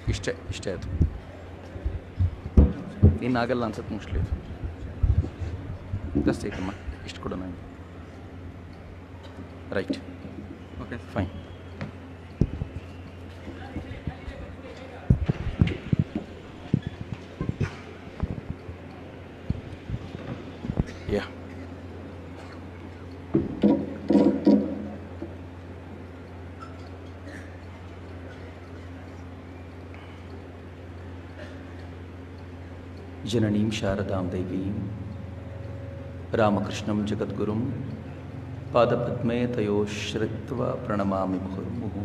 ಇಷ್ಟೇ ಅದು ಇನ್ನಾಗಲ್ಲ ಅನ್ಸುತ್ತೆ ಮೋಸ್ಟ್ಲಿ ಅದು ಜಸ್ಟ್ ಐತಮ್ಮ ಇಷ್ಟು ಕೊಡು ನನಗೆ ರೈಟ್ ಓಕೆ ಫೈನ್ ಯಾ ಜನನೀಂ ಶಾರದಾಂ ದೇವೀಂ ರಾಮಕೃಷ್ಣಂ ಜಗದ್ಗುರುಂ ಪಾದಪದ್ಮೇ ತಯೋಶ್ರಿತ್ವಾ ಪ್ರಣಮಾಮಿ ಮುಹುರ್ಮುಹು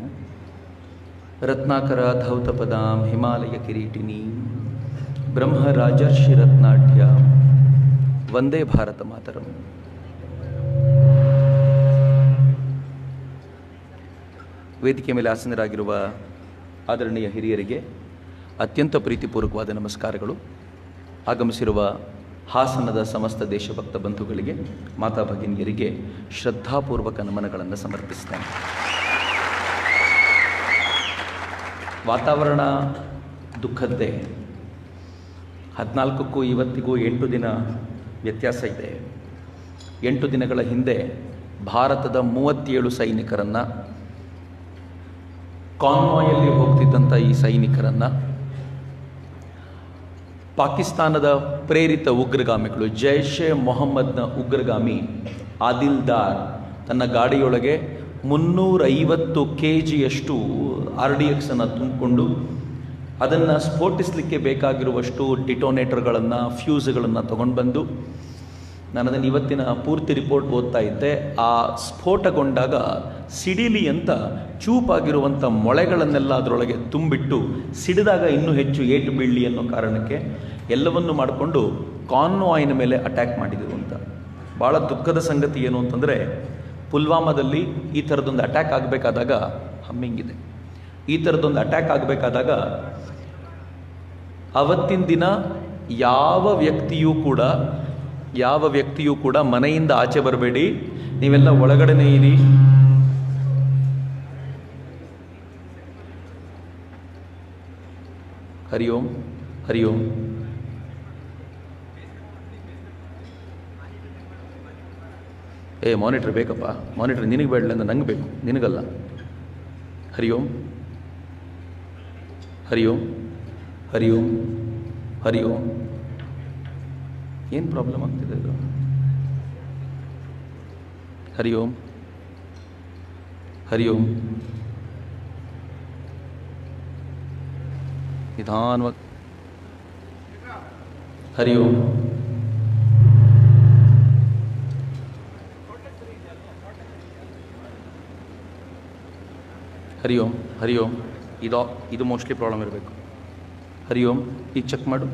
ರತ್ನಾಕರಾಧೌತಪದಾಂ ಹಿಮಾಲಯ ಕಿರೀಟಿನೀಂ ಬ್ರಹ್ಮರಾಜರ್ಷಿರತ್ನಾಢ್ಯಾಂ ವಂದೇ ಭಾರತ ಮಾತರಂ. ವೇದಿಕೆ ಮೇಲೆ ಆಸೀನರಾಗಿರುವ ಆದರಣೀಯ ಹಿರಿಯರಿಗೆ ಅತ್ಯಂತ ಪ್ರೀತಿಪೂರ್ವಕವಾದ ನಮಸ್ಕಾರಗಳು. ಆಗಮಿಸಿರುವ ಹಾಸನದ ಸಮಸ್ತ ದೇಶಭಕ್ತ ಬಂಧುಗಳಿಗೆ, ಮಾತಾ ಭಗಿನಿಯರಿಗೆ ಶ್ರದ್ಧಾಪೂರ್ವಕ ನಮನಗಳನ್ನು ಸಮರ್ಪಿಸ್ತೇನೆ. ವಾತಾವರಣ ದುಃಖದ್ದೇ. 14ಕ್ಕೂ ಇವತ್ತಿಗೂ 8 ದಿನ ವ್ಯತ್ಯಾಸ ಇದೆ. 8 ದಿನಗಳ ಹಿಂದೆ ಭಾರತದ 37 ಸೈನಿಕರನ್ನು, ಕಾನ್ವಾಯಲ್ಲಿ ಹೋಗ್ತಿದ್ದಂಥ ಈ ಸೈನಿಕರನ್ನು ಪಾಕಿಸ್ತಾನದ ಪ್ರೇರಿತ ಉಗ್ರಗಾಮಿಗಳು, ಜೈಷ್ ಎ ಮೊಹಮ್ಮದ್ನ ಉಗ್ರಗಾಮಿ ಆದಿಲ್ ದಾರ್ ತನ್ನ ಗಾಡಿಯೊಳಗೆ 350 kgಯಷ್ಟು RDX ಅನ್ನು ತುಂಬಿಕೊಂಡು ಅದನ್ನು ಸ್ಫೋಟಿಸಲಿಕ್ಕೆ ಬೇಕಾಗಿರುವಷ್ಟು ಡಿಟೋನೇಟರ್ಗಳನ್ನು, ಫ್ಯೂಸ್ಗಳನ್ನು ತಗೊಂಡು ಬಂದು, ನಾನು ಅದನ್ನು ಇವತ್ತಿನ ಪೂರ್ತಿ ರಿಪೋರ್ಟ್ ಓದ್ತಾ ಇದ್ದೆ. ಆ ಸ್ಫೋಟಗೊಂಡಾಗ ಸಿಡಿಲಿ ಅಂತ ಚೂಪಾಗಿರುವಂಥ ಮೊಳೆಗಳನ್ನೆಲ್ಲ ಅದರೊಳಗೆ ತುಂಬಿಟ್ಟು ಸಿಡಿದಾಗ ಇನ್ನೂ ಹೆಚ್ಚು ಏಟು ಬೀಳಲಿ ಅನ್ನೋ ಕಾರಣಕ್ಕೆ ಎಲ್ಲವನ್ನೂ ಮಾಡಿಕೊಂಡು ಕಾನ್ವಾಯ್ನ ಮೇಲೆ ಅಟ್ಯಾಕ್ ಮಾಡಿದರು ಅಂತ. ಭಾಳ ದುಃಖದ ಸಂಗತಿ ಏನು ಅಂತಂದರೆ, ಪುಲ್ವಾಮಾದಲ್ಲಿ ಈ ಥರದೊಂದು ಅಟ್ಯಾಕ್ ಆಗಬೇಕಾದಾಗ ಹಮ್ಮಿಂಗಿದೆ. ಈ ಥರದೊಂದು ಅಟ್ಯಾಕ್ ಆಗಬೇಕಾದಾಗ ಅವತ್ತಿನ ದಿನ ಯಾವ ವ್ಯಕ್ತಿಯೂ ಕೂಡ ಮನೆಯಿಂದ ಆಚೆ ಬರಬೇಡಿ, ನೀವೆಲ್ಲ ಒಳಗಡೆನೇ ಇರಿ. ಹರಿ ಓಂ ಹರಿ ಓಂ. ಮಾನಿಟ್ರ್ ಬೇಕಪ್ಪ, ಮಾನಿಟ್ರ್ ನಿನಗೆ ಬೇಡಲ್ಲ ಅಂದ್ರೆ ನಂಗೆ ಬೇಕು, ನಿನಗಲ್ಲ. ಹರಿ ಓಂ ಹರಿ ಓಂ ಹರಿ ಓಂ ಹರಿ ಓಂ. ಏನು ಪ್ರಾಬ್ಲಮ್ ಆಗ್ತಿದೆ ಇದು? ಹರಿ ಓಂ ಹರಿ ಓಂ. ನಿಧಾನವಾಗಿ ಹರಿ ಓಂ. ಹರಿ ಓಂ ಹರಿ ಓಂ. ಇದು ಮೋಸ್ಟ್ಲಿ ಪ್ರಾಬ್ಲಮ್ ಇರಬೇಕು. ಹರಿ ಓಂ. ಈಗ ಚೆಕ್ ಮಾಡು.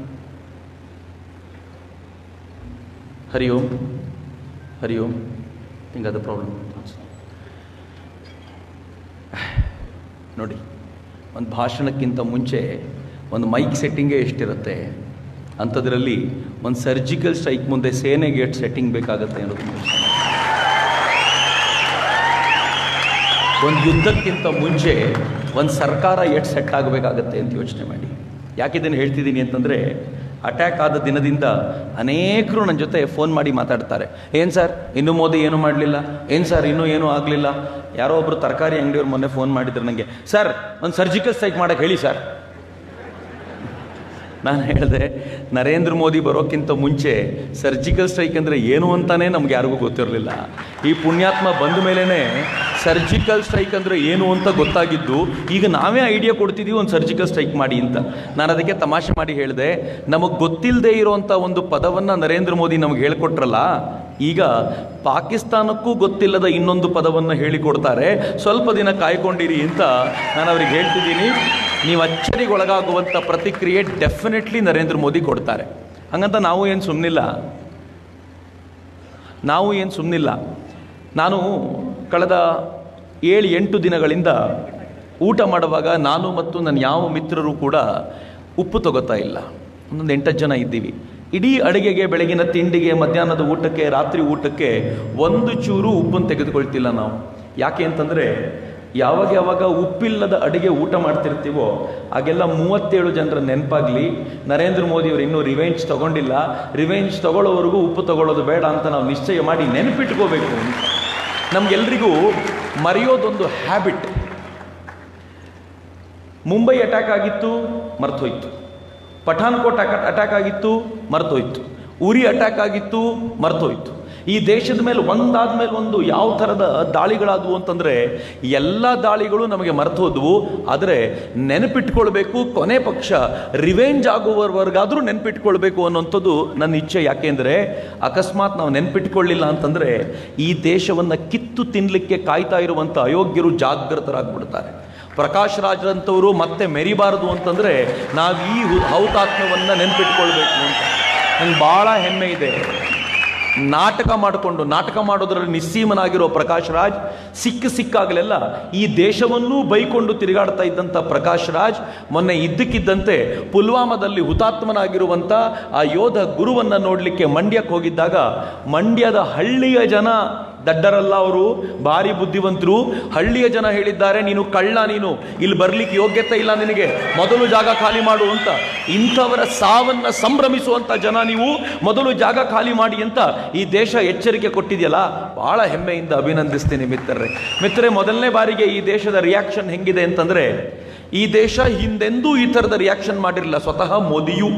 ಹರಿ ಓಂ ಹರಿ ಓಂ. ಹಿಂಗದು ಪ್ರಾಬ್ಲಮ್ ನೋಡಿ. ಒಂದು ಭಾಷಣಕ್ಕಿಂತ ಮುಂಚೆ ಒಂದು ಮೈಕ್ ಸೆಟ್ಟಿಂಗೇ ಎಷ್ಟಿರುತ್ತೆ, ಅಂಥದ್ರಲ್ಲಿ ಒಂದು ಸರ್ಜಿಕಲ್ ಸ್ಟ್ರೈಕ್ ಮುಂದೆ ಸೇನೆಗೆ ಎಷ್ಟು ಸೆಟ್ಟಿಂಗ್ ಬೇಕಾಗುತ್ತೆ ಅನ್ನೋದು. ಒಂದು ಯುದ್ಧಕ್ಕಿಂತ ಮುಂಚೆ ಒಂದು ಸರ್ಕಾರ ಎಷ್ಟು ಸೆಟ್ ಆಗಬೇಕಾಗತ್ತೆ ಅಂತ ಯೋಚನೆ ಮಾಡಿ. ಯಾಕಿದನ್ನು ಹೇಳ್ತಿದ್ದೀನಿ ಅಂತಂದರೆ, ಅಟ್ಯಾಕ್ ಆದ ದಿನದಿಂದ ಅನೇಕರು ನನ್ನ ಜೊತೆ ಫೋನ್ ಮಾಡಿ ಮಾತಾಡ್ತಾರೆ. ಏನು ಸರ್ ಇನ್ನೂ ಮೋದಿ ಏನೂ ಮಾಡಲಿಲ್ಲ, ಏನು ಸರ್ ಇನ್ನೂ ಏನೂ ಆಗಲಿಲ್ಲ. ಯಾರೋ ಒಬ್ಬರು ತರಕಾರಿ ಅಂಗಡಿಯವ್ರು ಮೊನ್ನೆ ಫೋನ್ ಮಾಡಿದ್ರು ನನಗೆ, ಸರ್ ಒಂದು ಸರ್ಜಿಕಲ್ ಸ್ಟ್ರೈಕ್ ಮಾಡೋಕ್ಕೆ ಹೇಳಿ ಸರ್. ನಾನು ಹೇಳಿದೆ, ನರೇಂದ್ರ ಮೋದಿ ಬರೋಕ್ಕಿಂತ ಮುಂಚೆ ಸರ್ಜಿಕಲ್ ಸ್ಟ್ರೈಕ್ ಅಂದರೆ ಏನು ಅಂತಾನೆ ನಮ್ಗೆ ಯಾರಿಗೂ ಗೊತ್ತಿರಲಿಲ್ಲ. ಈ ಪುಣ್ಯಾತ್ಮ ಬಂದ ಮೇಲೇ ಸರ್ಜಿಕಲ್ ಸ್ಟ್ರೈಕ್ ಅಂದರೆ ಏನು ಅಂತ ಗೊತ್ತಾಗಿದ್ದು. ಈಗ ನಾವೇ ಐಡಿಯಾ ಕೊಡ್ತಿದ್ದೀವಿ ಒಂದು ಸರ್ಜಿಕಲ್ ಸ್ಟ್ರೈಕ್ ಮಾಡಿ ಅಂತ. ನಾನು ಅದಕ್ಕೆ ತಮಾಷೆ ಮಾಡಿ ಹೇಳಿದೆ, ನಮಗೆ ಗೊತ್ತಿಲ್ಲದೆ ಇರೋವಂಥ ಒಂದು ಪದವನ್ನು ನರೇಂದ್ರ ಮೋದಿ ನಮಗೆ ಹೇಳಿಕೊಟ್ರಲ್ಲ, ಈಗ ಪಾಕಿಸ್ತಾನಕ್ಕೂ ಗೊತ್ತಿಲ್ಲದ ಇನ್ನೊಂದು ಪದವನ್ನು ಹೇಳಿಕೊಡ್ತಾರೆ, ಸ್ವಲ್ಪ ದಿನ ಕಾಯ್ಕೊಂಡಿರಿ ಅಂತ ನಾನು ಅವ್ರಿಗೆ ಹೇಳ್ತಿದ್ದೀನಿ. ನೀವು ಅಚ್ಚರಿಗೆ ಒಳಗಾಗುವಂಥ ಪ್ರತಿಕ್ರಿಯೆ ಡೆಫಿನೆಟ್ಲಿ ನರೇಂದ್ರ ಮೋದಿ ಕೊಡ್ತಾರೆ. ಹಾಗಂತ ನಾವು ಏನು ಸುಮ್ಮನಿಲ್ಲ. ನಾನು ಕಳೆದ 7-8 ದಿನಗಳಿಂದ ಊಟ ಮಾಡುವಾಗ ನಾನು ಮತ್ತು ನನ್ನ ಯಾವ ಮಿತ್ರರು ಕೂಡ ಉಪ್ಪು ತಗೋತಾ ಇಲ್ಲ. ಒಂದೊಂದು 8 ಜನ ಇದ್ದೀವಿ. ಇಡೀ ಅಡುಗೆಗೆ, ಬೆಳಗಿನ ತಿಂಡಿಗೆ, ಮಧ್ಯಾಹ್ನದ ಊಟಕ್ಕೆ, ರಾತ್ರಿ ಊಟಕ್ಕೆ ಒಂದು ಚೂರು ಉಪ್ಪನ್ನು ತೆಗೆದುಕೊಳ್ತಿಲ್ಲ ನಾವು. ಯಾಕೆ ಅಂತಂದರೆ ಯಾವಾಗ ಯಾವಾಗ ಉಪ್ಪಿಲ್ಲದ ಅಡುಗೆ ಊಟ ಮಾಡ್ತಿರ್ತೀವೋ ಆಗೆಲ್ಲ 37 ಜನರ ನೆನಪಾಗ್ಲಿ, ನರೇಂದ್ರ ಮೋದಿಯವರು ಇನ್ನೂ ರಿವೆಂಜ್ ತಗೊಂಡಿಲ್ಲ, ರಿವೆಂಜ್ ತಗೊಳ್ಳೋವರೆಗೂ ಉಪ್ಪು ತಗೊಳ್ಳೋದು ಬೇಡ ಅಂತ ನಾವು ನಿಶ್ಚಯ ಮಾಡಿ ನೆನಪಿಟ್ಕೋಬೇಕು. ನಮಗೆಲ್ರಿಗೂ ಮರೆಯೋದೊಂದು ಹ್ಯಾಬಿಟ್. ಮುಂಬೈ ಅಟ್ಯಾಕ್ ಆಗಿತ್ತು, ಮರ್ತೋಯ್ತು. ಪಠಾನ್ಕೋಟ್ ಅಟ್ಯಾಕ್ ಆಗಿತ್ತು, ಮರ್ತೋಯ್ತು. ಉರಿ ಅಟ್ಯಾಕ್ ಆಗಿತ್ತು, ಮರ್ತೋಯ್ತು. ಈ ದೇಶದ ಮೇಲೆ ಒಂದಾದ್ಮೇಲೆ ಒಂದು ಯಾವ ಥರದ ದಾಳಿಗಳಾದವು ಅಂತಂದರೆ ಎಲ್ಲ ದಾಳಿಗಳು ನಮಗೆ ಮರ್ತೋದ್ವು. ಆದರೆ ನೆನಪಿಟ್ಕೊಳ್ಬೇಕು, ಕೊನೆ ಪಕ್ಷ ರಿವೆಂಜ್ ಆಗುವವರೆಗಾದರೂ ನೆನಪಿಟ್ಕೊಳ್ಬೇಕು ಅನ್ನೋಂಥದ್ದು ನನ್ನ ಇಚ್ಛೆ. ಯಾಕೆಂದರೆ ಅಕಸ್ಮಾತ್ ನಾವು ನೆನಪಿಟ್ಕೊಳ್ಳಿಲ್ಲ ಅಂತಂದರೆ ಈ ದೇಶವನ್ನು ಕಿತ್ತು ತಿನ್ನಲಿಕ್ಕೆ ಕಾಯ್ತಾ ಇರುವಂಥ ಅಯೋಗ್ಯರು ಜಾಗೃತರಾಗ್ಬಿಡ್ತಾರೆ. ಪ್ರಕಾಶ್ ರಾಜ್ರಂಥವರು ಮತ್ತೆ ಮೆರಿಬಾರದು ಅಂತಂದರೆ ನಾವು ಈ ಹೌತಾತ್ಮ್ಯವನ್ನು ನೆನಪಿಟ್ಕೊಳ್ಬೇಕು ಅಂತ ನಂಗೆ ಭಾಳ ಹೆಮ್ಮೆ ಇದೆ. ನಾಟಕ ಮಾಡೋದ್ರಲ್ಲಿ ನಿಸ್ಸೀಮನಾಗಿರೋ ಪ್ರಕಾಶ್ ರಾಜ್ ಸಿಕ್ಕಾಗಲೆಲ್ಲ ಈ ದೇಶವನ್ನೂ ಬೈಕೊಂಡು ತಿರುಗಾಡ್ತಾ ಇದ್ದಂಥ ಪ್ರಕಾಶ್ ರಾಜ್ ಮೊನ್ನೆ ಇದ್ದಕ್ಕಿದ್ದಂತೆ ಪುಲ್ವಾಮಾದಲ್ಲಿ ಹುತಾತ್ಮನಾಗಿರುವಂಥ ಆ ಯೋಧ ಗುರುವನ್ನು ನೋಡಲಿಕ್ಕೆ ಮಂಡ್ಯಕ್ಕೆ ಹೋಗಿದ್ದಾಗ ಮಂಡ್ಯದ ಹಳ್ಳಿಯ ಜನ ದಡ್ಡರಲ್ಲ, ಅವರು ಭಾರಿ ಬುದ್ಧಿವಂತರು. ಹಳ್ಳಿಯ ಜನ ಹೇಳಿದ್ದಾರೆ, ನೀನು ಕಳ್ಳ, ನೀನು ಇಲ್ಲಿ ಬರ್ಲಿಕ್ಕೆ ಯೋಗ್ಯತೆ ಇಲ್ಲ, ನಿನಗೆ ಮೊದಲು ಜಾಗ ಖಾಲಿ ಮಾಡು ಅಂತ. ಇಂಥವರ ಸಾವನ್ನ ಸಂಭ್ರಮಿಸುವಂಥ ಜನ ನೀವು, ಮೊದಲು ಜಾಗ ಖಾಲಿ ಮಾಡಿ ಅಂತ ಈ ದೇಶ ಎಚ್ಚರಿಕೆ ಕೊಟ್ಟಿದೆಯಲ್ಲ, ಬಹಳ ಹೆಮ್ಮೆಯಿಂದ ಅಭಿನಂದಿಸ್ತೀನಿ ಮಿತ್ರರೇ. ಮೊದಲನೇ ಬಾರಿಗೆ ಈ ದೇಶದ ರಿಯಾಕ್ಷನ್ ಹೆಂಗಿದೆ ಅಂತಂದ್ರೆ, ಈ ದೇಶ ಹಿಂದೆಂದೂ ಈ ಥರದ ರಿಯಾಕ್ಷನ್ ಮಾಡಿರಲಿಲ್ಲ. ಸ್ವತಃ ಮೋದಿಯು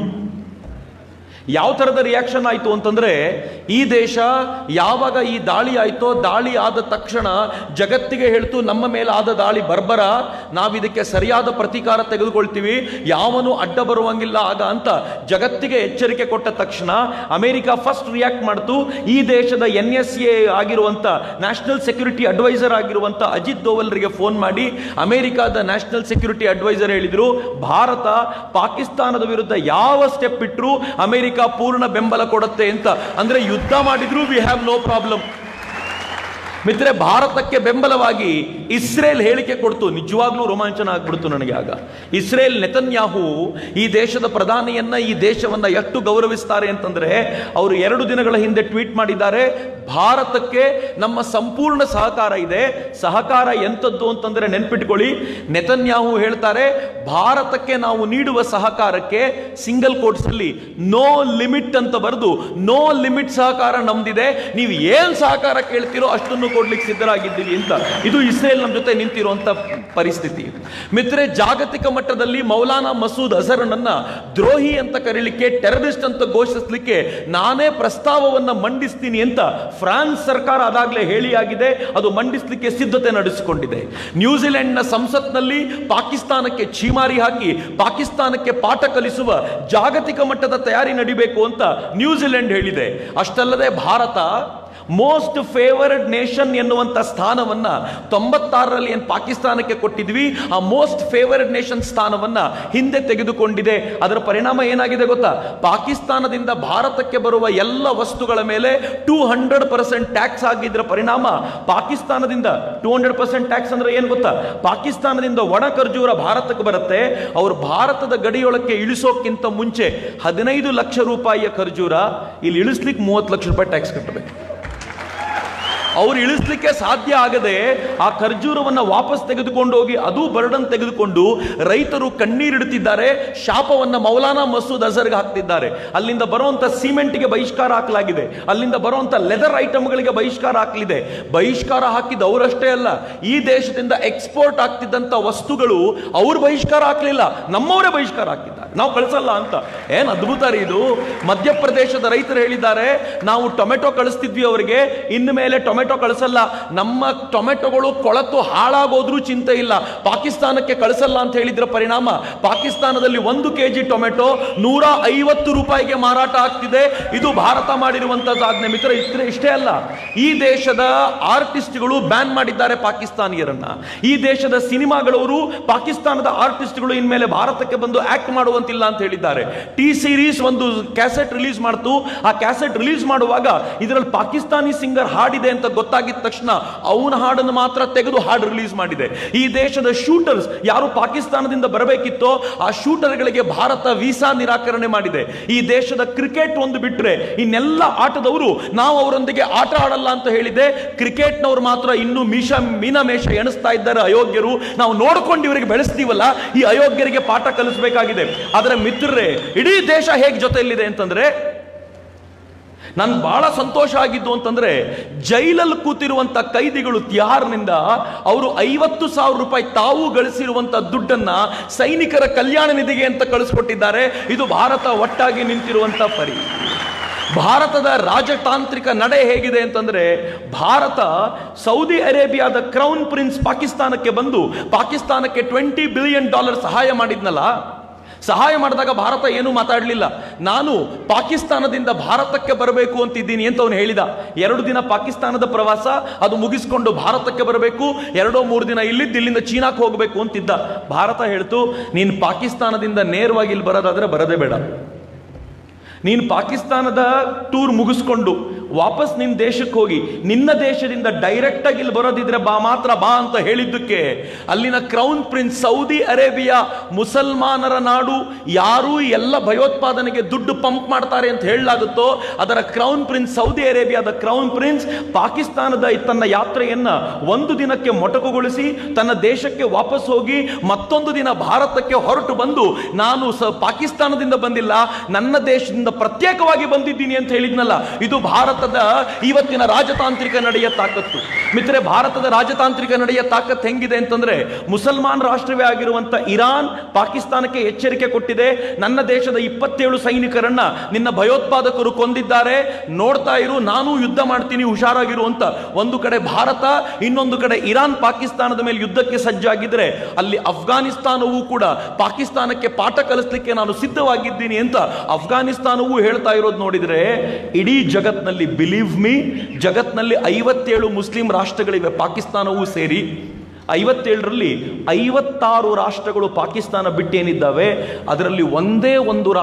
ಯಾವ ಥರದ ರಿಯಾಕ್ಷನ್ ಆಯಿತು ಅಂತಂದರೆ, ಈ ದೇಶ ಯಾವಾಗ ಈ ದಾಳಿ ಆಯಿತೋ, ದಾಳಿ ಆದ ತಕ್ಷಣ ಜಗತ್ತಿಗೆ ಹೇಳ್ತು, ನಮ್ಮ ಮೇಲೆ ಆದ ದಾಳಿ ಬರ್ಬರ, ನಾವಿದಕ್ಕೆ ಸರಿಯಾದ ಪ್ರತೀಕಾರ ತೆಗೆದುಕೊಳ್ತೀವಿ, ಯಾವನು ಅಡ್ಡ ಬರುವಂಗಿಲ್ಲ ಆಗ ಅಂತ ಜಗತ್ತಿಗೆ ಎಚ್ಚರಿಕೆ ಕೊಟ್ಟ ತಕ್ಷಣ ಅಮೆರಿಕ ಫಸ್ಟ್ ರಿಯಾಕ್ಟ್ ಮಾಡ್ತು. ಈ ದೇಶದ NSA ಆಗಿರುವಂಥ ನ್ಯಾಷನಲ್ ಸೆಕ್ಯೂರಿಟಿ ಅಡ್ವೈಸರ್ ಆಗಿರುವಂಥ ಅಜಿತ್ ದೋವಲ್ರಿಗೆ ಫೋನ್ ಮಾಡಿ ಅಮೆರಿಕಾದ ನ್ಯಾಷನಲ್ ಸೆಕ್ಯೂರಿಟಿ ಅಡ್ವೈಸರ್ ಹೇಳಿದರು, ಭಾರತ ಪಾಕಿಸ್ತಾನದ ವಿರುದ್ಧ ಯಾವ ಸ್ಟೆಪ್ ಇಟ್ಟರು ಅಮೆರಿಕ ಪೂರ್ಣ ಬೆಂಬಲ ಕೊಡುತ್ತೆ ಅಂತ. ಅಂದ್ರೆ ಯುದ್ಧ ಮಾಡಿದ್ರು ವಿ ಹ್ಯಾವ್ ನೋ ಪ್ರಾಬ್ಲಮ್. ಮಿತ್ರೆ, ಭಾರತಕ್ಕೆ ಬೆಂಬಲವಾಗಿ ಇಸ್ರೇಲ್ ಹೇಳಿಕೆ ಕೊಡ್ತು. ನಿಜವಾಗ್ಲೂ ರೋಮಾಂಚನ ಆಗ್ಬಿಡ್ತು ನನಗೆ ಆಗ. ಇಸ್ರೇಲ್ ನೆತನ್ಯಾಹು ಈ ದೇಶದ ಪ್ರಧಾನಿಯನ್ನ, ಈ ದೇಶವನ್ನ ಎಷ್ಟು ಗೌರವಿಸ್ತಾರೆ ಅಂತಂದ್ರೆ, ಅವರು 2 ದಿನಗಳ ಹಿಂದೆ ಟ್ವೀಟ್ ಮಾಡಿದ್ದಾರೆ, ಭಾರತಕ್ಕೆ ನಮ್ಮ ಸಂಪೂರ್ಣ ಸಹಕಾರ ಇದೆ. ಸಹಕಾರ ಎಂಥದ್ದು ಅಂತಂದ್ರೆ ನೆನ್ಪಿಟ್ಕೊಳ್ಳಿ, ನೆತನ್ಯಾಹು ಹೇಳ್ತಾರೆ, ಭಾರತಕ್ಕೆ ನಾವು ನೀಡುವ ಸಹಕಾರಕ್ಕೆ ಸಿಂಗಲ್ ಕೋಟ್ಸ್ ಅಲ್ಲಿ ನೋ ಲಿಮಿಟ್ ಅಂತ ಬರೆದು, ನೋ ಲಿಮಿಟ್ ಸಹಕಾರ ನಮ್ದಿದೆ, ನೀವು ಏನ್ ಸಹಕಾರ ಕೇಳ್ತಿರೋ ಅಷ್ಟನ್ನು ಕೊಡ್ಲಿಕ್ಕೆ ಸಿದ್ಧರಾಗಿದ್ದೀವಿ ಅಂತ. ಇದು ಇಸ್ರೇಲ್ ನಮ್ಮ ಜೊತೆ ನಿಂತಿರುವಂತ ಪರಿಸ್ಥಿತಿ. ಮಿತ್ರೆ, ಜಾಗತಿಕ ಮಟ್ಟದಲ್ಲಿ ಮೌಲಾನಾ ಮಸೂದ್ ಅಜರ್ನನ್ನ ದ್ರೋಹಿ ಅಂತ ಕರೀಲಿಕ್ಕೆ, ಟೆರರಿಸ್ಟ್ ಅಂತ ಘೋಷಿಸಲಿಕ್ಕೆ ನಾನೇ ಪ್ರಸ್ತಾವವನ್ನ ಮಂಡಿಸ್ತೀನಿ ಅಂತ ಫ್ರಾನ್ಸ್ ಸರ್ಕಾರ ಅದಾಗಲೇ ಹೇಳಿಯಾಗಿದೆ. ಅದು ಮಂಡಿಸಲಿಕ್ಕೆ ಸಿದ್ಧತೆ ನಡೆಸಿಕೊಂಡಿದೆ. ನ್ಯೂಜಿಲೆಂಡ್ನ ಸಂಸತ್ನಲ್ಲಿ ಪಾಕಿಸ್ತಾನಕ್ಕೆ ಛೀಮಾರಿ ಹಾಕಿ ಪಾಕಿಸ್ತಾನಕ್ಕೆ ಪಾಠ ಕಲಿಸುವ ಜಾಗತಿಕ ಮಟ್ಟದ ತಯಾರಿ ನಡಿಬೇಕು ಅಂತ ನ್ಯೂಜಿಲೆಂಡ್ ಹೇಳಿದೆ. ಅಷ್ಟಲ್ಲದೆ ಭಾರತ ಮೋಸ್ಟ್ ಫೇವರ್ಡ್ ನೇಷನ್ ಎನ್ನುವಂಥ ಸ್ಥಾನವನ್ನ 96ರಲ್ಲಿ ಏನು ಪಾಕಿಸ್ತಾನಕ್ಕೆ ಕೊಟ್ಟಿದ್ವಿ, ಆ ಮೋಸ್ಟ್ ಫೇವರ್ಡ್ ನೇಷನ್ ಸ್ಥಾನವನ್ನ ಹಿಂದೆ ತೆಗೆದುಕೊಂಡಿದೆ. ಅದರ ಪರಿಣಾಮ ಏನಾಗಿದೆ ಗೊತ್ತಾ? ಪಾಕಿಸ್ತಾನದಿಂದ ಭಾರತಕ್ಕೆ ಬರುವ ಎಲ್ಲ ವಸ್ತುಗಳ ಮೇಲೆ 200% ಟ್ಯಾಕ್ಸ್ ಆಗಿದ್ರ ಪರಿಣಾಮ ಪಾಕಿಸ್ತಾನದಿಂದ 200% ಟ್ಯಾಕ್ಸ್ ಅಂದ್ರೆ ಏನು ಗೊತ್ತಾ? ಪಾಕಿಸ್ತಾನದಿಂದ ಒಣ ಖರ್ಜೂರ ಭಾರತಕ್ಕೆ ಬರುತ್ತೆ. ಅವರು ಭಾರತದ ಗಡಿಯೊಳಕ್ಕೆ ಇಳಿಸೋಕ್ಕಿಂತ ಮುಂಚೆ 15 ಲಕ್ಷ ರೂಪಾಯಿಯ ಖರ್ಜೂರ ಇಲ್ಲಿ ಇಳಿಸ್ಲಿಕ್ಕೆ 30 ಲಕ್ಷ ರೂಪಾಯಿ ಟ್ಯಾಕ್ಸ್ ಕಟ್ಟಬೇಕು. ಅವರು ಇಳಿಸ್ಲಿಕ್ಕೆ ಸಾಧ್ಯ ಆಗದೆ ಆ ಖರ್ಜೂರವನ್ನು ವಾಪಸ್ ತೆಗೆದುಕೊಂಡು ಹೋಗಿ ಅದು ಬರ್ಡನ್ ತೆಗೆದುಕೊಂಡು ರೈತರು ಕಣ್ಣೀರಿಡುತ್ತಿದ್ದಾರೆ. ಶಾಪವನ್ನು ಮೌಲಾನಾ ಮಸೂದ್ ಅಜರ್ಗೆ ಹಾಕ್ತಿದ್ದಾರೆ. ಅಲ್ಲಿಂದ ಬರುವಂತ ಸಿಮೆಂಟ್ಗೆ ಬಹಿಷ್ಕಾರ ಹಾಕಲಾಗಿದೆ. ಅಲ್ಲಿಂದ ಬರುವಂತ ಲೆದರ್ ಐಟಮ್ಗಳಿಗೆ ಬಹಿಷ್ಕಾರ ಹಾಕಲಿದೆ. ಬಹಿಷ್ಕಾರ ಹಾಕಿದ ಅವರಷ್ಟೇ ಅಲ್ಲ, ಈ ದೇಶದಿಂದ ಎಕ್ಸ್ಪೋರ್ಟ್ ಆಗ್ತಿದ್ದಂತ ವಸ್ತುಗಳು ಅವರು ಬಹಿಷ್ಕಾರ ಹಾಕಲಿಲ್ಲ, ನಮ್ಮವರೇ ಬಹಿಷ್ಕಾರ ಹಾಕಿದ್ದಾರೆ. ನಾವು ಕಳಿಸಲ್ಲ ಅಂತ. ಏನ್ ಅದ್ಭುತ ರೀ ಇದು. ಮಧ್ಯಪ್ರದೇಶದ ರೈತರು ಹೇಳಿದ್ದಾರೆ, ನಾವು ಟೊಮೆಟೊ ಕಳಿಸ್ತಿದ್ವಿ ಅವರಿಗೆ, ಇನ್ನು ಮೇಲೆ ಟೊಮೆಟೊ ಕಳಿಸಲ್ಲ, ನಮ್ಮ ಟೊಮೆಟೊಗಳು ಕೊಳತು ಹಾಳಾಗೋದ್ರೂ ಚಿಂತೆ ಇಲ್ಲ, ಪಾಕಿಸ್ತಾನಕ್ಕೆ ಕಳಿಸಲ್ಲ ಅಂತ ಹೇಳಿದ್ರ ಪರಿಣಾಮ ಪಾಕಿಸ್ತಾನದಲ್ಲಿ 1 kg ಟೊಮೆಟೊ 150 ರೂಪಾಯಿಗೆ ಮಾರಾಟ ಆಗ್ತಿದೆ. ಇದು ಭಾರತ ಮಾಡಿರುವಂತಹ ಆಜ್ಞೆ. ಮಿತ್ರ, ಇಷ್ಟೇ ಅಲ್ಲ, ಈ ದೇಶದ ಆರ್ಟಿಸ್ಟ್ಗಳು ಬ್ಯಾನ್ ಮಾಡಿದ್ದಾರೆ ಪಾಕಿಸ್ತಾನಿಯರನ್ನ. ಈ ದೇಶದ ಸಿನಿಮಾಗಳವರು, ಪಾಕಿಸ್ತಾನದ ಆರ್ಟಿಸ್ಟ್ಗಳು ಇನ್ಮೇಲೆ ಭಾರತಕ್ಕೆ ಬಂದು ಆಕ್ಟ್ ಮಾಡುವಂತ ಮಾಡುವಂತಿಲ್ಲ ಅಂತ ಹೇಳಿದ್ದಾರೆ. ಟಿ ಸೀರೀಸ್ ಒಂದು ಕ್ಯಾಸೆಟ್ ರಿಲೀಸ್ ಮಾಡ್ತು. ಆ ಕ್ಯಾಸೆಟ್ ರಿಲೀಸ್ ಮಾಡುವಾಗ ಇದರಲ್ಲಿ ಪಾಕಿಸ್ತಾನಿ ಸಿಂಗರ್ ಹಾಡಿದೆ ಅಂತ ಗೊತ್ತಾಗಿದ ತಕ್ಷಣ ಅವನ ಹಾಡನ್ನು ಮಾತ್ರ ತೆಗೆದು ಹಾಡು ರಿಲೀಸ್ ಮಾಡಿದೆ. ಈ ದೇಶದ ಶೂಟರ್ಸ್ ಯಾರು ಪಾಕಿಸ್ತಾನದಿಂದ ಬರಬೇಕಿತ್ತೋ ಆ ಶೂಟರ್ಗಳಿಗೆ ಭಾರತ ವೀಸಾ ನಿರಾಕರಣೆ ಮಾಡಿದೆ. ಈ ದೇಶದ ಕ್ರಿಕೆಟ್ ಒಂದು ಬಿಟ್ರೆ ಇನ್ನೆಲ್ಲ ಆಟದವರು ನಾವು ಅವರೊಂದಿಗೆ ಆಟ ಆಡಲ್ಲ ಅಂತ ಹೇಳಿದೆ. ಕ್ರಿಕೆಟ್ನವರು ಮಾತ್ರ ಇನ್ನೂ ಮೀನಮೇಷ ಎಣಿಸ್ತಾ ಇದ್ದಾರೆ. ಅಯೋಗ್ಯರು, ನಾವು ನೋಡ್ಕೊಂಡು ಇವರಿಗೆ ಬೆಳೆಸ್ತೀವಲ್ಲ, ಈ ಅಯೋಗ್ಯರಿಗೆ ಪಾಠ ಕಲಿಸಬೇಕಾಗಿದೆ. ಆದರೆ ಮಿತ್ರರೇ, ಇಡೀ ದೇಶ ಹೇಗೆ ಜೊತೆಯಲ್ಲಿದೆ ಅಂತಂದ್ರೆ, ನನ್ ಬಹಳ ಸಂತೋಷ ಆಗಿದ್ದು ಅಂತಂದ್ರೆ, ಜೈಲಲ್ಲಿ ಕೂತಿರುವಂತ ಕೈದಿಗಳು ತಿಹಾರ್ನಿಂದ ಅವರು 50,000 ರೂಪಾಯಿ ತಾವು ಗಳಿಸಿರುವಂತ ದುಡ್ಡನ್ನ ಸೈನಿಕರ ಕಲ್ಯಾಣ ನಿಧಿಗೆ ಅಂತ ಕಳಿಸ್ಕೊಟ್ಟಿದ್ದಾರೆ. ಇದು ಭಾರತ ಒಟ್ಟಾಗಿ ನಿಂತಿರುವಂತ ಪರಿ. ಭಾರತದ ರಾಜತಾಂತ್ರಿಕ ನಡೆ ಹೇಗಿದೆ ಅಂತಂದ್ರೆ, ಭಾರತ ಸೌದಿ ಅರೇಬಿಯಾದ ಕ್ರೌನ್ ಪ್ರಿನ್ಸ್ ಪಾಕಿಸ್ತಾನಕ್ಕೆ ಬಂದು ಪಾಕಿಸ್ತಾನಕ್ಕೆ $20 ಬಿಲಿಯನ್ ಸಹಾಯ ಮಾಡಿದ್ನಲ್ಲ, ಸಹಾಯ ಮಾಡಿದಾಗ ಭಾರತ ಏನೂ ಮಾತಾಡಲಿಲ್ಲ. ನಾನು ಪಾಕಿಸ್ತಾನದಿಂದ ಭಾರತಕ್ಕೆ ಬರಬೇಕು ಅಂತಿದ್ದೀನಿ ಅಂತ ಅವನು ಹೇಳಿದ. 2 ದಿನ ಪಾಕಿಸ್ತಾನದ ಪ್ರವಾಸ, ಅದು ಮುಗಿಸ್ಕೊಂಡು ಭಾರತಕ್ಕೆ ಬರಬೇಕು, 2-3 ದಿನ ಇಲ್ಲಿಂದ ಚೀನಾಕ್ಕೆ ಹೋಗಬೇಕು ಅಂತಿದ್ದ. ಭಾರತ ಹೇಳ್ತು, ನೀನು ಪಾಕಿಸ್ತಾನದಿಂದ ನೇರವಾಗಿ ಇಲ್ಲಿ ಬರೋದಾದ್ರೆ ಬರದೇ ಬೇಡ. ನೀನು ಪಾಕಿಸ್ತಾನದ ಟೂರ್ ಮುಗಿಸ್ಕೊಂಡು ವಾಪಸ್ ನಿನ್ನ ದೇಶಕ್ಕೆ ಹೋಗಿ ನಿನ್ನ ದೇಶದಿಂದ ಡೈರೆಕ್ಟ್ ಆಗಿ ಇಲ್ಲಿ ಬರೋದಿದ್ರೆ ಮಾತ್ರ ಬಾ ಅಂತ ಹೇಳಿದ್ದಕ್ಕೆ ಅಲ್ಲಿನ ಕ್ರೌನ್ ಪ್ರಿನ್ಸ್, ಸೌದಿ ಅರೇಬಿಯಾ ಮುಸಲ್ಮಾನರ ನಾಡು, ಯಾರೂ ಎಲ್ಲ ಭಯೋತ್ಪಾದನೆಗೆ ದುಡ್ಡು ಪಂಪ್ ಮಾಡ್ತಾರೆ ಅಂತ ಹೇಳಲಾಗುತ್ತೋ ಅದರ ಕ್ರೌನ್ ಪ್ರಿನ್ಸ್, ಸೌದಿ ಅರೇಬಿಯಾದ ಕ್ರೌನ್ ಪ್ರಿನ್ಸ್ ಪಾಕಿಸ್ತಾನದ ತನ್ನ ಯಾತ್ರೆಯನ್ನ 1 ದಿನಕ್ಕೆ ಮೊಟಕುಗೊಳಿಸಿ ತನ್ನ ದೇಶಕ್ಕೆ ವಾಪಸ್ ಹೋಗಿ ಮತ್ತೊಂದು ದಿನ ಭಾರತಕ್ಕೆ ಹೊರಟು ಬಂದು, ನಾನು ಪಾಕಿಸ್ತಾನದಿಂದ ಬಂದಿಲ್ಲ, ನನ್ನ ದೇಶದಿಂದ ಪ್ರತ್ಯೇಕವಾಗಿ ಬಂದಿದ್ದೀನಿ ಅಂತ ಹೇಳಿದ್ನಲ್ಲ. ಇದು ಭಾರತದ ಇವತ್ತಿನ ರಾಜತಾಂತ್ರಿಕ ನಡೆಯ ತಾಕತ್ತು. ಮಿತ್ರರೆ, ಭಾರತದ ರಾಜತಾಂತ್ರಿಕ ನಡೆಯ ತಾಕತ್ತು ಹೆಂಗಿದೆ ಅಂತಂದ್ರೆ, ಮುಸಲ್ಮಾನ್ ರಾಷ್ಟ್ರವೇ ಆಗಿರುವಂತ ಇರಾನ್ ಪಾಕಿಸ್ತಾನಕ್ಕೆ ಎಚ್ಚರಿಕೆ ಕೊಟ್ಟಿದೆ, ನನ್ನ ದೇಶದ 27 ಸೈನಿಕರನ್ನ ನಿನ್ನ ಭಯೋತ್ಪಾದಕರು ಕೊಂದಿದ್ದಾರೆ, ನೋಡ್ತಾ ಇರು, ನಾನು ಯುದ್ಧ ಮಾಡ್ತೀನಿ, ಹುಷಾರಾಗಿರು ಅಂತ. ಒಂದು ಕಡೆ ಭಾರತ, ಇನ್ನೊಂದು ಕಡೆ ಇರಾನ್ ಪಾಕಿಸ್ತಾನದ ಮೇಲೆ ಯುದ್ಧಕ್ಕೆ ಸಜ್ಜಾಗಿದ್ರೆ, ಅಲ್ಲಿ ಅಫ್ಘಾನಿಸ್ತಾನವೂ ಕೂಡ ಪಾಕಿಸ್ತಾನಕ್ಕೆ ಪಾಠ ಕಲಿಸಲಿಕ್ಕೆ ನಾನು ಸಿದ್ಧವಾಗಿದ್ದೀನಿ ಅಂತ ಅಫ್ಘಾನಿಸ್ತಾನವೂ ಹೇಳ್ತಾ ಇರೋದು ನೋಡಿದ್ರೆ, ಇಡೀ ಜಗತ್ನಲ್ಲಿ, ಬಿಲೀವ್ ಮೀ, ಜಗತ್ನಲ್ಲಿ 57 ಮುಸ್ಲಿಂ ರಾಷ್ಟ್ರಗಳಿವೆ, ಪಾಕಿಸ್ತಾನವೂ ಸೇರಿ. 57ರಲ್ಲಿ 56 ರಾಷ್ಟ್ರಗಳು ಪಾಕಿಸ್ತಾನ ಬಿಟ್ಟೇನಿದ್ದಾವೆ. ಅದರಲ್ಲಿ ಒಂದೇ ಒಂದು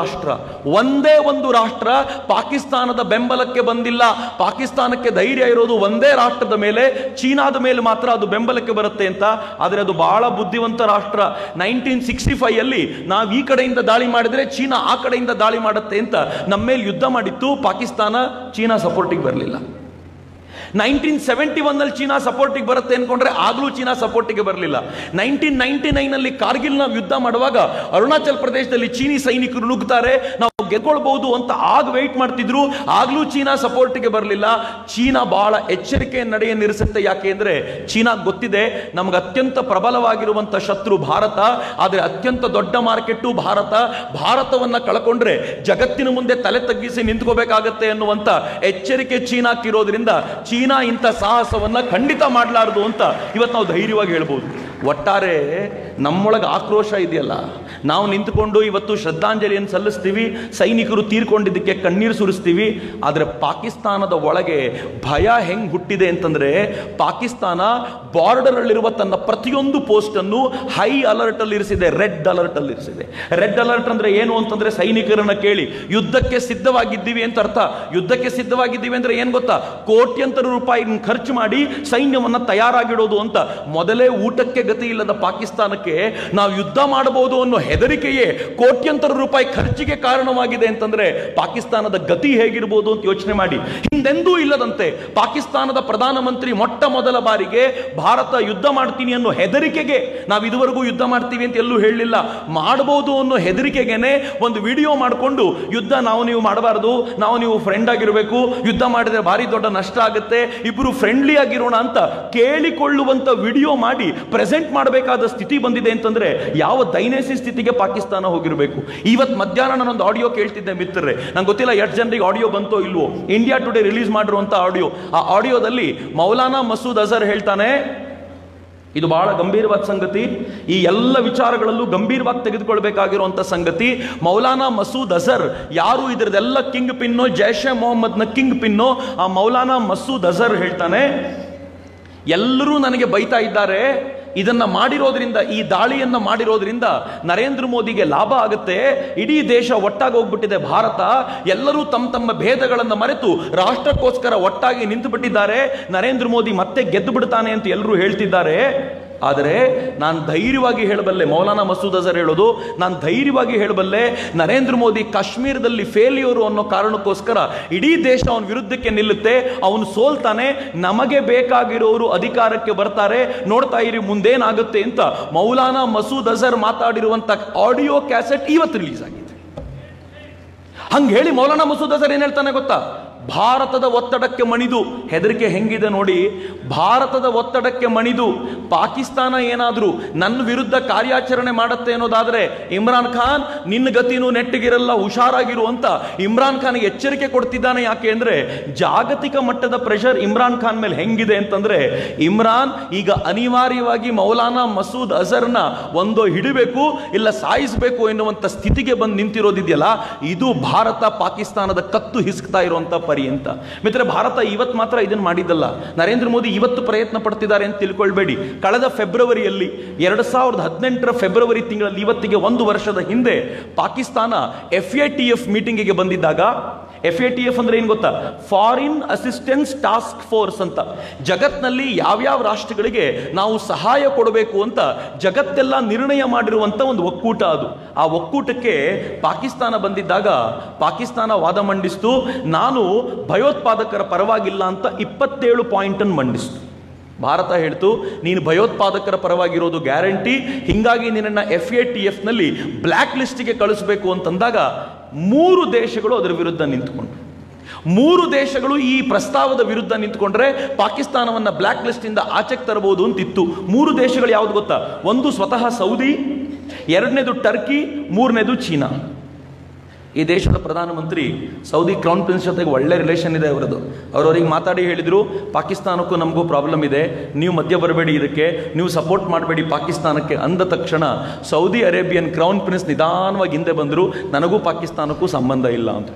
ರಾಷ್ಟ್ರ ಪಾಕಿಸ್ತಾನದ ಬೆಂಬಲಕ್ಕೆ ಬಂದಿಲ್ಲ. ಪಾಕಿಸ್ತಾನಕ್ಕೆ ಧೈರ್ಯ ಇರೋದು ಒಂದೇ ರಾಷ್ಟ್ರದ ಮೇಲೆ, ಚೀನಾದ ಮೇಲೆ ಮಾತ್ರ ಅದು ಬೆಂಬಲಕ್ಕೆ ಬರುತ್ತೆ ಅಂತ. ಆದರೆ ಅದು ಬಹಳ ಬುದ್ಧಿವಂತ ರಾಷ್ಟ್ರ. 1965 ನಾವು ಈ ಕಡೆಯಿಂದ ದಾಳಿ ಮಾಡಿದ್ರೆ ಚೀನಾ ಆ ಕಡೆಯಿಂದ ದಾಳಿ ಮಾಡುತ್ತೆ ಅಂತ ನಮ್ಮ ಮೇಲೆ ಯುದ್ಧ ಮಾಡಿತ್ತು. ಪಾಕಿಸ್ತಾನ ಚೀನಾ ಸಪೋರ್ಟಿಗೆ ಬರಲಿಲ್ಲ. 1971 ಚೀನಾ ಸಪೋರ್ಟಿಗೆ ಬರುತ್ತೆ ಅನ್ಕೊಂಡ್ರೆ ಆಗ್ಲೂ ಚೀನಾ ಸಪೋರ್ಟಿಗೆ ಬರಲಿಲ್ಲ. 1999 ಕಾರ್ಗಿಲ್ ನಾವು ಯುದ್ಧ ಮಾಡುವಾಗ ಅರುಣಾಚಲ್ ಪ್ರದೇಶದಲ್ಲಿ ಚೀನಿ ಸೈನಿಕರು ನುಗ್ತಾರೆ, ನಾವು ಗೆದ್ಕೊಳ್ಬಹುದು ಅಂತ ಆಗ ವೆಯ್ಟ್ ಮಾಡ್ತಿದ್ರು, ಆಗ್ಲೂ ಚೀನಾ ಸಪೋರ್ಟಿಗೆ ಬರಲಿಲ್ಲ. ಚೀನಾ ಬಹಳ ಎಚ್ಚರಿಕೆ ನಡೆಯನ್ನಿರಿಸುತ್ತೆ. ಯಾಕೆ ಅಂದ್ರೆ ಚೀನಾ ಗೊತ್ತಿದೆ, ನಮ್ಗೆ ಅತ್ಯಂತ ಪ್ರಬಲವಾಗಿರುವಂತ ಶತ್ರು ಭಾರತ, ಆದರೆ ಅತ್ಯಂತ ದೊಡ್ಡ ಮಾರ್ಕೆಟ್ಟು ಭಾರತ. ಭಾರತವನ್ನ ಕಳ್ಕೊಂಡ್ರೆ ಜಗತ್ತಿನ ಮುಂದೆ ತಲೆ ತಗ್ಗಿಸಿ ನಿಂತ್ಕೋಬೇಕಾಗತ್ತೆ ಅನ್ನುವಂತ ಎಚ್ಚರಿಕೆ ಚೀನಾಕ್ಕಿರೋದ್ರಿಂದ ಚೀನಾ ಇಂಥ ಸಾಹಸವನ್ನ ಖಂಡಿತ ಮಾಡಲಾರದು ಅಂತ ಇವತ್ತು ನಾವು ಧೈರ್ಯವಾಗಿ ಹೇಳ್ಬೋದು. ಒಟ್ಟಾರೆ ನಮ್ಮೊಳಗೆ ಆಕ್ರೋಶ ಇದೆಯಲ್ಲ, ನಾವು ನಿಂತುಕೊಂಡು ಇವತ್ತು ಶ್ರದ್ಧಾಂಜಲಿಯನ್ನು ಸಲ್ಲಿಸ್ತೀವಿ, ಸೈನಿಕರು ತೀರ್ಕೊಂಡಿದ್ದಕ್ಕೆ ಕಣ್ಣೀರು ಸುರಿಸ್ತೀವಿ. ಆದರೆ ಪಾಕಿಸ್ತಾನದ ಒಳಗೆ ಭಯ ಹೆಂಗ್ ಹುಟ್ಟಿದೆ ಅಂತಂದ್ರೆ, ಪಾಕಿಸ್ತಾನ ಬಾರ್ಡರ್ ಅಲ್ಲಿರುವ ತನ್ನ ಪ್ರತಿಯೊಂದು ಪೋಸ್ಟ್ ಅನ್ನು ಹೈ ಅಲರ್ಟ್ ಅಲ್ಲಿ ಇರಿಸಿದೆ, ರೆಡ್ ಅಲರ್ಟ್ ಅಲ್ಲಿ ಇರಿಸಿದೆ. ರೆಡ್ ಅಲರ್ಟ್ ಅಂದ್ರೆ ಏನು ಅಂತಂದ್ರೆ, ಸೈನಿಕರನ್ನ ಕೇಳಿ ಯುದ್ಧಕ್ಕೆ ಸಿದ್ಧವಾಗಿದ್ದೀವಿ ಅಂತ ಅರ್ಥ. ಯುದ್ಧಕ್ಕೆ ಸಿದ್ಧವಾಗಿದ್ದೀವಿ ಅಂದ್ರೆ ಏನ್ ಗೊತ್ತಾ, ಕೋಟ್ಯಂತರ ರೂಪಾಯಿ ಖರ್ಚು ಮಾಡಿ ಸೈನ್ಯವನ್ನ ತಯಾರಾಗಿಡೋದು ಅಂತ. ಮೊದಲೇ ಊಟಕ್ಕೆ ಗತಿ ಇಲ್ಲದ ಪಾಕಿಸ್ತಾನಕ್ಕೆ ನಾವು ಯುದ್ಧ ಮಾಡಬಹುದು ಅನ್ನೋ ಹೆದರಿಕೆಯೇ ಕೋಟ್ಯಂತರ ರೂಪಾಯಿ ಖರ್ಚಿಗೆ ಕಾರಣವಾಗಿದೆ ಅಂತಂದ್ರೆ ಪಾಕಿಸ್ತಾನದ ಗತಿ ಹೇಗಿರಬಹುದು ಅಂತ ಯೋಚನೆ ಮಾಡಿ. ಹಿಂದೆಂದೂ ಇಲ್ಲದಂತೆ ಪಾಕಿಸ್ತಾನದ ಪ್ರಧಾನಮಂತ್ರಿ ಮೊಟ್ಟ ಮೊದಲ ಬಾರಿಗೆ ಭಾರತ ಯುದ್ಧ ಮಾಡ್ತೀನಿ ಅನ್ನೋ ಹೆದರಿಕೆಗೆ, ನಾವು ಇದುವರೆಗೂ ಯುದ್ಧ ಮಾಡ್ತೀವಿ ಅಂತ ಎಲ್ಲೂ ಹೇಳಲಿಲ್ಲ, ಮಾಡಬಹುದು ಅನ್ನೋ ಹೆದರಿಕೆಗೆನೆ ಒಂದು ವಿಡಿಯೋ ಮಾಡಿಕೊಂಡು ಯುದ್ಧ ನಾವು ನೀವು ಮಾಡಬಾರದು, ನಾವು ನೀವು ಫ್ರೆಂಡ್ ಆಗಿರಬೇಕು, ಯುದ್ಧ ಮಾಡಿದ್ರೆ ಭಾರಿ ದೊಡ್ಡ ನಷ್ಟ ಆಗುತ್ತೆ, ಇಬ್ಬರು ಫ್ರೆಂಡ್ಲಿ ಆಗಿರೋಣ ಅಂತ ಕೇಳಿಕೊಳ್ಳುವಂತ ವಿಡಿಯೋ ಮಾಡಿ ಪ್ರೆಸೆಂಟ್ ಮಾಡಬೇಕಾದ ಸ್ಥಿತಿ ಬಂದಿದೆ ಅಂತಂದ್ರೆ ಯಾವ ದೈನಸಿ ಸ್ಥಿತಿಗೆ ಪಾಕಿಸ್ತಾನ ಹೋಗಿರಬೇಕು. ಇವತ್ತು ಮಧ್ಯಾಹ್ನ ನಾನೊಂದು ಆಡಿಯೋ ಕೇಳ್ತಿದ್ದೆ ಮಿತ್ರರೇ, ನಂಗೆ ಗೊತ್ತಿಲ್ಲ ಎಷ್ಟು ಜನರಿಗೆ ಆಡಿಯೋ ಬಂತೋ ಇಲ್ವೋ, ಇಂಡಿಯಾ ಟುಡೇ ರಿಲೀಸ್ ಮಾಡಿರುವಂತ ಆಡಿಯೋ. ಆ ಆಡಿಯೋದಲ್ಲಿ ಮೌಲಾನಾ ಮಸೂದ್ ಅಜರ್ ಹೇಳ್ತಾನೆ, ಇದು ಬಹಳ ಗಂಭೀರವಾದ ಸಂಗತಿ, ಈ ಎಲ್ಲ ವಿಚಾರಗಳಲ್ಲೂ ಗಂಭೀರವಾಗಿ ತೆಗೆದುಕೊಳ್ಬೇಕಾಗಿರುವಂತ ಸಂಗತಿ. ಮೌಲಾನಾ ಮಸೂದ್ ಅಜರ್ ಯಾರು, ಇದರದೆಲ್ಲ ಕಿಂಗ್ ಪಿನ್ನೋ, ಜೈಷೆ ಮೊಹಮ್ಮದ್ನ ಕಿಂಗ್ ಪಿನ್ನೋ ಆ ಮೌಲಾನಾ ಮಸೂದ್ ಅಜರ್ ಹೇಳ್ತಾನೆ, ಎಲ್ಲರೂ ನನಗೆ ಬೈತಾ ಇದ್ದಾರೆ, ಇದನ್ನ ಮಾಡಿರೋದ್ರಿಂದ, ಈ ದಾಳಿಯನ್ನ ಮಾಡಿರೋದ್ರಿಂದ ನರೇಂದ್ರ ಮೋದಿಗೆ ಲಾಭ ಆಗುತ್ತೆ. ಇಡೀ ದೇಶ ಒಟ್ಟಾಗಿ ಹೋಗ್ಬಿಟ್ಟಿದೆ. ಭಾರತ ಎಲ್ಲರೂ ತಮ್ಮ ತಮ್ಮ ಭೇದಗಳನ್ನು ಮರೆತು ರಾಷ್ಟ್ರಕ್ಕೋಸ್ಕರ ಒಟ್ಟಾಗಿ ನಿಂತು ಬಿಟ್ಟಿದ್ದಾರೆ. ನರೇಂದ್ರ ಮೋದಿ ಮತ್ತೆ ಗೆದ್ದು ಬಿಡ್ತಾನೆ ಅಂತ ಎಲ್ಲರೂ ಹೇಳ್ತಿದ್ದಾರೆ. ಆದರೆ ನಾನು ಧೈರ್ಯವಾಗಿ ಹೇಳಬಲ್ಲೆ, ಮೌಲಾನಾ ಮಸೂದ್ ಅಜರ್ ಹೇಳೋದು, ನಾನು ಧೈರ್ಯವಾಗಿ ಹೇಳಬಲ್ಲೆ, ನರೇಂದ್ರ ಮೋದಿ ಕಾಶ್ಮೀರದಲ್ಲಿ ಫೇಲ್ಯೂರು ಅನ್ನೋ ಕಾರಣಕ್ಕೋಸ್ಕರ ಇಡೀ ದೇಶ ಅವನ ವಿರುದ್ಧಕ್ಕೆ ನಿಲ್ಲುತ್ತೆ. ಅವನು ಸೋಲ್ತಾನೆ. ನಮಗೆ ಬೇಕಾಗಿರೋರು ಅಧಿಕಾರಕ್ಕೆ ಬರ್ತಾರೆ. ನೋಡ್ತಾ ಇರಿ ಮುಂದೇನಾಗುತ್ತೆ ಅಂತ ಮೌಲಾನಾ ಮಸೂದ್ ಅಜರ್ ಮಾತಾಡಿರುವಂತ ಆಡಿಯೋ ಕ್ಯಾಸೆಟ್ ಇವತ್ತು ರಿಲೀಸ್ ಆಗಿದೆ. ಹಂಗೆ ಹೇಳಿ ಮೌಲಾನಾ ಮಸೂದ್ ಅಜರ್ ಏನ್ ಹೇಳ್ತಾನೆ ಗೊತ್ತಾ? ಭಾರತದ ಒತ್ತಡಕ್ಕೆ ಮಣಿದು, ಹೆದರಿಕೆ ಹೆಂಗಿದೆ ನೋಡಿ, ಭಾರತದ ಒತ್ತಡಕ್ಕೆ ಮಣಿದು ಪಾಕಿಸ್ತಾನ ಏನಾದರೂ ನನ್ನ ವಿರುದ್ಧ ಕಾರ್ಯಾಚರಣೆ ಮಾಡುತ್ತೆ ಅನ್ನೋದಾದ್ರೆ ಇಮ್ರಾನ್ ಖಾನ್ ನಿನ್ನ ಗತಿನೂ ನೆಟ್ಟಿಗಿರಲ್ಲ, ಹುಷಾರಾಗಿರು ಅಂತ ಇಮ್ರಾನ್ ಖಾನ್ ಎಚ್ಚರಿಕೆ ಕೊಡ್ತಿದ್ದಾನೆ. ಯಾಕೆ ಅಂದ್ರೆ ಜಾಗತಿಕ ಮಟ್ಟದ ಪ್ರೆಷರ್ ಇಮ್ರಾನ್ ಖಾನ್ ಮೇಲೆ ಹೆಂಗಿದೆ ಅಂತಂದ್ರೆ, ಇಮ್ರಾನ್ ಈಗ ಅನಿವಾರ್ಯವಾಗಿ ಮೌಲಾನಾ ಮಸೂದ್ ಅಜರ್ನ ಒಂದೋ ಹಿಡಿಬೇಕು ಇಲ್ಲ ಸಾಯಿಸಬೇಕು ಎನ್ನುವಂತ ಸ್ಥಿತಿಗೆ ಬಂದು ನಿಂತಿರೋದಿದೆಯಲ್ಲ, ಇದು ಭಾರತ ಪಾಕಿಸ್ತಾನದ ಕತ್ತು ಹಿಸ್ಕ್ತಾ ಇರುವಂತ ಪರಿ ಅಂತ. ಮಿತ್ರ, ಭಾರತ ಇವತ್ತು ಮಾತ್ರ ಇದನ್ನು ಮಾಡಿದ್ದಲ್ಲ, ನರೇಂದ್ರ ಮೋದಿ ಇವತ್ತು ಪ್ರಯತ್ನ ಪಡ್ತಿದ್ದಾರೆ ಅಂತ ತಿಳ್ಕೊಳ್ಬೇಡಿ. ಕಳೆದ ಫೆಬ್ರವರಿಯಲ್ಲಿ 2018 ಫೆಬ್ರವರಿ ತಿಂಗಳಲ್ಲಿ, ಇವತ್ತಿಗೆ 1 ವರ್ಷದ ಹಿಂದೆ ಪಾಕಿಸ್ತಾನ FATF ಮೀಟಿಂಗಿಗೆ ಬಂದಿದ್ದಾಗ, FATF ಅಂದ್ರೆ ಏನು ಗೊತ್ತಾ? ಫಾರಿನ್ ಅಸಿಸ್ಟೆನ್ಸ್ ಟಾಸ್ಕ್ ಫೋರ್ಸ್ ಅಂತ. ಜಗತ್ನಲ್ಲಿ ಯಾವ್ಯಾವ ರಾಷ್ಟ್ರಗಳಿಗೆ ನಾವು ಸಹಾಯ ಕೊಡಬೇಕು ಅಂತ ಜಗತ್ತೆಲ್ಲ ನಿರ್ಣಯ ಮಾಡಿರುವಂತ ಒಂದು ಒಕ್ಕೂಟ ಅದು. ಆ ಒಕ್ಕೂಟಕ್ಕೆ ಪಾಕಿಸ್ತಾನ ಬಂದಿದ್ದಾಗ ಪಾಕಿಸ್ತಾನ ವಾದ ಮಂಡಿಸ್ತು, ನಾನು ಭಯೋತ್ಪಾದಕರ ಪರವಾಗಿಲ್ಲ ಅಂತ 27 ಪಾಯಿಂಟ್ ಅನ್ನು ಮಂಡಿಸ್ತು. ಭಾರತ ಹೇಳ್ತು, ನೀನು ಭಯೋತ್ಪಾದಕರ ಪರವಾಗಿರೋದು ಗ್ಯಾರಂಟಿ, ಹಿಂಗಾಗಿ ನಿನ್ನನ್ನು FATF ನಲ್ಲಿ ಬ್ಲ್ಯಾಕ್ ಲಿಸ್ಟ್ಗೆ ಕಳಿಸಬೇಕು ಅಂತಂದಾಗ 3 ದೇಶಗಳು ಅದರ ವಿರುದ್ಧ ನಿಂತುಕೊಂಡು, 3 ದೇಶಗಳು ಈ ಪ್ರಸ್ತಾವದ ವಿರುದ್ಧ ನಿಂತುಕೊಂಡ್ರೆ ಪಾಕಿಸ್ತಾನವನ್ನ ಬ್ಲ್ಯಾಕ್ ಲಿಸ್ಟ್ ಇಂದ ಆಚೆಗೆ ತರಬಹುದು ಅಂತಿತ್ತು. 3 ದೇಶಗಳು ಯಾವ್ದು ಗೊತ್ತಾ? ಒಂದು ಸ್ವತಃ ಸೌದಿ, 2ನೇದು ಟರ್ಕಿ, 3ನೇದು ಚೀನಾ. ಈ ದೇಶದ ಪ್ರಧಾನಮಂತ್ರಿ ಸೌದಿ ಕ್ರೌನ್ ಪ್ರಿನ್ಸ್ ಜೊತೆಗೆ ಒಳ್ಳೆ ರಿಲೇಷನ್ ಇದೆ ಅವರದು. ಅವರವರಿಗೆ ಮಾತಾಡಿ ಹೇಳಿದ್ರು, ಪಾಕಿಸ್ತಾನಕ್ಕೂ ನಮಗೂ ಪ್ರಾಬ್ಲಮ್ ಇದೆ, ನೀವು ಮಧ್ಯ ಬರಬೇಡಿ, ಇದಕ್ಕೆ ನೀವು ಸಪೋರ್ಟ್ ಮಾಡಬೇಡಿ ಪಾಕಿಸ್ತಾನಕ್ಕೆ ಅಂದ ತಕ್ಷಣ ಸೌದಿ ಅರೇಬಿಯನ್ ಕ್ರೌನ್ ಪ್ರಿನ್ಸ್ ನಿಧಾನವಾಗಿ ಹಿಂದೆ ಬಂದರು, ನನಗೂ ಪಾಕಿಸ್ತಾನಕ್ಕೂ ಸಂಬಂಧ ಇಲ್ಲ ಅಂತ.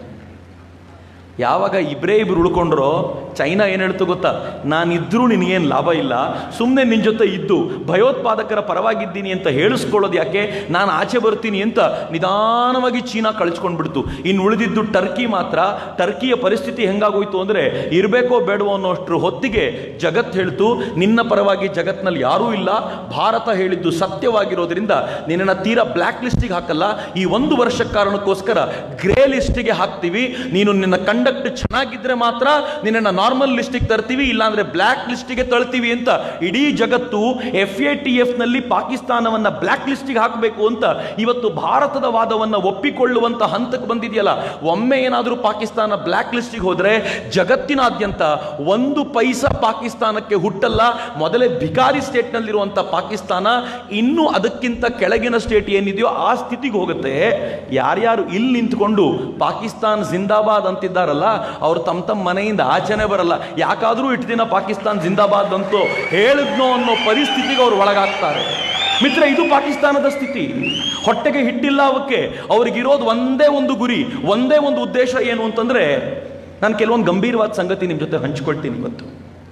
ಯಾವಾಗ ಇಬ್ಬರೇ ಉಳ್ಕೊಂಡ್ರೋ, ಚೈನಾ ಏನು ಹೇಳ್ತು ಗೊತ್ತಾ? ನಾನಿದ್ರೂ ನಿನಗೇನು ಲಾಭ ಇಲ್ಲ, ಸುಮ್ಮನೆ ನಿನ್ನ ಜೊತೆ ಇದ್ದು ಭಯೋತ್ಪಾದಕರ ಪರವಾಗಿದ್ದೀನಿ ಅಂತ ಹೇಳಿಸ್ಕೊಳ್ಳೋದು ಯಾಕೆ, ನಾನು ಆಚೆ ಬರ್ತೀನಿ ಅಂತ ನಿಧಾನವಾಗಿ ಚೀನಾ ಕಳಿಸ್ಕೊಂಡ್ಬಿಡ್ತು. ಇನ್ನು ಉಳಿದಿದ್ದು ಟರ್ಕಿ ಮಾತ್ರ. ಟರ್ಕಿಯ ಪರಿಸ್ಥಿತಿ ಹೆಂಗಾಗೋಯ್ತು ಅಂದರೆ, ಇರಬೇಕೋ ಬೇಡವೋ ಅನ್ನೋಷ್ಟ್ರ ಹೊತ್ತಿಗೆ ಜಗತ್ತು ಹೇಳ್ತು, ನಿನ್ನ ಪರವಾಗಿ ಜಗತ್ನಲ್ಲಿ ಯಾರೂ ಇಲ್ಲ, ಭಾರತ ಹೇಳಿದ್ದು ಸತ್ಯವಾಗಿರೋದ್ರಿಂದ ನಿನ್ನನ್ನು ತೀರಾ ಬ್ಲ್ಯಾಕ್ ಲಿಸ್ಟಿಗೆ ಹಾಕಲ್ಲ, ಈ 1 ವರ್ಷ ಕಾರಣಕ್ಕೋಸ್ಕರ ಗ್ರೇ ಲಿಸ್ಟಿಗೆ ಹಾಕ್ತೀವಿ, ನೀನು ನಿನ್ನ ಕಂಡಕ್ಟ್ ಚೆನ್ನಾಗಿದ್ರೆ ಮಾತ್ರ ನಿನ್ನನ್ನು ನಾರ್ಮಲ್ ಲಿಸ್ಟಿಗೆ ತರ್ತೀವಿ, ಇಲ್ಲಾಂದ್ರೆ ಬ್ಲ್ಯಾಕ್ ಲಿಸ್ಟಿಗೆ ತಳ್ತೀವಿ ಅಂತ ಇಡೀ ಜಗತ್ತು FATF ನಲ್ಲಿ ಪಾಕಿಸ್ತಾನವನ್ನ ಬ್ಲ್ಯಾಕ್ ಲಿಸ್ಟಿಗೆ ಹಾಕಬೇಕು ಅಂತ ಇವತ್ತು ಭಾರತದ ವಾದವನ್ನ ಒಪ್ಪಿಕೊಳ್ಳುವಂತ ಹಂತಕ್ಕೆ ಬಂದಿದೆಯಲ್ಲ. ಒಮ್ಮೆ ಏನಾದರೂ ಪಾಕಿಸ್ತಾನ ಬ್ಲ್ಯಾಕ್ ಲಿಸ್ಟಿಗೆ ಹೋದ್ರೆ ಜಗತ್ತಿನಾದ್ಯಂತ 1 ಪೈಸಾ ಪಾಕಿಸ್ತಾನಕ್ಕೆ ಹುಟ್ಟಲ್ಲ. ಮೊದಲೇ ಭಿಕಾರಿ ಸ್ಟೇಟ್ ನಲ್ಲಿರುವಂತ ಪಾಕಿಸ್ತಾನ ಇನ್ನು ಅದಕ್ಕಿಂತ ಕೆಳಗಿನ ಸ್ಟೇಟ್ ಏನಿದೆಯೋ ಆ ಸ್ಥಿತಿಗೆ ಹೋಗುತ್ತೆ. ಯಾರ್ಯಾರು ಇಲ್ಲಿ ನಿಂತ್ಕೊಂಡು ಪಾಕಿಸ್ತಾನ್ ಜಿಂದಾಬಾದ್ ಅಂತಿದ್ದಾರಲ್ಲ, ಅವ್ರು ತಮ್ಮ ಮನೆಯಿಂದ ಆಚೆನೆ ಬರಲ್ಲ. ಯಾಕಾದ್ರೂ ಇಟ್ಟು ದಿನ ಪಾಕಿಸ್ತಾನ್ ಜಿಂದಾಬಾದ್ ಅಂತೂ ಹೇಳಿದ್ನೋ ಅನ್ನೋ ಪರಿಸ್ಥಿತಿಗೆ ಅವ್ರು ಒಳಗಾಗ್ತಾರೆ. ಮಿತ್ರ, ಇದು ಪಾಕಿಸ್ತಾನದ ಸ್ಥಿತಿ. ಹೊಟ್ಟೆಗೆ ಹಿಟ್ಟಿಲ್ಲ ಅವಕ್ಕೆ. ಅವ್ರಿಗಿರೋದು ಒಂದೇ ಒಂದು ಗುರಿ, ಒಂದೇ ಒಂದು ಉದ್ದೇಶ. ಏನು ಅಂತಂದ್ರೆ, ನಾನು ಕೆಲವೊಂದು ಗಂಭೀರವಾದ ಸಂಗತಿ ನಿಮ್ಮ ಜೊತೆ ಹಂಚ್ಕೊಳ್ತೀನಿ ಇವತ್ತು.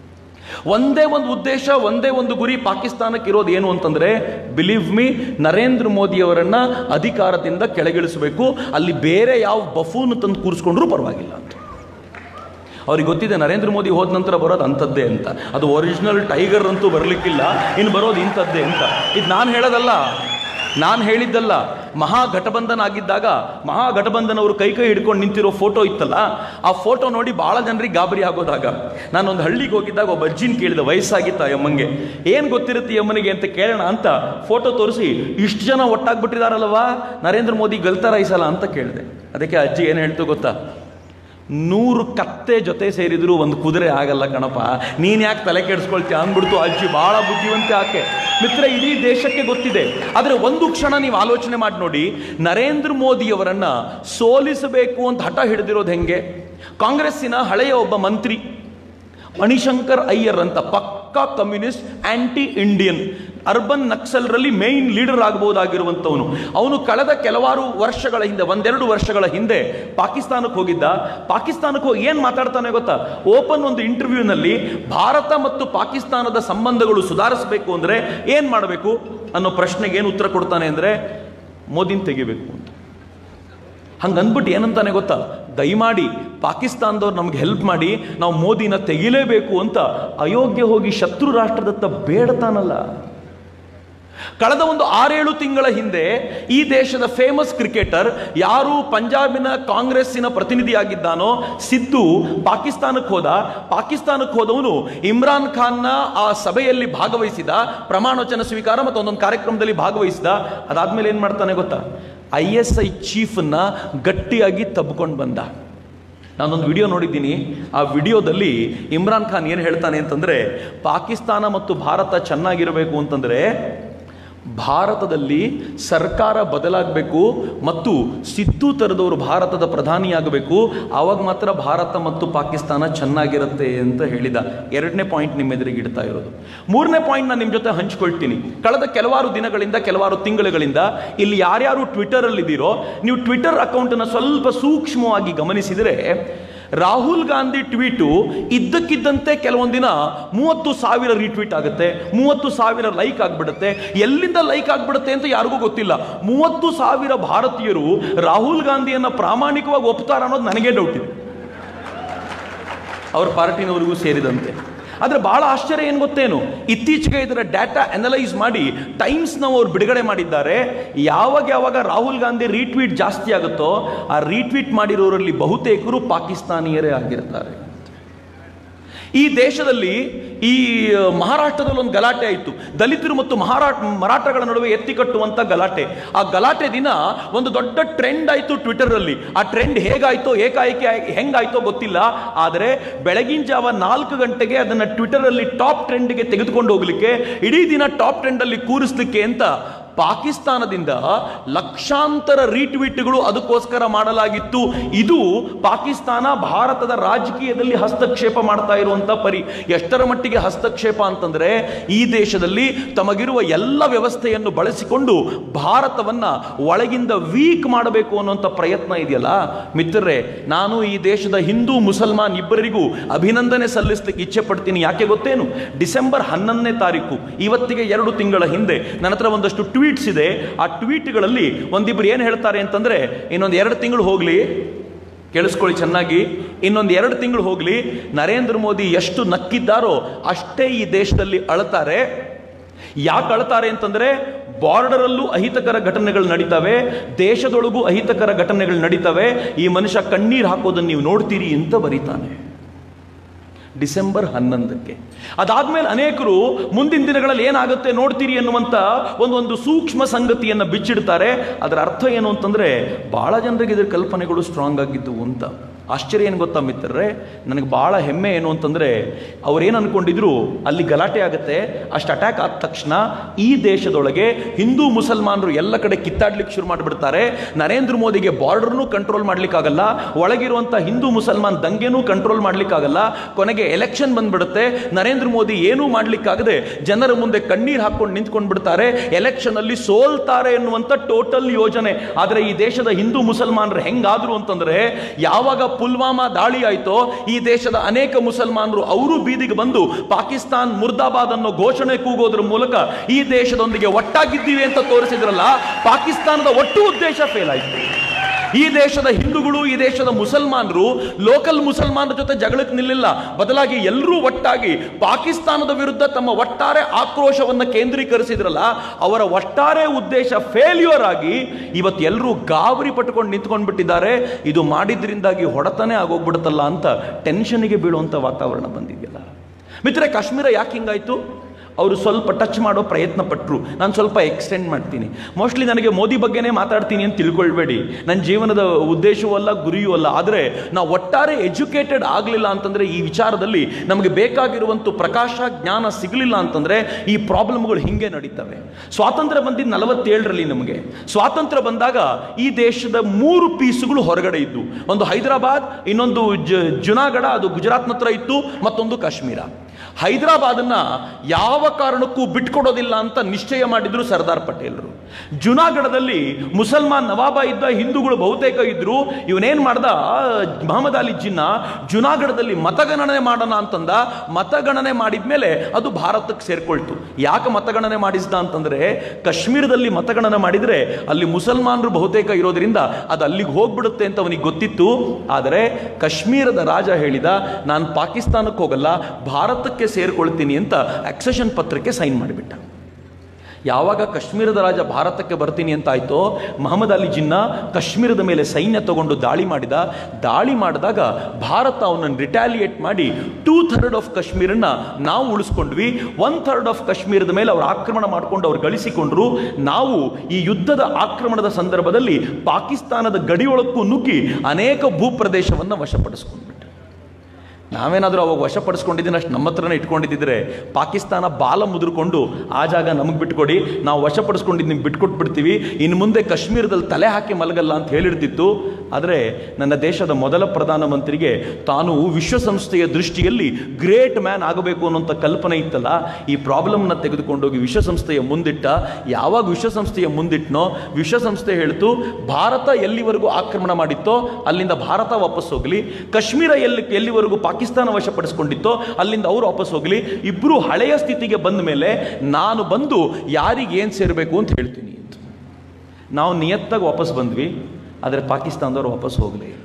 ಒಂದೇ ಒಂದು ಉದ್ದೇಶ, ಒಂದೇ ಒಂದು ಗುರಿ ಪಾಕಿಸ್ತಾನಕ್ಕೆ ಇರೋದು. ಏನು ಅಂತಂದ್ರೆ, ಬಿಲೀವ್ ಮೀ, ನರೇಂದ್ರ ಮೋದಿ ಅವರನ್ನ ಅಧಿಕಾರದಿಂದ ಕೆಳಗಿಳಿಸಬೇಕು. ಅಲ್ಲಿ ಬೇರೆ ಯಾವ ಬಫೂನ್ ತಂದು ಕೂರಿಸ್ಕೊಂಡ್ರೂ ಪರವಾಗಿಲ್ಲ ಅಂತ ಅವ್ರಿಗೆ ಗೊತ್ತಿದೆ. ನರೇಂದ್ರ ಮೋದಿ ಹೋದ ನಂತರ ಬರೋದು ಅಂಥದ್ದೇ ಅಂತ. ಅದು ಒರಿಜಿನಲ್ ಟೈಗರ್ ಅಂತೂ ಬರಲಿಕ್ಕಿಲ್ಲ, ಇನ್ನು ಬರೋದು ಇಂಥದ್ದೇ ಅಂತ. ಇದು ನಾನು ಹೇಳೋದಲ್ಲ, ನಾನು ಹೇಳಿದ್ದಲ್ಲ. ಮಹಾಗಠಬಂಧನ್ ಆಗಿದ್ದಾಗ ಮಹಾಗಠಬಂಧನ್ ಅವರು ಕೈ ಹಿಡ್ಕೊಂಡು ನಿಂತಿರೋ ಫೋಟೋ ಇತ್ತಲ್ಲ, ಆ ಫೋಟೋ ನೋಡಿ ಭಾಳ ಜನರಿಗೆ ಗಾಬರಿ ಆಗೋದಾಗ, ನಾನೊಂದು ಹಳ್ಳಿಗೆ ಹೋಗಿದ್ದಾಗ ಒಬ್ಬ ಅಜ್ಜಿನ ಕೇಳಿದೆ, ವಯಸ್ಸಾಗಿತ್ತ ಅಮ್ಮಂಗೆ, ಏನು ಗೊತ್ತಿರುತ್ತೆ ಅಮ್ಮನಿಗೆ ಅಂತ ಕೇಳೋಣ ಅಂತ ಫೋಟೋ ತೋರಿಸಿ, ಇಷ್ಟು ಜನ ಒಟ್ಟಾಗ್ಬಿಟ್ಟಿದಾರಲ್ವಾ, ನರೇಂದ್ರ ಮೋದಿ ಗೆಲ್ತಾರ ಈ ಸಲ ಅಂತ ಕೇಳಿದೆ. ಅದಕ್ಕೆ ಅಜ್ಜಿ ಏನು ಹೇಳ್ತು ಗೊತ್ತಾ? 100 ಕತ್ತೆ ಜೊತೆ ಸೇರಿದ್ರು ಒಂದು ಕುದುರೆ ಆಗಲ್ಲ ಕಣಪ್ಪ, ನೀನು ಯಾಕೆ ತಲೆ ಕೆಡಿಸ್ಕೊಳ್ತೀಯ ಅಂದ್ಬಿಡ್ತು ಅಜ್ಜಿ. ಭಾಳ ಬುದ್ಧಿವಂತೆ ಆಕೆ. ಮಿತ್ರ, ಇಡೀ ದೇಶಕ್ಕೆ ಗೊತ್ತಿದೆ. ಆದರೆ ಒಂದು ಕ್ಷಣ ನೀವು ಆಲೋಚನೆ ಮಾಡಿ ನೋಡಿ, ನರೇಂದ್ರ ಮೋದಿಯವರನ್ನ ಸೋಲಿಸಬೇಕು ಅಂತ ಹಠ ಹಿಡಿದಿರೋದು ಹೆಂಗೆ? ಕಾಂಗ್ರೆಸ್ಸಿನ ಹಳೆಯ ಒಬ್ಬ ಮಂತ್ರಿ ಮಣಿಶಂಕರ್ ಅಯ್ಯರ್ ಅಂತ, ಪಕ್ಕಾ ಕಮ್ಯುನಿಸ್ಟ್, ಆಂಟಿ ಇಂಡಿಯನ್. ಅರ್ಬನ್ ನಕ್ಸಲ್ರಲ್ಲಿ ಮೇನ್ ಲೀಡರ್ ಆಗಬಹುದಾಗಿರುವಂಥವನು. ಅವನು ಕಳೆದ ಕೆಲವಾರು ವರ್ಷಗಳ ಹಿಂದೆ, 1-2 ವರ್ಷಗಳ ಹಿಂದೆ ಪಾಕಿಸ್ತಾನಕ್ಕೆ ಹೋಗಿದ್ದ. ಪಾಕಿಸ್ತಾನಕ್ಕೆ ಹೋಗಿ ಏನು ಮಾತಾಡ್ತಾನೆ ಗೊತ್ತಾ? ಓಪನ್ ಒಂದು ಇಂಟರ್ವ್ಯೂನಲ್ಲಿ ಭಾರತ ಮತ್ತು ಪಾಕಿಸ್ತಾನದ ಸಂಬಂಧಗಳು ಸುಧಾರಿಸಬೇಕು ಅಂದರೆ ಏನು ಮಾಡಬೇಕು ಅನ್ನೋ ಪ್ರಶ್ನೆಗೆ ಏನು ಉತ್ತರ ಕೊಡ್ತಾನೆ ಅಂದರೆ, ಮೋದಿನ ತೆಗಿಬೇಕು ಅಂತ. ಹಂಗಂದ್ಬಿಟ್ಟು ಏನಂತಾನೆ ಗೊತ್ತಾ? ದಯಮಾಡಿ ಪಾಕಿಸ್ತಾನದವ್ರು ನಮ್ಗೆ ಹೆಲ್ಪ್ ಮಾಡಿ, ನಾವು ಮೋದಿನ ತೆಗಿಲೇಬೇಕು ಅಂತ ಅಯೋಗ್ಯ ಹೋಗಿ ಶತ್ರು ರಾಷ್ಟ್ರದತ್ತ ಬೇಡ್ತಾನಲ್ಲ. ಕಳೆದ ಒಂದು 6-7 ತಿಂಗಳ ಹಿಂದೆ ಈ ದೇಶದ ಫೇಮಸ್ ಕ್ರಿಕೆಟರ್, ಯಾರು ಪಂಜಾಬಿನ ಕಾಂಗ್ರೆಸ್ಸಿನ ಪ್ರತಿನಿಧಿಯಾಗಿದ್ದಾನೋ ಸಿದ್ದು, ಪಾಕಿಸ್ತಾನಕ್ಕೆ ಹೋದ. ಪಾಕಿಸ್ತಾನಕ್ಕೆ ಹೋದವನು ಇಮ್ರಾನ್ ಖಾನ್ನ ಆ ಸಭೆಯಲ್ಲಿ ಭಾಗವಹಿಸಿದ, ಪ್ರಮಾಣವಚನ ಸ್ವೀಕಾರ ಮತ್ತು ಒಂದೊಂದು ಕಾರ್ಯಕ್ರಮದಲ್ಲಿ ಭಾಗವಹಿಸಿದ. ಅದಾದ್ಮೇಲೆ ಏನು ಮಾಡ್ತಾನೆ ಗೊತ್ತಾ? ISI ಚೀಫನ್ನ ಗಟ್ಟಿಯಾಗಿ ತಬ್ಕೊಂಡು ಬಂದ. ನಾನೊಂದು ವಿಡಿಯೋ ನೋಡಿದ್ದೀನಿ. ಆ ವಿಡಿಯೋದಲ್ಲಿ ಇಮ್ರಾನ್ ಖಾನ್ ಏನು ಹೇಳ್ತಾನೆ ಅಂತಂದರೆ, ಪಾಕಿಸ್ತಾನ ಮತ್ತು ಭಾರತ ಚೆನ್ನಾಗಿರಬೇಕು ಅಂತಂದರೆ ಭಾರತದಲ್ಲಿ ಸರ್ಕಾರ ಬದಲಾಗಬೇಕು ಮತ್ತು ಸಿದ್ದು ಥರದವರು ಭಾರತದ ಪ್ರಧಾನಿಯಾಗಬೇಕು, ಆವಾಗ ಮಾತ್ರ ಭಾರತ ಮತ್ತು ಪಾಕಿಸ್ತಾನ ಚೆನ್ನಾಗಿರುತ್ತೆ ಅಂತ ಹೇಳಿದ. 2ನೇ ಪಾಯಿಂಟ್ ನಿಮ್ಮ ಎದುರಿಗೆ ಇಡ್ತಾ ಇರೋದು. 3ನೇ ಪಾಯಿಂಟ್ ನಾನು ನಿಮ್ಮ ಜೊತೆ ಹಂಚ್ಕೊಳ್ತೀನಿ. ಕಳೆದ ಕೆಲವಾರು ದಿನಗಳಿಂದ, ಕೆಲವಾರು ತಿಂಗಳುಗಳಿಂದ ಇಲ್ಲಿ ಯಾರ್ಯಾರು ಟ್ವಿಟರಲ್ಲಿದ್ದೀರೋ, ನೀವು ಟ್ವಿಟರ್ ಅಕೌಂಟನ್ನು ಸ್ವಲ್ಪ ಸೂಕ್ಷ್ಮವಾಗಿ ಗಮನಿಸಿದರೆ, ರಾಹುಲ್ ಗಾಂಧಿ ಟ್ವೀಟು ಇದ್ದಕ್ಕಿದ್ದಂತೆ ಕೆಲವೊಂದಿನ 30,000 ರೀಟ್ವೀಟ್ ಆಗುತ್ತೆ, 30,000 ಲೈಕ್ ಆಗಿಬಿಡುತ್ತೆ. ಎಲ್ಲಿಂದ ಲೈಕ್ ಆಗಿಬಿಡುತ್ತೆ ಅಂತ ಯಾರಿಗೂ ಗೊತ್ತಿಲ್ಲ. 30,000 ಭಾರತೀಯರು ರಾಹುಲ್ ಗಾಂಧಿಯನ್ನು ಪ್ರಾಮಾಣಿಕವಾಗಿ ಒಪ್ತಾರ ಅನ್ನೋದು ನನಗೆ ಡೌಟ್ ಇದೆ, ಅವ್ರ ಪಾರ್ಟಿನವರಿಗೂ ಸೇರಿದಂತೆ. ಆದರೆ ಬಹಳ ಆಶ್ಚರ್ಯ ಏನು ಗೊತ್ತೇನು, ಇತ್ತೀಚೆಗೆ ಇದರ ಡಾಟಾ ಅನಲೈಸ್ ಮಾಡಿ ಟೈಮ್ಸ್ನವರು ಬಿಡುಗಡೆ ಮಾಡಿದ್ದಾರೆ. ಯಾವಾಗ ರಾಹುಲ್ ಗಾಂಧಿ ರೀಟ್ವೀಟ್ ಜಾಸ್ತಿ ಆಗುತ್ತೋ ಆ ರೀಟ್ವೀಟ್ ಮಾಡಿರೋರಲ್ಲಿ ಬಹುತೇಕರು ಪಾಕಿಸ್ತಾನಿಯರೇ ಆಗಿರ್ತಾರೆ. ಈ ದೇಶದಲ್ಲಿ, ಈ ಮಹಾರಾಷ್ಟ್ರದಲ್ಲಿ ಒಂದು ಗಲಾಟೆ ಆಯಿತು. ದಲಿತರು ಮತ್ತು ಮರಾಠಗಳ ನಡುವೆ ಎತ್ತಿ ಕಟ್ಟುವಂಥ ಗಲಾಟೆ. ಆ ಗಲಾಟೆ ದಿನ ಒಂದು ದೊಡ್ಡ ಟ್ರೆಂಡ್ ಆಯಿತು ಟ್ವಿಟರಲ್ಲಿ. ಆ ಟ್ರೆಂಡ್ ಹೇಗಾಯಿತೋ, ಏಕಾಏಕಿ ಹೆಂಗಾಯಿತೋ ಗೊತ್ತಿಲ್ಲ. ಆದರೆ ಬೆಳಗಿನ ಜಾವ 4 ಗಂಟೆಗೆ ಅದನ್ನು ಟ್ವಿಟರಲ್ಲಿ ಟಾಪ್ ಟ್ರೆಂಡ್ಗೆ ತೆಗೆದುಕೊಂಡು ಹೋಗಲಿಕ್ಕೆ, ಇಡೀ ದಿನ ಟಾಪ್ ಟ್ರೆಂಡಲ್ಲಿ ಕೂರಿಸ್ಲಿಕ್ಕೆ ಅಂತ ಪಾಕಿಸ್ತಾನದಿಂದ ಲಕ್ಷಾಂತರ ರೀಟ್ವೀಟ್ಗಳು ಅದಕ್ಕೋಸ್ಕರ ಮಾಡಲಾಗಿತ್ತು. ಇದು ಪಾಕಿಸ್ತಾನ ಭಾರತದ ರಾಜಕೀಯದಲ್ಲಿ ಹಸ್ತಕ್ಷೇಪ ಮಾಡ್ತಾ ಇರುವಂತ ಪರಿ. ಎಷ್ಟರ ಮಟ್ಟಿಗೆ ಹಸ್ತಕ್ಷೇಪ ಅಂತಂದ್ರೆ, ಈ ದೇಶದಲ್ಲಿ ತಮಗಿರುವ ಎಲ್ಲ ವ್ಯವಸ್ಥೆಯನ್ನು ಬಳಸಿಕೊಂಡು ಭಾರತವನ್ನ ಒಳಗಿಂದ ವೀಕ್ ಮಾಡಬೇಕು ಅನ್ನುವಂಥ ಪ್ರಯತ್ನ ಇದೆಯಲ್ಲ ಮಿತ್ರರೇ, ನಾನು ಈ ದೇಶದ ಹಿಂದೂ ಮುಸಲ್ಮಾನ್ ಇಬ್ಬರಿಗೂ ಅಭಿನಂದನೆ ಸಲ್ಲಿಸಲಿಕ್ಕೆ ಇಚ್ಛೆ ಪಡ್ತೀನಿ. ಯಾಕೆ ಗೊತ್ತೇನು? ಡಿಸೆಂಬರ್ 11ನೇ ತಾರೀಕು, ಇವತ್ತಿಗೆ 2 ತಿಂಗಳ ಹಿಂದೆ ನನ್ನ ಹತ್ರ ಒಂದಷ್ಟು ಟ್ವೀಟ್ಸ್ ಇದೆ. ಆ ಟ್ವೀಟ್ಗಳಲ್ಲಿ ಒಂದಿಬ್ರು ಏನು ಹೇಳ್ತಾರೆ ಅಂತಂದ್ರೆ, ಇನ್ನೊಂದು 2 ತಿಂಗಳು ಹೋಗ್ಲಿ, ಕೇಳಿಸ್ಕೊಳ್ಳಿ ಚೆನ್ನಾಗಿ, ಇನ್ನೊಂದು 2 ತಿಂಗಳು ಹೋಗ್ಲಿ, ನರೇಂದ್ರ ಮೋದಿ ಎಷ್ಟು ನಕ್ಕಿದ್ದಾರೋ ಅಷ್ಟೇ ಈ ದೇಶದಲ್ಲಿ ಅಳ್ತಾರೆ. ಯಾಕೆ ಅಳ್ತಾರೆ ಅಂತಂದ್ರೆ, ಬಾರ್ಡರಲ್ಲೂ ಅಹಿತಕರ ಘಟನೆಗಳು ನಡೀತವೆ, ದೇಶದೊಳಗೂ ಅಹಿತಕರ ಘಟನೆಗಳು ನಡೀತವೆ, ಈ ಮನುಷ್ಯ ಕಣ್ಣೀರು ಹಾಕೋದನ್ನು ನೀವು ನೋಡ್ತೀರಿ ಅಂತ ಬರೀತಾನೆ ಡಿಸೆಂಬರ್ 11ಕ್ಕೆ. ಅದಾದ್ಮೇಲೆ ಅನೇಕರು ಮುಂದಿನ ದಿನಗಳಲ್ಲಿ ಏನಾಗುತ್ತೆ ನೋಡ್ತೀರಿ ಎನ್ನುವಂತ ಒಂದು ಸೂಕ್ಷ್ಮ ಸಂಗತಿಯನ್ನು ಬಿಚ್ಚಿಡ್ತಾರೆ. ಅದರ ಅರ್ಥ ಏನು ಅಂತಂದ್ರೆ, ಬಹಳ ಜನರಿಗೆ ಇದರ ಕಲ್ಪನೆಗಳು ಸ್ಟ್ರಾಂಗ್ ಆಗಿದ್ದವು ಅಂತ. ಆಶ್ಚರ್ಯ ಏನು ಗೊತ್ತಾ ಮಿತ್ರರೇ, ನನಗೆ ಬಹಳ ಹೆಮ್ಮೆ ಏನು ಅಂತಂದರೆ, ಅವರೇನು ಅಂದ್ಕೊಂಡಿದ್ರು, ಅಲ್ಲಿ ಗಲಾಟೆ ಆಗುತ್ತೆ, ಅಷ್ಟು ಅಟ್ಯಾಕ್ ಆದ ತಕ್ಷಣ ಈ ದೇಶದೊಳಗೆ ಹಿಂದೂ ಮುಸಲ್ಮಾನರು ಎಲ್ಲ ಕಡೆ ಕಿತ್ತಾಡ್ಲಿಕ್ಕೆ ಶುರು ಮಾಡಿಬಿಡ್ತಾರೆ. ನರೇಂದ್ರ ಮೋದಿಗೆ ಬಾರ್ಡರ್ನೂ ಕಂಟ್ರೋಲ್ ಮಾಡ್ಲಿಕ್ಕಾಗಲ್ಲ, ಒಳಗಿರುವಂಥ ಹಿಂದೂ ಮುಸಲ್ಮಾನ್ ದಂಗೆನೂ ಕಂಟ್ರೋಲ್ ಮಾಡ್ಲಿಕ್ಕಾಗಲ್ಲ, ಕೊನೆಗೆ ಎಲೆಕ್ಷನ್ ಬಂದ್ಬಿಡುತ್ತೆ. ನರೇಂದ್ರ ಮೋದಿ ಏನೂ ಮಾಡ್ಲಿಕ್ಕಾಗದೆ ಜನರ ಮುಂದೆ ಕಣ್ಣೀರು ಹಾಕೊಂಡು ನಿಂತ್ಕೊಂಡು ಬಿಡ್ತಾರೆ, ಎಲೆಕ್ಷನ್ ಅಲ್ಲಿ ಸೋಲ್ತಾರೆ ಎನ್ನುವಂಥ ಟೋಟಲ್ ಯೋಜನೆ. ಆದರೆ ಈ ದೇಶದ ಹಿಂದೂ ಮುಸಲ್ಮಾನರು ಹೆಂಗಾದ್ರು ಅಂತಂದ್ರೆ, ಯಾವಾಗ ಪುಲ್ವಾಮಾ ದಾಳಿ ಆಯಿತೋ ಈ ದೇಶದ ಅನೇಕ ಮುಸಲ್ಮಾನರು ಅವರು ಬೀದಿಗೆ ಬಂದು ಪಾಕಿಸ್ತಾನ್ ಮುರ್ದಾಬಾದ್ ಅನ್ನೋ ಘೋಷಣೆ ಕೂಗೋದ್ರ ಮೂಲಕ ಈ ದೇಶದೊಂದಿಗೆ ಒಟ್ಟಾಗಿದ್ದೀವಿ ಅಂತ ತೋರಿಸಿದ್ರಲ್ಲ, ಪಾಕಿಸ್ತಾನದ ಒಟ್ಟು ಉದ್ದೇಶ ಫೇಲ್ ಆಯಿತು. ಈ ದೇಶದ ಹಿಂದೂಗಳು, ಈ ದೇಶದ ಮುಸಲ್ಮಾನರು ಲೋಕಲ್ ಮುಸಲ್ಮಾನರ ಜೊತೆ ಜಗಳಕ್ಕೆ ನಿಲ್ಲಿಲ್ಲ, ಬದಲಾಗಿ ಎಲ್ಲರೂ ಒಟ್ಟಾಗಿ ಪಾಕಿಸ್ತಾನದ ವಿರುದ್ಧ ತಮ್ಮ ಒಟ್ಟಾರೆ ಆಕ್ರೋಶವನ್ನು ಕೇಂದ್ರೀಕರಿಸಿದ್ರಲ್ಲ, ಅವರ ಒಟ್ಟಾರೆ ಉದ್ದೇಶ ಫೇಲ್ಯೂರ್ ಆಗಿ ಇವತ್ತು ಎಲ್ಲರೂ ಗಾಬರಿ ಪಟ್ಕೊಂಡು ನಿಂತ್ಕೊಂಡು ಬಿಟ್ಟಿದ್ದಾರೆ. ಇದು ಮಾಡಿದ್ರಿಂದಾಗಿ ಹೊಡೆತನೇ ಆಗೋಗ್ಬಿಡುತ್ತಲ್ಲ ಅಂತ ಟೆನ್ಷನ್ಗೆ ಬೀಳುವಂಥ ವಾತಾವರಣ ಬಂದಿದೆಯಲ್ಲ ಮಿತ್ರರೇ. ಕಾಶ್ಮೀರ ಯಾಕೆ ಹಿಂಗಾಯ್ತು? ಅವರು ಸ್ವಲ್ಪ ಟಚ್ ಮಾಡೋ ಪ್ರಯತ್ನ ಪಟ್ಟರು. ನಾನು ಸ್ವಲ್ಪ ಎಕ್ಸ್ಟೆಂಡ್ ಮಾಡ್ತೀನಿ. ಮೋಸ್ಟ್ಲಿ ನನಗೆ ಮೋದಿ ಬಗ್ಗೆನೇ ಮಾತಾಡ್ತೀನಿ ಅಂತ ತಿಳ್ಕೊಳ್ಬೇಡಿ, ನನ್ನ ಜೀವನದ ಉದ್ದೇಶವೂ ಅಲ್ಲ, ಗುರಿಯೂ ಅಲ್ಲ. ಆದರೆ ನಾವು ಒಟ್ಟಾರೆ ಎಜುಕೇಟೆಡ್ ಆಗಲಿಲ್ಲ ಅಂತಂದರೆ, ಈ ವಿಚಾರದಲ್ಲಿ ನಮಗೆ ಬೇಕಾಗಿರುವಂಥ ಪ್ರಕಾಶ ಜ್ಞಾನ ಸಿಗಲಿಲ್ಲ ಅಂತಂದರೆ ಈ ಪ್ರಾಬ್ಲಮ್ಗಳು ಹಿಂಗೆ ನಡೀತವೆ. ಸ್ವಾತಂತ್ರ್ಯ ಬಂದಿದ್ದು 47ರಲ್ಲಿ. ನಮಗೆ ಸ್ವಾತಂತ್ರ್ಯ ಬಂದಾಗ ಈ ದೇಶದ 3 ಪೀಸುಗಳು ಹೊರಗಡೆ ಇದ್ದು, ಒಂದು ಹೈದರಾಬಾದ್, ಇನ್ನೊಂದು ಜುನಾಗಢ, ಅದು ಗುಜರಾತ್ನ ಹತ್ರ ಇತ್ತು, ಮತ್ತೊಂದು ಕಾಶ್ಮೀರ. ಹೈದರಾಬಾದನ್ನ ಯಾವ ಕಾರಣಕ್ಕೂ ಬಿಟ್ಕೊಡೋದಿಲ್ಲ ಅಂತ ನಿಶ್ಚಯ ಮಾಡಿದ್ರು ಸರ್ದಾರ್ ಪಟೇಲರು. ಜುನಾಗಢದಲ್ಲಿ ಮುಸಲ್ಮಾನ್ ನವಾಬ ಇದ್ದ, ಹಿಂದೂಗಳು ಬಹುತೇಕ ಇದ್ರು. ಇವನೇನ್ ಮಾಡ್ದ, ಮಹಮ್ಮದ್ ಅಲಿ ಜಿನ್ನಾ ಜುನಾಗಢದಲ್ಲಿ ಮತಗಣನೆ ಮಾಡೋಣ ಅಂತಂದ. ಮತಗಣನೆ ಮಾಡಿದ್ಮೇಲೆ ಅದು ಭಾರತಕ್ಕೆ ಸೇರ್ಕೊಳ್ತು. ಯಾಕೆ ಮತಗಣನೆ ಮಾಡಿಸ್ದ ಅಂತಂದ್ರೆ, ಕಾಶ್ಮೀರದಲ್ಲಿ ಮತಗಣನೆ ಮಾಡಿದ್ರೆ ಅಲ್ಲಿ ಮುಸಲ್ಮಾನರು ಬಹುತೇಕ ಇರೋದ್ರಿಂದ ಅದು ಅಲ್ಲಿಗೆ ಹೋಗ್ಬಿಡುತ್ತೆ ಅಂತ ಅವನಿಗೆ ಗೊತ್ತಿತ್ತು. ಆದರೆ ಕಾಶ್ಮೀರದ ರಾಜ ಹೇಳಿದ, ನಾನು ಪಾಕಿಸ್ತಾನಕ್ಕೆ ಹೋಗಲ್ಲ, ಭಾರತಕ್ಕೆ ಸೇರ್ಕೊಳ್ತೀನಿ ಅಂತ ಅಕ್ಸೆಷನ್ ಪತ್ರಕ್ಕೆ ಸೈನ್ ಮಾಡಿಬಿಟ್ಟ. ಯಾವಾಗ ಕಾಶ್ಮೀರದ ರಾಜ ಭಾರತಕ್ಕೆ ಬರ್ತೀನಿ ಅಂತ ಆಯ್ತೋ, ಮಹಮ್ಮದ್ ಅಲಿ ಜಿನ್ನಾ ಕಾಶ್ಮೀರದ ಮೇಲೆ ಸೈನ್ಯ ತಗೊಂಡು ದಾಳಿ ಮಾಡಿದ. ದಾಳಿ ಮಾಡಿದಾಗ ಭಾರತ ಅವನನ್ನು ರಿಟ್ಯಾಲಿಯೇಟ್ ಮಾಡಿ 2/3 ಆಫ್ ಕಾಶ್ಮೀರನ್ನ ನಾವು ಉಳಿಸ್ಕೊಂಡ್ವಿ. 1/3 ಆಫ್ ಕಾಶ್ಮೀರದ ಮೇಲೆ ಅವರು ಆಕ್ರಮಣ ಮಾಡಿಕೊಂಡು ಅವ್ರು ಗಳಿಸಿಕೊಂಡ್ರು. ನಾವು ಈ ಯುದ್ಧದ ಆಕ್ರಮಣದ ಸಂದರ್ಭದಲ್ಲಿ ಪಾಕಿಸ್ತಾನದ ಗಡಿಯೊಳಕ್ಕೂ ನುಗ್ಗಿ ಅನೇಕ ಭೂಪ್ರದೇಶವನ್ನು ವಶಪಡಿಸ್ಕೊಂಡ್ಬಿಟ್ಟು. ನಾವೇನಾದರೂ ಅವಾಗ ವಶಪಡಿಸ್ಕೊಂಡಿದ್ದೀನಿ ಅಷ್ಟು ನಮ್ಮ ಹತ್ರನೇ ಇಟ್ಕೊಂಡಿದ್ದಿದ್ರೆ ಪಾಕಿಸ್ತಾನ ಬಾಲ ಮುದುರ್ಕೊಂಡು ಆ ಜಾಗ ನಮಗೆ ಬಿಟ್ಕೊಡಿ, ನಾವು ವಶಪಡಿಸ್ಕೊಂಡಿದ್ದು ನಿಮ್ಗೆ ಬಿಟ್ಕೊಟ್ಬಿಡ್ತೀವಿ, ಇನ್ನು ಮುಂದೆ ಕಾಶ್ಮೀರದಲ್ಲಿ ತಲೆ ಹಾಕಿ ಮಲಗಲ್ಲ ಅಂತ ಹೇಳಿರ್ತಿತ್ತು. ಆದರೆ ನನ್ನ ದೇಶದ ಮೊದಲ ಪ್ರಧಾನಮಂತ್ರಿಗೆ ತಾನು ವಿಶ್ವಸಂಸ್ಥೆಯ ದೃಷ್ಟಿಯಲ್ಲಿ ಗ್ರೇಟ್ ಮ್ಯಾನ್ ಆಗಬೇಕು ಅನ್ನೋಂಥ ಕಲ್ಪನೆ ಇತ್ತಲ್ಲ, ಈ ಪ್ರಾಬ್ಲಮ್ನ ತೆಗೆದುಕೊಂಡೋಗಿ ವಿಶ್ವಸಂಸ್ಥೆಯ ಮುಂದಿಟ್ಟ. ಯಾವಾಗ ವಿಶ್ವಸಂಸ್ಥೆಯ ಮುಂದಿಟ್ನೋ, ವಿಶ್ವಸಂಸ್ಥೆ ಹೇಳ್ತು, ಭಾರತ ಎಲ್ಲಿವರೆಗೂ ಆಕ್ರಮಣ ಮಾಡಿತ್ತೋ ಅಲ್ಲಿಂದ ಭಾರತ ವಾಪಸ್ ಹೋಗಲಿ, ಕಾಶ್ಮೀರ ಎಲ್ಲಿವರೆಗೂ ಪಾಕಿಸ್ತಾನ ವಶಪಡಿಸ್ಕೊಂಡಿತ್ತೋ ಅಲ್ಲಿಂದ ಅವರು ವಾಪಸ್ ಹೋಗಲಿ, ಇಬ್ಬರು ಹಳೆಯ ಸ್ಥಿತಿಗೆ ಬಂದ ಮೇಲೆ ನಾನು ಬಂದು ಯಾರಿಗೆ ಏನು ಸೇರಬೇಕು ಅಂತ ಹೇಳ್ತೀನಿ ಅಂತ. ನಾವು ನಿಯತ್ತಾಗಿ ವಾಪಸ್ ಬಂದ್ವಿ, ಆದರೆ ಪಾಕಿಸ್ತಾನದವ್ರು ವಾಪಸ್ ಹೋಗಲೇ ಇಲ್ಲ.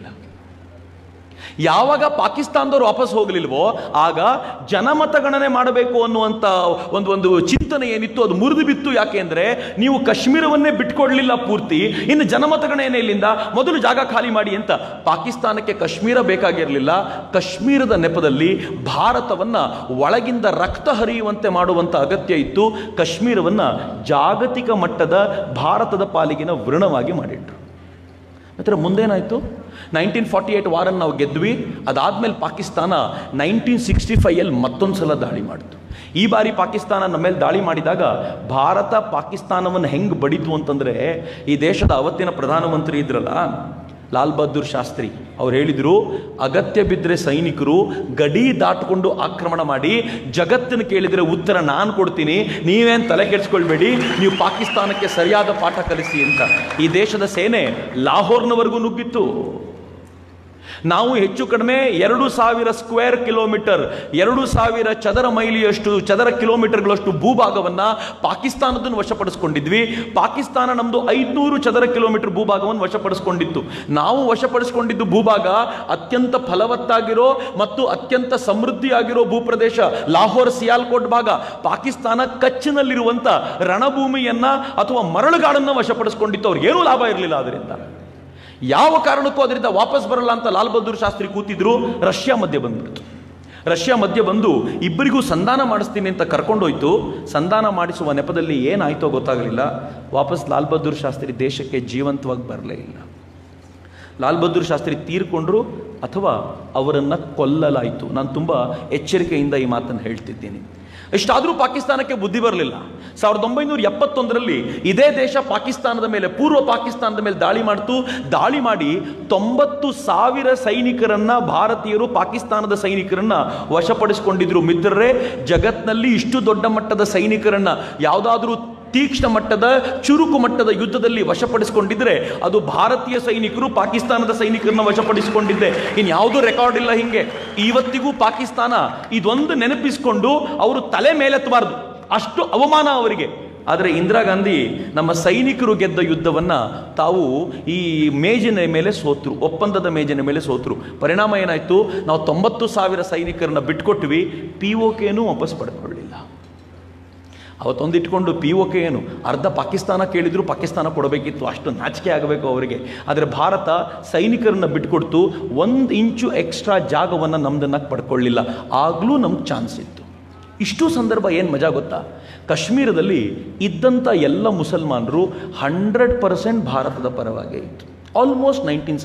ಯಾವಾಗ ಪಾಕಿಸ್ತಾನದವ್ರು ವಾಪಸ್ ಹೋಗಲಿಲ್ವೋ ಆಗ ಜನಮತಗಣನೆ ಮಾಡಬೇಕು ಅನ್ನುವಂಥ ಒಂದು ಚಿಂತನೆ ಏನಿತ್ತು ಅದು ಮುರಿದು ಬಿತ್ತು. ಯಾಕೆ ಅಂದರೆ ನೀವು ಕಾಶ್ಮೀರವನ್ನೇ ಬಿಟ್ಕೊಡ್ಲಿಲ್ಲ ಪೂರ್ತಿ, ಇನ್ನು ಜನಮತಗಣನೆ ಇಲ್ಲಿಂದ ಮೊದಲು ಜಾಗ ಖಾಲಿ ಮಾಡಿ ಅಂತ. ಪಾಕಿಸ್ತಾನಕ್ಕೆ ಕಾಶ್ಮೀರ ಬೇಕಾಗಿರಲಿಲ್ಲ. ಕಾಶ್ಮೀರದ ನೆಪದಲ್ಲಿ ಭಾರತವನ್ನು ಒಳಗಿಂದ ರಕ್ತ ಹರಿಯುವಂತೆ ಮಾಡುವಂಥ ಅಗತ್ಯ ಇತ್ತು. ಕಾಶ್ಮೀರವನ್ನು ಜಾಗತಿಕ ಮಟ್ಟದ ಭಾರತದ ಪಾಲಿಗಿನ ವೃಣವಾಗಿ ಮಾಡಿಟ್ರು. ಮತ್ತು ಮುಂದೇನಾಯಿತು, 1948 ವಾರನ್ನು ನಾವು ಗೆದ್ವಿ. ಅದಾದಮೇಲೆ ಪಾಕಿಸ್ತಾನ 1965 ಮತ್ತೊಂದು ಸಲ ದಾಳಿ ಮಾಡಿತು. ಈ ಬಾರಿ ಪಾಕಿಸ್ತಾನ ನಮ್ಮ ಮೇಲೆ ದಾಳಿ ಮಾಡಿದಾಗ ಭಾರತ ಪಾಕಿಸ್ತಾನವನ್ನು ಹೆಂಗೆ ಬಡಿತು ಅಂತಂದರೆ, ಈ ದೇಶದ ಅವತ್ತಿನ ಪ್ರಧಾನಮಂತ್ರಿ ಇದ್ರಲ್ಲ ಲಾಲ್ ಬಹದ್ದೂರ್ ಶಾಸ್ತ್ರಿ, ಅವ್ರು ಹೇಳಿದರು, ಅಗತ್ಯ ಬಿದ್ದರೆ ಸೈನಿಕರು ಗಡಿ ದಾಟಿಕೊಂಡು ಆಕ್ರಮಣ ಮಾಡಿ, ಜಗತ್ತನ್ನು ಕೇಳಿದರೆ ಉತ್ತರ ನಾನು ಕೊಡ್ತೀನಿ, ನೀವೇನು ತಲೆ ಕೆಡಿಸ್ಕೊಳ್ಬೇಡಿ, ನೀವು ಪಾಕಿಸ್ತಾನಕ್ಕೆ ಸರಿಯಾದ ಪಾಠ ಕಲಿಸಿ ಅಂತ. ಈ ದೇಶದ ಸೇನೆ ಲಾಹೋರ್ನವರೆಗೂ ನುಗ್ಗಿತ್ತು. ನಾವು ಹೆಚ್ಚು ಕಡಿಮೆ 2000 ಸ್ಕ್ವೇರ್ ಕಿಲೋಮೀಟರ್, 2000 ಚದರ ಮೈಲಿಯಷ್ಟು, ಚದರ ಕಿಲೋಮೀಟರ್ಗಳಷ್ಟು ಭೂಭಾಗವನ್ನು ಪಾಕಿಸ್ತಾನದನ್ನು ವಶಪಡಿಸ್ಕೊಂಡಿದ್ವಿ. ಪಾಕಿಸ್ತಾನ ನಮ್ಮದು 500 ಚದರ ಕಿಲೋಮೀಟರ್ ಭೂಭಾಗವನ್ನು ವಶಪಡಿಸ್ಕೊಂಡಿತ್ತು. ನಾವು ವಶಪಡಿಸ್ಕೊಂಡಿದ್ದು ಭೂಭಾಗ ಅತ್ಯಂತ ಫಲವತ್ತಾಗಿರೋ ಮತ್ತು ಅತ್ಯಂತ ಸಮೃದ್ಧಿಯಾಗಿರೋ ಭೂಪ್ರದೇಶ ಲಾಹೋರ್ ಸಿಯಾಲ್ಕೋಟ್ ಭಾಗ. ಪಾಕಿಸ್ತಾನ ಕಚ್ನಲ್ಲಿರುವಂಥ ರಣಭೂಮಿಯನ್ನು ಅಥವಾ ಮರಳುಗಾಡನ್ನು ವಶಪಡಿಸ್ಕೊಂಡಿತ್ತು. ಅವ್ರಿಗೇನೂ ಲಾಭ ಇರಲಿಲ್ಲ ಅದರಿಂದ. ಯಾವ ಕಾರಣಕ್ಕೂ ಅದರಿಂದ ವಾಪಸ್ ಬರಲ್ಲ ಅಂತ ಲಾಲ್ ಬಹದ್ದೂರ್ ಶಾಸ್ತ್ರಿ ಕೂತಿದ್ರು. ರಷ್ಯಾ ಮಧ್ಯೆ ಬಂದ್ಬಿಡ್ತು. ರಷ್ಯಾ ಮಧ್ಯೆ ಬಂದು ಇಬ್ಬರಿಗೂ ಸಂಧಾನ ಮಾಡಿಸ್ತೀನಿ ಅಂತ ಕರ್ಕೊಂಡೋಯ್ತು. ಸಂಧಾನ ಮಾಡಿಸುವ ನೆಪದಲ್ಲಿ ಏನಾಯ್ತೋ ಗೊತ್ತಾಗಲಿಲ್ಲ. ವಾಪಸ್ ಲಾಲ್ ಬಹದ್ದೂರ್ ಶಾಸ್ತ್ರಿ ದೇಶಕ್ಕೆ ಜೀವಂತವಾಗಿ ಬರಲೇ ಇಲ್ಲ. ಲಾಲ್ ಬಹದ್ದೂರ್ ಶಾಸ್ತ್ರಿ ತೀರ್ಕೊಂಡ್ರು ಅಥವಾ ಅವರನ್ನು ಕೊಲ್ಲಲಾಯಿತು. ನಾನು ತುಂಬ ಎಚ್ಚರಿಕೆಯಿಂದ ಈ ಮಾತನ್ನು ಹೇಳ್ತಿದ್ದೀನಿ. ಇಷ್ಟಾದರೂ ಪಾಕಿಸ್ತಾನಕ್ಕೆ ಬುದ್ಧಿ ಬರಲಿಲ್ಲ. 1971ರಲ್ಲಿ ಇದೇ ದೇಶ ಪಾಕಿಸ್ತಾನದ ಮೇಲೆ, ಪೂರ್ವ ಪಾಕಿಸ್ತಾನದ ಮೇಲೆ ದಾಳಿ ಮಾಡ್ತು. ದಾಳಿ ಮಾಡಿ 90,000 ಸೈನಿಕರನ್ನ, ಭಾರತೀಯರು ಪಾಕಿಸ್ತಾನದ ಸೈನಿಕರನ್ನ ವಶಪಡಿಸಿಕೊಂಡಿದ್ರು. ಮಿತ್ರರೇ, ಜಗತ್ನಲ್ಲಿ ಇಷ್ಟು ದೊಡ್ಡ ಮಟ್ಟದ ಸೈನಿಕರನ್ನ ಯಾವುದಾದ್ರೂ ತೀಕ್ಷ್ಣ ಮಟ್ಟದ, ಚುರುಕು ಮಟ್ಟದ ಯುದ್ಧದಲ್ಲಿ ವಶಪಡಿಸಿಕೊಂಡಿದ್ರೆ ಅದು ಭಾರತೀಯ ಸೈನಿಕರು ಪಾಕಿಸ್ತಾನದ ಸೈನಿಕರನ್ನ ವಶಪಡಿಸಿಕೊಂಡಿದ್ದೆ. ಇನ್ಯಾವುದೂ ರೆಕಾರ್ಡ್ ಇಲ್ಲ ಹಿಂಗೆ. ಇವತ್ತಿಗೂ ಪಾಕಿಸ್ತಾನ ಇದೊಂದು ನೆನಪಿಸಿಕೊಂಡು ಅವರು ತಲೆ ಮೇಲೆತ್ತಬಾರ್ದು, ಅಷ್ಟು ಅವಮಾನ ಅವರಿಗೆ. ಆದರೆ ಇಂದಿರಾ ಗಾಂಧಿ ನಮ್ಮ ಸೈನಿಕರು ಗೆದ್ದ ಯುದ್ಧವನ್ನು ತಾವು ಈ ಮೇಜಿನ ಮೇಲೆ ಸೋತರು, ಒಪ್ಪಂದದ ಮೇಜಿನ ಮೇಲೆ ಸೋತರು. ಪರಿಣಾಮ ಏನಾಯಿತು, ನಾವು 90,000 ಸೈನಿಕರನ್ನ ಬಿಟ್ಕೊಟ್ವಿ, POKನೂ ವಾಪಸ್ ಪಡ್ಕೊಳ್ಳಿಲ್ಲ. ಅವತ್ತೊಂದು ಇಟ್ಕೊಂಡು POK ಏನು ಅರ್ಧ ಪಾಕಿಸ್ತಾನ ಕೇಳಿದ್ರು ಪಾಕಿಸ್ತಾನ ಕೊಡಬೇಕಿತ್ತು, ಅಷ್ಟು ನಾಚಿಕೆ ಆಗಬೇಕು ಅವರಿಗೆ. ಆದರೆ ಭಾರತ ಸೈನಿಕರನ್ನ ಬಿಟ್ಕೊಡ್ತು. 1 ಇಂಚು ಎಕ್ಸ್ಟ್ರಾ ಜಾಗವನ್ನು ನಮ್ದನ್ನು ಪಡ್ಕೊಳ್ಳಿಲ್ಲ. ಆಗಲೂ ನಮ್ಗೆ ಚಾನ್ಸ್ ಇತ್ತು. ಇಷ್ಟು ಸಂದರ್ಭ ಏನು ಮಜಾ ಗೊತ್ತಾ, ಕಾಶ್ಮೀರದಲ್ಲಿ ಇದ್ದಂಥ ಎಲ್ಲ ಮುಸಲ್ಮಾನರು 100% ಭಾರತದ ಪರವಾಗೇ ಇತ್ತು. ಆಲ್ಮೋಸ್ಟ್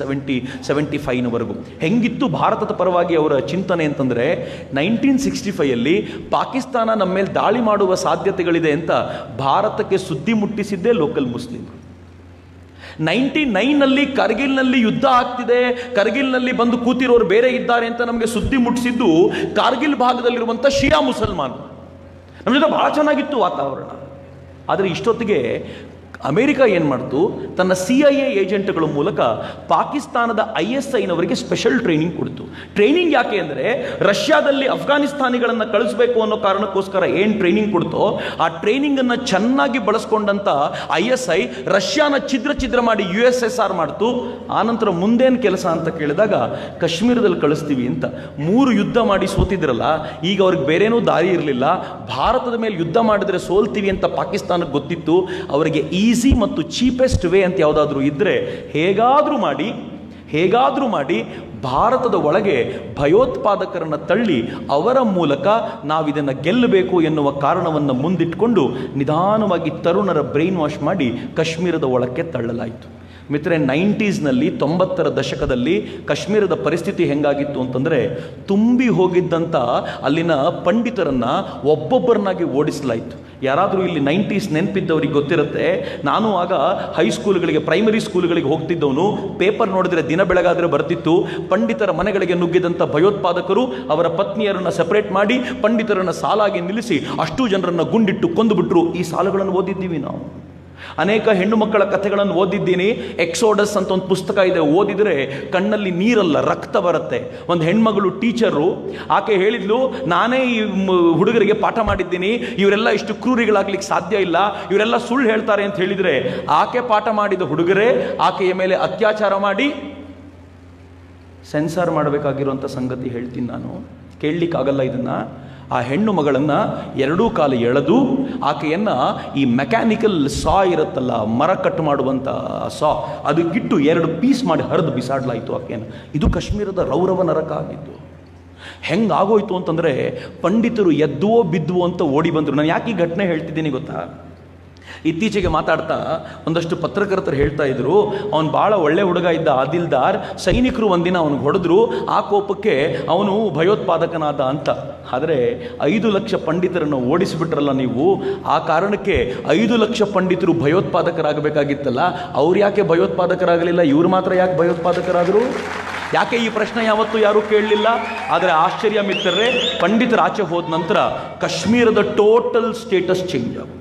1975ವರೆಗೂ ಹೆಂಗಿತ್ತು ಭಾರತದ ಪರವಾಗಿ ಅವರ ಚಿಂತನೆ ಅಂತಂದರೆ, 1965 ಪಾಕಿಸ್ತಾನ ನಮ್ಮ ಮೇಲೆ ದಾಳಿ ಮಾಡುವ ಸಾಧ್ಯತೆಗಳಿದೆ ಅಂತ ಭಾರತಕ್ಕೆ ಸುದ್ದಿ ಮುಟ್ಟಿಸಿದ್ದೇ ಲೋಕಲ್ ಮುಸ್ಲಿಮರು. 99ನಲ್ಲಿ ಕಾರ್ಗಿಲ್ನಲ್ಲಿ ಯುದ್ಧ ಆಗ್ತಿದೆ, ಕಾರ್ಗಿಲ್ನಲ್ಲಿ ಬಂದು ಕೂತಿರೋರು ಬೇರೆ ಇದ್ದಾರೆ ಅಂತ ನಮಗೆ ಸುದ್ದಿ ಮುಟ್ಟಿಸಿದ್ದು ಕಾರ್ಗಿಲ್ ಭಾಗದಲ್ಲಿರುವಂಥ ಶಿಯಾ ಮುಸಲ್ಮಾನ್. ನಮ್ಮ ಜೊತೆ ಬಹಳ ಚೆನ್ನಾಗಿತ್ತು ವಾತಾವರಣ. ಆದರೆ ಇಷ್ಟೊತ್ತಿಗೆ ಅಮೆರಿಕ ಏನು ಮಾಡ್ತು, ತನ್ನ CIA ಏಜೆಂಟ್ಗಳ ಮೂಲಕ ಪಾಕಿಸ್ತಾನದ ISIನವರಿಗೆ ಸ್ಪೆಷಲ್ ಟ್ರೈನಿಂಗ್ ಕೊಡ್ತು. ಟ್ರೈನಿಂಗ್ ಯಾಕೆ ಅಂದರೆ ರಷ್ಯಾದಲ್ಲಿ ಅಫ್ಘಾನಿಸ್ತಾನಿಗಳನ್ನು ಕಳಿಸ್ಬೇಕು ಅನ್ನೋ ಕಾರಣಕ್ಕೋಸ್ಕರ ಏನು ಟ್ರೈನಿಂಗ್ ಕೊಡ್ತೋ ಆ ಟ್ರೈನಿಂಗನ್ನು ಚೆನ್ನಾಗಿ ಬಳಸ್ಕೊಂಡಂಥ ISI ರಷ್ಯಾನ ಛಿದ್ರ ಮಾಡಿ USSR ಮಾಡ್ತು. ಆನಂತರ ಮುಂದೇನು ಕೆಲಸ ಅಂತ ಕೇಳಿದಾಗ ಕಾಶ್ಮೀರದಲ್ಲಿ ಕಳಿಸ್ತೀವಿ ಅಂತ. 3 ಯುದ್ಧ ಮಾಡಿ ಸೋತಿದ್ರಲ್ಲ, ಈಗ ಅವ್ರಿಗೆ ಬೇರೇನೂ ದಾರಿ ಇರಲಿಲ್ಲ. ಭಾರತದ ಮೇಲೆ ಯುದ್ಧ ಮಾಡಿದ್ರೆ ಸೋಲ್ತೀವಿ ಅಂತ ಪಾಕಿಸ್ತಾನಕ್ಕೆ ಗೊತ್ತಿತ್ತು. ಅವರಿಗೆ ಈಸಿ ಮತ್ತು ಚೀಪೆಸ್ಟ್ ವೇ ಅಂತ ಯಾವುದಾದ್ರೂ ಇದ್ದರೆ ಹೇಗಾದರೂ ಮಾಡಿ ಭಾರತದ ಒಳಗೆ ಭಯೋತ್ಪಾದಕರನ್ನು ತಳ್ಳಿ ಅವರ ಮೂಲಕ ನಾವಿದನ್ನು ಗೆಲ್ಲಬೇಕು ಎನ್ನುವ ಕಾರಣವನ್ನು ಮುಂದಿಟ್ಟುಕೊಂಡು ನಿಧಾನವಾಗಿ ತರುಣರ ಬ್ರೈನ್ ವಾಶ್ ಮಾಡಿ ಕಾಶ್ಮೀರದ ಒಳಕ್ಕೆ ತಳ್ಳಲಾಯಿತು. ಮಿತ್ರರೆ, 90ಸ್ನಲ್ಲಿ 90ರ ದಶಕದಲ್ಲಿ ಕಾಶ್ಮೀರದ ಪರಿಸ್ಥಿತಿ ಹೆಂಗಾಗಿತ್ತು ಅಂತಂದರೆ, ತುಂಬಿ ಹೋಗಿದ್ದಂಥ ಅಲ್ಲಿನ ಪಂಡಿತರನ್ನು ಒಬ್ಬೊಬ್ಬರನ್ನಾಗಿ ಓಡಿಸಲಾಯಿತು. ಯಾರಾದರೂ ಇಲ್ಲಿ 90s ನೆನಪಿದ್ದವ್ರಿಗೆ ಗೊತ್ತಿರುತ್ತೆ. ನಾನು ಆಗ ಹೈಸ್ಕೂಲ್ಗಳಿಗೆ, ಪ್ರೈಮರಿ ಸ್ಕೂಲ್ಗಳಿಗೆ ಹೋಗ್ತಿದ್ದವನು. ಪೇಪರ್ ನೋಡಿದ್ರೆ ದಿನ ಬೆಳಗಾದರೆ ಬರ್ತಿತ್ತು, ಪಂಡಿತರ ಮನೆಗಳಿಗೆ ನುಗ್ಗಿದಂಥ ಭಯೋತ್ಪಾದಕರು ಅವರ ಪತ್ನಿಯರನ್ನು ಸೆಪರೇಟ್ ಮಾಡಿ ಪಂಡಿತರನ್ನು ಸಾಲಾಗಿ ನಿಲ್ಲಿಸಿ ಅಷ್ಟು ಜನರನ್ನು ಗುಂಡಿಟ್ಟು ಕೊಂದುಬಿಟ್ರು. ಈ ಸಾಲುಗಳನ್ನು ಓದಿದ್ದೀವಿ ನಾವು. ಅನೇಕ ಹೆಣ್ಣು ಮಕ್ಕಳ ಕಥೆಗಳನ್ನು ಓದಿದ್ದೀನಿ. ಎಕ್ಸೋಡಸ್ ಅಂತ ಒಂದು ಪುಸ್ತಕ ಇದೆ, ಓದಿದರೆ ಕಣ್ಣಲ್ಲಿ ನೀರಲ್ಲ ರಕ್ತ ಬರುತ್ತೆ. ಒಂದು ಹೆಣ್ಮಗಳು ಟೀಚರು, ಆಕೆ ಹೇಳಿದ್ಲು, ನಾನೇ ಈ ಹುಡುಗರಿಗೆ ಪಾಠ ಮಾಡಿದ್ದೀನಿ, ಇವರೆಲ್ಲ ಇಷ್ಟು ಕ್ರೂರಿಗಳಾಗ್ಲಿಕ್ಕೆ ಸಾಧ್ಯ ಇಲ್ಲ, ಇವರೆಲ್ಲ ಸುಳ್ಳು ಹೇಳ್ತಾರೆ ಅಂತ ಹೇಳಿದರೆ, ಆಕೆ ಪಾಠ ಮಾಡಿದ ಹುಡುಗರೇ ಆಕೆಯ ಮೇಲೆ ಅತ್ಯಾಚಾರ ಮಾಡಿ ಸೆನ್ಸಾರ್ ಮಾಡಬೇಕಾಗಿರುವಂಥ ಸಂಗತಿ ಹೇಳ್ತೀನಿ ನಾನು. ಕೇಳಲಿಕ್ಕಾಗಲ್ಲ ಇದನ್ನು. ಆ ಹೆಣ್ಣು ಮಗಳನ್ನು 2 ಕಾಲು ಎಳೆದು ಆಕೆಯನ್ನು ಈ ಮೆಕ್ಯಾನಿಕಲ್ ಸಾ ಇರುತ್ತಲ್ಲ, ಮರ ಕಟ್ ಮಾಡುವಂಥ ಸಾ, ಅದಕ್ಕಿಟ್ಟು 2 ಪೀಸ್ ಮಾಡಿ ಹರಿದು ಬಿಸಾಡಲಾಯಿತು ಆಕೆಯನ್ನು. ಇದು ಕಾಶ್ಮೀರದ ರೌರವ ನರಕ ಆಗಿತ್ತು. ಹೆಂಗಾಗೋಯ್ತು ಅಂತಂದರೆ, ಪಂಡಿತರು ಎದ್ದುವೋ ಬಿದ್ದುವೋ ಅಂತ ಓಡಿ ಬಂದರು. ನಾನು ಯಾಕೆ ಈ ಘಟನೆ ಹೇಳ್ತಿದ್ದೀನಿ ಗೊತ್ತಾ? ಇತ್ತೀಚೆಗೆ ಮಾತಾಡ್ತಾ ಒಂದಷ್ಟು ಪತ್ರಕರ್ತರು ಹೇಳ್ತಾ ಇದ್ರು, ಅವನು ಭಾಳ ಒಳ್ಳೆ ಹುಡುಗ ಇದ್ದ ಆದಿಲ್ದಾರ್, ಸೈನಿಕರು ಒಂದಿನ ಅವನಿಗೆ ಹೊಡೆದ್ರು, ಆ ಕೋಪಕ್ಕೆ ಅವನು ಭಯೋತ್ಪಾದಕನಾದ ಅಂತ. ಆದರೆ 5 ಲಕ್ಷ ಪಂಡಿತರನ್ನು ಓಡಿಸಿಬಿಟ್ರಲ್ಲ ನೀವು. ಆ ಕಾರಣಕ್ಕೆ 5 ಲಕ್ಷ ಪಂಡಿತರು ಭಯೋತ್ಪಾದಕರಾಗಬೇಕಾಗಿತ್ತಲ್ಲ, ಅವ್ರು ಯಾಕೆ ಭಯೋತ್ಪಾದಕರಾಗಲಿಲ್ಲ? ಇವ್ರು ಮಾತ್ರ ಯಾಕೆ ಭಯೋತ್ಪಾದಕರಾದರು? ಯಾಕೆ ಈ ಪ್ರಶ್ನೆ ಯಾವತ್ತೂ ಯಾರೂ ಕೇಳಲಿಲ್ಲ? ಆದರೆ ಆಶ್ಚರ್ಯ ಮಿತ್ರರೇ, ಪಂಡಿತರ ಆಚೆ ಹೋದ ನಂತರ ಕಾಶ್ಮೀರದ ಟೋಟಲ್ ಸ್ಟೇಟಸ್ ಚೇಂಜ್ ಆಗುತ್ತೆ.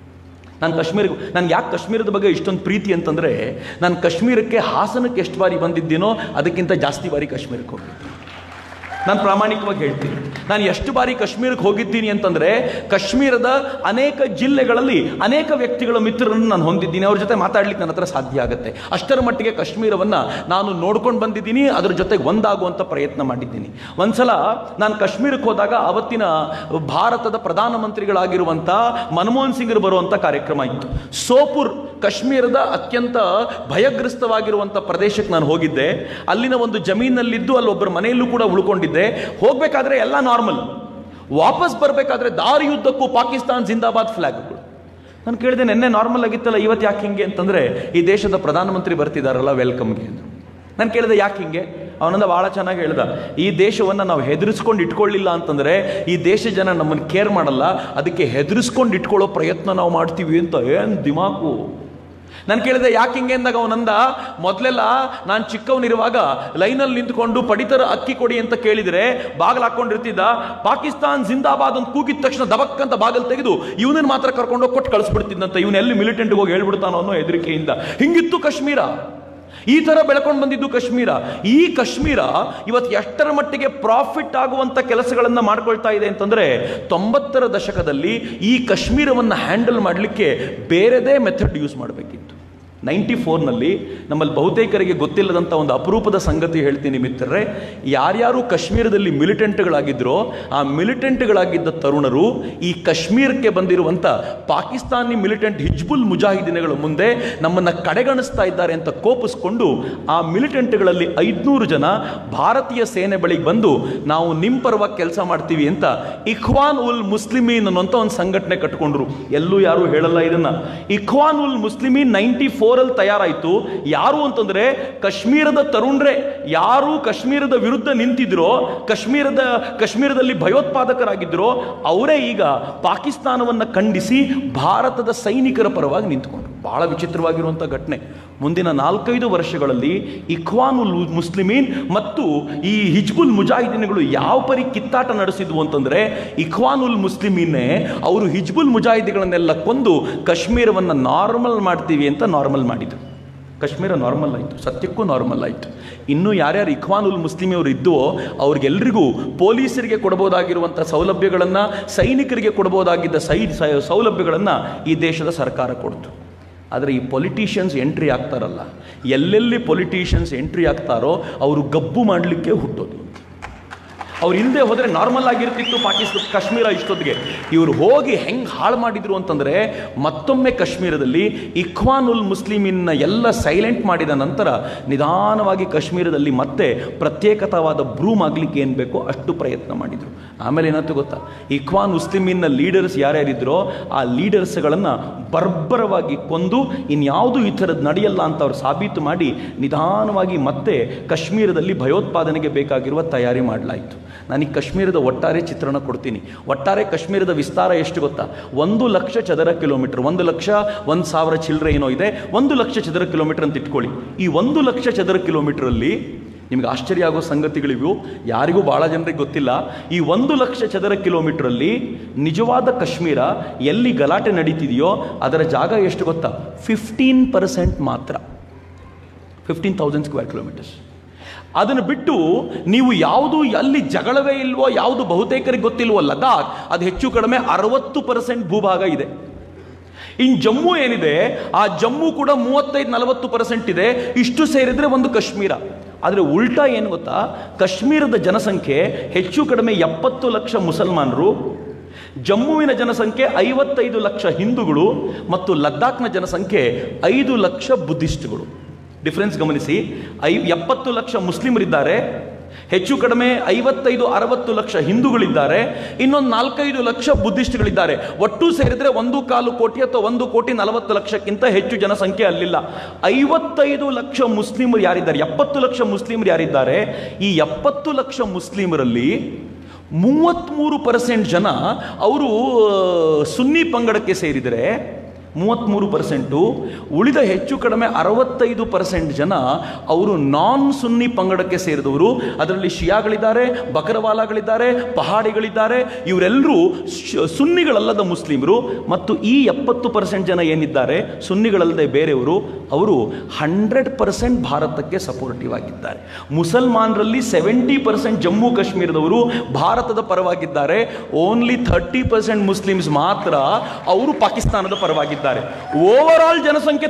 ನಾನು ಯಾಕೆ ಕಾಶ್ಮೀರದ ಬಗ್ಗೆ ಇಷ್ಟೊಂದು ಪ್ರೀತಿ ಅಂತಂದರೆ, ನಾನು ಕಾಶ್ಮೀರಕ್ಕೆ, ಹಾಸನಕ್ಕೆ ಎಷ್ಟು ಬಾರಿ ಬಂದಿದ್ದೀನೋ ಅದಕ್ಕಿಂತ ಜಾಸ್ತಿ ಬಾರಿ ಕಾಶ್ಮೀರಕ್ಕೆ ಹೋಗಿದ್ದೀನಿ. ನಾನು ಪ್ರಾಮಾಣಿಕವಾಗಿ ಹೇಳ್ತೀನಿ. ನಾನು ಎಷ್ಟು ಬಾರಿ ಕಾಶ್ಮೀರಕ್ಕೆ ಹೋಗಿದ್ದೀನಿ ಅಂತಂದರೆ, ಕಾಶ್ಮೀರದ ಅನೇಕ ಜಿಲ್ಲೆಗಳಲ್ಲಿ ಅನೇಕ ವ್ಯಕ್ತಿಗಳ ಮಿತ್ರರನ್ನು ನಾನು ಹೊಂದಿದ್ದೀನಿ. ಅವ್ರ ಜೊತೆ ಮಾತಾಡ್ಲಿಕ್ಕೆ ನನ್ನ ಹತ್ರ ಸಾಧ್ಯ ಆಗುತ್ತೆ. ಅಷ್ಟರ ಮಟ್ಟಿಗೆ ಕಾಶ್ಮೀರವನ್ನು ನಾನು ನೋಡ್ಕೊಂಡು ಬಂದಿದ್ದೀನಿ, ಅದರ ಜೊತೆಗೆ ಒಂದಾಗುವಂಥ ಪ್ರಯತ್ನ ಮಾಡಿದ್ದೀನಿ. ಒಂದ್ಸಲ ನಾನು ಕಾಶ್ಮೀರಕ್ಕೆ ಹೋದಾಗ ಅವತ್ತಿನ ಭಾರತದ ಪ್ರಧಾನಮಂತ್ರಿಗಳಾಗಿರುವಂಥ ಮನಮೋಹನ್ ಸಿಂಗರು ಬರುವಂಥ ಕಾರ್ಯಕ್ರಮ ಇತ್ತು. ಸೋಪುರ್, ಕಾಶ್ಮೀರದ ಅತ್ಯಂತ ಭಯಗ್ರಸ್ತವಾಗಿರುವಂಥ ಪ್ರದೇಶಕ್ಕೆ ನಾನು ಹೋಗಿದ್ದೆ. ಅಲ್ಲಿನ ಒಂದು ಜಮೀನಲ್ಲಿದ್ದು ಅಲ್ಲೊಬ್ಬರ ಮನೆಯಲ್ಲೂ ಕೂಡ ಉಳ್ಕೊಂಡಿದ್ದೆ. ಹೋಗಬೇಕಾದ್ರೆ ಎಲ್ಲ ನಾರ್ಮಲ್, ವಾಪಸ್ ಬರಬೇಕಾದ್ರೆ ದಾರಿಯುದ್ದಕ್ಕೂ ಪಾಕಿಸ್ತಾನ್ ಜಿಂದಾಬಾದ್ ಫ್ಲಾಗ್ಗಳು. ನಾನು ಕೇಳಿದೆ, ನೆನ್ನೆ ನಾರ್ಮಲ್ ಆಗಿತ್ತಲ್ಲ, ಇವತ್ತು ಯಾಕೆ ಹಿಂಗೆ ಅಂತಂದರೆ, ಈ ದೇಶದ ಪ್ರಧಾನಮಂತ್ರಿ ಬರ್ತಿದ್ದಾರಲ್ಲ ವೆಲ್ಕಮ್ಗೆ ಅಂದರು. ನಾನು ಕೇಳಿದೆ ಯಾಕೆ ಹಿಂಗೆ? ಅವನಂದ ಭಾಳ ಚೆನ್ನಾಗಿ ಹೇಳ್ದ, ಈ ದೇಶವನ್ನು ನಾವು ಹೆದರಿಸ್ಕೊಂಡು ಇಟ್ಕೊಳ್ಳಿಲ್ಲ ಅಂತಂದರೆ ಈ ದೇಶ ಜನ ನಮ್ಮನ್ನು ಕೇರ್ ಮಾಡಲ್ಲ, ಅದಕ್ಕೆ ಹೆದರಿಸ್ಕೊಂಡು ಇಟ್ಕೊಳ್ಳೋ ಪ್ರಯತ್ನ ನಾವು ಮಾಡ್ತೀವಿ ಅಂತ. ಏನು ದಿಮಾಕು! ನಾನು ಕೇಳಿದೆ ಯಾಕೆ ಹಿಂಗೆ ಅಂದಾಗ ಅವನಂದ, ಮೊದಲೆಲ್ಲ ನಾನು ಚಿಕ್ಕವನಿರುವಾಗ ಲೈನಲ್ಲಿ ನಿಂತ್ಕೊಂಡು ಪಡಿತರ ಅಕ್ಕಿ ಕೊಡಿ ಅಂತ ಕೇಳಿದರೆ ಬಾಗಿಲು ಹಾಕ್ಕೊಂಡಿರ್ತಿದ್ದ, ಪಾಕಿಸ್ತಾನ್ ಜಿಂದಾಬಾದ್ ಅಂತ ಕೂಗಿದ ತಕ್ಷಣ ದಬಕ್ಕಂತ ಬಾಗಿಲು ತೆಗೆದು ಇವನನ್ನು ಮಾತ್ರ ಕರ್ಕೊಂಡೋಗಿ ಕೊಟ್ಟು ಕಳಿಸ್ಬಿಡ್ತಿದ್ದಂತ. ಇವನೆಲ್ಲಿ ಮಿಲಿಟೆಂಟ್ಗೆ ಹೋಗಿ ಹೇಳ್ಬಿಡ್ತಾನೋ ಅನ್ನೋ ಹೆದರಿಕೆಯಿಂದ. ಹಿಂಗಿತ್ತು ಕಾಶ್ಮೀರ. ಈ ಥರ ಬೆಳ್ಕೊಂಡು ಬಂದಿದ್ದು ಕಾಶ್ಮೀರ. ಈ ಕಾಶ್ಮೀರ ಇವತ್ತು ಎಷ್ಟರ ಮಟ್ಟಿಗೆ ಪ್ರಾಫಿಟ್ ಆಗುವಂಥ ಕೆಲಸಗಳನ್ನು ಮಾಡ್ಕೊಳ್ತಾ ಇದೆ ಅಂತಂದರೆ, 90ರ ದಶಕದಲ್ಲಿ ಈ ಕಾಶ್ಮೀರವನ್ನು ಹ್ಯಾಂಡಲ್ ಮಾಡಲಿಕ್ಕೆ ಬೇರೆದೇ ಮೆಥಡ್ ಯೂಸ್ ಮಾಡಬೇಕಿತ್ತು. 94ನಲ್ಲಿ ನಮ್ಮಲ್ಲಿ ಬಹುತೇಕರಿಗೆ ಗೊತ್ತಿಲ್ಲದಂಥ ಒಂದು ಅಪರೂಪದ ಸಂಗತಿ ಹೇಳ್ತೀನಿ ಮಿತ್ರರೇ. ಯಾರ್ಯಾರು ಕಾಶ್ಮೀರದಲ್ಲಿ ಮಿಲಿಟೆಂಟ್ಗಳಾಗಿದ್ದರೋ ಆ ಮಿಲಿಟೆಂಟ್ಗಳಾಗಿದ್ದ ತರುಣರು ಈ ಕಾಶ್ಮೀರಕ್ಕೆ ಬಂದಿರುವಂಥ ಪಾಕಿಸ್ತಾನಿ ಮಿಲಿಟೆಂಟ್ ಹಿಜ್ಬುಲ್ ಮುಜಾಹಿದೀನ್ಗಳ ಮುಂದೆ ನಮ್ಮನ್ನು ಕಡೆಗಣಿಸ್ತಾ ಇದ್ದಾರೆ ಅಂತ ಕೋಪಿಸ್ಕೊಂಡು ಆ ಮಿಲಿಟೆಂಟ್ಗಳಲ್ಲಿ 500 ಜನ ಭಾರತೀಯ ಸೇನೆ ಬಳಿಗೆ ಬಂದು, ನಾವು ನಿಮ್ಮ ಪರವಾಗಿ ಕೆಲಸ ಮಾಡ್ತೀವಿ ಅಂತ ಇಖ್ವಾನ್ ಉಲ್ ಮುಸ್ಲಿಮೀನ್ ಅನ್ನೋಂಥ ಒಂದು ಸಂಘಟನೆ ಕಟ್ಕೊಂಡ್ರು. ಎಲ್ಲೂ ಯಾರೂ ಹೇಳಲ್ಲ ಇದನ್ನು. ಇಖ್ವಾನ್ ಉಲ್ ಮುಸ್ಲಿಮೀನ್ 94 ವಾರಲ್ಲಿ ತಯಾರಾಯಿತು. ಯಾರು ಅಂತಂದ್ರೆ ಕಾಶ್ಮೀರದ ತರುಣರೇ, ಯಾರು ಕಾಶ್ಮೀರದ ವಿರುದ್ಧ ನಿಂತಿದ್ರೋ, ಕಾಶ್ಮೀರದಲ್ಲಿ ಭಯೋತ್ಪಾದಕರಾಗಿದ್ರೋ ಅವರೇ ಈಗ ಪಾಕಿಸ್ತಾನವನ್ನು ಖಂಡಿಸಿ ಭಾರತದ ಸೈನಿಕರ ಪರವಾಗಿ ನಿಂತುಕೊಂಡ್ರು. ಬಹಳ ವಿಚಿತ್ರವಾಗಿರುವಂಥ ಘಟನೆ. ಮುಂದಿನ 4-5 ವರ್ಷಗಳಲ್ಲಿ ಇಖ್ವಾನುಲ್ ಮುಸ್ಲಿಮೀನ್ ಮತ್ತು ಈ ಹಿಜ್ಬುಲ್ ಮುಜಾಹಿದೀನ್ಗಳು ಯಾವ ಪರಿ ಕಿತ್ತಾಟ ನಡೆಸಿದ್ವು ಅಂತಂದ್ರೆ, ಇಖ್ವಾನುಲ್ ಮುಸ್ಲಿಮೀನ್ನೇ ಅವರು ಹಿಜ್ಬುಲ್ ಮುಜಾಹಿದೀನ್ಗಳನ್ನೆಲ್ಲ ಕೊಂದು ಕಾಶ್ಮೀರವನ್ನು ನಾರ್ಮಲ್ ಮಾಡ್ತೀವಿ ಅಂತ ನಾರ್ಮಲ್ ಮಾಡಿದ್ರು. ಕಾಶ್ಮೀರ ನಾರ್ಮಲ್ ಆಯಿತು, ಸತ್ಯಕ್ಕೂ ನಾರ್ಮಲ್ ಆಯಿತು. ಇನ್ನೂ ಯಾರ್ಯಾರು ಇಖ್ವಾನುಲ್ ಮುಸ್ಲಿಮಿಯವರು ಇದ್ದೋ ಅವ್ರಿಗೆಲ್ರಿಗೂ ಪೊಲೀಸರಿಗೆ ಕೊಡಬಹುದಾಗಿರುವಂಥ ಸೌಲಭ್ಯಗಳನ್ನು, ಸೈನಿಕರಿಗೆ ಕೊಡಬಹುದಾಗಿದ್ದ ಸೌಲಭ್ಯಗಳನ್ನು ಈ ದೇಶದ ಸರ್ಕಾರ ಕೊಡ್ತು. ಆದರೆ ಈ ಪೊಲಿಟಿಷಿಯನ್ಸ್ ಎಂಟ್ರಿ ಆಗ್ತಾರಲ್ಲ, ಎಲ್ಲೆಲ್ಲಿ ಪೊಲಿಟಿಷಿಯನ್ಸ್ ಎಂಟ್ರಿ ಆಗ್ತಾರೋ ಅವರು ಗಬ್ಬು ಮಾಡಲಿಕ್ಕೆ ಹುಟ್ಟೋದು. ಅವ್ರು ಇಲ್ಲದೆ ಹೋದರೆ ನಾರ್ಮಲ್ ಆಗಿರ್ತಿತ್ತು ಕಾಶ್ಮೀರ ಇಷ್ಟೊತ್ತಿಗೆ. ಇವರು ಹೋಗಿ ಹೆಂಗೆ ಹಾಳು ಮಾಡಿದ್ರು ಅಂತಂದರೆ, ಮತ್ತೊಮ್ಮೆ ಕಾಶ್ಮೀರದಲ್ಲಿ ಇಖ್ವಾನುಲ್ ಮುಸ್ಲಿಮಿನ್ನ ಎಲ್ಲ ಸೈಲೆಂಟ್ ಮಾಡಿದ ನಂತರ ನಿಧಾನವಾಗಿ ಕಾಶ್ಮೀರದಲ್ಲಿ ಮತ್ತೆ ಪ್ರತ್ಯೇಕತಾವಾದ ಬ್ರೂಮ್ ಆಗಲಿಕ್ಕೆ ಏನು ಬೇಕೋ ಅಷ್ಟು ಪ್ರಯತ್ನ ಮಾಡಿದರು. ಆಮೇಲೆ ಏನಾಯ್ತು ಗೊತ್ತಾ, ಇಖ್ವಾನ್ ಮುಸ್ಲಿಮಿನ್ನ ಲೀಡರ್ಸ್ ಯಾರ್ಯಾರಿದ್ರೋ ಆ ಲೀಡರ್ಸ್ಗಳನ್ನು ಬರ್ಬರವಾಗಿ ಕೊಂದು ಇನ್ಯಾವುದು ಈ ಥರದ್ದು ನಡೆಯಲ್ಲ ಅಂತ ಅವ್ರು ಸಾಬೀತು ಮಾಡಿ ನಿಧಾನವಾಗಿ ಮತ್ತೆ ಕಾಶ್ಮೀರದಲ್ಲಿ ಭಯೋತ್ಪಾದನೆಗೆ ಬೇಕಾಗಿರುವ ತಯಾರಿ ಮಾಡಲಾಯಿತು. ನಾನು ಈ ಕಾಶ್ಮೀರದ ಒಟ್ಟಾರೆ ಚಿತ್ರಣ ಕೊಡ್ತೀನಿ. ಒಟ್ಟಾರೆ ಕಾಶ್ಮೀರದ ವಿಸ್ತಾರ ಎಷ್ಟು ಗೊತ್ತಾ? 1,00,000 ಚದರ ಕಿಲೋಮೀಟರ್. 1,01,000 ಚಿಲ್ಲರೆ ಏನೋ ಇದೆ, 1,00,000 ಚದರ ಕಿಲೋಮೀಟರ್ ಅಂತ ಇಟ್ಕೊಳ್ಳಿ. ಈ 1,00,000 ಚದರ ಕಿಲೋಮೀಟರಲ್ಲಿ ನಿಮಗೆ ಆಶ್ಚರ್ಯ ಆಗೋ ಸಂಗತಿಗಳಿವು, ಯಾರಿಗೂ ಭಾಳ ಜನರಿಗೆ ಗೊತ್ತಿಲ್ಲ. ಈ 1,00,000 ಚದರ ಕಿಲೋಮೀಟರಲ್ಲಿ ನಿಜವಾದ ಕಾಶ್ಮೀರ ಎಲ್ಲಿ ಗಲಾಟೆ ನಡೀತಿದೆಯೋ ಅದರ ಜಾಗ ಎಷ್ಟು ಗೊತ್ತಾ? 15% ಮಾತ್ರ. 15,000 ಸ್ಕ್ವೇರ್ ಕಿಲೋಮೀಟರ್ಸ್. ಅದನ್ನು ಬಿಟ್ಟು ನೀವು ಯಾವುದು ಅಲ್ಲಿ ಜಗಳವೇ ಇಲ್ವೋ, ಯಾವುದು ಬಹುತೇಕರಿಗೆ ಗೊತ್ತಿಲ್ವೋ ಲದಾಖ್, ಅದು ಹೆಚ್ಚು ಕಡಿಮೆ 60% ಭೂಭಾಗ ಇದೆ. ಇನ್ನು ಜಮ್ಮು ಏನಿದೆ, ಆ ಜಮ್ಮು ಕೂಡ 35-40% ಇದೆ. ಇಷ್ಟು ಸೇರಿದ್ರೆ ಒಂದು ಕಾಶ್ಮೀರ. ಆದರೆ ಉಲ್ಟಾ ಏನು ಗೊತ್ತಾ, ಕಾಶ್ಮೀರದ ಜನಸಂಖ್ಯೆ ಹೆಚ್ಚು ಕಡಿಮೆ 70 ಲಕ್ಷ ಮುಸಲ್ಮಾನರು, ಜಮ್ಮುವಿನ ಜನಸಂಖ್ಯೆ 55 ಲಕ್ಷ ಹಿಂದೂಗಳು ಮತ್ತು ಲದ್ದಾಖ್ನ ಜನಸಂಖ್ಯೆ 5 ಲಕ್ಷ ಬುದ್ಧಿಸ್ಟ್ಗಳು. ಡಿಫರೆನ್ಸ್ ಗಮನಿಸಿ. 70 ಲಕ್ಷ ಮುಸ್ಲಿಮರಿದ್ದಾರೆ, ಹೆಚ್ಚು ಕಡಿಮೆ 55-60 ಲಕ್ಷ ಹಿಂದೂಗಳಿದ್ದಾರೆ, ಇನ್ನೊಂದು 4-5 ಲಕ್ಷ ಬುದ್ಧಿಸ್ಟ್ಗಳಿದ್ದಾರೆ. ಒಟ್ಟು ಸೇರಿದ್ರೆ 1.25 ಕೋಟಿ ಅಥವಾ 1,40 ಲಕ್ಷಕ್ಕಿಂತ ಹೆಚ್ಚು ಜನಸಂಖ್ಯೆ ಅಲ್ಲಿಲ್ಲ. 55 ಲಕ್ಷ ಮುಸ್ಲಿಮರು ಯಾರಿದ್ದಾರೆ, 70 ಲಕ್ಷ ಮುಸ್ಲಿಮರು ಯಾರಿದ್ದಾರೆ, ಈ 70 ಲಕ್ಷ ಮುಸ್ಲಿಮರಲ್ಲಿ 33% ಜನ ಅವರು ಸುನ್ನಿ ಪಂಗಡಕ್ಕೆ ಸೇರಿದರೆ 33%, ಉಳಿದ ಹೆಚ್ಚು ಕಡಿಮೆ 65% ಜನ ಅವರು ನಾನ್ ಸುನ್ನಿ ಪಂಗಡಕ್ಕೆ ಸೇರಿದವರು. ಅದರಲ್ಲಿ ಶಿಯಾಗಳಿದ್ದಾರೆ, ಬಕರವಾಲಾಗಳಿದ್ದಾರೆ, ಪಹಾಡಿಗಳಿದ್ದಾರೆ. ಇವರೆಲ್ಲರೂ ಸುನ್ನಿಗಳಲ್ಲದ ಮುಸ್ಲಿಮರು. ಮತ್ತು ಈ 70% ಜನ ಏನಿದ್ದಾರೆ ಸುನ್ನಿಗಳಲ್ಲದೆ ಬೇರೆಯವರು, ಅವರು 100% ಭಾರತಕ್ಕೆ ಸಪೋರ್ಟಿವ್ ಆಗಿದ್ದಾರೆ. ಮುಸಲ್ಮಾನರಲ್ಲಿ 70% ಜಮ್ಮು ಕಾಶ್ಮೀರದವರು ಭಾರತದ ಪರವಾಗಿದ್ದಾರೆ. ಓನ್ಲಿ 30% ಮುಸ್ಲಿಮ್ಸ್ ಮಾತ್ರ ಅವರು ಪಾಕಿಸ್ತಾನದ ಪರವಾಗಿದ್ದಾರೆ. ಓವರ್ ಆಲ್ ಜನಸಂಖ್ಯೆ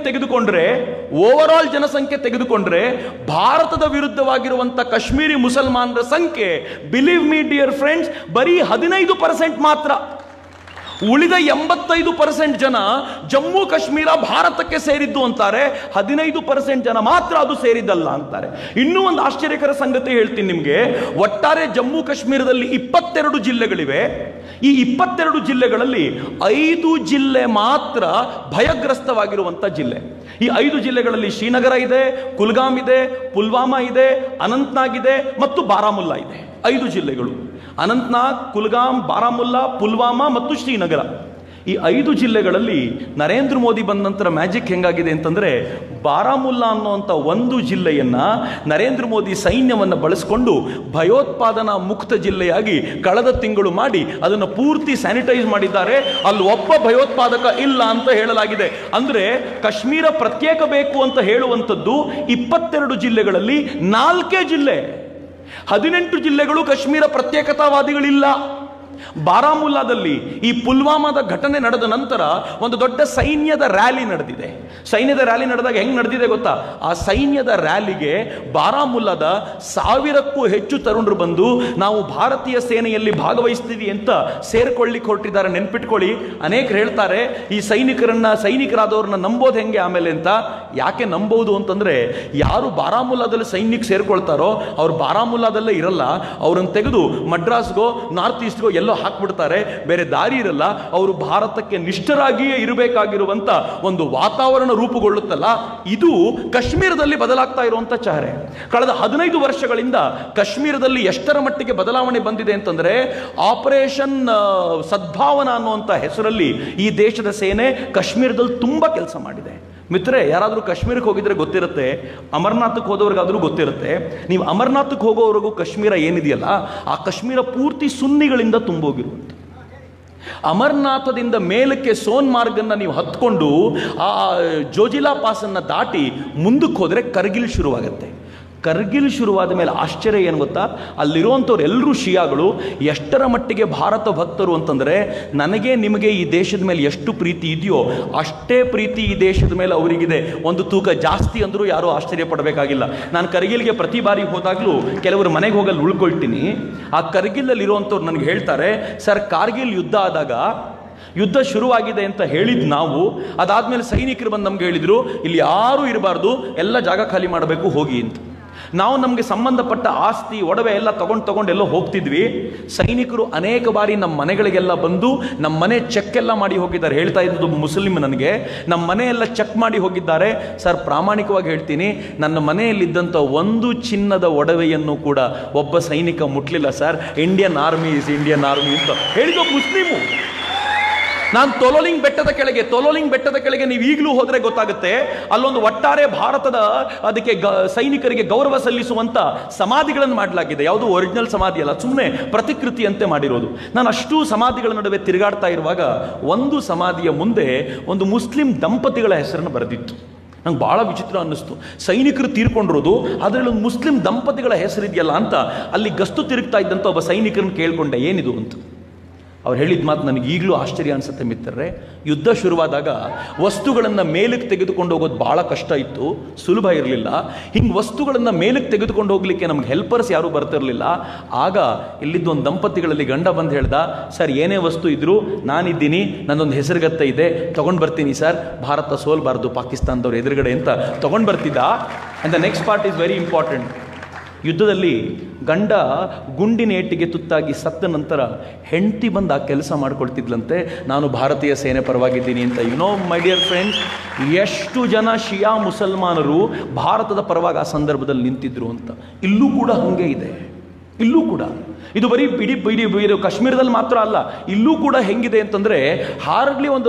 ತೆಗೆದುಕೊಂಡ್ರೆ ಭಾರತದ ವಿರುದ್ಧವಾಗಿರುವಂತ ಕಾಶ್ಮೀರಿ ಮುಸಲ್ಮಾನರ ಸಂಖ್ಯೆ, ಬಿಲೀವ್ ಮೀ ಡಿಯರ್ ಫ್ರೆಂಡ್ಸ್, ಬರೀ 15% ಮಾತ್ರ. ಉಳಿದ 85% ಜನ ಜಮ್ಮು ಕಾಶ್ಮೀರ ಭಾರತಕ್ಕೆ ಸೇರಿದ್ದು ಅಂತಾರೆ, 15% ಜನ ಮಾತ್ರ ಅದು ಸೇರಿದ್ದಲ್ಲ ಅಂತಾರೆ. ಇನ್ನೂ ಒಂದು ಆಶ್ಚರ್ಯಕರ ಸಂಗತಿ ಹೇಳ್ತೀನಿ ನಿಮಗೆ. ಒಟ್ಟಾರೆ ಜಮ್ಮು ಕಾಶ್ಮೀರದಲ್ಲಿ 22 ಜಿಲ್ಲೆಗಳಿವೆ. ಈ 22 ಜಿಲ್ಲೆಗಳಲ್ಲಿ 5 ಜಿಲ್ಲೆ ಮಾತ್ರ ಭಯಗ್ರಸ್ತವಾಗಿರುವಂಥ ಜಿಲ್ಲೆ. ಈ 5 ಜಿಲ್ಲೆಗಳಲ್ಲಿ ಶ್ರೀನಗರ ಇದೆ, ಕುಲ್ಗಾಮ್ ಇದೆ, ಪುಲ್ವಾಮಾ ಇದೆ, ಅನಂತ್ನಾಗ್ ಇದೆ ಮತ್ತು ಬಾರಾಮುಲ್ಲಾ ಇದೆ. 5 ಜಿಲ್ಲೆಗಳು: ಅನಂತ್ನಾಗ್, ಕುಲ್ಗಾಮ್, ಬಾರಾಮುಲ್ಲಾ, ಪುಲ್ವಾಮಾ ಮತ್ತು ಶ್ರೀನಗರ. ಈ 5 ಜಿಲ್ಲೆಗಳಲ್ಲಿ ನರೇಂದ್ರ ಮೋದಿ ಬಂದ ನಂತರ ಮ್ಯಾಜಿಕ್ ಹೆಂಗಾಗಿದೆ ಅಂತಂದರೆ, ಬಾರಾಮುಲ್ಲಾ ಅನ್ನುವಂಥ ಒಂದು ಜಿಲ್ಲೆಯನ್ನು ನರೇಂದ್ರ ಮೋದಿ ಸೈನ್ಯವನ್ನು ಬಳಸಿಕೊಂಡು ಭಯೋತ್ಪಾದನಾ ಮುಕ್ತ ಜಿಲ್ಲೆಯಾಗಿ ಕಳೆದ ತಿಂಗಳು ಮಾಡಿ ಅದನ್ನು ಪೂರ್ತಿ ಸ್ಯಾನಿಟೈಸ್ ಮಾಡಿದ್ದಾರೆ. ಅಲ್ಲಿ ಒಬ್ಬ ಭಯೋತ್ಪಾದಕ ಇಲ್ಲ ಅಂತ ಹೇಳಲಾಗಿದೆ. ಅಂದರೆ ಕಾಶ್ಮೀರ ಪ್ರತ್ಯೇಕ ಬೇಕು ಅಂತ ಹೇಳುವಂಥದ್ದು 22 ಜಿಲ್ಲೆಗಳಲ್ಲಿ 4 ಜಿಲ್ಲೆ. 18 ಜಿಲ್ಲೆಗಳು ಕಾಶ್ಮೀರ ಪ್ರತ್ಯೇಕತಾವಾದಿಗಳಿಲ್ಲ. ಬಾರಾಮುಲ್ಲಾದಲ್ಲಿ ಈ ಪುಲ್ವಾಮಾದ ಘಟನೆ ನಡೆದ ನಂತರ ಒಂದು ದೊಡ್ಡ ಸೈನ್ಯದ ರ್ಯಾಲಿ ನಡೆದಿದೆ. ಸೈನ್ಯದ ರ್ಯಾಲಿ ನಡೆದಾಗ ಹೆಂಗ್ ನಡೆದಿದೆ ಗೊತ್ತಾ? ಆ ಸೈನ್ಯದ ರ್ಯಾಲಿಗೆ ಬಾರಾಮುಲ್ಲಾದ 1000ಕ್ಕೂ ಹೆಚ್ಚು ತರುಣರು ಬಂದು ನಾವು ಭಾರತೀಯ ಸೇನೆಯಲ್ಲಿ ಭಾಗವಹಿಸ್ತೀವಿ ಅಂತ ಸೇರ್ಕೊಳ್ಳಿಕ್ಕೆ ಹೊರಟಿದ್ದಾರೆ. ನೆನ್ಪಿಟ್ಕೊಳ್ಳಿ, ಅನೇಕರು ಹೇಳ್ತಾರೆ ಈ ಸೈನಿಕರಾದವ್ರನ್ನ ನಂಬೋದು ಹೆಂಗೆ ಆಮೇಲೆ ಅಂತ. ಯಾಕೆ ನಂಬೋದು ಅಂತಂದ್ರೆ, ಯಾರು ಬಾರಾಮುಲ್ಲಾದಲ್ಲಿ ಸೈನ್ಯಕ್ಕೆ ಸೇರ್ಕೊಳ್ತಾರೋ ಅವ್ರು ಬಾರಾಮುಲ್ಲಾದಲ್ಲೇ ಇರಲ್ಲ. ಅವ್ರನ್ನ ತೆಗೆದು ಮಡ್ರಾಸ್ಗೋ ನಾರ್ತ್ ಈಸ್ಟ್ಗೋ ಎಲ್ಲೋ ಹಾಕ್ಬಿಡ್ತಾರೆ, ಬೇರೆ ದಾರಿ ಇರಲ್ಲ. ಅವರು ಭಾರತಕ್ಕೆ ನಿಷ್ಠರಾಗಿಯೇ ಇರಬೇಕಾಗಿರುವಂಥ ಒಂದು ವಾತಾವರಣ ರೂಪುಗೊಳ್ಳುತ್ತಲ್ಲ, ಇದು ಕಾಶ್ಮೀರದಲ್ಲಿ ಬದಲಾಗ್ತಾ ಇರುವಂಥ ಚಹರೆ. ಕಳೆದ 15 ವರ್ಷಗಳಿಂದ ಕಾಶ್ಮೀರದಲ್ಲಿ ಎಷ್ಟರ ಮಟ್ಟಿಗೆ ಬದಲಾವಣೆ ಬಂದಿದೆ ಅಂತಂದರೆ, ಆಪರೇಷನ್ ಸದ್ಭಾವನಾ ಅನ್ನುವಂಥ ಹೆಸರಲ್ಲಿ ಈ ದೇಶದ ಸೇನೆ ಕಾಶ್ಮೀರದಲ್ಲಿ ತುಂಬ ಕೆಲಸ ಮಾಡಿದೆ. ಮಿತ್ರರೆ, ಯಾರಾದರೂ ಕಾಶ್ಮೀರಕ್ಕೆ ಹೋಗಿದ್ರೆ ಗೊತ್ತಿರುತ್ತೆ, ಅಮರನಾಥಕ್ಕೆ ಹೋದವ್ರಿಗಾದರೂ ಗೊತ್ತಿರುತ್ತೆ. ನೀವು ಅಮರನಾಥಕ್ಕೆ ಹೋಗೋವರೆಗೂ ಕಾಶ್ಮೀರ ಏನಿದೆಯಲ್ಲ, ಆ ಕಾಶ್ಮೀರ ಪೂರ್ತಿ ಸುನ್ನಿಗಳಿಂದ ತುಂಬೋಗಿರುವಂಥ. ಅಮರನಾಥದಿಂದ ಮೇಲಕ್ಕೆ ಸೋನ್ಮಾರ್ಗನ್ನು ನೀವು ಹತ್ಕೊಂಡು ಆ ಜೋಜಿಲಾ ಪಾಸನ್ನು ದಾಟಿ ಮುಂದಕ್ಕೆ ಹೋದರೆ ಕರ್ಗಿಲ್ ಶುರುವಾಗುತ್ತೆ. ಕರ್ಗಿಲ್ ಶುರುವಾದ ಮೇಲೆ ಆಶ್ಚರ್ಯ ಏನು ಗೊತ್ತಾ, ಅಲ್ಲಿರುವಂಥವ್ರು ಎಲ್ಲರೂ ಶಿಯಾಗಳು. ಎಷ್ಟರ ಮಟ್ಟಿಗೆ ಭಾರತ ಭಕ್ತರು ಅಂತಂದರೆ, ನನಗೆ ನಿಮಗೆ ಈ ದೇಶದ ಮೇಲೆ ಎಷ್ಟು ಪ್ರೀತಿ ಇದೆಯೋ ಅಷ್ಟೇ ಪ್ರೀತಿ ಈ ದೇಶದ ಮೇಲೆ ಅವರಿಗಿದೆ. ಒಂದು ತೂಕ ಜಾಸ್ತಿ ಅಂದರೂ ಯಾರೂ ಆಶ್ಚರ್ಯ ಪಡಬೇಕಾಗಿಲ್ಲ. ನಾನು ಕರ್ಗಿಲ್ಗೆ ಪ್ರತಿ ಬಾರಿ ಹೋದಾಗಲೂ ಕೆಲವರು ಮನೆಗೆ ಹೋಗಲು ಉಳ್ಕೊಳ್ತೀನಿ. ಆ ಕರ್ಗಿಲಲ್ಲಿ ಇರುವಂಥವ್ರು ನನಗೆ ಹೇಳ್ತಾರೆ, ಸರ್, ಕಾರ್ಗಿಲ್ ಯುದ್ಧ ಆದಾಗ ಯುದ್ಧ ಶುರುವಾಗಿದೆ ಅಂತ ಹೇಳಿದ್ದು ನಾವು, ಅದಾದಮೇಲೆ ಸೈನಿಕರು ಬಂದು ನಮ್ಗೆ ಹೇಳಿದರು, ಇಲ್ಲಿ ಯಾರೂ ಇರಬಾರ್ದು, ಎಲ್ಲ ಜಾಗ ಖಾಲಿ ಮಾಡಬೇಕು, ಹೋಗಿ ಅಂತ. ನಾವು ನಮಗೆ ಸಂಬಂಧಪಟ್ಟ ಆಸ್ತಿ ಒಡವೆ ಎಲ್ಲ ತಗೊಂಡು ಎಲ್ಲೋ ಹೋಗ್ತಿದ್ವಿ. ಸೈನಿಕರು ಅನೇಕ ಬಾರಿ ನಮ್ಮ ಮನೆಗಳಿಗೆಲ್ಲ ಬಂದು ನಮ್ಮ ಮನೆ ಚೆಕ್ ಎಲ್ಲ ಮಾಡಿ ಹೋಗಿದ್ದಾರೆ. ಹೇಳ್ತಾ ಇದ್ದು ಮುಸ್ಲಿಮ್ ನನಗೆ, ನಮ್ಮ ಮನೆಯೆಲ್ಲ ಚೆಕ್ ಮಾಡಿ ಹೋಗಿದ್ದಾರೆ. ಸರ್, ಪ್ರಾಮಾಣಿಕವಾಗಿ ಹೇಳ್ತೀನಿ, ನನ್ನ ಮನೆಯಲ್ಲಿದ್ದಂಥ ಒಂದು ಚಿನ್ನದ ಒಡವೆಯನ್ನು ಕೂಡ ಒಬ್ಬ ಸೈನಿಕ ಮುಟ್ಲಿಲ್ಲ sir. Indian army is Indian army ಅಂತ ಹೇಳಿದ ಮುಸ್ಲಿಮು. ನಾನು ತೊಲೋಲಿಂಗ್ ಬೆಟ್ಟದ ಕೆಳಗೆ ನೀವು ಈಗಲೂ ಹೋದರೆ ಗೊತ್ತಾಗುತ್ತೆ, ಅಲ್ಲೊಂದು ಒಟ್ಟಾರೆ ಭಾರತದ ಅದಕ್ಕೆ ಸೈನಿಕರಿಗೆ ಗೌರವ ಸಲ್ಲಿಸುವಂಥ ಸಮಾಧಿಗಳನ್ನು ಮಾಡಲಾಗಿದೆ. ಯಾವುದು ಒರಿಜಿನಲ್ ಸಮಾಧಿ ಅಲ್ಲ, ಸುಮ್ಮನೆ ಪ್ರತಿಕೃತಿಯಂತೆ ಮಾಡಿರೋದು. ನಾನು ಅಷ್ಟು ಸಮಾಧಿಗಳ ನಡುವೆ ತಿರುಗಾಡ್ತಾ ಇರುವಾಗ ಒಂದು ಸಮಾಧಿಯ ಮುಂದೆ ಒಂದು ಮುಸ್ಲಿಂ ದಂಪತಿಗಳ ಹೆಸರನ್ನು ಬರೆದಿತ್ತು. ನಂಗೆ ಭಾಳ ವಿಚಿತ್ರ ಅನ್ನಿಸ್ತು. ಸೈನಿಕರು ತೀರ್ಕೊಂಡಿರೋದು, ಅದರಲ್ಲಿ ಒಂದು ಮುಸ್ಲಿಂ ದಂಪತಿಗಳ ಹೆಸರಿದೆಯಲ್ಲ ಅಂತ ಅಲ್ಲಿ ಗಸ್ತು ತಿರುಗ್ತಾ ಇದ್ದಂಥ ಒಬ್ಬ ಸೈನಿಕರನ್ನು ಕೇಳ್ಕೊಂಡೆ, ಏನಿದು ಅಂತ. ಅವ್ರು ಹೇಳಿದ ಮಾತು ನನಗೆ ಈಗಲೂ ಆಶ್ಚರ್ಯ ಅನಿಸುತ್ತೆ ಮಿತ್ರರೇ. ಯುದ್ಧ ಶುರುವಾದಾಗ ವಸ್ತುಗಳನ್ನು ಮೇಲಕ್ಕೆ ತೆಗೆದುಕೊಂಡು ಹೋಗೋದು ಭಾಳ ಕಷ್ಟ ಇತ್ತು, ಸುಲಭ ಇರಲಿಲ್ಲ. ಹಿಂಗೆ ವಸ್ತುಗಳನ್ನು ಮೇಲಕ್ಕೆ ತೆಗೆದುಕೊಂಡು ಹೋಗಲಿಕ್ಕೆ ನಮ್ಗೆ ಹೆಲ್ಪರ್ಸ್ ಯಾರೂ ಬರ್ತಿರಲಿಲ್ಲ. ಆಗ ಇಲ್ಲಿದ್ದು ಒಂದು ದಂಪತಿಗಳಲ್ಲಿ ಗಂಡ ಬಂದು ಹೇಳ್ದ, ಸರ್, ಏನೇ ವಸ್ತು ಇದ್ದರೂ ನಾನಿದ್ದೀನಿ, ನನ್ನೊಂದು ಹೆಸರುಗತ್ತೆ ಇದೆ, ತೊಗೊಂಡು ಬರ್ತೀನಿ ಸರ್, ಭಾರತ ಸೋಲ್ಬಾರ್ದು ಪಾಕಿಸ್ತಾನದವ್ರ ಎದುರುಗಡೆ ಅಂತ ತೊಗೊಂಡು ಬರ್ತಿದ್ದ. And the next part is very important. ಯುದ್ಧದಲ್ಲಿ ಗಂಡ ಗುಂಡಿನ ಏಟಿಗೆ ತುತ್ತಾಗಿ ಸತ್ತ ನಂತರ ಹೆಂಡತಿ ಬಂದು ಆ ಕೆಲಸ ಮಾಡ್ಕೊಳ್ತಿದ್ಲಂತೆ, ನಾನು ಭಾರತೀಯ ಸೇನೆ ಪರವಾಗಿದ್ದೀನಿ ಅಂತ. ಮೈ ಡಿಯರ್ ಫ್ರೆಂಡ್ಸ್, ಎಷ್ಟು ಜನ ಶಿಯಾ ಮುಸಲ್ಮಾನರು ಭಾರತದ ಪರವಾಗಿ ಆ ಸಂದರ್ಭದಲ್ಲಿ ನಿಂತಿದ್ರು ಅಂತ. ಇಲ್ಲೂ ಕೂಡ ಹಾಗೆ ಇದೆ. ಇಲ್ಲೂ ಕೂಡ ಇದು ಬರೀ ಇಡೀ ಕಾಶ್ಮೀರದಲ್ಲಿ ಮಾತ್ರ ಅಲ್ಲ, ಇಲ್ಲೂ ಕೂಡ ಹೆಂಗಿದೆ ಅಂತಂದರೆ, ಹಾರ್ಡ್ಲಿ ಒಂದು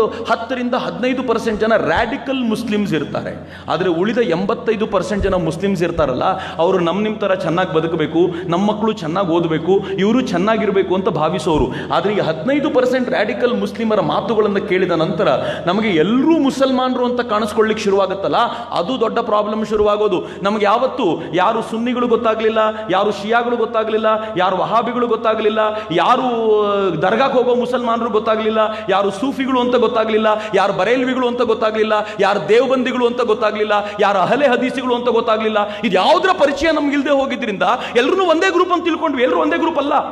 10-15% ಜನ ರ್ಯಾಡಿಕಲ್ ಮುಸ್ಲಿಮ್ಸ್ ಇರ್ತಾರೆ. ಆದರೆ ಉಳಿದ 85% ಜನ ಮುಸ್ಲಿಮ್ಸ್ ಇರ್ತಾರಲ್ಲ, ಅವರು ನಿಮ್ಮ ಥರ ಚೆನ್ನಾಗಿ ಬದುಕಬೇಕು, ನಮ್ಮ ಮಕ್ಕಳು ಚೆನ್ನಾಗಿ ಓದಬೇಕು, ಇವರು ಚೆನ್ನಾಗಿರಬೇಕು ಅಂತ ಭಾವಿಸೋರು. ಆದರೆ ಈ 15% ರ್ಯಾಡಿಕಲ್ ಮುಸ್ಲಿಮರ ಮಾತುಗಳನ್ನು ಕೇಳಿದ ನಂತರ ನಮಗೆ ಎಲ್ಲರೂ ಮುಸಲ್ಮಾನರು ಅಂತ ಕಾಣಿಸ್ಕೊಳ್ಳಿಕ್ಕೆ ಶುರುವಾಗುತ್ತಲ್ಲ, ಅದು ದೊಡ್ಡ ಪ್ರಾಬ್ಲಮ್ ಶುರುವಾಗೋದು. ನಮಗೆ ಯಾವತ್ತು ಯಾರು ಸುನ್ನಿಗಳು ಗೊತ್ತಾಗಲಿಲ್ಲ, ಯಾರು ಶಿಯಾಗಳು ಗೊತ್ತಾಗಲಿಲ್ಲ, ಯಾರು ವಹಾಬಿಗಳು ಗೊತ್ತಾಗಲಿಲ್ಲ, ಯಾರು ದರ್ಗಾಕ್ಕೆ ಹೋಗೋ ಮುಸಲ್ಮಾನರು ಗೊತ್ತಾಗಲಿಲ್ಲ, ಯಾರು ಸೂಫಿಗಳು ಅಂತ ಗೊತ್ತಾಗಲಿಲ್ಲ, ಯಾರು ಬರೇಲ್ವಿಗಳು ಅಂತ ಗೊತ್ತಾಗಲಿಲ್ಲ, ಯಾರು ದೇವಬಂದಿಗಳು ಅಂತ ಗೊತ್ತಾಗಲಿಲ್ಲ, ಯಾರು ಅಹಲೆ ಹದೀಸಿಗಳು ಅಂತ ಗೊತ್ತಾಗಲಿಲ್ಲ. ಇದು ಯಾವುದರ ಪರಿಚಯ ನಮ್ಗಿಲ್ದೆ ಹೋಗಿದ್ರಿಂದ ಎಲ್ಲರೂ ಒಂದೇ ಗ್ರೂಪ್ ಅಂತ ತಿಳ್ಕೊಂಡ್ವಿ. ಎಲ್ಲರೂ ಒಂದೇ ಗ್ರೂಪ್ ಅಲ್ಲ.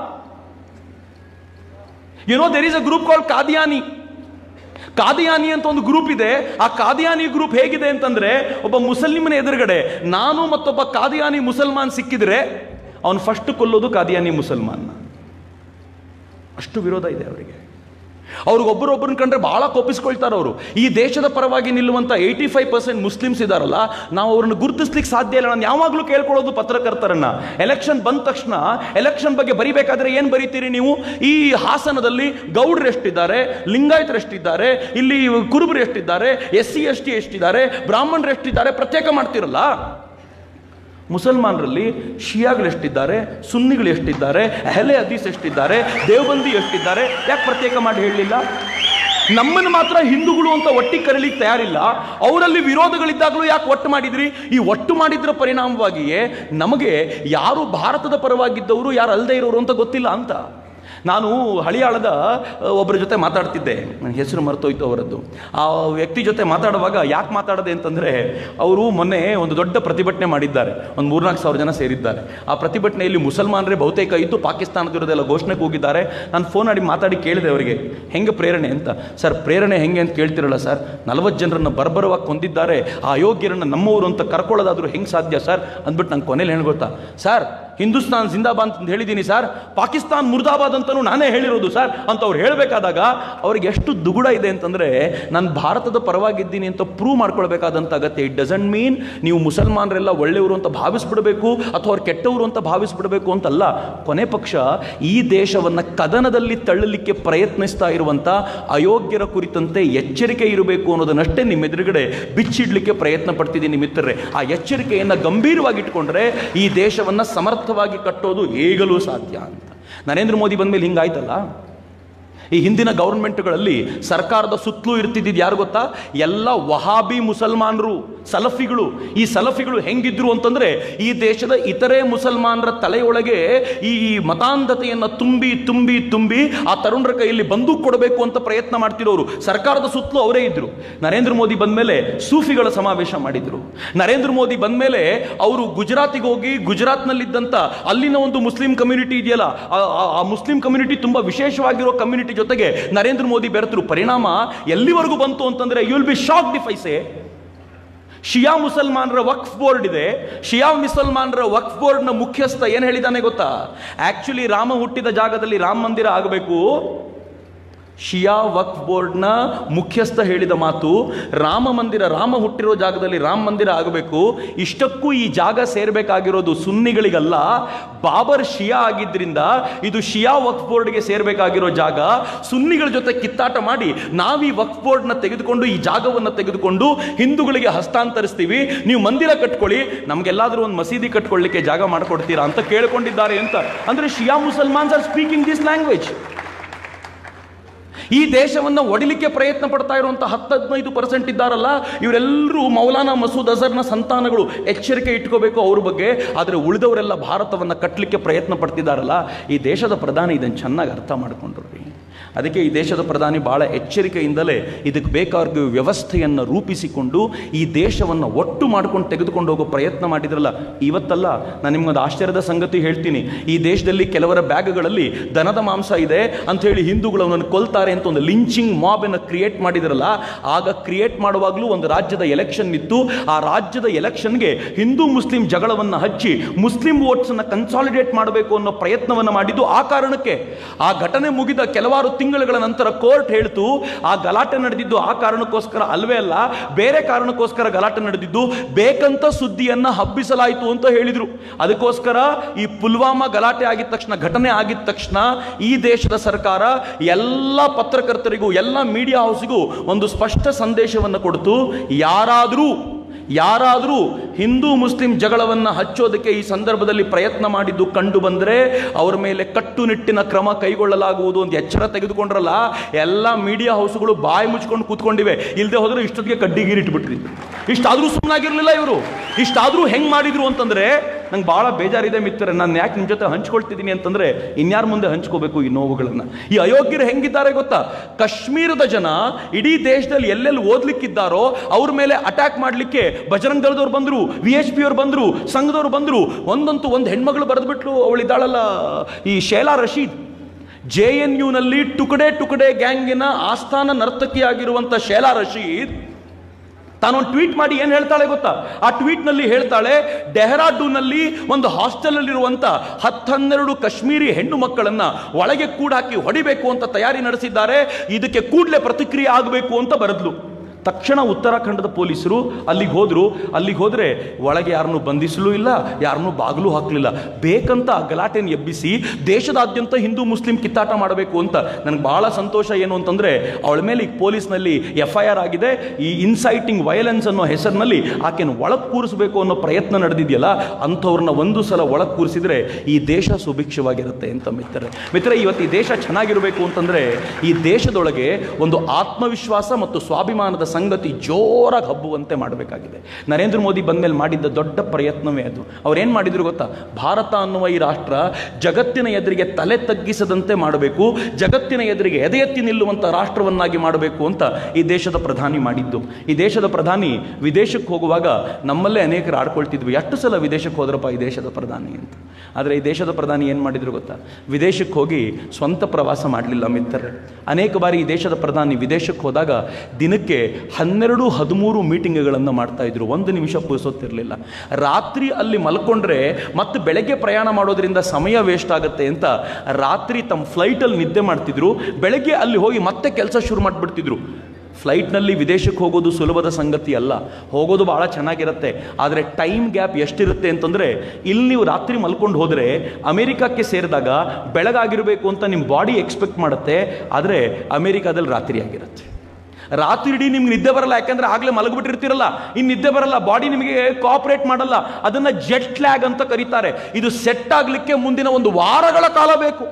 There is a group called Qadiani ಅಂತ ಒಂದು ಗ್ರೂಪ್ ಇದೆ. ಆ ಕಾದಿಯಾನಿ ಗ್ರೂಪ್ ಹೇಗಿದೆ ಅಂತಂದ್ರೆ, ಒಬ್ಬ ಮುಸಲ್ಮಾನ ಎದುರುಗಡೆ ನಾನು ಮತ್ತೊಬ್ಬ ಕಾದಿಯಾನಿ ಮುಸಲ್ಮಾನ್ ಸಿಕ್ಕಿದ್ರೆ ಅವನು ಫಸ್ಟ್ ಕೊಲ್ಲೋದು ಕಾದಿಯಾನಿ ಮುಸಲ್ಮಾನ್ನ. ಅಷ್ಟು ವಿರೋಧ ಇದೆ ಅವರಿಗೆ. ಅವ್ರಿಗೊಬ್ಬರೊಬ್ಬರನ್ನ ಕಂಡ್ರೆ ಬಹಳ ಕೋಪಿಸ್ಕೊಳ್ತಾರೆ ಅವರು. ಈ ದೇಶದ ಪರವಾಗಿ ನಿಲ್ಲುವಂಥ 85% ಮುಸ್ಲಿಮ್ಸ್ ಇದಾರಲ್ಲ, ನಾವು ಅವ್ರನ್ನ ಗುರುತಿಸ್ಲಿಕ್ಕೆ ಸಾಧ್ಯ ಇಲ್ಲ. ನಾನು ಯಾವಾಗಲೂ ಕೇಳ್ಕೊಳ್ಳೋದು ಪತ್ರಕರ್ತರನ್ನ, ಎಲೆಕ್ಷನ್ ಬಂದ ತಕ್ಷಣ ಎಲೆಕ್ಷನ್ ಬಗ್ಗೆ ಬರಿಬೇಕಾದ್ರೆ ಏನು ಬರೀತೀರಿ ನೀವು? ಈ ಹಾಸನದಲ್ಲಿ ಗೌಡ್ರು ಎಷ್ಟಿದ್ದಾರೆ, ಲಿಂಗಾಯತರು ಎಷ್ಟಿದ್ದಾರೆ, ಇಲ್ಲಿ ಕುರುಬರು ಎಷ್ಟಿದ್ದಾರೆ, SC ST ಎಷ್ಟಿದ್ದಾರೆ, ಬ್ರಾಹ್ಮಣರು ಎಷ್ಟಿದ್ದಾರೆ, ಪ್ರತ್ಯೇಕ ಮಾಡ್ತಿರಲ್ಲ. ಮುಸಲ್ಮಾನರಲ್ಲಿ ಶಿಯಾಗಳು ಎಷ್ಟಿದ್ದಾರೆ, ಸುನ್ನಿಗಳು ಎಷ್ಟಿದ್ದಾರೆ, ಅಹ್ಲೆ ಹದೀಸ್ ಎಷ್ಟಿದ್ದಾರೆ, ದೇವಬಂದಿ ಎಷ್ಟಿದ್ದಾರೆ, ಯಾಕೆ ಪ್ರತ್ಯೇಕ ಮಾಡಿ ಹೇಳಲಿಲ್ಲ? ನಮ್ಮನ್ನು ಮಾತ್ರ ಹಿಂದೂಗಳು ಅಂತ ಒಟ್ಟಿಗೆ ಕರೀಲಿಕ್ಕೆ ತಯಾರಿಲ್ಲ. ಅವರಲ್ಲಿ ವಿರೋಧಗಳಿದ್ದಾಗಲೂ ಯಾಕೆ ಒಟ್ಟು ಮಾಡಿದ್ರಿ? ಈ ಒಟ್ಟು ಮಾಡಿದ್ರ ಪರಿಣಾಮವಾಗಿಯೇ ನಮಗೆ ಯಾರು ಭಾರತದ ಪರವಾಗಿದ್ದವರು, ಯಾರು ಅಲ್ಲದೆ ಇರೋರು ಅಂತ ಗೊತ್ತಿಲ್ಲ ಅಂತ. ನಾನು ಹಳಿಯಾಳದ ಒಬ್ಬರ ಜೊತೆ ಮಾತಾಡ್ತಿದ್ದೆ, ನನ್ನ ಹೆಸರು ಮರ್ತೋಯ್ತು ಅವರದ್ದು. ಆ ವ್ಯಕ್ತಿ ಜೊತೆ ಮಾತಾಡುವಾಗ ಯಾಕೆ ಮಾತಾಡದೆ ಅಂತಂದರೆ, ಅವರು ಮೊನ್ನೆ ಒಂದು ದೊಡ್ಡ ಪ್ರತಿಭಟನೆ ಮಾಡಿದ್ದಾರೆ, ಒಂದು 3-4 ಸಾವಿರ ಜನ ಸೇರಿದ್ದಾರೆ. ಆ ಪ್ರತಿಭಟನೆಯಲ್ಲಿ ಮುಸಲ್ಮಾನರೇ ಬಹುತೇಕ ಇದ್ದು ಪಾಕಿಸ್ತಾನದ ವಿರುದ್ಧ ಘೋಷಣೆಗೆ ಹೋಗಿದ್ದಾರೆ. ನಾನು ಫೋನ್ ಮಾತಾಡಿ ಕೇಳಿದೆ ಅವರಿಗೆ, ಹೆಂಗೆ ಪ್ರೇರಣೆ ಅಂತ. ಸರ್, ಪ್ರೇರಣೆ ಹೆಂಗೆ ಅಂತ ಕೇಳ್ತಿರಲ್ಲ ಸರ್, 40 ಜನರನ್ನು ಬರ್ಬರವಾಗಿ ಕೊಂದಿದ್ದಾರೆ, ಆ ಅಯೋಗ್ಯರನ್ನು ನಮ್ಮವರು ಅಂತ ಕರ್ಕೊಳ್ಳೋದಾದರೂ ಹೆಂಗೆ ಸಾಧ್ಯ ಸರ್ ಅಂದ್ಬಿಟ್ಟು ನಂಗೆ ಕೊನೆಯಲ್ಲಿ ಏನು ಗೊತ್ತಾ, ಸರ್, ಹಿಂದೂಸ್ತಾನ್ ಜಿಂದಾಬಾದ್ ಅಂತ ಹೇಳಿದ್ದೀನಿ ಸರ್, ಪಾಕಿಸ್ತಾನ್ ಮುರ್ದಾಬಾದ್ ಅಂತಲೂ ನಾನೇ ಹೇಳಿರೋದು ಸರ್ ಅಂತ ಅವ್ರು ಹೇಳಬೇಕಾದಾಗ ಅವ್ರಿಗೆ ಎಷ್ಟು ದುಗುಡ ಇದೆ ಅಂತಂದರೆ, ನಾನು ಭಾರತದ ಪರವಾಗಿದ್ದೀನಿ ಅಂತ ಪ್ರೂವ್ ಮಾಡ್ಕೊಳ್ಬೇಕಾದಂಥ ಅಗತ್ಯ. ಇಟ್ ಡಸಂಟ್ ಮೀನ್ ನೀವು ಮುಸಲ್ಮಾನರೆಲ್ಲ ಒಳ್ಳೆಯವರು ಅಂತ ಭಾವಿಸ್ಬಿಡಬೇಕು ಅಥವಾ ಅವ್ರು ಕೆಟ್ಟವರು ಅಂತ ಭಾವಿಸ್ಬಿಡಬೇಕು ಅಂತಲ್ಲ. ಕೊನೆ ಪಕ್ಷ ಈ ದೇಶವನ್ನು ಕದನದಲ್ಲಿ ತಳ್ಳಲಿಕ್ಕೆ ಪ್ರಯತ್ನಿಸ್ತಾ ಇರುವಂಥ ಅಯೋಗ್ಯರ ಕುರಿತಂತೆ ಎಚ್ಚರಿಕೆ ಇರಬೇಕು ಅನ್ನೋದನ್ನಷ್ಟೇ ನಿಮ್ಮ ಎದುರುಗಡೆ ಬಿಚ್ಚಿಡ್ಲಿಕ್ಕೆ ಪ್ರಯತ್ನ ಪಡ್ತಿದ್ದೀನಿ ಮಿತ್ರರೇ. ಆ ಎಚ್ಚರಿಕೆಯನ್ನು ಗಂಭೀರವಾಗಿ ಇಟ್ಕೊಂಡ್ರೆ ಈ ದೇಶವನ್ನು ಸಮರ್ಥವಾಗಿ ಕಟ್ಟೋದು ಹೇಗಲೂ ಸಾಧ್ಯ ಅಂತ. ನರೇಂದ್ರ ಮೋದಿ ಬಂದ ಮೇಲೆ ಹಿಂಗಾಯ್ತಲ್ಲ. ಈ ಹಿಂದಿನ ಗೌರ್ಮೆಂಟ್ಗಳಲ್ಲಿ ಸರ್ಕಾರದ ಸುತ್ತಲೂ ಇರ್ತಿದ್ದು ಯಾರು ಗೊತ್ತಾ? ಎಲ್ಲ ವಹಾಬಿ ಮುಸಲ್ಮಾನರು, ಸಲಫಿಗಳು. ಈ ಸಲಫಿಗಳು ಹೆಂಗಿದ್ರು ಅಂತಂದ್ರೆ, ಈ ದೇಶದ ಇತರೆ ಮುಸಲ್ಮಾನರ ತಲೆಯೊಳಗೆ ಈ ಮತಾಂಧತೆಯನ್ನು ತುಂಬಿ ತುಂಬಿ ತುಂಬಿ ಆ ತರುಣರ ಕೈಯಲ್ಲಿ ಬಂದೂಕು ಕೊಡಬೇಕು ಅಂತ ಪ್ರಯತ್ನ ಮಾಡ್ತಿರೋರು ಸರ್ಕಾರದ ಸುತ್ತಲೂ ಅವರೇ ಇದ್ರು. ನರೇಂದ್ರ ಮೋದಿ ಬಂದ ಮೇಲೆ ಸೂಫಿಗಳ ಸಮಾವೇಶ ಮಾಡಿದ್ರು. ನರೇಂದ್ರ ಮೋದಿ ಬಂದ ಮೇಲೆ ಅವರು ಗುಜರಾತಿಗೆ ಹೋಗಿ ಗುಜರಾತ್ನಲ್ಲಿದ್ದಂಥ ಅಲ್ಲಿನ ಒಂದು ಮುಸ್ಲಿಂ ಕಮ್ಯುನಿಟಿ ಇದೆಯಲ್ಲ, ಆ ಮುಸ್ಲಿಂ ಕಮ್ಯುನಿಟಿ ತುಂಬಾ ವಿಶೇಷವಾಗಿರೋ ಕಮ್ಯುನಿಟಿ ಜೊತೆಗೆ ನರೇಂದ್ರ ಮೋದಿ ಬೆರೆತರು. ಪರಿಣಾಮ ಎಲ್ಲಿವರೆಗೂ ಬಂತು ಅಂತಂದ್ರೆ, you will be shocked if I say, Shia ಮುಸಲ್ಮಾನರ ವಕ್ಫ್ ಬೋರ್ಡ್ ಇದೆ. ಶಿಯಾ ಮುಸಲ್ಮಾನರ ವಕ್ಫ್ ಬೋರ್ಡ್ನ ಮುಖ್ಯಸ್ಥ ಏನು ಹೇಳಿದಾನೆ ಗೊತ್ತಾ? ಆಕ್ಚುಲಿ ರಾಮ ಹುಟ್ಟಿದ ಜಾಗದಲ್ಲಿ ರಾಮ ಮಂದಿರ ಆಗಬೇಕು. ಶಿಯಾ ವಕ್ಫ್ ಬೋರ್ಡ್ನ ಮುಖ್ಯಸ್ಥ ಹೇಳಿದ ಮಾತು, ರಾಮ ಮಂದಿರ, ರಾಮ ಹುಟ್ಟಿರೋ ಜಾಗದಲ್ಲಿ ರಾಮ ಮಂದಿರ ಆಗಬೇಕು. ಇಷ್ಟಕ್ಕೂ ಈ ಜಾಗ ಸೇರಬೇಕಾಗಿರೋದು ಸುನ್ನಿಗಳಿಗಲ್ಲ, ಬಾಬರ್ ಶಿಯಾ ಆಗಿದ್ದರಿಂದ ಇದು ಶಿಯಾ ವಕ್ಫ್ ಬೋರ್ಡ್ಗೆ ಸೇರಬೇಕಾಗಿರೋ ಜಾಗ. ಸುನ್ನಿಗಳ ಜೊತೆ ಕಿತ್ತಾಟ ಮಾಡಿ ನಾವು ಈ ವಕ್ಫ್ ಬೋರ್ಡ್ನ ತೆಗೆದುಕೊಂಡು ಈ ಜಾಗವನ್ನು ತೆಗೆದುಕೊಂಡು ಹಿಂದೂಗಳಿಗೆ ಹಸ್ತಾಂತರಿಸ್ತೀವಿ, ನೀವು ಮಂದಿರ ಕಟ್ಕೊಳ್ಳಿ, ನಮಗೆಲ್ಲಾದರೂ ಒಂದು ಮಸೀದಿ ಕಟ್ಕೊಳ್ಳಿಕ್ಕೆ ಜಾಗ ಮಾಡಿಕೊಡ್ತೀರಾ ಅಂತ ಕೇಳಿಕೊಂಡಿದ್ದಾರೆ ಅಂತ. ಅಂದರೆ Shia Musalmans are speaking this language. ಈ ದೇಶವನ್ನು ಒಡಿಲಿಕ್ಕೆ ಪ್ರಯತ್ನ ಪಡ್ತಾ ಇರುವಂಥ 10-15% ಇದ್ದಾರಲ್ಲ, ಇವರೆಲ್ಲರೂ ಮೌಲಾನಾ ಮಸೂದ್ ಅಜರ್ನ ಸಂತಾನಗಳು. ಎಚ್ಚರಿಕೆ ಇಟ್ಕೋಬೇಕು ಅವ್ರ ಬಗ್ಗೆ. ಆದರೆ ಉಳಿದವರೆಲ್ಲ ಭಾರತವನ್ನು ಕಟ್ಟಲಿಕ್ಕೆ ಪ್ರಯತ್ನ ಪಡ್ತಿದ್ದಾರಲ್ಲ, ಈ ದೇಶದ ಪ್ರಧಾನಿ ಇದನ್ನು ಚೆನ್ನಾಗಿ ಅರ್ಥ ಮಾಡ್ಕೊಂಡ್ರು. ಅದಕ್ಕೆ ಈ ದೇಶದ ಪ್ರಧಾನಿ ಭಾಳ ಎಚ್ಚರಿಕೆಯಿಂದಲೇ ಇದಕ್ಕೆ ಬೇಕಾದ ವ್ಯವಸ್ಥೆಯನ್ನು ರೂಪಿಸಿಕೊಂಡು ಈ ದೇಶವನ್ನು ಒಟ್ಟು ಮಾಡ್ಕೊಂಡು ತೆಗೆದುಕೊಂಡು ಹೋಗೋ ಪ್ರಯತ್ನ ಮಾಡಿದ್ರಲ್ಲ. ಇವತ್ತಲ್ಲ, ನಾನು ನಿಮ್ಗೊಂದು ಆಶ್ಚರ್ಯದ ಸಂಗತಿ ಹೇಳ್ತೀನಿ. ಈ ದೇಶದಲ್ಲಿ ಕೆಲವರ ಬ್ಯಾಗ್ಗಳಲ್ಲಿ ದನದ ಮಾಂಸ ಇದೆ ಅಂಥೇಳಿ ಹಿಂದೂಗಳನ್ನು ಕೊಲ್ತಾರೆ ಅಂತ ಒಂದು ಲಿಂಚಿಂಗ್ ಮಾಬನ್ನು ಕ್ರಿಯೇಟ್ ಮಾಡಿದ್ರಲ್ಲ. ಆಗ ಕ್ರಿಯೇಟ್ ಮಾಡುವಾಗಲೂ ಒಂದು ರಾಜ್ಯದ ಎಲೆಕ್ಷನ್ ಇತ್ತು. ಆ ರಾಜ್ಯದ ಎಲೆಕ್ಷನ್ಗೆ ಹಿಂದೂ ಮುಸ್ಲಿಂ ಜಗಳವನ್ನು ಹಚ್ಚಿ ಮುಸ್ಲಿಂ ವೋಟ್ಸನ್ನು ಕನ್ಸಾಲಿಡೇಟ್ ಮಾಡಬೇಕು ಅನ್ನೋ ಪ್ರಯತ್ನವನ್ನು ಮಾಡಿದ್ದು ಆ ಕಾರಣಕ್ಕೆ. ಆ ಘಟನೆ ಮುಗಿದ ಕೆಲವಾರು ತಿಂಗಳುಗಳ ನಂತರ ಕೋರ್ಟ್ ಹೇಳ್ತು ಆ ಗಲಾಟೆ ನಡೆದಿದ್ದು ಆ ಕಾರಣಕ್ಕೋಸ್ಕರ ಅಲ್ವೇ ಅಲ್ಲ, ಬೇರೆ ಕಾರಣಕ್ಕೋಸ್ಕರ ಗಲಾಟೆ ನಡೆದಿದ್ದು, ಬೇಕಂತ ಸುದ್ದಿಯನ್ನ ಹಬ್ಬಿಸಲಾಯಿತು ಅಂತ ಹೇಳಿದ್ರು. ಅದಕ್ಕೋಸ್ಕರ ಈ ಪುಲ್ವಾಮಾ ಗಲಾಟೆ ಆಗಿದ ತಕ್ಷಣ, ಘಟನೆ ಆಗಿದ ತಕ್ಷಣ ಈ ದೇಶದ ಸರ್ಕಾರ ಎಲ್ಲ ಪತ್ರಕರ್ತರಿಗೂ ಎಲ್ಲ ಮೀಡಿಯಾ ಹೌಸ್ಗೂ ಒಂದು ಸ್ಪಷ್ಟ ಸಂದೇಶವನ್ನು ಕೊಡ್ತು. ಯಾರಾದರೂ ಹಿಂದೂ ಮುಸ್ಲಿಂ ಜಗಳವನ್ನು ಹಚ್ಚೋದಕ್ಕೆ ಈ ಸಂದರ್ಭದಲ್ಲಿ ಪ್ರಯತ್ನ ಮಾಡಿದ್ದು ಕಂಡು ಬಂದರೆ ಅವರ ಮೇಲೆ ಕಟ್ಟುನಿಟ್ಟಿನ ಕ್ರಮ ಕೈಗೊಳ್ಳಲಾಗುವುದು ಅಂತ ಎಚ್ಚರ ತೆಗೆದುಕೊಂಡ್ರಲ್ಲ. ಎಲ್ಲ ಮೀಡಿಯಾ ಹೌಸ್ಗಳು ಬಾಯಿ ಮುಚ್ಕೊಂಡು ಕೂತ್ಕೊಂಡಿವೆ. ಇಲ್ಲದೆ ಹೋದ್ರೆ ಇಷ್ಟೊತ್ತಿಗೆ ಕಡ್ಡಿಗೀರಿಟ್ಬಿಟ್ರಿ. ಇಷ್ಟಾದರೂ ಸುಮ್ಮನಾಗಿರಲಿಲ್ಲ ಇವರು. ಇಷ್ಟಾದರೂ ಹೆಂಗೆ ಮಾಡಿದ್ರು ಅಂತಂದರೆ ನಂಗೆ ಭಾಳ ಬೇಜಾರಿದೆ ಮಿತ್ರರೆ. ನಾನು ಯಾಕೆ ನಿಮ್ಮ ಜೊತೆ ಹಂಚ್ಕೊಳ್ತಿದ್ದೀನಿ ಅಂತಂದರೆ, ಇನ್ಯಾರ ಮುಂದೆ ಹಂಚ್ಕೋಬೇಕು ಈ ನೋವುಗಳನ್ನು? ಈ ಅಯೋಗ್ಯರು ಹೆಂಗಿದ್ದಾರೆ ಗೊತ್ತಾ? ಕಾಶ್ಮೀರದ ಜನ ಇಡೀ ದೇಶದಲ್ಲಿ ಎಲ್ಲೆಲ್ಲಿ ಓದ್ಲಿಕ್ಕಿದ್ದಾರೋ ಅವ್ರ ಮೇಲೆ ಅಟ್ಯಾಕ್ ಮಾಡಲಿಕ್ಕೆ ಬಜರಂಗ್ ದಳದವ್ರು ಬಂದರು, VHP ಅವ್ರು ಬಂದರು, ಸಂಘದವ್ರು ಬಂದರು. ಒಂದು ಹೆಣ್ಮಗಳು ಬರೆದ್ಬಿಟ್ಲು, ಅವಳಿದ್ದಾಳಲ್ಲ ಈ ಶೇಲಾ ರಶೀದ್. JNUನಲ್ಲಿ ಟುಕಡೆ ಗ್ಯಾಂಗಿನ ಆಸ್ಥಾನ ನರ್ತಕಿಯಾಗಿರುವಂಥ ಶೇಲಾ ರಶೀದ್ ತಾನೊಂದು ಟ್ವೀಟ್ ಮಾಡಿ ಏನು ಹೇಳ್ತಾಳೆ ಗೊತ್ತಾ? ಆ ಟ್ವೀಟ್ನಲ್ಲಿ ಹೇಳ್ತಾಳೆ, ಡೆಹ್ರಾಡೂನಲ್ಲಿ ಒಂದು ಹಾಸ್ಟೆಲಲ್ಲಿರುವಂಥ 10-12 ಕಾಶ್ಮೀರಿ ಹೆಣ್ಣು ಮಕ್ಕಳನ್ನು ಒಳಗೆ ಕೂಡಾಕಿ ಹೊಡಿಬೇಕು ಅಂತ ತಯಾರಿ ನಡೆಸಿದ್ದಾರೆ, ಇದಕ್ಕೆ ಕೂಡಲೇ ಪ್ರತಿಕ್ರಿಯೆ ಆಗಬೇಕು ಅಂತ ಬರೆದ್ಲು. ತಕ್ಷಣ ಉತ್ತರಾಖಂಡದ ಪೊಲೀಸರು ಅಲ್ಲಿಗೆ ಹೋದರೆ ಒಳಗೆ ಯಾರನ್ನೂ ಬಂಧಿಸಲೂ ಇಲ್ಲ, ಯಾರನ್ನೂ ಬಾಗಿಲು ಹಾಕಲಿಲ್ಲ. ಬೇಕಂತ ಆ ಗಲಾಟೆಯನ್ನು ಎಬ್ಬಿಸಿ ದೇಶದಾದ್ಯಂತ ಹಿಂದೂ ಮುಸ್ಲಿಂ ಕಿತ್ತಾಟ ಮಾಡಬೇಕು ಅಂತ. ನನಗೆ ಭಾಳ ಸಂತೋಷ ಏನು ಅಂತಂದರೆ, ಅವಳ ಮೇಲೆ ಈಗ ಪೊಲೀಸ್ನಲ್ಲಿ FIR ಆಗಿದೆ. ಈ ಇನ್ಸೈಟಿಂಗ್ ವಯಲೆನ್ಸ್ ಅನ್ನೋ ಹೆಸರಿನಲ್ಲಿ ಆಕೆಯನ್ನು ಒಳಗೆ ಕೂರಿಸಬೇಕು ಅನ್ನೋ ಪ್ರಯತ್ನ ನಡೆದಿದೆಯಲ್ಲ, ಅಂಥವ್ರನ್ನ ಒಂದು ಸಲ ಒಳಗೆ ಕೂರಿಸಿದ್ರೆ ಈ ದೇಶ ಸುಭಿಕ್ಷವಾಗಿರುತ್ತೆ ಅಂತ ಮಿತ್ರರೆ. ಇವತ್ತು ಈ ದೇಶ ಚೆನ್ನಾಗಿರಬೇಕು ಅಂತಂದರೆ ಈ ದೇಶದೊಳಗೆ ಒಂದು ಆತ್ಮವಿಶ್ವಾಸ ಮತ್ತು ಸ್ವಾಭಿಮಾನದ ಸಂಗತಿ ಜೋರಾಗಿ ಹಬ್ಬುವಂತೆ ಮಾಡಬೇಕಾಗಿದೆ. ನರೇಂದ್ರ ಮೋದಿ ಬಂದ ಮೇಲೆ ಮಾಡಿದ್ದ ದೊಡ್ಡ ಪ್ರಯತ್ನವೇ ಅದು. ಅವ್ರೇನು ಮಾಡಿದ್ರು ಗೊತ್ತಾ? ಭಾರತ ಅನ್ನುವ ಈ ರಾಷ್ಟ್ರ ಜಗತ್ತಿನ ಎದುರಿಗೆ ತಲೆ ತಗ್ಗಿಸದಂತೆ ಮಾಡಬೇಕು, ಜಗತ್ತಿನ ಎದುರಿಗೆ ಎದೆ ಎತ್ತಿ ನಿಲ್ಲುವಂಥ ರಾಷ್ಟ್ರವನ್ನಾಗಿ ಮಾಡಬೇಕು ಅಂತ ಈ ದೇಶದ ಪ್ರಧಾನಿ ಮಾಡಿದ್ದು. ಈ ದೇಶದ ಪ್ರಧಾನಿ ವಿದೇಶಕ್ಕೆ ಹೋಗುವಾಗ ನಮ್ಮಲ್ಲೇ ಅನೇಕರು ಆಡ್ಕೊಳ್ತಿದ್ವಿ, ಎಷ್ಟು ಸಲ ವಿದೇಶಕ್ಕೆ ಹೋದ್ರಪ್ಪ ಈ ದೇಶದ ಪ್ರಧಾನಿ ಅಂತ. ಆದರೆ ಈ ದೇಶದ ಪ್ರಧಾನಿ ಏನು ಮಾಡಿದ್ರು ಗೊತ್ತಾ? ವಿದೇಶಕ್ಕೆ ಹೋಗಿ ಸ್ವಂತ ಪ್ರವಾಸ ಮಾಡಲಿಲ್ಲ ಮಿತ್ರರೇ. ಅನೇಕ ಬಾರಿ ಈ ದೇಶದ ಪ್ರಧಾನಿ ವಿದೇಶಕ್ಕೆ ಹೋದಾಗ ದಿನಕ್ಕೆ 12-13 ಮೀಟಿಂಗ್ಗಳನ್ನು ಮಾಡ್ತಾ ಇದ್ರು. 1 ನಿಮಿಷ ಪುರ್ಸೊತ್ತಿರಲಿಲ್ಲ. ರಾತ್ರಿ ಅಲ್ಲಿ ಮಲ್ಕೊಂಡ್ರೆ ಮತ್ತೆ ಬೆಳಗ್ಗೆ ಪ್ರಯಾಣ ಮಾಡೋದ್ರಿಂದ ಸಮಯ ವೇಸ್ಟ್ ಆಗುತ್ತೆ ಅಂತ ರಾತ್ರಿ ತಮ್ಮ ಫ್ಲೈಟಲ್ಲಿ ನಿದ್ದೆ ಮಾಡ್ತಿದ್ರು. ಬೆಳಗ್ಗೆ ಅಲ್ಲಿ ಹೋಗಿ ಮತ್ತೆ ಕೆಲಸ ಶುರು ಮಾಡಿಬಿಡ್ತಿದ್ರು. ಫ್ಲೈಟ್ನಲ್ಲಿ ವಿದೇಶಕ್ಕೆ ಹೋಗೋದು ಸುಲಭದ ಸಂಗತಿ ಅಲ್ಲ, ಹೋಗೋದು ಭಾಳ ಚೆನ್ನಾಗಿರುತ್ತೆ. ಆದರೆ ಟೈಮ್ ಗ್ಯಾಪ್ ಎಷ್ಟಿರುತ್ತೆ ಅಂತಂದರೆ, ಇಲ್ಲಿ ನೀವು ರಾತ್ರಿ ಮಲ್ಕೊಂಡು ಹೋದರೆ ಅಮೇರಿಕಕ್ಕೆ ಸೇರಿದಾಗ ಬೆಳಗಾಗಿರಬೇಕು ಅಂತ ನಿಮ್ಮ ಬಾಡಿ ಎಕ್ಸ್ಪೆಕ್ಟ್ ಮಾಡುತ್ತೆ. ಆದರೆ ಅಮೇರಿಕಾದಲ್ಲಿ ರಾತ್ರಿ ಆಗಿರುತ್ತೆ. ರಾತ್ರಿ ಇಡೀ ನಿಮ್ಗೆ ನಿದ್ದೆ ಬರಲ್ಲ, ಯಾಕಂದರೆ ಆಗಲೇ ಮಲಗಿಬಿಟ್ಟಿರ್ತಿರಲ್ಲ, ಇನ್ನು ನಿದ್ದೆ ಬರಲ್ಲ, ಬಾಡಿ ನಿಮಗೆ ಕೋಆಪರೇಟ್ ಮಾಡಲ್ಲ. ಅದನ್ನು ಜೆಟ್ ಲ್ಯಾಗ್ ಅಂತ ಕರೀತಾರೆ. ಇದು ಸೆಟ್ ಆಗಲಿಕ್ಕೆ ಮುಂದಿನ 1 ವಾರಗಳ ಕಾಲ ಬೇಕು,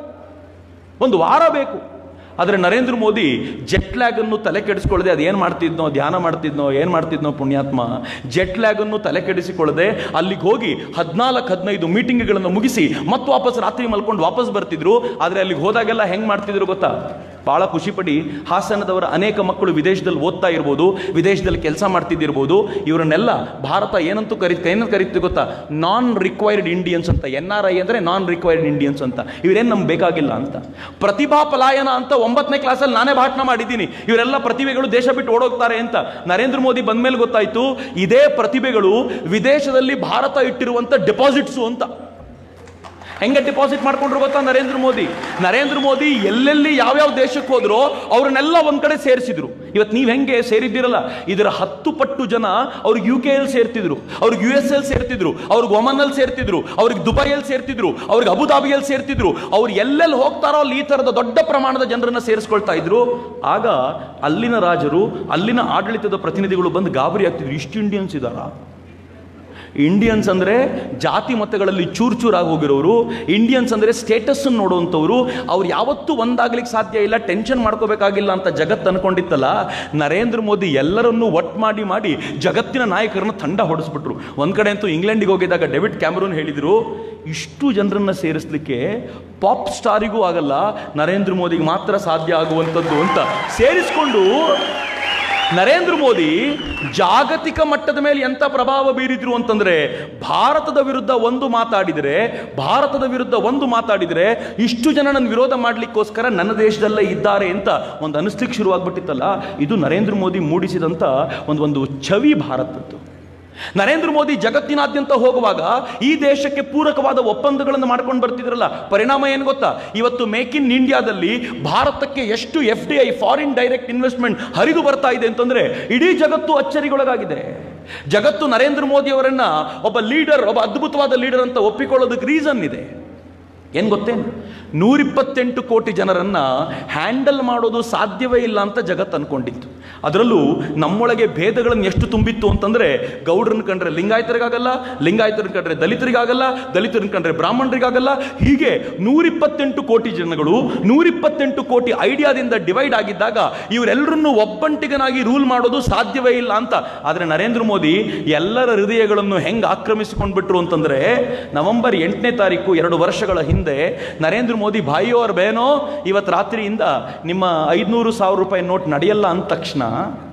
1 ವಾರ ಬೇಕು. ಆದರೆ ನರೇಂದ್ರ ಮೋದಿ ಜೆಟ್ ಲ್ಯಾಗನ್ನು ತಲೆ ಕೆಡಿಸ್ಕೊಳ್ಳದೆ ಅದೇನು ಮಾಡ್ತಿದ್ನೋ, ಧ್ಯಾನ ಮಾಡ್ತಿದ್ನೋ, ಏನು ಮಾಡ್ತಿದ್ನೋ ಪುಣ್ಯಾತ್ಮ, ಜೆಟ್ ಲ್ಯಾಗನ್ನು ತಲೆ ಕೆಡಿಸಿಕೊಳ್ಳದೆ ಅಲ್ಲಿಗೆ ಹೋಗಿ 14-15 ಮೀಟಿಂಗ್ಗಳನ್ನು ಮುಗಿಸಿ ಮತ್ತೆ ವಾಪಸ್ ರಾತ್ರಿ ಮಲ್ಕೊಂಡು ವಾಪಸ್ ಬರ್ತಿದ್ರು. ಆದರೆ ಅಲ್ಲಿಗೆ ಹೋದಾಗೆಲ್ಲ ಹೆಂಗೆ ಮಾಡ್ತಿದ್ರು ಗೊತ್ತಾ? ಭಾಳ ಖುಷಿಪಡಿ, ಹಾಸನದವರ ಅನೇಕ ಮಕ್ಕಳು ವಿದೇಶದಲ್ಲಿ ಓದ್ತಾ ಇರ್ಬೋದು, ವಿದೇಶದಲ್ಲಿ ಕೆಲಸ ಮಾಡ್ತಿದ್ದಿರ್ಬೋದು. ಇವರನ್ನೆಲ್ಲ ಭಾರತ ಏನಂತೂ ಕರೀತೀವಿ ಗೊತ್ತಾ? ನಾನ್ ರಿಕ್ವೈರ್ಡ್ ಇಂಡಿಯನ್ಸ್ ಅಂತ. NRI ಅಂದರೆ ನಾನ್ ರಿಕ್ವೈರ್ಡ್ ಇಂಡಿಯನ್ಸ್ ಅಂತ. ಇವರೇನು ನಮ್ಗೆ ಬೇಕಾಗಿಲ್ಲ ಅಂತ. ಪ್ರತಿಭಾ ಪಲಾಯನ ಅಂತ 9ನೇ ಕ್ಲಾಸಲ್ಲಿ ನಾನೇ ಭಾಷಣ ಮಾಡಿದ್ದೀನಿ. ಇವರೆಲ್ಲ ಪ್ರತಿಭೆಗಳು ದೇಶ ಬಿಟ್ಟು ಓಡೋಗ್ತಾರೆ ಅಂತ. ನರೇಂದ್ರ ಮೋದಿ ಬಂದ ಮೇಲೆ ಗೊತ್ತಾಯಿತು, ಇದೇ ಪ್ರತಿಭೆಗಳು ವಿದೇಶದಲ್ಲಿ ಭಾರತ ಇಟ್ಟಿರುವಂಥ ಡೆಪಾಸಿಟ್ಸು ಅಂತ. ಹೆಂಗೆ ಡಿಪಾಸಿಟ್ ಮಾಡ್ಕೊಂಡ್ರು ಗೊತ್ತಾ ನರೇಂದ್ರ ಮೋದಿ ಎಲ್ಲೆಲ್ಲಿ ಯಾವ್ಯಾವ ದೇಶಕ್ಕೆ ಹೋದ್ರೋ ಅವ್ರನ್ನೆಲ್ಲ ಒಂದ್ ಕಡೆ ಸೇರಿಸಿದ್ರು. ಇವತ್ತು ನೀವು ಹೆಂಗೆ ಸೇರಿದ್ದೀರಲ್ಲ, ಇದರ 10 ಪಟ್ಟು ಜನ ಅವ್ರಿಗೆ UK ಅಲ್ಲಿ ಸೇರ್ತಿದ್ರು, ಅವ್ರಿಗೆ US ಅಲ್ಲಿ ಸೇರ್ತಿದ್ರು, ಅವ್ರಿಗೆ ಒಮನ್ ಅಲ್ಲಿ ಸೇರ್ತಿದ್ರು, ಅವ್ರಿಗೆ ದುಬೈಯಲ್ಲಿ ಸೇರ್ತಿದ್ರು, ಅವ್ರಿಗೆ ಅಬುದಾಬಿಯಲ್ಲಿ ಸೇರ್ತಿದ್ರು. ಅವ್ರು ಎಲ್ಲೆಲ್ಲಿ ಹೋಗ್ತಾರೋ ಅಲ್ಲಿ ಈ ತರದ ದೊಡ್ಡ ಪ್ರಮಾಣದ ಜನರನ್ನ ಸೇರಿಸ್ಕೊಳ್ತಾ ಇದ್ರು. ಆಗ ಅಲ್ಲಿನ ರಾಜರು, ಅಲ್ಲಿನ ಆಡಳಿತದ ಪ್ರತಿನಿಧಿಗಳು ಬಂದು ಗಾಬರಿ ಆಗ್ತಿದ್ರು, ಇಷ್ಟು ಇಂಡಿಯನ್ಸ್ ಇದ್ದಾರಾ? ಇಂಡಿಯನ್ಸ್ ಅಂದರೆ ಜಾತಿ ಮತಗಳಲ್ಲಿ ಚೂರಾಗಿ ಹೋಗಿರೋರು, ಇಂಡಿಯನ್ಸ್ ಅಂದರೆ ಸ್ಟೇಟಸ್ ನೋಡುವಂಥವ್ರು, ಅವ್ರು ಯಾವತ್ತೂ ಒಂದಾಗ್ಲಿಕ್ಕೆ ಸಾಧ್ಯ ಇಲ್ಲ, ಟೆನ್ಷನ್ ಮಾಡ್ಕೋಬೇಕಾಗಿಲ್ಲ ಅಂತ ಜಗತ್ತು ಅನ್ಕೊಂಡಿತ್ತಲ್ಲ. ನರೇಂದ್ರ ಮೋದಿ ಎಲ್ಲರನ್ನೂ ಒಟ್ಟು ಮಾಡಿ ಜಗತ್ತಿನ ನಾಯಕರನ್ನು ತಂಡ ಹೊಡೆಸ್ಬಿಟ್ರು. ಒಂದು ಕಡೆ ಅಂತೂ ಇಂಗ್ಲೆಂಡಿಗೆ ಹೋಗಿದ್ದಾಗ ಡೇವಿಡ್ ಕ್ಯಾಮರೂನ್ ಹೇಳಿದರು, ಇಷ್ಟು ಜನರನ್ನು ಸೇರಿಸಲಿಕ್ಕೆ ಪಾಪ್ ಸ್ಟಾರಿಗೂ ಆಗಲ್ಲ, ನರೇಂದ್ರ ಮೋದಿಗೆ ಮಾತ್ರ ಸಾಧ್ಯ ಆಗುವಂಥದ್ದು ಅಂತ ಸೇರಿಸ್ಕೊಂಡು ನರೇಂದ್ರ ಮೋದಿ ಜಾಗತಿಕ ಮಟ್ಟದ ಮೇಲೆ ಎಂಥ ಪ್ರಭಾವ ಬೀರಿದ್ರು ಅಂತಂದರೆ, ಭಾರತದ ವಿರುದ್ಧ ಒಂದು ಮಾತಾಡಿದರೆ ಇಷ್ಟು ಜನ ನನ್ನ ವಿರೋಧ ಮಾಡಲಿಕ್ಕೋಸ್ಕರ ನನ್ನ ದೇಶದಲ್ಲೇ ಇದ್ದಾರೆ ಅಂತ ಒಂದು ಅನಿಸ್ಲಿಕ್ಕೆ ಶುರುವಾಗ್ಬಿಟ್ಟಿತ್ತಲ್ಲ. ಇದು ನರೇಂದ್ರ ಮೋದಿ ಮೂಡಿಸಿದಂಥ ಒಂದು ಛವಿ ಭಾರತದ್ದು. ನರೇಂದ್ರ ಮೋದಿ ಜಗತ್ತಿನಾದ್ಯಂತ ಹೋಗುವಾಗ ಈ ದೇಶಕ್ಕೆ ಪೂರಕವಾದ ಒಪ್ಪಂದಗಳನ್ನು ಮಾಡ್ಕೊಂಡು ಬರ್ತಿದ್ರಲ್ಲ. ಪರಿಣಾಮ ಏನು ಗೊತ್ತಾ? ಇವತ್ತು ಮೇಕ್ ಇನ್ ಇಂಡಿಯಾದಲ್ಲಿ ಭಾರತಕ್ಕೆ ಎಷ್ಟು FDI ಫಾರಿನ್ ಡೈರೆಕ್ಟ್ ಇನ್ವೆಸ್ಟ್ಮೆಂಟ್ ಹರಿದು ಬರ್ತಾ ಇದೆ ಅಂತಂದ್ರೆ ಇಡೀ ಜಗತ್ತು ಅಚ್ಚರಿಗೊಳಗಾಗಿದೆ. ಜಗತ್ತು ನರೇಂದ್ರ ಮೋದಿ ಅವರನ್ನ ಒಬ್ಬ ಅದ್ಭುತವಾದ ಲೀಡರ್ ಅಂತ ಒಪ್ಪಿಕೊಳ್ಳೋದಕ್ಕೆ ರೀಸನ್ ಇದೆ. ಏನು ಗೊತ್ತೇನು? 128 ಕೋಟಿ ಜನರನ್ನ ಹ್ಯಾಂಡಲ್ ಮಾಡೋದು ಸಾಧ್ಯವೇ ಇಲ್ಲ ಅಂತ ಜಗತ್ತು ಅನ್ಕೊಂಡಿತ್ತು. ಅದರಲ್ಲೂ ನಮ್ಮೊಳಗೆ ಭೇದಗಳನ್ನು ಎಷ್ಟು ತುಂಬಿತ್ತು ಅಂತಂದ್ರೆ, ಗೌಡ್ರನ್ನ ಕಂಡ್ರೆ ಲಿಂಗಾಯತರಿಗಾಗಲ್ಲ, ಲಿಂಗಾಯತರನ್ನ ಕಂಡ್ರೆ ದಲಿತರಿಗಾಗಲ್ಲ, ದಲಿತರನ್ನ ಕಂಡ್ರೆ ಬ್ರಾಹ್ಮಣರಿಗಾಗಲ್ಲ. ಹೀಗೆ 128 ಕೋಟಿ ಜನಗಳು 128 ಕೋಟಿ ಐಡಿಯಾದಿಂದ ಡಿವೈಡ್ ಆಗಿದ್ದಾಗ ಇವರೆಲ್ಲರನ್ನೂ ಒಬ್ಬಂಟಿಗನಾಗಿ ರೂಲ್ ಮಾಡೋದು ಸಾಧ್ಯವೇ ಇಲ್ಲ ಅಂತ. ಆದರೆ ನರೇಂದ್ರ ಮೋದಿ ಎಲ್ಲರ ಹೃದಯಗಳನ್ನು ಹೆಂಗೆ ಆಕ್ರಮಿಸಿಕೊಂಡ್ಬಿಟ್ರು ಅಂತಂದ್ರೆ, ನವೆಂಬರ್ 8ನೇ ತಾರೀಕು 2 ವರ್ಷಗಳ ಹಿಂದೆ ನರೇಂದ್ರ ಮೋದಿ ಭಾಯಿಯೋರ್ ಬೇನೋ ಇವತ್ತು ರಾತ್ರಿಯಿಂದ ನಿಮ್ಮ 500,000 ರೂಪಾಯಿ ನೋಟ್ ನಡೆಯಲ್ಲ ಅಂದ ತಕ್ಷಣ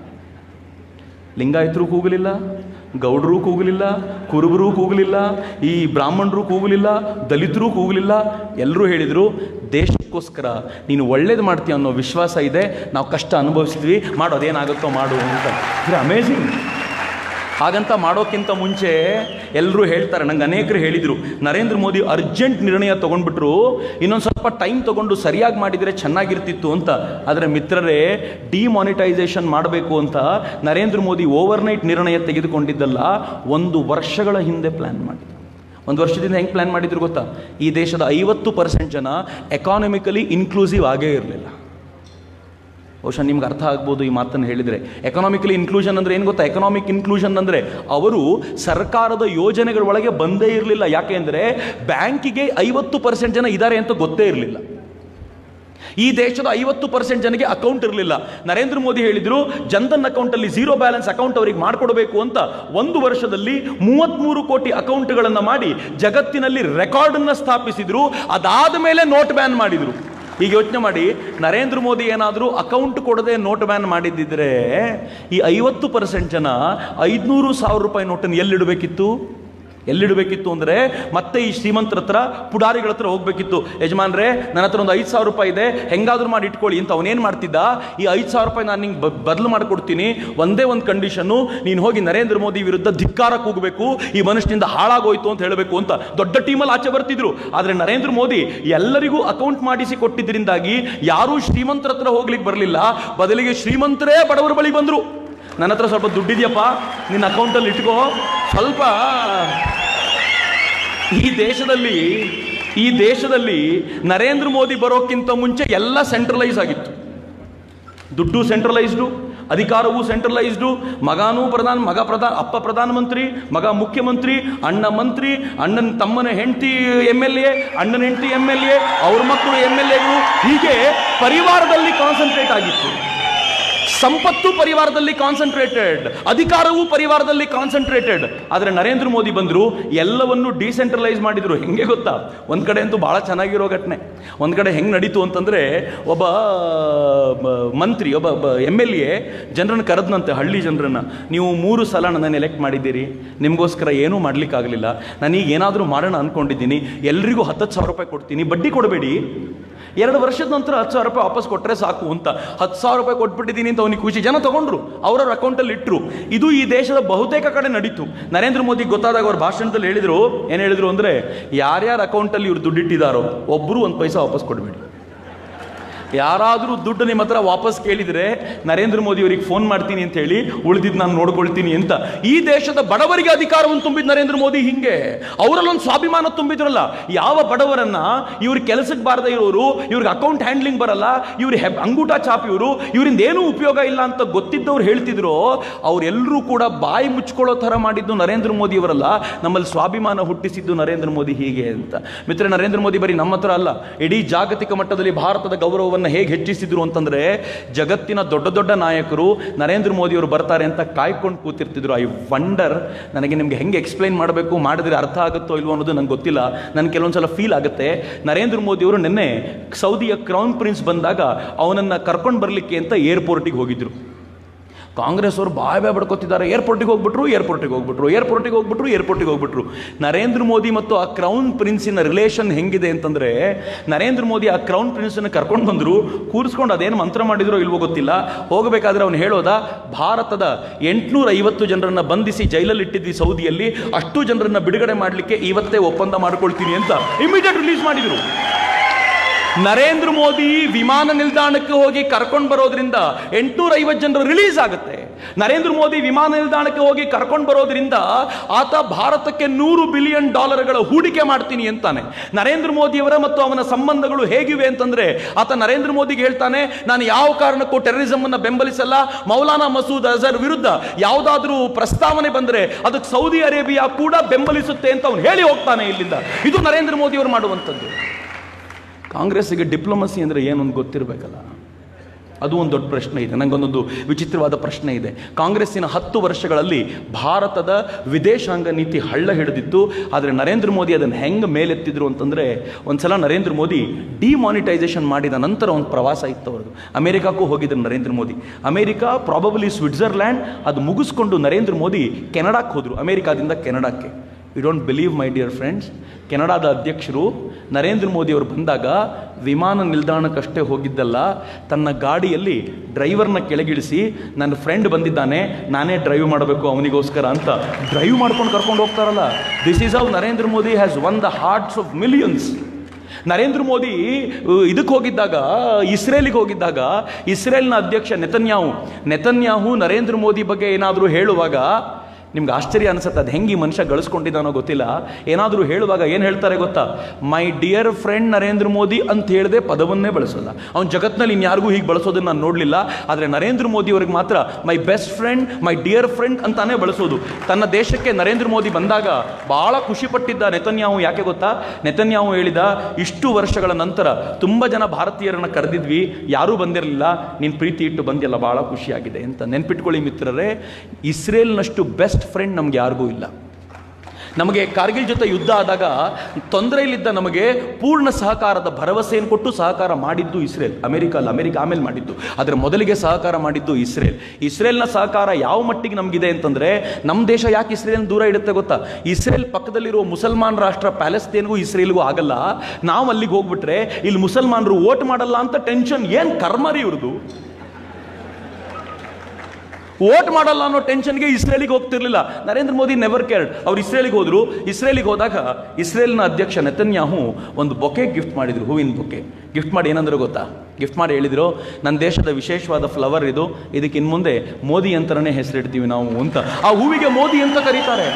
ಲಿಂಗಾಯತರು ಕೂಗಲಿಲ್ಲ, ಗೌಡರು ಕೂಗಲಿಲ್ಲ, ಕುರುಬರು ಕೂಗಲಿಲ್ಲ, ಈ ಬ್ರಾಹ್ಮಣರು ಕೂಗಲಿಲ್ಲ, ದಲಿತರು ಕೂಗಲಿಲ್ಲ. ಎಲ್ಲರೂ ಹೇಳಿದರು, ದೇಶಕ್ಕೋಸ್ಕರ ನೀನು ಒಳ್ಳೇದು ಮಾಡ್ತೀಯ ಅನ್ನೋ ವಿಶ್ವಾಸ ಇದೆ, ನಾವು ಕಷ್ಟ ಅನುಭವಿಸಿದ್ವಿ, ಮಾಡೋದೇನಾಗುತ್ತೋ ಮಾಡು ಅಂತ. ಅಮೇಝಿಂಗ್. ಹಾಗಂತ ಮಾಡೋಕ್ಕಿಂತ ಮುಂಚೆ ಎಲ್ಲರೂ ಹೇಳ್ತಾರೆ, ನಂಗೆ ಅನೇಕರು ಹೇಳಿದರು, ನರೇಂದ್ರ ಮೋದಿ ಅರ್ಜೆಂಟ್ ನಿರ್ಣಯ ತೊಗೊಂಡ್ಬಿಟ್ರು, ಇನ್ನೊಂದು ಸ್ವಲ್ಪ ಟೈಮ್ ತೊಗೊಂಡು ಸರಿಯಾಗಿ ಮಾಡಿದರೆ ಚೆನ್ನಾಗಿರ್ತಿತ್ತು ಅಂತ. ಆದರೆ ಮಿತ್ರರೇ, ಡಿಮಾನಿಟೈಸೇಷನ್ ಮಾಡಬೇಕು ಅಂತ ನರೇಂದ್ರ ಮೋದಿ ಓವರ್ನೈಟ್ ನಿರ್ಣಯ ತೆಗೆದುಕೊಂಡಿದ್ದಲ್ಲ, 1 ವರ್ಷಗಳ ಹಿಂದೆ ಪ್ಲ್ಯಾನ್ ಮಾಡಿದ್ರು. 1 ವರ್ಷದಿಂದ ಹೆಂಗೆ ಪ್ಲ್ಯಾನ್ ಮಾಡಿದ್ರು ಗೊತ್ತಾ? ಈ ದೇಶದ 50% ಜನ ಎಕಾನಮಿಕಲಿ ಇನ್ಕ್ಲೂಸಿವ್ ಆಗೇ ಇರಲಿಲ್ಲ. ಬಹುಶಃ ನಿಮ್ಗೆ ಅರ್ಥ ಆಗ್ಬೋದು ಈ ಮಾತನ್ನು ಹೇಳಿದರೆ. ಎಕನಾಮಿಕಲಿ ಇನ್ಕ್ಲೂಷನ್ ಅಂದರೆ ಏನು ಗೊತ್ತಾ? ಎಕನಾಮಿಕ್ ಇನ್ಕ್ಲೂಷನ್ ಅಂದರೆ ಅವರು ಸರ್ಕಾರದ ಯೋಜನೆಗಳ ಒಳಗೆ ಬಂದೇ ಇರಲಿಲ್ಲ. ಯಾಕೆ ಅಂದರೆ ಬ್ಯಾಂಕಿಗೆ 50% ಜನ ಇದ್ದಾರೆ ಅಂತ ಗೊತ್ತೇ ಇರಲಿಲ್ಲ. ಈ ದೇಶದ 50% ಜನಕ್ಕೆ ಅಕೌಂಟ್ ಇರಲಿಲ್ಲ. ನರೇಂದ್ರ ಮೋದಿ ಹೇಳಿದರು, ಜನ್ಧನ್ ಅಕೌಂಟಲ್ಲಿ 0 ಬ್ಯಾಲೆನ್ಸ್ ಅಕೌಂಟ್ ಅವರಿಗೆ ಮಾಡಿಕೊಡಬೇಕು ಅಂತ 1 ವರ್ಷದಲ್ಲಿ 33 ಕೋಟಿ ಅಕೌಂಟ್ಗಳನ್ನು ಮಾಡಿ ಜಗತ್ತಿನಲ್ಲಿ ರೆಕಾರ್ಡನ್ನು ಸ್ಥಾಪಿಸಿದರು. ಅದಾದ ಮೇಲೆ ನೋಟ್ ಬ್ಯಾನ್ ಮಾಡಿದರು. ಈಗ ಯೋಚನೆ ಮಾಡಿ, ನರೇಂದ್ರ ಮೋದಿ ಏನಾದರೂ ಅಕೌಂಟ್ ಕೊಡದೆ ನೋಟ್ ಬ್ಯಾನ್ ಮಾಡಿದ್ದಿದ್ರೆ ಈ 50% ಜನ 500,000 ರೂಪಾಯಿ ನೋಟನ್ನು ಎಲ್ಲಿಡಬೇಕಿತ್ತು? ಎಲ್ಲಿಡಬೇಕಿತ್ತು ಅಂದರೆ ಮತ್ತೆ ಈ ಶ್ರೀಮಂತರ ಹತ್ರ, ಪುಡಾರಿಗಳ ಹತ್ರ ಹೋಗ್ಬೇಕಿತ್ತು. ಯಜಮಾನ್ರೆ, ನನ್ನ ಹತ್ರ ಒಂದು 5,000 ರೂಪಾಯಿ ಇದೆ, ಹೆಂಗಾದ್ರೂ ಮಾಡಿ ಇಟ್ಕೊಳ್ಳಿ ಅಂತ. ಅವನೇನು ಮಾಡ್ತಿದ್ದ, ಈ 5,000 ರೂಪಾಯಿ ನಾನು ನಿಂಗೆ ಬದಲು ಮಾಡಿಕೊಡ್ತೀನಿ, ಒಂದೇ ಒಂದು ಕಂಡೀಷನ್ನು, ನೀನು ಹೋಗಿ ನರೇಂದ್ರ ಮೋದಿ ವಿರುದ್ಧ ಧಿಕ್ಕಾರ ಕೂಗಬೇಕು, ಈ ಮನುಷ್ಯನಿಂದ ಹಾಳಾಗೋಯ್ತು ಅಂತ ಹೇಳಬೇಕು ಅಂತ. ದೊಡ್ಡ ಟೀಮಲ್ಲಿ ಆಚೆ ಬರ್ತಿದ್ರು. ಆದರೆ ನರೇಂದ್ರ ಮೋದಿ ಎಲ್ಲರಿಗೂ ಅಕೌಂಟ್ ಮಾಡಿಸಿ ಕೊಟ್ಟಿದ್ದರಿಂದಾಗಿ ಯಾರೂ ಶ್ರೀಮಂತರ ಹತ್ರ ಹೋಗ್ಲಿಕ್ಕೆ ಬರಲಿಲ್ಲ. ಬದಲಿಗೆ ಶ್ರೀಮಂತರೇ ಬಡವರ ಬಳಿ ಬಂದರು. ನನ್ನ ಹತ್ರ ಸ್ವಲ್ಪ ದುಡ್ಡಿದೆಯಪ್ಪ, ನಿನ್ನ ಅಕೌಂಟಲ್ಲಿ ಇಟ್ಕೋ. ಸ್ವಲ್ಪ ಈ ದೇಶದಲ್ಲಿ ನರೇಂದ್ರ ಮೋದಿ ಬರೋಕ್ಕಿಂತ ಮುಂಚೆ ಎಲ್ಲ ಸೆಂಟ್ರಲೈಸ್ ಆಗಿತ್ತು. ದುಡ್ಡು ಸೆಂಟ್ರಲೈಸ್ಡು, ಅಧಿಕಾರವೂ ಸೆಂಟ್ರಲೈಸ್ಡು. ಅಪ್ಪ ಪ್ರಧಾನಮಂತ್ರಿ, ಮಗ ಮುಖ್ಯಮಂತ್ರಿ, ಅಣ್ಣ ಮಂತ್ರಿ, ಅಣ್ಣನ ತಮ್ಮನ ಹೆಂಡತಿ MLA, ಅಣ್ಣನ ಹೆಂಡತಿ MLA, ಅವ್ರ ಮಕ್ಕಳು MLAಗಳು. ಹೀಗೆ ಪರಿವಾರದಲ್ಲಿ ಕಾನ್ಸಂಟ್ರೇಟ್ ಆಗಿತ್ತು. ಸಂಪತ್ತು ಪರಿವಾರದಲ್ಲಿ ಕಾನ್ಸಂಟ್ರೇಟೆಡ್, ಅಧಿಕಾರವೂ ಪರಿವಾರದಲ್ಲಿ ಕಾನ್ಸಂಟ್ರೇಟೆಡ್. ಆದರೆ ನರೇಂದ್ರ ಮೋದಿ ಬಂದರು, ಎಲ್ಲವನ್ನು ಡಿಸೆಂಟ್ರಲೈಸ್ ಮಾಡಿದರು. ಹೆಂಗೆ ಗೊತ್ತಾ, ಒಂದು ಕಡೆ ಅಂತೂ ಭಾಳ ಚೆನ್ನಾಗಿರೋ ಘಟನೆ. ಒಂದು ಕಡೆ ಹೆಂಗೆ ನಡೀತು ಅಂತಂದರೆ, ಒಬ್ಬ ಮಂತ್ರಿ, ಒಬ್ಬ MLA ಜನರನ್ನು ಕರೆದ್ನಂತೆ, ಹಳ್ಳಿ ಜನರನ್ನು. ನೀವು 3 ಸಲ ನನ್ನನ್ನು ಎಲೆಕ್ಟ್ ಮಾಡಿದ್ದೀರಿ, ನಿಮಗೋಸ್ಕರ ಏನೂ ಮಾಡಲಿಕ್ಕಾಗಲಿಲ್ಲ. ನಾನೀಗ ಏನಾದರೂ ಮಾಡೋಣ ಅಂದ್ಕೊಂಡಿದ್ದೀನಿ, ಎಲ್ರಿಗೂ 10,000 ರೂಪಾಯಿ ಕೊಡ್ತೀನಿ, ಬಡ್ಡಿ ಕೊಡಬೇಡಿ. 2 ವರ್ಷದ ನಂತರ 10,000 ರೂಪಾಯಿ ವಾಪಸ್ ಕೊಟ್ಟರೆ ಸಾಕು ಅಂತ. 10,000 ರೂಪಾಯಿ ಕೊಟ್ಬಿಟ್ಟಿದ್ದೀನಿ ಅಂತ ಅವನಿಗೆ ಖುಷಿ. ಜನ ತಗೊಂಡ್ರು, ಅವರವ್ರ ಅಕೌಂಟಲ್ಲಿ ಇಟ್ಟರು. ಇದು ಈ ದೇಶದ ಬಹುತೇಕ ಕಡೆ ನಡೀತು. ನರೇಂದ್ರ ಮೋದಿ ಗೊತ್ತಾದಾಗ ಅವ್ರ ಭಾಷಣದಲ್ಲಿ ಏನು ಹೇಳಿದ್ರು ಅಂದರೆ, ಯಾರ್ಯಾರ ಅಕೌಂಟಲ್ಲಿ ಇವ್ರು ದುಡ್ಡಿಟ್ಟಿದ್ದಾರೋ ಒಬ್ಬರು 1 ಪೈಸಾ ವಾಪಸ್ ಕೊಡಬೇಡಿ. ಯಾರಾದರೂ ದುಡ್ಡು ನಿಮ್ಮ ಹತ್ರ ವಾಪಸ್ ಕೇಳಿದರೆ ನರೇಂದ್ರ ಮೋದಿ ಅವರಿಗೆ ಫೋನ್ ಮಾಡ್ತೀನಿ ಅಂತ ಹೇಳಿ, ಉಳಿದಿದ್ದು ನಾನು ನೋಡ್ಕೊಳ್ತೀನಿ ಅಂತ. ಈ ದೇಶದ ಬಡವರಿಗೆ ಅಧಿಕಾರವನ್ನು ತುಂಬಿದ ನರೇಂದ್ರ ಮೋದಿ ಹಿಂಗೆ. ಅವರಲ್ಲೊಂದು ಸ್ವಾಭಿಮಾನ ತುಂಬಿದ್ರಲ್ಲ. ಯಾವ ಬಡವರನ್ನ ಇವ್ರ ಕೆಲಸಕ್ಕೆ ಬಾರದೇ ಇರೋರು, ಇವ್ರಿಗೆ ಅಕೌಂಟ್ ಹ್ಯಾಂಡ್ಲಿಂಗ್ ಬರಲ್ಲ, ಇವ್ರ ಅಂಗೂಟ ಚಾಪಿಯವರು, ಇವರಿಂದ ಏನೂ ಉಪಯೋಗ ಇಲ್ಲ ಅಂತ ಗೊತ್ತಿದ್ದವ್ರು ಹೇಳ್ತಿದ್ರು, ಅವರೆಲ್ಲರೂ ಕೂಡ ಬಾಯಿ ಮುಚ್ಕೊಳ್ಳೋ ಥರ ಮಾಡಿದ್ದು ನರೇಂದ್ರ ಮೋದಿ ಅವರಲ್ಲ. ನಮ್ಮಲ್ಲಿ ಸ್ವಾಭಿಮಾನ ಹುಟ್ಟಿಸಿದ್ದು ನರೇಂದ್ರ ಮೋದಿ ಹೀಗೆ ಅಂತ. ಮಿತ್ರ, ನರೇಂದ್ರ ಮೋದಿ ಬರೀ ನಮ್ಮ ಹತ್ರ ಅಲ್ಲ, ಇಡೀ ಜಾಗತಿಕ ಮಟ್ಟದಲ್ಲಿ ಭಾರತದ ಗೌರವ ಹೇಗೆ ಹೆಚ್ಚಿಸಿದ್ರು ಅಂತಂದ್ರೆ, ಜಗತ್ತಿನ ದೊಡ್ಡ ದೊಡ್ಡ ನಾಯಕರು ನರೇಂದ್ರ ಮೋದಿ ಅವರು ಬರ್ತಾರೆ ಅಂತ ಕಾಯ್ಕೊಂಡು ಕೂತಿರ್ತಿದ್ರು. ಐ ವಂಡರ್, ನನಗೆ ನಿಮ್ಗೆ ಹೆಂಗೆ ಎಕ್ಸ್ಪ್ಲೈನ್ ಮಾಡಬೇಕು, ಮಾಡಿದ್ರೆ ಅರ್ಥ ಆಗುತ್ತೋ ಇಲ್ವೋ ಅನ್ನೋದು ನಂಗೆ ಗೊತ್ತಿಲ್ಲ. ನನಗೆ ಕೆಲವೊಂದ್ಸಲ ಫೀಲ್ ಆಗುತ್ತೆ. ನರೇಂದ್ರ ಮೋದಿ ಅವರು ನಿನ್ನೆ ಸೌದಿಯ ಕ್ರೌನ್ ಪ್ರಿನ್ಸ್ ಬಂದಾಗ ಅವನನ್ನು ಕರ್ಕೊಂಡು ಬರಲಿಕ್ಕೆ ಅಂತ ಏರ್ಪೋರ್ಟಿಗೆ ಹೋಗಿದ್ರು. ಕಾಂಗ್ರೆಸ್ ಅವರು ಬಾಯ್ ಬಡ್ಕೋತಿದ್ದಾರೆ. ಏರ್ಪೋರ್ಟಿಗೆ ಹೋಗ್ಬಿಟ್ರು. ನರೇಂದ್ರ ಮೋದಿ ಮತ್ತು ಆ ಕ್ರೌನ್ ಪ್ರಿನ್ಸಿನ ರಿಲೇಷನ್ ಹೆಂಗಿದೆ ಅಂತಂದರೆ, ನರೇಂದ್ರ ಮೋದಿ ಆ ಕ್ರೌನ್ ಪ್ರಿನ್ಸನ್ನು ಕರ್ಕೊಂಡು ಬಂದರು, ಕೂರಿಸ್ಕೊಂಡು ಅದೇನು ಮಂತ್ರ ಮಾಡಿದ್ರೋ ಇಲ್ವೋ ಗೊತ್ತಿಲ್ಲ. ಹೋಗಬೇಕಾದ್ರೆ ಅವನು ಹೇಳೋದ, ಭಾರತದ 850 ಜನರನ್ನು ಬಂಧಿಸಿ ಜೈಲಲ್ಲಿ ಇಟ್ಟಿದ್ವಿ ಸೌದಿಯಲ್ಲಿ, ಅಷ್ಟು ಜನರನ್ನು ಬಿಡುಗಡೆ ಮಾಡಲಿಕ್ಕೆ ಇವತ್ತೇ ಒಪ್ಪಂದ ಮಾಡ್ಕೊಳ್ತೀನಿ ಅಂತ ಇಮಿಡಿಯೇಟ್ ರಿಲೀಸ್ ಮಾಡಿದರು. ನರೇಂದ್ರ ಮೋದಿ ವಿಮಾನ ನಿಲ್ದಾಣಕ್ಕೆ ಹೋಗಿ ಕರ್ಕೊಂಡು ಬರೋದ್ರಿಂದ 850 ಜನರು ರಿಲೀಸ್ ಆಗುತ್ತೆ. ನರೇಂದ್ರ ಮೋದಿ ವಿಮಾನ ನಿಲ್ದಾಣಕ್ಕೆ ಹೋಗಿ ಕರ್ಕೊಂಡು ಬರೋದ್ರಿಂದ ಆತ ಭಾರತಕ್ಕೆ $100 ಬಿಲಿಯನ್ ಹೂಡಿಕೆ ಮಾಡ್ತೀನಿ ಅಂತಾನೆ. ನರೇಂದ್ರ ಮೋದಿಯವರ ಮತ್ತು ಅವನ ಸಂಬಂಧಗಳು ಹೇಗಿವೆ ಅಂತಂದ್ರೆ, ಆತ ನರೇಂದ್ರ ಮೋದಿಗೆ ಹೇಳ್ತಾನೆ, ನಾನು ಯಾವ ಕಾರಣಕ್ಕೂ ಟೆರರಿಸಂ ಅನ್ನು ಬೆಂಬಲಿಸಲ್ಲ, ಮೌಲಾನಾ ಮಸೂದ್ ಅಜರ್ ವಿರುದ್ಧ ಯಾವುದಾದ್ರೂ ಪ್ರಸ್ತಾವನೆ ಬಂದರೆ ಅದಕ್ಕೆ ಸೌದಿ ಅರೇಬಿಯಾ ಕೂಡ ಬೆಂಬಲಿಸುತ್ತೆ ಅಂತ ಅವನು ಹೇಳಿ ಹೋಗ್ತಾನೆ ಇಲ್ಲಿಂದ. ಇದು ನರೇಂದ್ರ ಮೋದಿ ಅವರು ಮಾಡುವಂಥದ್ದು. ಕಾಂಗ್ರೆಸ್ಸಿಗೆ ಡಿಪ್ಲೊಮಸಿ ಅಂದರೆ ಏನೊಂದು ಗೊತ್ತಿರಬೇಕಲ್ಲ, ಅದು ಒಂದು ದೊಡ್ಡ ಪ್ರಶ್ನೆ ಇದೆ. ನನಗೊಂದೊಂದು ವಿಚಿತ್ರವಾದ ಪ್ರಶ್ನೆ ಇದೆ. ಕಾಂಗ್ರೆಸ್ಸಿನ 10 ವರ್ಷಗಳಲ್ಲಿ ಭಾರತದ ವಿದೇಶಾಂಗ ನೀತಿ ಹಳ್ಳ ಹಿಡಿದಿತ್ತು. ಆದರೆ ನರೇಂದ್ರ ಮೋದಿ ಅದನ್ನು ಹೆಂಗೆ ಮೇಲೆತ್ತಿದ್ರು ಅಂತಂದರೆ, ಒಂದು ಸಲ ನರೇಂದ್ರ ಮೋದಿ ಡಿಮಾನಿಟೈಸೇಷನ್ ಮಾಡಿದ ನಂತರ ಒಂದು ಪ್ರವಾಸ ಇತ್ತು ಅವ್ರದ್ದು. ಅಮೇರಿಕಾಕ್ಕೂ ಹೋಗಿದ್ರು Narendra Modi. America, probably Switzerland, ಅದು ಮುಗಿಸ್ಕೊಂಡು ನರೇಂದ್ರ ಮೋದಿ ಕೆನಡಾಕ್ಕೆ ಹೋದರು. ಅಮೇರಿಕಾದಿಂದ ಕೆನಡಾಕ್ಕೆ. You don't believe my dear friends, ಕೆನಡಾದ ಅಧ್ಯಕ್ಷರು ನರೇಂದ್ರ ಮೋದಿ ಅವರು ಬಂದಾಗ ವಿಮಾನ ನಿಲ್ದಾಣಕ್ಕಷ್ಟೇ ಹೋಗಿದ್ದಲ್ಲ, ತನ್ನ ಗಾಡಿಯಲ್ಲಿ ಡ್ರೈವರ್ನ ಕೆಳಗಿಳಿಸಿ, ನನ್ನ ಫ್ರೆಂಡ್ ಬಂದಿದ್ದಾನೆ, ನಾನೇ ಡ್ರೈವ್ ಮಾಡಬೇಕು ಅವನಿಗೋಸ್ಕರ ಅಂತ ಡ್ರೈವ್ ಮಾಡ್ಕೊಂಡು ಕರ್ಕೊಂಡು ಹೋಗ್ತಾರಲ್ಲ. This is how Narendra Modi has won the hearts of millions. Narendra Modi ಇದಕ್ಕೆ ಹೋಗಿದ್ದಾಗ, ಇಸ್ರೇಲಿಗೆ ಹೋಗಿದ್ದಾಗ, ಇಸ್ರೇಲ್ನ ಅಧ್ಯಕ್ಷ ನೆತನ್ಯಾಹು ನರೇಂದ್ರ ಮೋದಿ ಬಗ್ಗೆ ಏನಾದರೂ ಹೇಳುವಾಗ ನಿಮ್ಗೆ ಆಶ್ಚರ್ಯ ಅನಿಸುತ್ತೆ, ಅದು ಹೆಂಗೆ ಈ ಮನುಷ್ಯ ಗಳಿಸ್ಕೊಂಡಿದ್ದಾನೋ ಗೊತ್ತಿಲ್ಲ. ಏನಾದರೂ ಹೇಳುವಾಗ ಏನು ಹೇಳ್ತಾರೆ ಗೊತ್ತಾ? My dear friend Narendra Modi ಅಂತ ಹೇಳಿದೆ ಪದವನ್ನೇ ಬಳಸೋಲ್ಲ. ಅವ್ನು ಜಗತ್ತಿನಲ್ಲಿ ಇನ್ಯಾರಿಗೂ ಹೀಗೆ ಬಳಸೋದನ್ನು ನಾನು ನೋಡಲಿಲ್ಲ. ಆದರೆ ನರೇಂದ್ರ ಮೋದಿ ಅವ್ರಿಗೆ ಮಾತ್ರ my best friend, my dear friend ಅಂತಾನೆ ಬಳಸೋದು. ತನ್ನ ದೇಶಕ್ಕೆ ನರೇಂದ್ರ ಮೋದಿ ಬಂದಾಗ ಭಾಳ ಖುಷಿಪಟ್ಟಿದ್ದ ನೆತನ್ಯಾಹು. ಯಾಕೆ ಗೊತ್ತಾ? ನೆತನ್ಯಾಹು ಹೇಳಿದ, ಇಷ್ಟು ವರ್ಷಗಳ ನಂತರ ತುಂಬ ಜನ ಭಾರತೀಯರನ್ನು ಕರೆದಿದ್ವಿ, ಯಾರೂ ಬಂದಿರಲಿಲ್ಲ, ನಿನ್ನ ಪ್ರೀತಿ ಇಟ್ಟು ಬಂದಿಲ್ಲ, ಭಾಳ ಖುಷಿಯಾಗಿದೆ ಅಂತ. ನೆನ್ಪಿಟ್ಕೊಳ್ಳಿ ಮಿತ್ರರೇ, ಇಸ್ರೇಲ್ನಷ್ಟು ಬೆಸ್ಟ್ ಫ್ರೆಂಡ್ ನಮ್ಗೆ ಯಾರಿಗೂ ಇಲ್ಲ. ನಮಗೆ ಕಾರ್ಗಿಲ್ ಜೊತೆ ಯುದ್ಧ ಆದಾಗ ತೊಂದರೆಯಲ್ಲಿದ್ದ ನಮಗೆ ಪೂರ್ಣ ಸಹಕಾರದ ಭರವಸೆಯನ್ನು ಕೊಟ್ಟು ಸಹಕಾರ ಮಾಡಿದ್ದು ಇಸ್ರೇಲ್. ಅಮೆರಿಕ ಆಮೇಲೆ ಮಾಡಿದ್ದು, ಆದರೆ ಮೊದಲಿಗೆ ಸಹಕಾರ ಮಾಡಿದ್ದು ಇಸ್ರೇಲ್ನ ಸಹಕಾರ ಯಾವ ಮಟ್ಟಿಗೆ ನಮಗಿದೆ ಅಂತಂದರೆ, ನಮ್ಮ ದೇಶ ಯಾಕೆ ಇಸ್ರೇಲ್ ದೂರ ಇಡುತ್ತೆ ಗೊತ್ತಾ? ಇಸ್ರೇಲ್ ಪಕ್ಕದಲ್ಲಿರುವ ಮುಸಲ್ಮಾನ್ ರಾಷ್ಟ್ರ ಪ್ಯಾಲೆಸ್ತೇನ್ಗೂ ಇಸ್ರೇಲ್ಗೂ ಆಗಲ್ಲ, ನಾವು ಅಲ್ಲಿಗೆ ಹೋಗ್ಬಿಟ್ರೆ ಇಲ್ಲಿ ಮುಸಲ್ಮಾನರು ವೋಟ್ ಮಾಡಲ್ಲ ಅಂತ ಟೆನ್ಷನ್. ಏನು ಕರ್ಮರಿ ಇವ್ರದು, ವೋಟ್ ಮಾಡಲ್ಲ ಅನ್ನೋ ಟೆನ್ಷನ್ಗೆ ಇಸ್ರೇಲಿಗೆ ಹೋಗ್ತಿರ್ಲಿಲ್ಲ. Narendra Modi never cared. ಅವ್ರು ಇಸ್ರೇಲಿಗೆ ಹೋದ್ರು. ಇಸ್ರೇಲಿಗೆ ಹೋದಾಗ ಇಸ್ರೇಲ್ನ ಅಧ್ಯಕ್ಷ ನೆತನ್ಯಾಹು ಒಂದು ಬೊಕೆ ಗಿಫ್ಟ್ ಮಾಡಿದ್ರು, ಹೂವಿನ ಬೊಕೆ ಗಿಫ್ಟ್ ಮಾಡಿ. ಏನಂದ್ರೆ ಗೊತ್ತಾ? ಗಿಫ್ಟ್ ಮಾಡಿ ಹೇಳಿದ್ರು, ನನ್ನ ದೇಶದ ವಿಶೇಷವಾದ ಫ್ಲವರ್ ಇದು, ಇದಕ್ಕೆ ಇನ್ನು ಮುಂದೆ ಮೋದಿ ಅಂತರನೇ ಹೆಸರಿಡ್ತೀವಿ ನಾವು ಅಂತ. ಆ ಹೂವಿಗೆ ಮೋದಿ ಅಂತ ಕರೀತಾರೆ.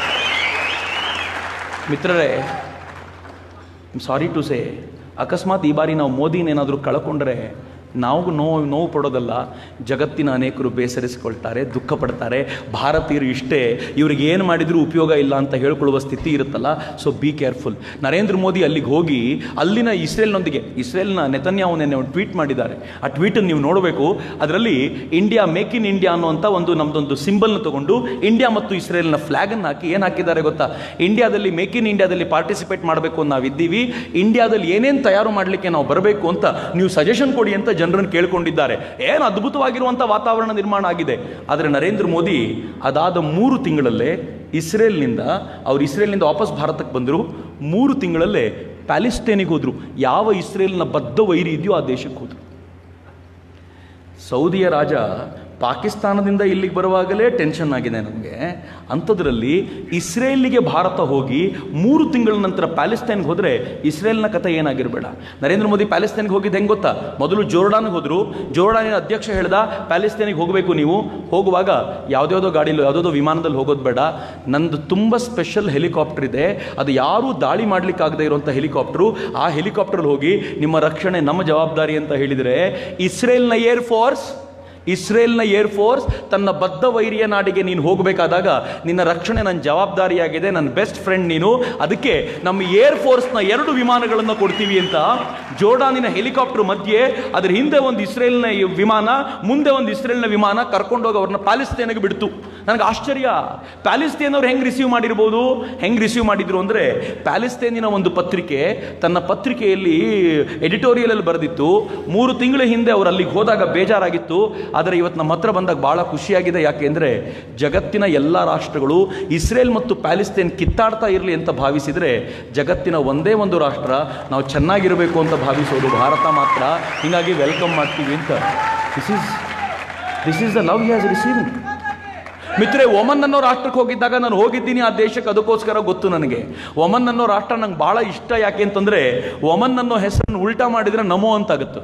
ಮಿತ್ರರೇ, ಸಾರಿ ಟು ಸೇ, ಅಕಸ್ಮಾತ್ ಈ ಬಾರಿ ನಾವು ಮೋದಿನೇನಾದರೂ ಕಳ್ಕೊಂಡ್ರೆ ನಾವು ನೋವು ಪಡೋದಲ್ಲ, ಜಗತ್ತಿನ ಅನೇಕರು ಬೇಸರಿಸಿಕೊಳ್ತಾರೆ, ದುಃಖ ಪಡ್ತಾರೆ. ಭಾರತೀಯರು ಇಷ್ಟೇ, ಇವ್ರಿಗೆ ಏನು ಮಾಡಿದರೂ ಉಪಯೋಗ ಇಲ್ಲ ಅಂತ ಹೇಳ್ಕೊಳ್ಳುವ ಸ್ಥಿತಿ ಇರುತ್ತಲ್ಲ. So be careful. Narendra Modi ಅಲ್ಲಿಗೆ ಹೋಗಿ ಅಲ್ಲಿನ ಇಸ್ರೇಲ್ನ ನೆತನ್ಯಾಹು ನೆನ್ನೆ ಒಂದು ಟ್ವೀಟ್ ಮಾಡಿದ್ದಾರೆ. ಆ ಟ್ವೀಟನ್ನು ನೀವು ನೋಡಬೇಕು. ಅದರಲ್ಲಿ ಇಂಡಿಯಾ, ಮೇಕ್ ಇನ್ ಇಂಡಿಯಾ ಅನ್ನುವಂಥ ನಮ್ಮದೊಂದು ಸಿಂಬಲ್ನ ತಗೊಂಡು ಇಂಡಿಯಾ ಮತ್ತು ಇಸ್ರೇಲ್ನ ಫ್ಲ್ಯಾಗನ್ನು ಹಾಕಿ ಏನು ಹಾಕಿದ್ದಾರೆ ಗೊತ್ತಾ? ಇಂಡಿಯಾದಲ್ಲಿ, ಮೇಕ್ ಇನ್ ಇಂಡಿಯಾದಲ್ಲಿ ಪಾರ್ಟಿಸಿಪೇಟ್ ಮಾಡಬೇಕು ನಾವಿದ್ದೀವಿ, ಇಂಡಿಯಾದಲ್ಲಿ ಏನೇನು ತಯಾರು ಮಾಡಲಿಕ್ಕೆ ನಾವು ಬರಬೇಕು ಅಂತ ನೀವು ಸಜೆಷನ್ ಕೊಡಿ ಅಂತ ಜನರನ್ನು ಕೇಳ್ಕೊಂಡಿದ್ದಾರೆ. ಏನು ಅದ್ಭುತವಾಗಿರುವಂಥ ವಾತಾವರಣ ನಿರ್ಮಾಣ ಆಗಿದೆ. ಆದರೆ ನರೇಂದ್ರ ಮೋದಿ ಅದಾದ 3 ತಿಂಗಳಲ್ಲೇ ಇಸ್ರೇಲ್ನಿಂದ ವಾಪಸ್ ಭಾರತಕ್ಕೆ ಬಂದರು. 3 ತಿಂಗಳಲ್ಲೇ ಪ್ಯಾಲೆಸ್ತೇನಿಗೆ ಹೋದರು. ಯಾವ ಇಸ್ರೇಲ್ನ ಬದ್ಧ ವೈರಿ ಇದೆಯೋ ಆ ದೇಶಕ್ಕೆ ಹೋದರು. ಸೌದಿಯ ರಾಜ ಪಾಕಿಸ್ತಾನದಿಂದ ಇಲ್ಲಿಗೆ ಬರುವಾಗಲೇ ಟೆನ್ಷನ್ ಆಗಿದೆ ನಮಗೆ. ಅಂಥದ್ರಲ್ಲಿ ಇಸ್ರೇಲಿಗೆ ಭಾರತ ಹೋಗಿ 3 ತಿಂಗಳ ನಂತರ ಪ್ಯಾಲೆಸ್ತೈನ್ಗೆ ಹೋದರೆ ಇಸ್ರೇಲ್ನ ಕಥೆ ಏನಾಗಿರಬೇಡ. ನರೇಂದ್ರ ಮೋದಿ ಪ್ಯಾಲೆಸ್ತೈನ್ಗೆ ಹೋಗಿದ್ದು ಹೆಂಗೆ ಗೊತ್ತಾ? ಮೊದಲು ಜೋರ್ಡಾನ್ಗೆ ಹೋದರು. ಜೋರ್ಡಾನಿನ ಅಧ್ಯಕ್ಷ ಹೇಳ್ದ, ಪ್ಯಾಲೆಸ್ತೈನಿಗೆ ಹೋಗಬೇಕು ನೀವು. ಹೋಗುವಾಗ ಯಾವುದ್ಯಾವುದೋ ಗಾಡಿಲಿ, ಯಾವುದೋ ವಿಮಾನದಲ್ಲಿ ಹೋಗೋದು ಬೇಡ, ನಂದು ತುಂಬ ಸ್ಪೆಷಲ್ ಹೆಲಿಕಾಪ್ಟರ್ ಇದೆ, ಅದು ಯಾರೂ ದಾಳಿ ಮಾಡಲಿಕ್ಕಾಗದೇ ಇರುವಂಥ ಹೆಲಿಕಾಪ್ಟ್ರು. ಆ ಹೆಲಿಕಾಪ್ಟರ್ಲ್ಲಿ ಹೋಗಿ ನಿಮ್ಮ ರಕ್ಷಣೆ ನಮ್ಮ ಜವಾಬ್ದಾರಿ ಅಂತ ಹೇಳಿದರೆ, ಇಸ್ರೇಲ್ನ ಏರ್ ಫೋರ್ಸ್ ತನ್ನ ಬದ್ಧ ವೈರಿಯ ನಾಡಿಗೆ ನೀನು ಹೋಗಬೇಕಾದಾಗ ನಿನ್ನ ರಕ್ಷಣೆ ನನ್ನ ಜವಾಬ್ದಾರಿಯಾಗಿದೆ, ನನ್ನ ಬೆಸ್ಟ್ ಫ್ರೆಂಡ್ ನೀನು, ಅದಕ್ಕೆ ನಮ್ಮ ಏರ್ ಫೋರ್ಸ್ನ 2 ವಿಮಾನಗಳನ್ನು ಕೊಡ್ತೀವಿ ಅಂತ ಜೋರ್ಡಾನಿನ ಹೆಲಿಕಾಪ್ಟರ್ ಮಧ್ಯೆ ಅದರ ಹಿಂದೆ ಒಂದು ಇಸ್ರೇಲ್ನ ವಿಮಾನ, ಮುಂದೆ ಒಂದು ಇಸ್ರೇಲ್ನ ವಿಮಾನ ಕರ್ಕೊಂಡೋಗಿ ಅವ್ರನ್ನ ಪ್ಯಾಲೆಸ್ತೇನಿಗೆ ಬಿಡ್ತು. ನನಗೆ ಆಶ್ಚರ್ಯ, ಪ್ಯಾಲೆಸ್ತೇನವ್ರು ಹೆಂಗೆ ರಿಸೀವ್ ಮಾಡಿರ್ಬೋದು? ಹೆಂಗೆ ರಿಸೀವ್ ಮಾಡಿದ್ರು ಅಂದರೆ, ಪ್ಯಾಲೆಸ್ತೇನಿನ ಒಂದು ಪತ್ರಿಕೆ ತನ್ನ ಪತ್ರಿಕೆಯಲ್ಲಿ ಎಡಿಟೋರಿಯಲಲ್ಲಿ ಬರೆದಿತ್ತು, 3 ತಿಂಗಳ ಹಿಂದೆ ಅವರು ಅಲ್ಲಿಗೆ ಹೋದಾಗ ಬೇಜಾರಾಗಿತ್ತು, ಆದರೆ ಇವತ್ತು ನಮ್ಮ ಹತ್ರ ಬಂದಾಗ ಭಾಳ ಖುಷಿಯಾಗಿದೆ. ಯಾಕೆಂದರೆ ಜಗತ್ತಿನ ಎಲ್ಲ ರಾಷ್ಟ್ರಗಳು ಇಸ್ರೇಲ್ ಮತ್ತು ಪ್ಯಾಲೆಸ್ತೇನ್ ಕಿತ್ತಾಡ್ತಾ ಇರಲಿ ಅಂತ ಭಾವಿಸಿದರೆ, ಜಗತ್ತಿನ ಒಂದೇ ಒಂದು ರಾಷ್ಟ್ರ ನಾವು ಚೆನ್ನಾಗಿರಬೇಕು ಅಂತ ಭಾವಿಸೋದು ಭಾರತ ಮಾತ್ರ. ಹೀಗಾಗಿ ವೆಲ್ಕಮ್ ಮಾಡ್ತೀವಿ ಅಂತ. This is the love he has received. ಮಿತ್ರೇ, ಒಮನ್ ಅನ್ನೋ ರಾಷ್ಟ್ರಕ್ಕೆ ಹೋಗಿದ್ದಾಗ ನಾನು ಹೋಗಿದ್ದೀನಿ ಆ ದೇಶಕ್ಕೆ, ಅದಕ್ಕೋಸ್ಕರ ಗೊತ್ತು ನನಗೆ. ಒಮನ್ ಅನ್ನೋ ರಾಷ್ಟ್ರ ನಂಗೆ ಭಾಳ ಇಷ್ಟ. ಯಾಕೆ ಅಂತಂದರೆ, ಒಮನ್ ಅನ್ನೋ ಹೆಸರನ್ನು ಉಲ್ಟಾ ಮಾಡಿದರೆ ನಮೋ ಅಂತಾಗುತ್ತೆ.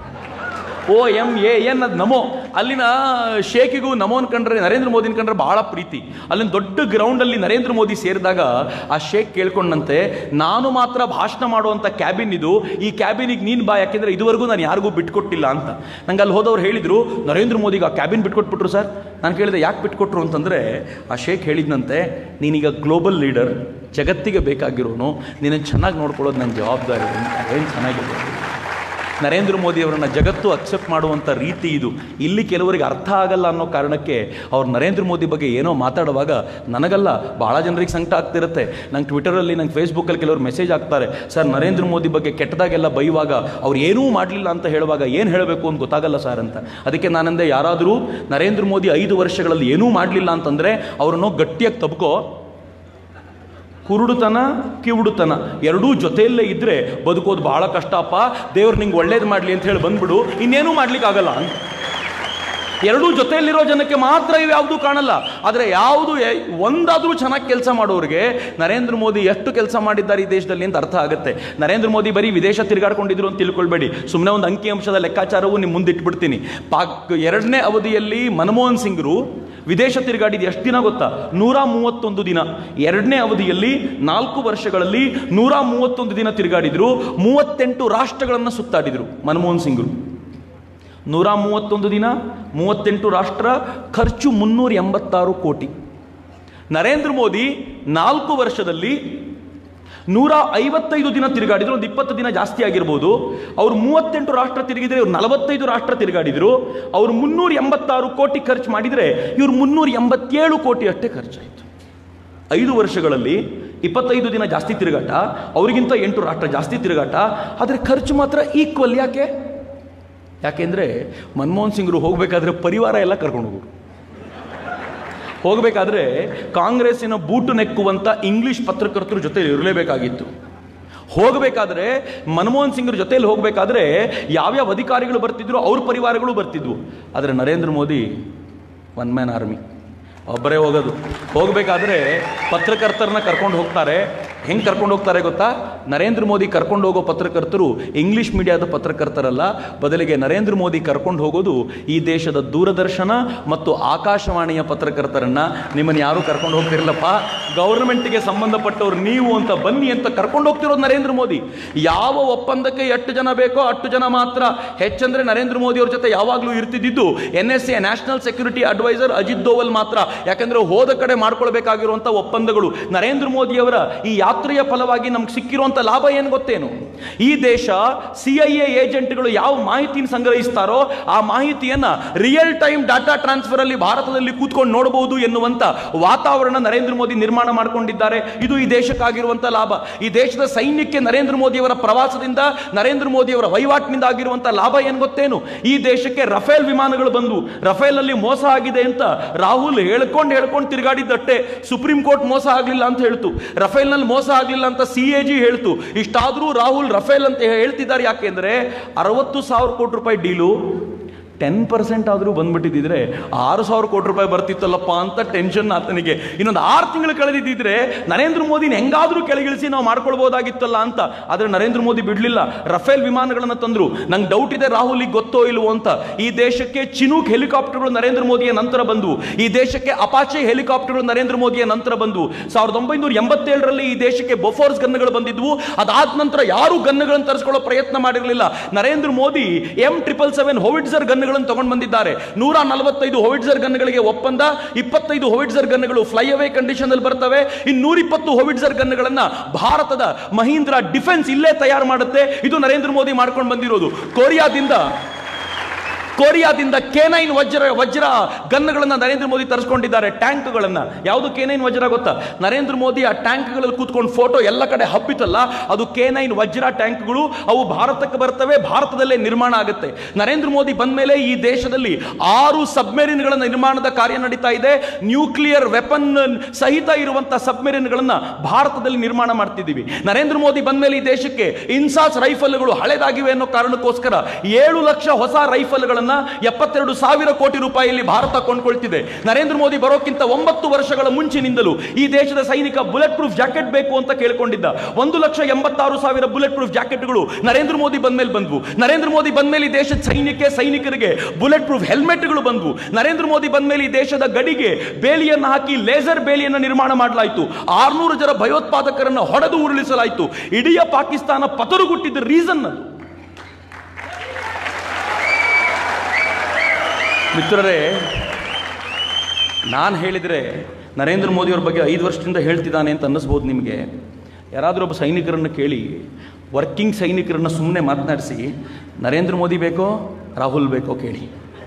OMAN ಅದು ನಮೋ. ಅಲ್ಲಿನ ಶೇಖಿಗೂ ನಮೋನ್ ಕಂಡ್ರೆ, ನರೇಂದ್ರ ಮೋದಿನ ಕಂಡ್ರೆ ಭಾಳ ಪ್ರೀತಿ. ಅಲ್ಲಿನ ದೊಡ್ಡ ಗ್ರೌಂಡಲ್ಲಿ ನರೇಂದ್ರ ಮೋದಿ ಸೇರಿದಾಗ ಆ ಶೇಖ್ ಕೇಳ್ಕೊಂಡಂತೆ, ನಾನು ಮಾತ್ರ ಭಾಷಣ ಮಾಡುವಂಥ ಕ್ಯಾಬಿನ್ ಇದು, ಈ ಕ್ಯಾಬಿನಿಗೆ ನೀನು ಬಾ, ಯಾಕೆಂದರೆ ಇದುವರೆಗೂ ನಾನು ಯಾರಿಗೂ ಬಿಟ್ಕೊಟ್ಟಿಲ್ಲ ಅಂತ. ನಂಗೆ ಅಲ್ಲಿ ಹೋದವ್ರು ಹೇಳಿದರು, ನರೇಂದ್ರ ಮೋದಿಗೆ ಆ ಕ್ಯಾಬಿನ್ ಬಿಟ್ಕೊಟ್ಬಿಟ್ರು ಸರ್. ನಾನು ಕೇಳಿದೆ ಯಾಕೆ ಬಿಟ್ಕೊಟ್ರು ಅಂತಂದರೆ, ಆ ಶೇಖ್ ಹೇಳಿದ್ನಂತೆ, ನೀನೀಗ ಗ್ಲೋಬಲ್ ಲೀಡರ್, ಜಗತ್ತಿಗೆ ಬೇಕಾಗಿರೋನು, ನಿನ್ನನ್ನು ಚೆನ್ನಾಗಿ ನೋಡ್ಕೊಳ್ಳೋದು ನನ್ನ ಜವಾಬ್ದಾರಿ ಅಂತ. ಏನು ಚೆನ್ನಾಗಿದೆ. ನರೇಂದ್ರ ಮೋದಿ ಅವರನ್ನು ಜಗತ್ತು ಅಕ್ಸೆಪ್ಟ್ ಮಾಡುವಂಥ ರೀತಿ ಇದು. ಇಲ್ಲಿ ಕೆಲವರಿಗೆ ಅರ್ಥ ಆಗಲ್ಲ ಅನ್ನೋ ಕಾರಣಕ್ಕೆ ಅವ್ರು ನರೇಂದ್ರ ಮೋದಿ ಬಗ್ಗೆ ಏನೋ ಮಾತಾಡುವಾಗ ನನಗಲ್ಲ, ಭಾಳ ಜನರಿಗೆ ಸಂಕಟ ಆಗ್ತಿರುತ್ತೆ. ನಂಗೆ ಟ್ವಿಟರಲ್ಲಿ, ನಂಗೆ ಫೇಸ್ಬುಕ್ಕಲ್ಲಿ ಕೆಲವರು ಮೆಸೇಜ್ ಆಗ್ತಾರೆ, ಸರ್ ನರೇಂದ್ರ ಮೋದಿ ಬಗ್ಗೆ ಕೆಟ್ಟದಾಗೆಲ್ಲ ಬೈಯುವಾಗ, ಅವ್ರು ಏನೂ ಮಾಡಲಿಲ್ಲ ಅಂತ ಹೇಳುವಾಗ ಏನು ಹೇಳಬೇಕು ಅಂತ ಗೊತ್ತಾಗಲ್ಲ ಸರ್ ಅಂತ. ಅದಕ್ಕೆ ನಾನಂದೆ, ಯಾರಾದರೂ ನರೇಂದ್ರ ಮೋದಿ 5 ವರ್ಷಗಳಲ್ಲಿ ಏನೂ ಮಾಡಲಿಲ್ಲ ಅಂತಂದರೆ ಅವರನ್ನು ಗಟ್ಟಿಯಾಗಿ ತಬ್ಕೋ. ಕುರುಡುತನ ಕಿವುಡುತನ ಎರಡೂ ಜೊತೆಯಲ್ಲೇ ಇದ್ದರೆ ಬದುಕೋದು ಭಾಳ ಕಷ್ಟಪ್ಪ, ದೇವ್ರು ನಿಂಗೆ ಒಳ್ಳೇದು ಮಾಡಲಿ ಅಂತ ಹೇಳಿ ಬಂದ್ಬಿಡು, ಇನ್ನೇನೂ ಮಾಡ್ಲಿಕ್ಕಾಗಲ್ಲ ಅಂತ. ಎರಡೂ ಜೊತೆಯಲ್ಲಿರೋ ಜನಕ್ಕೆ ಮಾತ್ರ ಇವು ಯಾವುದೂ ಕಾಣಲ್ಲ. ಆದರೆ ಯಾವುದು ಒಂದಾದರೂ ಚೆನ್ನಾಗಿ ಕೆಲಸ ಮಾಡೋರಿಗೆ ನರೇಂದ್ರ ಮೋದಿ ಎಷ್ಟು ಕೆಲಸ ಮಾಡಿದ್ದಾರೆ ಈ ದೇಶದಲ್ಲಿ ಅಂತ ಅರ್ಥ ಆಗುತ್ತೆ. ನರೇಂದ್ರ ಮೋದಿ ಬರೀ ವಿದೇಶ ತಿರುಗಾಡ್ಕೊಂಡಿದ್ರು ಅಂತ ತಿಳ್ಕೊಳ್ಬೇಡಿ. ಸುಮ್ಮನೆ ಒಂದು ಅಂಕಿಅಂಶದ ಲೆಕ್ಕಾಚಾರವು ನಿಮ್ಮ ಮುಂದೆ ಇಟ್ಬಿಡ್ತೀನಿ. 2ನೇ ಅವಧಿಯಲ್ಲಿ ಮನಮೋಹನ್ ಸಿಂಗ್ರು ವಿದೇಶ ತಿರುಗಾಡಿದ್ದು ಎಷ್ಟು ದಿನ ಗೊತ್ತಾ? 131 ದಿನ. 2ನೇ ಅವಧಿಯಲ್ಲಿ 4 ವರ್ಷಗಳಲ್ಲಿ 131 ದಿನ ತಿರುಗಾಡಿದ್ರು. 38 ರಾಷ್ಟ್ರಗಳನ್ನು ಸುತ್ತಾಡಿದ್ರು ಮನಮೋಹನ್ ಸಿಂಗ್ರು. 131 ದಿನ, 38 ರಾಷ್ಟ್ರ, ಖರ್ಚು 386 ಕೋಟಿ. ನರೇಂದ್ರ ಮೋದಿ 4 ವರ್ಷದಲ್ಲಿ 155 ದಿನ ತಿರುಗಾಡಿದ್ರು. ಒಂದು 20 ದಿನ ಜಾಸ್ತಿ ಆಗಿರ್ಬೋದು. ಅವರು 38 ರಾಷ್ಟ್ರ ತಿರುಗಿದ್ರೆ, ಇವ್ರು 45 ರಾಷ್ಟ್ರ ತಿರುಗಾಡಿದ್ರು. ಅವರು 386 ಕೋಟಿ ಖರ್ಚು ಮಾಡಿದರೆ, ಇವ್ರು 387 ಕೋಟಿ ಅಷ್ಟೇ ಖರ್ಚಾಯಿತು. 5 ವರ್ಷಗಳಲ್ಲಿ 25 ದಿನ ಜಾಸ್ತಿ ತಿರುಗಾಟ, ಅವರಿಗಿಂತ 8 ರಾಷ್ಟ್ರ ಜಾಸ್ತಿ ತಿರುಗಾಟ, ಆದರೆ ಖರ್ಚು ಮಾತ್ರ ಈಕ್ವಲ್. ಯಾಕೆಂದರೆ ಮನಮೋಹನ್ ಸಿಂಗ್ರು ಹೋಗಬೇಕಾದ್ರೆ ಪರಿವಾರ ಎಲ್ಲ ಕರ್ಕೊಂಡು ಹೋಗೋರು. ಹೋಗಬೇಕಾದ್ರೆ ಕಾಂಗ್ರೆಸ್ಸಿನ ಬೂಟು ನೆಕ್ಕುವಂಥ ಇಂಗ್ಲಿಷ್ ಪತ್ರಕರ್ತರ ಜೊತೆ ಇರಲೇಬೇಕಾಗಿತ್ತು. ಹೋಗಬೇಕಾದ್ರೆ ಮನಮೋಹನ್ ಸಿಂಗ್ರ ಜೊತೆಯಲ್ಲಿ ಹೋಗಬೇಕಾದ್ರೆ ಯಾವ್ಯಾವ ಅಧಿಕಾರಿಗಳು ಬರ್ತಿದ್ರು ಅವ್ರ ಪರಿವಾರಗಳು ಬರ್ತಿದ್ವು. ಆದರೆ Narendra Modi one man army, ಒಬ್ಬರೇ ಹೋಗೋದು. ಹೋಗಬೇಕಾದ್ರೆ ಪತ್ರಕರ್ತರನ್ನ ಕರ್ಕೊಂಡು ಹೋಗ್ತಾರೆ. ಹೆಂಗೆ ಕರ್ಕೊಂಡು ಹೋಗ್ತಾರೆ ಗೊತ್ತಾ? ನರೇಂದ್ರ ಮೋದಿ ಕರ್ಕೊಂಡು ಹೋಗೋ ಪತ್ರಕರ್ತರು ಇಂಗ್ಲಿಷ್ ಮೀಡಿಯಾದ ಪತ್ರಕರ್ತರಲ್ಲ, ಬದಲಿಗೆ ನರೇಂದ್ರ ಮೋದಿ ಕರ್ಕೊಂಡು ಹೋಗೋದು ಈ ದೇಶದ ದೂರದರ್ಶನ ಮತ್ತು ಆಕಾಶವಾಣಿಯ ಪತ್ರಕರ್ತರನ್ನ. ನಿಮ್ಮನ್ನು ಯಾರೂ ಕರ್ಕೊಂಡು ಹೋಗ್ತಿರಲ್ಲಪ್ಪ, ಗೌರ್ಮೆಂಟ್ಗೆ ಸಂಬಂಧಪಟ್ಟವ್ರು ನೀವು ಅಂತ ಬನ್ನಿ ಅಂತ ಕರ್ಕೊಂಡು ಹೋಗ್ತಿರೋದು ನರೇಂದ್ರ ಮೋದಿ. ಯಾವ ಒಪ್ಪಂದಕ್ಕೆ 8 ಜನ ಬೇಕೋ 8 ಜನ ಮಾತ್ರ. ಹೆಚ್ಚಂದ್ರೆ ನರೇಂದ್ರ ಮೋದಿ ಅವ್ರ ಜೊತೆ ಯಾವಾಗಲೂ ಇರ್ತಿದ್ದು NSA national security adviser Ajit Doval ಮಾತ್ರ. ಯಾಕಂದ್ರೆ ಹೋದ ಕಡೆ ಮಾಡ್ಕೊಳ್ಬೇಕಾಗಿರುವಂಥ ಒಪ್ಪಂದಗಳು. ನರೇಂದ್ರ ಮೋದಿಯವರ ಈ ಯಾತ್ರೆಯ ಫಲವಾಗಿ ನಮ್ಗೆ ಸಿಕ್ಕಿರುವಂಥ ಲಾಭ ಏನು ಗೊತ್ತೇನು? ಈ ದೇಶ CIA ಏಜೆಂಟ್ಗಳು ಯಾವ ಮಾಹಿತಿಯನ್ನು ಸಂಗ್ರಹಿಸ್ತಾರೋ ಆ ಮಾಹಿತಿಯನ್ನ ರಿಯಲ್ ಟೈಮ್ ಡಾಟಾ ಟ್ರಾನ್ಸ್ಫರ್ ಅಲ್ಲಿ ಭಾರತದಲ್ಲಿ ಕೂತ್ಕೊಂಡು ನೋಡಬಹುದು ಎನ್ನುವಂತ ವಾತಾವರಣ ನರೇಂದ್ರ ಮೋದಿ ನಿರ್ಮಾಣ ಮಾಡಿಕೊಂಡಿದ್ದಾರೆ. ಇದು ಈ ದೇಶಕ್ಕಾಗಿರುವಂಥ ಲಾಭ. ಈ ದೇಶದ ಸೈನ್ಯಕ್ಕೆ ನರೇಂದ್ರ ಮೋದಿಯವರ ಪ್ರವಾಸದಿಂದ, ನರೇಂದ್ರ ಮೋದಿಯವರ ವಹಿವಾಟಿನಿಂದ ಆಗಿರುವಂಥ ಲಾಭ ಏನು ಗೊತ್ತೇನು? ಈ ದೇಶಕ್ಕೆ ರಫೇಲ್ ವಿಮಾನಗಳು ಬಂದು ರಫೇಲ್ ಅಲ್ಲಿ ಮೋಸ ಆಗಿದೆ ಅಂತ ರಾಹುಲ್ ಹೇಳ್ಕೊಂಡು ತಿರುಗಾಡಿದ್ದಷ್ಟೇ. ಸುಪ್ರೀಂ ಕೋರ್ಟ್ ಮೋಸ ಆಗಲಿಲ್ಲ ಅಂತ ಹೇಳ್ತು, ರಫೇಲ್ ನಲ್ಲಿ ಮೋಸ ಆಗಲಿಲ್ಲ ಅಂತ CAG ಹೇಳ್ತು. ಇಷ್ಟಾದ್ರೂ ರಾಹುಲ್ ರಫೇಲ್ ಅಂತ ಹೇಳ್ತಿದ್ದಾರೆ. ಯಾಕೆಂದ್ರೆ 60,000 ಕೋಟಿ ರೂಪಾಯಿ ಡೀಲು 10% ಆದರೂ ಬಂದ್ಬಿಟ್ಟಿದ್ರೆ 6,000 ಕೋಟಿ ರೂಪಾಯಿ ಬರ್ತಿತ್ತಲ್ಲಪ್ಪ ಅಂತ ಟೆನ್ಷನ್ ಆತನಿಗೆ. ಇನ್ನೊಂದು 6 ತಿಂಗಳು ಕಳೆದಿದ್ದಿದ್ರೆ ನರೇಂದ್ರ ಮೋದಿನ ಹೆಂಗಾದ್ರೂ ಕೆಳಗಿಳಿಸಿ ನಾವು ಮಾಡ್ಕೊಳ್ಬೋದಾಗಿತ್ತಲ್ಲ ಅಂತ. ಆದರೆ ನರೇಂದ್ರ ಮೋದಿ ಬಿಡ್ಲಿಲ್ಲ. ರಫೇಲ್ ವಿಮಾನಗಳನ್ನು ತಂದ್ರು. ನಂಗೆ ಡೌಟ್ ಇದೆ ರಾಹುಲ್ಗೆ ಗೊತ್ತೋ ಇಲ್ವೋ ಅಂತ. ಈ ದೇಶಕ್ಕೆ ಚಿನೂಕ್ ಹೆಲಿಕಾಪ್ಟರ್ಗಳು ನರೇಂದ್ರ ಮೋದಿಯ ನಂತರ ಬಂದವು. ಈ ದೇಶಕ್ಕೆ ಅಪಾಚೆ ಹೆಲಿಕಾಪ್ಟರ್ಗಳು ನರೇಂದ್ರ ಮೋದಿಯ ನಂತರ ಬಂದವು. 1987ರಲ್ಲಿ ಈ ದೇಶಕ್ಕೆ ಬೊಫೋರ್ಸ್ ಗನ್ನುಗಳು ಬಂದಿದ್ವು. ಅದಾದ ನಂತರ ಯಾರು ಗನ್ನುಗಳನ್ನು ತರಿಸ್ಕೊಳ್ಳೋ ಪ್ರಯತ್ನ ಮಾಡಿರಲಿಲ್ಲ. Narendra Modi M777 howitzer gun ತಗೊಂಡು ಬಂದಿದ್ದಾರೆ. 145 ಹೋವಿಟ್ಜರ್ ಗನ್ಗಳಿಗೆ ಒಪ್ಪಂದ, 25 ಹೋವಿಟ್ಜರ್ ಗನ್ಗಳು ಫ್ಲೈ ಅವೇ ಕಂಡೀಷನ್ ಅಲ್ಲಿ ಬರ್ತವೆ. ಇನ್ನು 120 ಹೋವಿಟ್ಜರ್ ಗನ್ಗಳನ್ನ ಭಾರತದ ಮಹೀಂದ್ರ ಡಿಫೆನ್ಸ್ ಇಲ್ಲೇ ತಯಾರು ಮಾಡುತ್ತೆ. ಇದು ನರೇಂದ್ರ ಮೋದಿ ಮಾಡ್ಕೊಂಡು ಬಂದಿರೋದು. ಕೊರಿಯಾದಿಂದ K9 ವಜ್ರ ಗನ್ಗಳನ್ನು ನರೇಂದ್ರ ಮೋದಿ ತರಿಸ್ಕೊಂಡಿದ್ದಾರೆ. ಟ್ಯಾಂಕ್ಗಳನ್ನ, ಯಾವುದು K9 ವಜ್ರ ಗೊತ್ತಾ? ನರೇಂದ್ರ ಮೋದಿ ಆ ಟ್ಯಾಂಕ್ಗಳಲ್ಲಿ ಕೂತ್ಕೊಂಡು ಫೋಟೋ ಎಲ್ಲ ಕಡೆ ಹಬ್ಬಿತಲ್ಲ, ಅದು K9 ವಜ್ರ ಟ್ಯಾಂಕ್ಗಳು. ಅವು ಭಾರತಕ್ಕೆ ಬರ್ತವೆ, ಭಾರತದಲ್ಲೇ ನಿರ್ಮಾಣ ಆಗುತ್ತೆ. ನರೇಂದ್ರ ಮೋದಿ ಬಂದ ಮೇಲೆ ಈ ದೇಶದಲ್ಲಿ 6 ಸಬ್ಮೆರಿನ್ಗಳ ನಿರ್ಮಾಣದ ಕಾರ್ಯ ನಡೀತಾ ಇದೆ. ನ್ಯೂಕ್ಲಿಯರ್ ವೆಪನ್ ಸಹಿತ ಇರುವಂತಹ ಸಬ್ಮೆರಿನ್ಗಳನ್ನ ಭಾರತದಲ್ಲಿ ನಿರ್ಮಾಣ ಮಾಡ್ತಿದ್ದೀವಿ. ನರೇಂದ್ರ ಮೋದಿ ಬಂದ ಮೇಲೆ ಈ ದೇಶಕ್ಕೆ ಇನ್ಸಾಸ್ ರೈಫಲ್ಗಳು ಹಳೆದಾಗಿವೆ ಅನ್ನೋ ಕಾರಣಕ್ಕೋಸ್ಕರ 7 ಲಕ್ಷ ಹೊಸ ರೈಫಲ್ಗಳನ್ನು 72,000 ಕೋಟಿ ರೂಪಾಯಿಯಲ್ಲಿ ಭಾರತ ಕೊಂಡ್ಕೊಳ್ತಿದೆ. ನರೇಂದ್ರ ಮೋದಿ ಬರೋಕ್ಕಿಂತ 9 ವರ್ಷಗಳ ಮುಂಚಿನಿಂದಲೂ ಈ ದೇಶದ ಸೈನಿಕ ಬುಲೆಟ್ ಪ್ರೂಫ್ ಜಾಕೆಟ್ ಬೇಕು ಅಂತ ಕೇಳ್ಕೊಂಡಿದ್ದ. 1,86,000 ಬುಲೆಟ್ ಪ್ರೂಫ್ ಜಾಕೆಟ್ಗಳು ನರೇಂದ್ರ ಮೋದಿ ಬಂದ್ಮೇಲೆ ಬಂದ್ವು. ನರೇಂದ್ರ ಮೋದಿ ಬಂದ್ಮೇಲೆ ಈ ದೇಶದ ಸೈನಿಕರಿಗೆ ಬುಲೆಟ್ ಪ್ರೂಫ್ ಹೆಲ್ಮೆಟ್ಗಳು ಬಂದ್ವು. ನರೇಂದ್ರ ಮೋದಿ ಬಂದ್ಮೇಲೆ ಈ ದೇಶದ ಗಡಿಗೆ ಬೇಲಿಯನ್ನು ಹಾಕಿ ಲೇಸರ್ ಬೇಲಿಯನ್ನು ನಿರ್ಮಾಣ ಮಾಡಲಾಯಿತು. 600 ಜನ ಭಯೋತ್ಪಾದಕರನ್ನು ಹೊಡೆದು ಉರುಳಿಸಲಾಯಿತು. ಇಡೀ ಪಾಕಿಸ್ತಾನ ಪತರುಗುಟ್ಟಿದ್ದ ರೀಸನ್ ಅದು. ಮಿತ್ರರೇ, ನಾನು ಹೇಳಿದರೆ ನರೇಂದ್ರ ಮೋದಿಯವ್ರ ಬಗ್ಗೆ 5 ವರ್ಷದಿಂದ ಹೇಳ್ತಿದ್ದಾನೆ ಅಂತ ಅನ್ನಿಸ್ಬೋದು ನಿಮಗೆ. ಯಾರಾದರೂ ಒಬ್ಬ ಸೈನಿಕರನ್ನು ಕೇಳಿ, ವರ್ಕಿಂಗ್ ಸೈನಿಕರನ್ನು ಸುಮ್ಮನೆ ಮಾತನಾಡಿಸಿ, ನರೇಂದ್ರ ಮೋದಿ ಬೇಕೋ ರಾಹುಲ್ ಬೇಕೋ ಕೇಳಿ,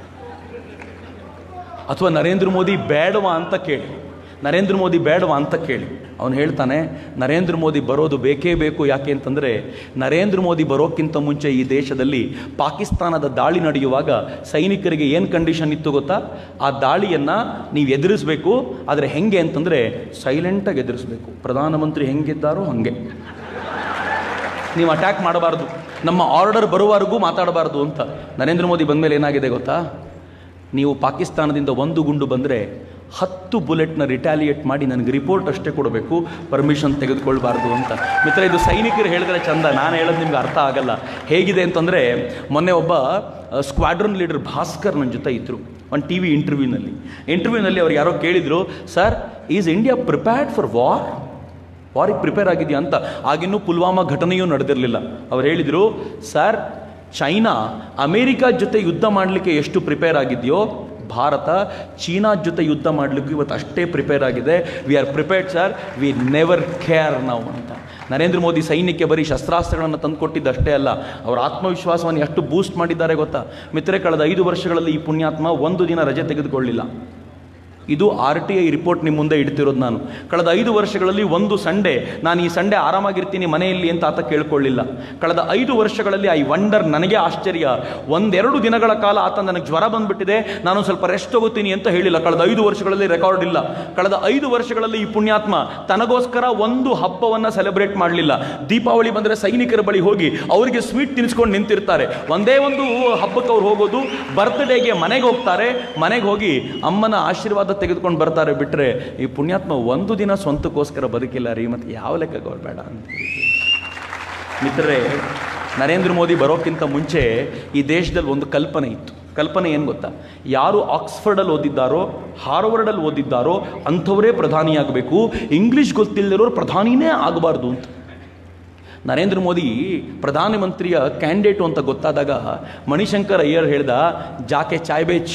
ಅಥವಾ ನರೇಂದ್ರ ಮೋದಿ ಬೇಡವಾ ಅಂತ ಕೇಳಿ. ನರೇಂದ್ರ ಮೋದಿ ಬೇಡವಾ ಅಂತ ಕೇಳಿ, ಅವನು ಹೇಳ್ತಾನೆ ನರೇಂದ್ರ ಮೋದಿ ಬರೋದು ಬೇಕೇ ಬೇಕು. ಯಾಕೆ ಅಂತಂದರೆ ನರೇಂದ್ರ ಮೋದಿ ಬರೋಕ್ಕಿಂತ ಮುಂಚೆ ಈ ದೇಶದಲ್ಲಿ ಪಾಕಿಸ್ತಾನದ ದಾಳಿ ನಡೆಯುವಾಗ ಸೈನಿಕರಿಗೆ ಏನು ಕಂಡೀಷನ್ ಇತ್ತು ಗೊತ್ತಾ? ಆ ದಾಳಿಯನ್ನು ನೀವು ಎದುರಿಸಬೇಕು, ಆದರೆ ಹೆಂಗೆ ಅಂತಂದರೆ ಸೈಲೆಂಟಾಗಿ ಎದುರಿಸಬೇಕು. ಪ್ರಧಾನಮಂತ್ರಿ ಹೆಂಗಿದ್ದಾರೋ ಹಾಗೆ ನೀವು ಅಟ್ಯಾಕ್ ಮಾಡಬಾರ್ದು, ನಮ್ಮ ಆರ್ಡರ್ ಬರುವವರೆಗೂ ಮಾತಾಡಬಾರ್ದು ಅಂತ. ನರೇಂದ್ರ ಮೋದಿ ಬಂದಮೇಲೆ ಏನಾಗಿದೆ ಗೊತ್ತಾ? ನೀವು ಪಾಕಿಸ್ತಾನದಿಂದ 1 ಗುಂಡು ಬಂದರೆ 10 ಬುಲೆಟ್ನ ರಿಟ್ಯಾಲಿಯೇಟ್ ಮಾಡಿ ನನಗೆ ರಿಪೋರ್ಟ್ ಅಷ್ಟೇ ಕೊಡಬೇಕು, ಪರ್ಮಿಷನ್ ತೆಗೆದುಕೊಳ್ಬಾರ್ದು ಅಂತ. ಮಿತ್ರ, ಇದು ಸೈನಿಕರು ಹೇಳಿದ್ರೆ ಚಂದ, ನಾನು ಹೇಳೋದು ನಿಮ್ಗೆ ಅರ್ಥ ಆಗಲ್ಲ. ಹೇಗಿದೆ ಅಂತಂದರೆ, ಮೊನ್ನೆ ಒಬ್ಬ ಸ್ಕ್ವಾಡ್ರನ್ ಲೀಡರ್ ಭಾಸ್ಕರ್ ನನ್ನ ಜೊತೆ ಇದ್ದರು ಒಂದು TV ಇಂಟರ್ವ್ಯೂನಲ್ಲಿ ಅವ್ರು ಯಾರೋ ಕೇಳಿದರು, sir is India prepared for ವಾರಿಗೆ ಪ್ರಿಪೇರ್ ಆಗಿದೆಯಾ ಅಂತ. ಆಗಿನ್ನೂ ಪುಲ್ವಾಮಾ ಘಟನೆಯೂ ನಡೆದಿರಲಿಲ್ಲ. ಅವ್ರು ಹೇಳಿದರು, ಸರ್ ಚೈನಾ ಅಮೇರಿಕಾ ಜೊತೆ ಯುದ್ಧ ಮಾಡಲಿಕ್ಕೆ ಎಷ್ಟು ಪ್ರಿಪೇರ್ ಆಗಿದೆಯೋ ಭಾರತ ಚೀನಾ ಜೊತೆ ಯುದ್ಧ ಮಾಡಲಿಕ್ಕೆ ಇವತ್ತು ಅಷ್ಟೇ ಪ್ರಿಪೇರ್ ಆಗಿದೆ. We are prepared sir, we never care ನಾವು ಅಂತ. ನರೇಂದ್ರ ಮೋದಿ ಸೈನ್ಯಕ್ಕೆ ಬರೀ ಶಸ್ತ್ರಾಸ್ತ್ರಗಳನ್ನು ತಂದುಕೊಟ್ಟಿದ್ದಷ್ಟೇ ಅಲ್ಲ, ಅವರ ಆತ್ಮವಿಶ್ವಾಸವನ್ನು ಎಷ್ಟು ಬೂಸ್ಟ್ ಮಾಡಿದ್ದಾರೆ ಗೊತ್ತಾ? ಮಿತ್ರರೇ, ಕಳೆದ 5 ವರ್ಷಗಳಲ್ಲಿ ಈ ಪುಣ್ಯಾತ್ಮ 1 ದಿನ ರಜೆ ತೆಗೆದುಕೊಳ್ಳಿಲ್ಲ. ಇದು RTI ರಿಪೋರ್ಟ್ ನಿಮ್ಮ ಮುಂದೆ ಇಡ್ತಿರೋದು ನಾನು. ಕಳೆದ 5 ವರ್ಷಗಳಲ್ಲಿ ಒಂದು ಸಂಡೇ ನಾನು ಈ ಸಂಡೇ ಆರಾಮಾಗಿರ್ತೀನಿ ಮನೆಯಲ್ಲಿ ಅಂತ ಆತ ಕೇಳ್ಕೊಳ್ಳಿಲ್ಲ. ಕಳೆದ 5 ವರ್ಷಗಳಲ್ಲಿ ಐ ವಂಡರ್, ನನಗೆ ಆಶ್ಚರ್ಯ, 1-2 ದಿನಗಳ ಕಾಲ ಆತ ನನಗೆ ಜ್ವರ ಬಂದ್ಬಿಟ್ಟಿದೆ, ನಾನು ಸ್ವಲ್ಪ ರೆಸ್ಟ್ ತಗೋತೀನಿ ಅಂತ ಹೇಳಿಲ್ಲ. ಕಳೆದ 5 ವರ್ಷಗಳಲ್ಲಿ ರೆಕಾರ್ಡ್ ಇಲ್ಲ. ಕಳೆದ 5 ವರ್ಷಗಳಲ್ಲಿ ಈ ಪುಣ್ಯಾತ್ಮ ತನಗೋಸ್ಕರ ಒಂದು ಹಬ್ಬವನ್ನು ಸೆಲೆಬ್ರೇಟ್ ಮಾಡಲಿಲ್ಲ. ದೀಪಾವಳಿ ಬಂದರೆ ಸೈನಿಕರ ಬಳಿ ಹೋಗಿ ಅವರಿಗೆ ಸ್ವೀಟ್ ತಿನ್ನಿಸ್ಕೊಂಡು ನಿಂತಿರ್ತಾರೆ. ಒಂದೇ ಒಂದು ಹಬ್ಬಕ್ಕೆ ಅವ್ರು ಹೋಗೋದು, ಬರ್ತ್ಡೇಗೆ ಮನೆಗೆ ಹೋಗ್ತಾರೆ, ಮನೆಗೆ ಹೋಗಿ ಅಮ್ಮನ ಆಶೀರ್ವಾದ ತೆಗೆದುಕೊಂಡು ಬರ್ತಾರೆ. ಬಿಟ್ಟರೆ ಈ ಪುಣ್ಯಾತ್ಮ ಒಂದು ದಿನ ಸ್ವಂತಕ್ಕೋಸ್ಕರ ಬದುಕಿಲ್ಲ ರೀ. ಮತ್ತು ಯಾವ ಲೆಕ್ಕ ಬೇಡ ಅಂತ. ಮಿತ್ರರೇ, ನರೇಂದ್ರ ಮೋದಿ ಬರೋಕ್ಕಿಂತ ಮುಂಚೆ ಈ ದೇಶದಲ್ಲಿ ಒಂದು ಕಲ್ಪನೆ ಇತ್ತು. ಕಲ್ಪನೆ ಏನು ಗೊತ್ತಾ? ಯಾರು ಆಕ್ಸ್ಫರ್ಡಲ್ಲಿ ಓದಿದ್ದಾರೋ, ಹಾರ್ವರ್ಡಲ್ಲಿ ಓದಿದ್ದಾರೋ ಅಂಥವರೇ ಪ್ರಧಾನಿಯಾಗಬೇಕು, ಇಂಗ್ಲೀಷ್ ಗೊತ್ತಿಲ್ಲದಿರೋರು ಪ್ರಧಾನಿನೇ ಆಗಬಾರ್ದು ಅಂತ. ನರೇಂದ್ರ ಮೋದಿ ಪ್ರಧಾನಮಂತ್ರಿಯ ಕ್ಯಾಂಡಿಡೇಟು ಅಂತ ಗೊತ್ತಾದಾಗ ಮಣಿಶಂಕರ್ ಅಯ್ಯರ್ ಹೇಳ್ದ, ಜಾಕೆ ಚಾಯ್ ಬೇಚ್.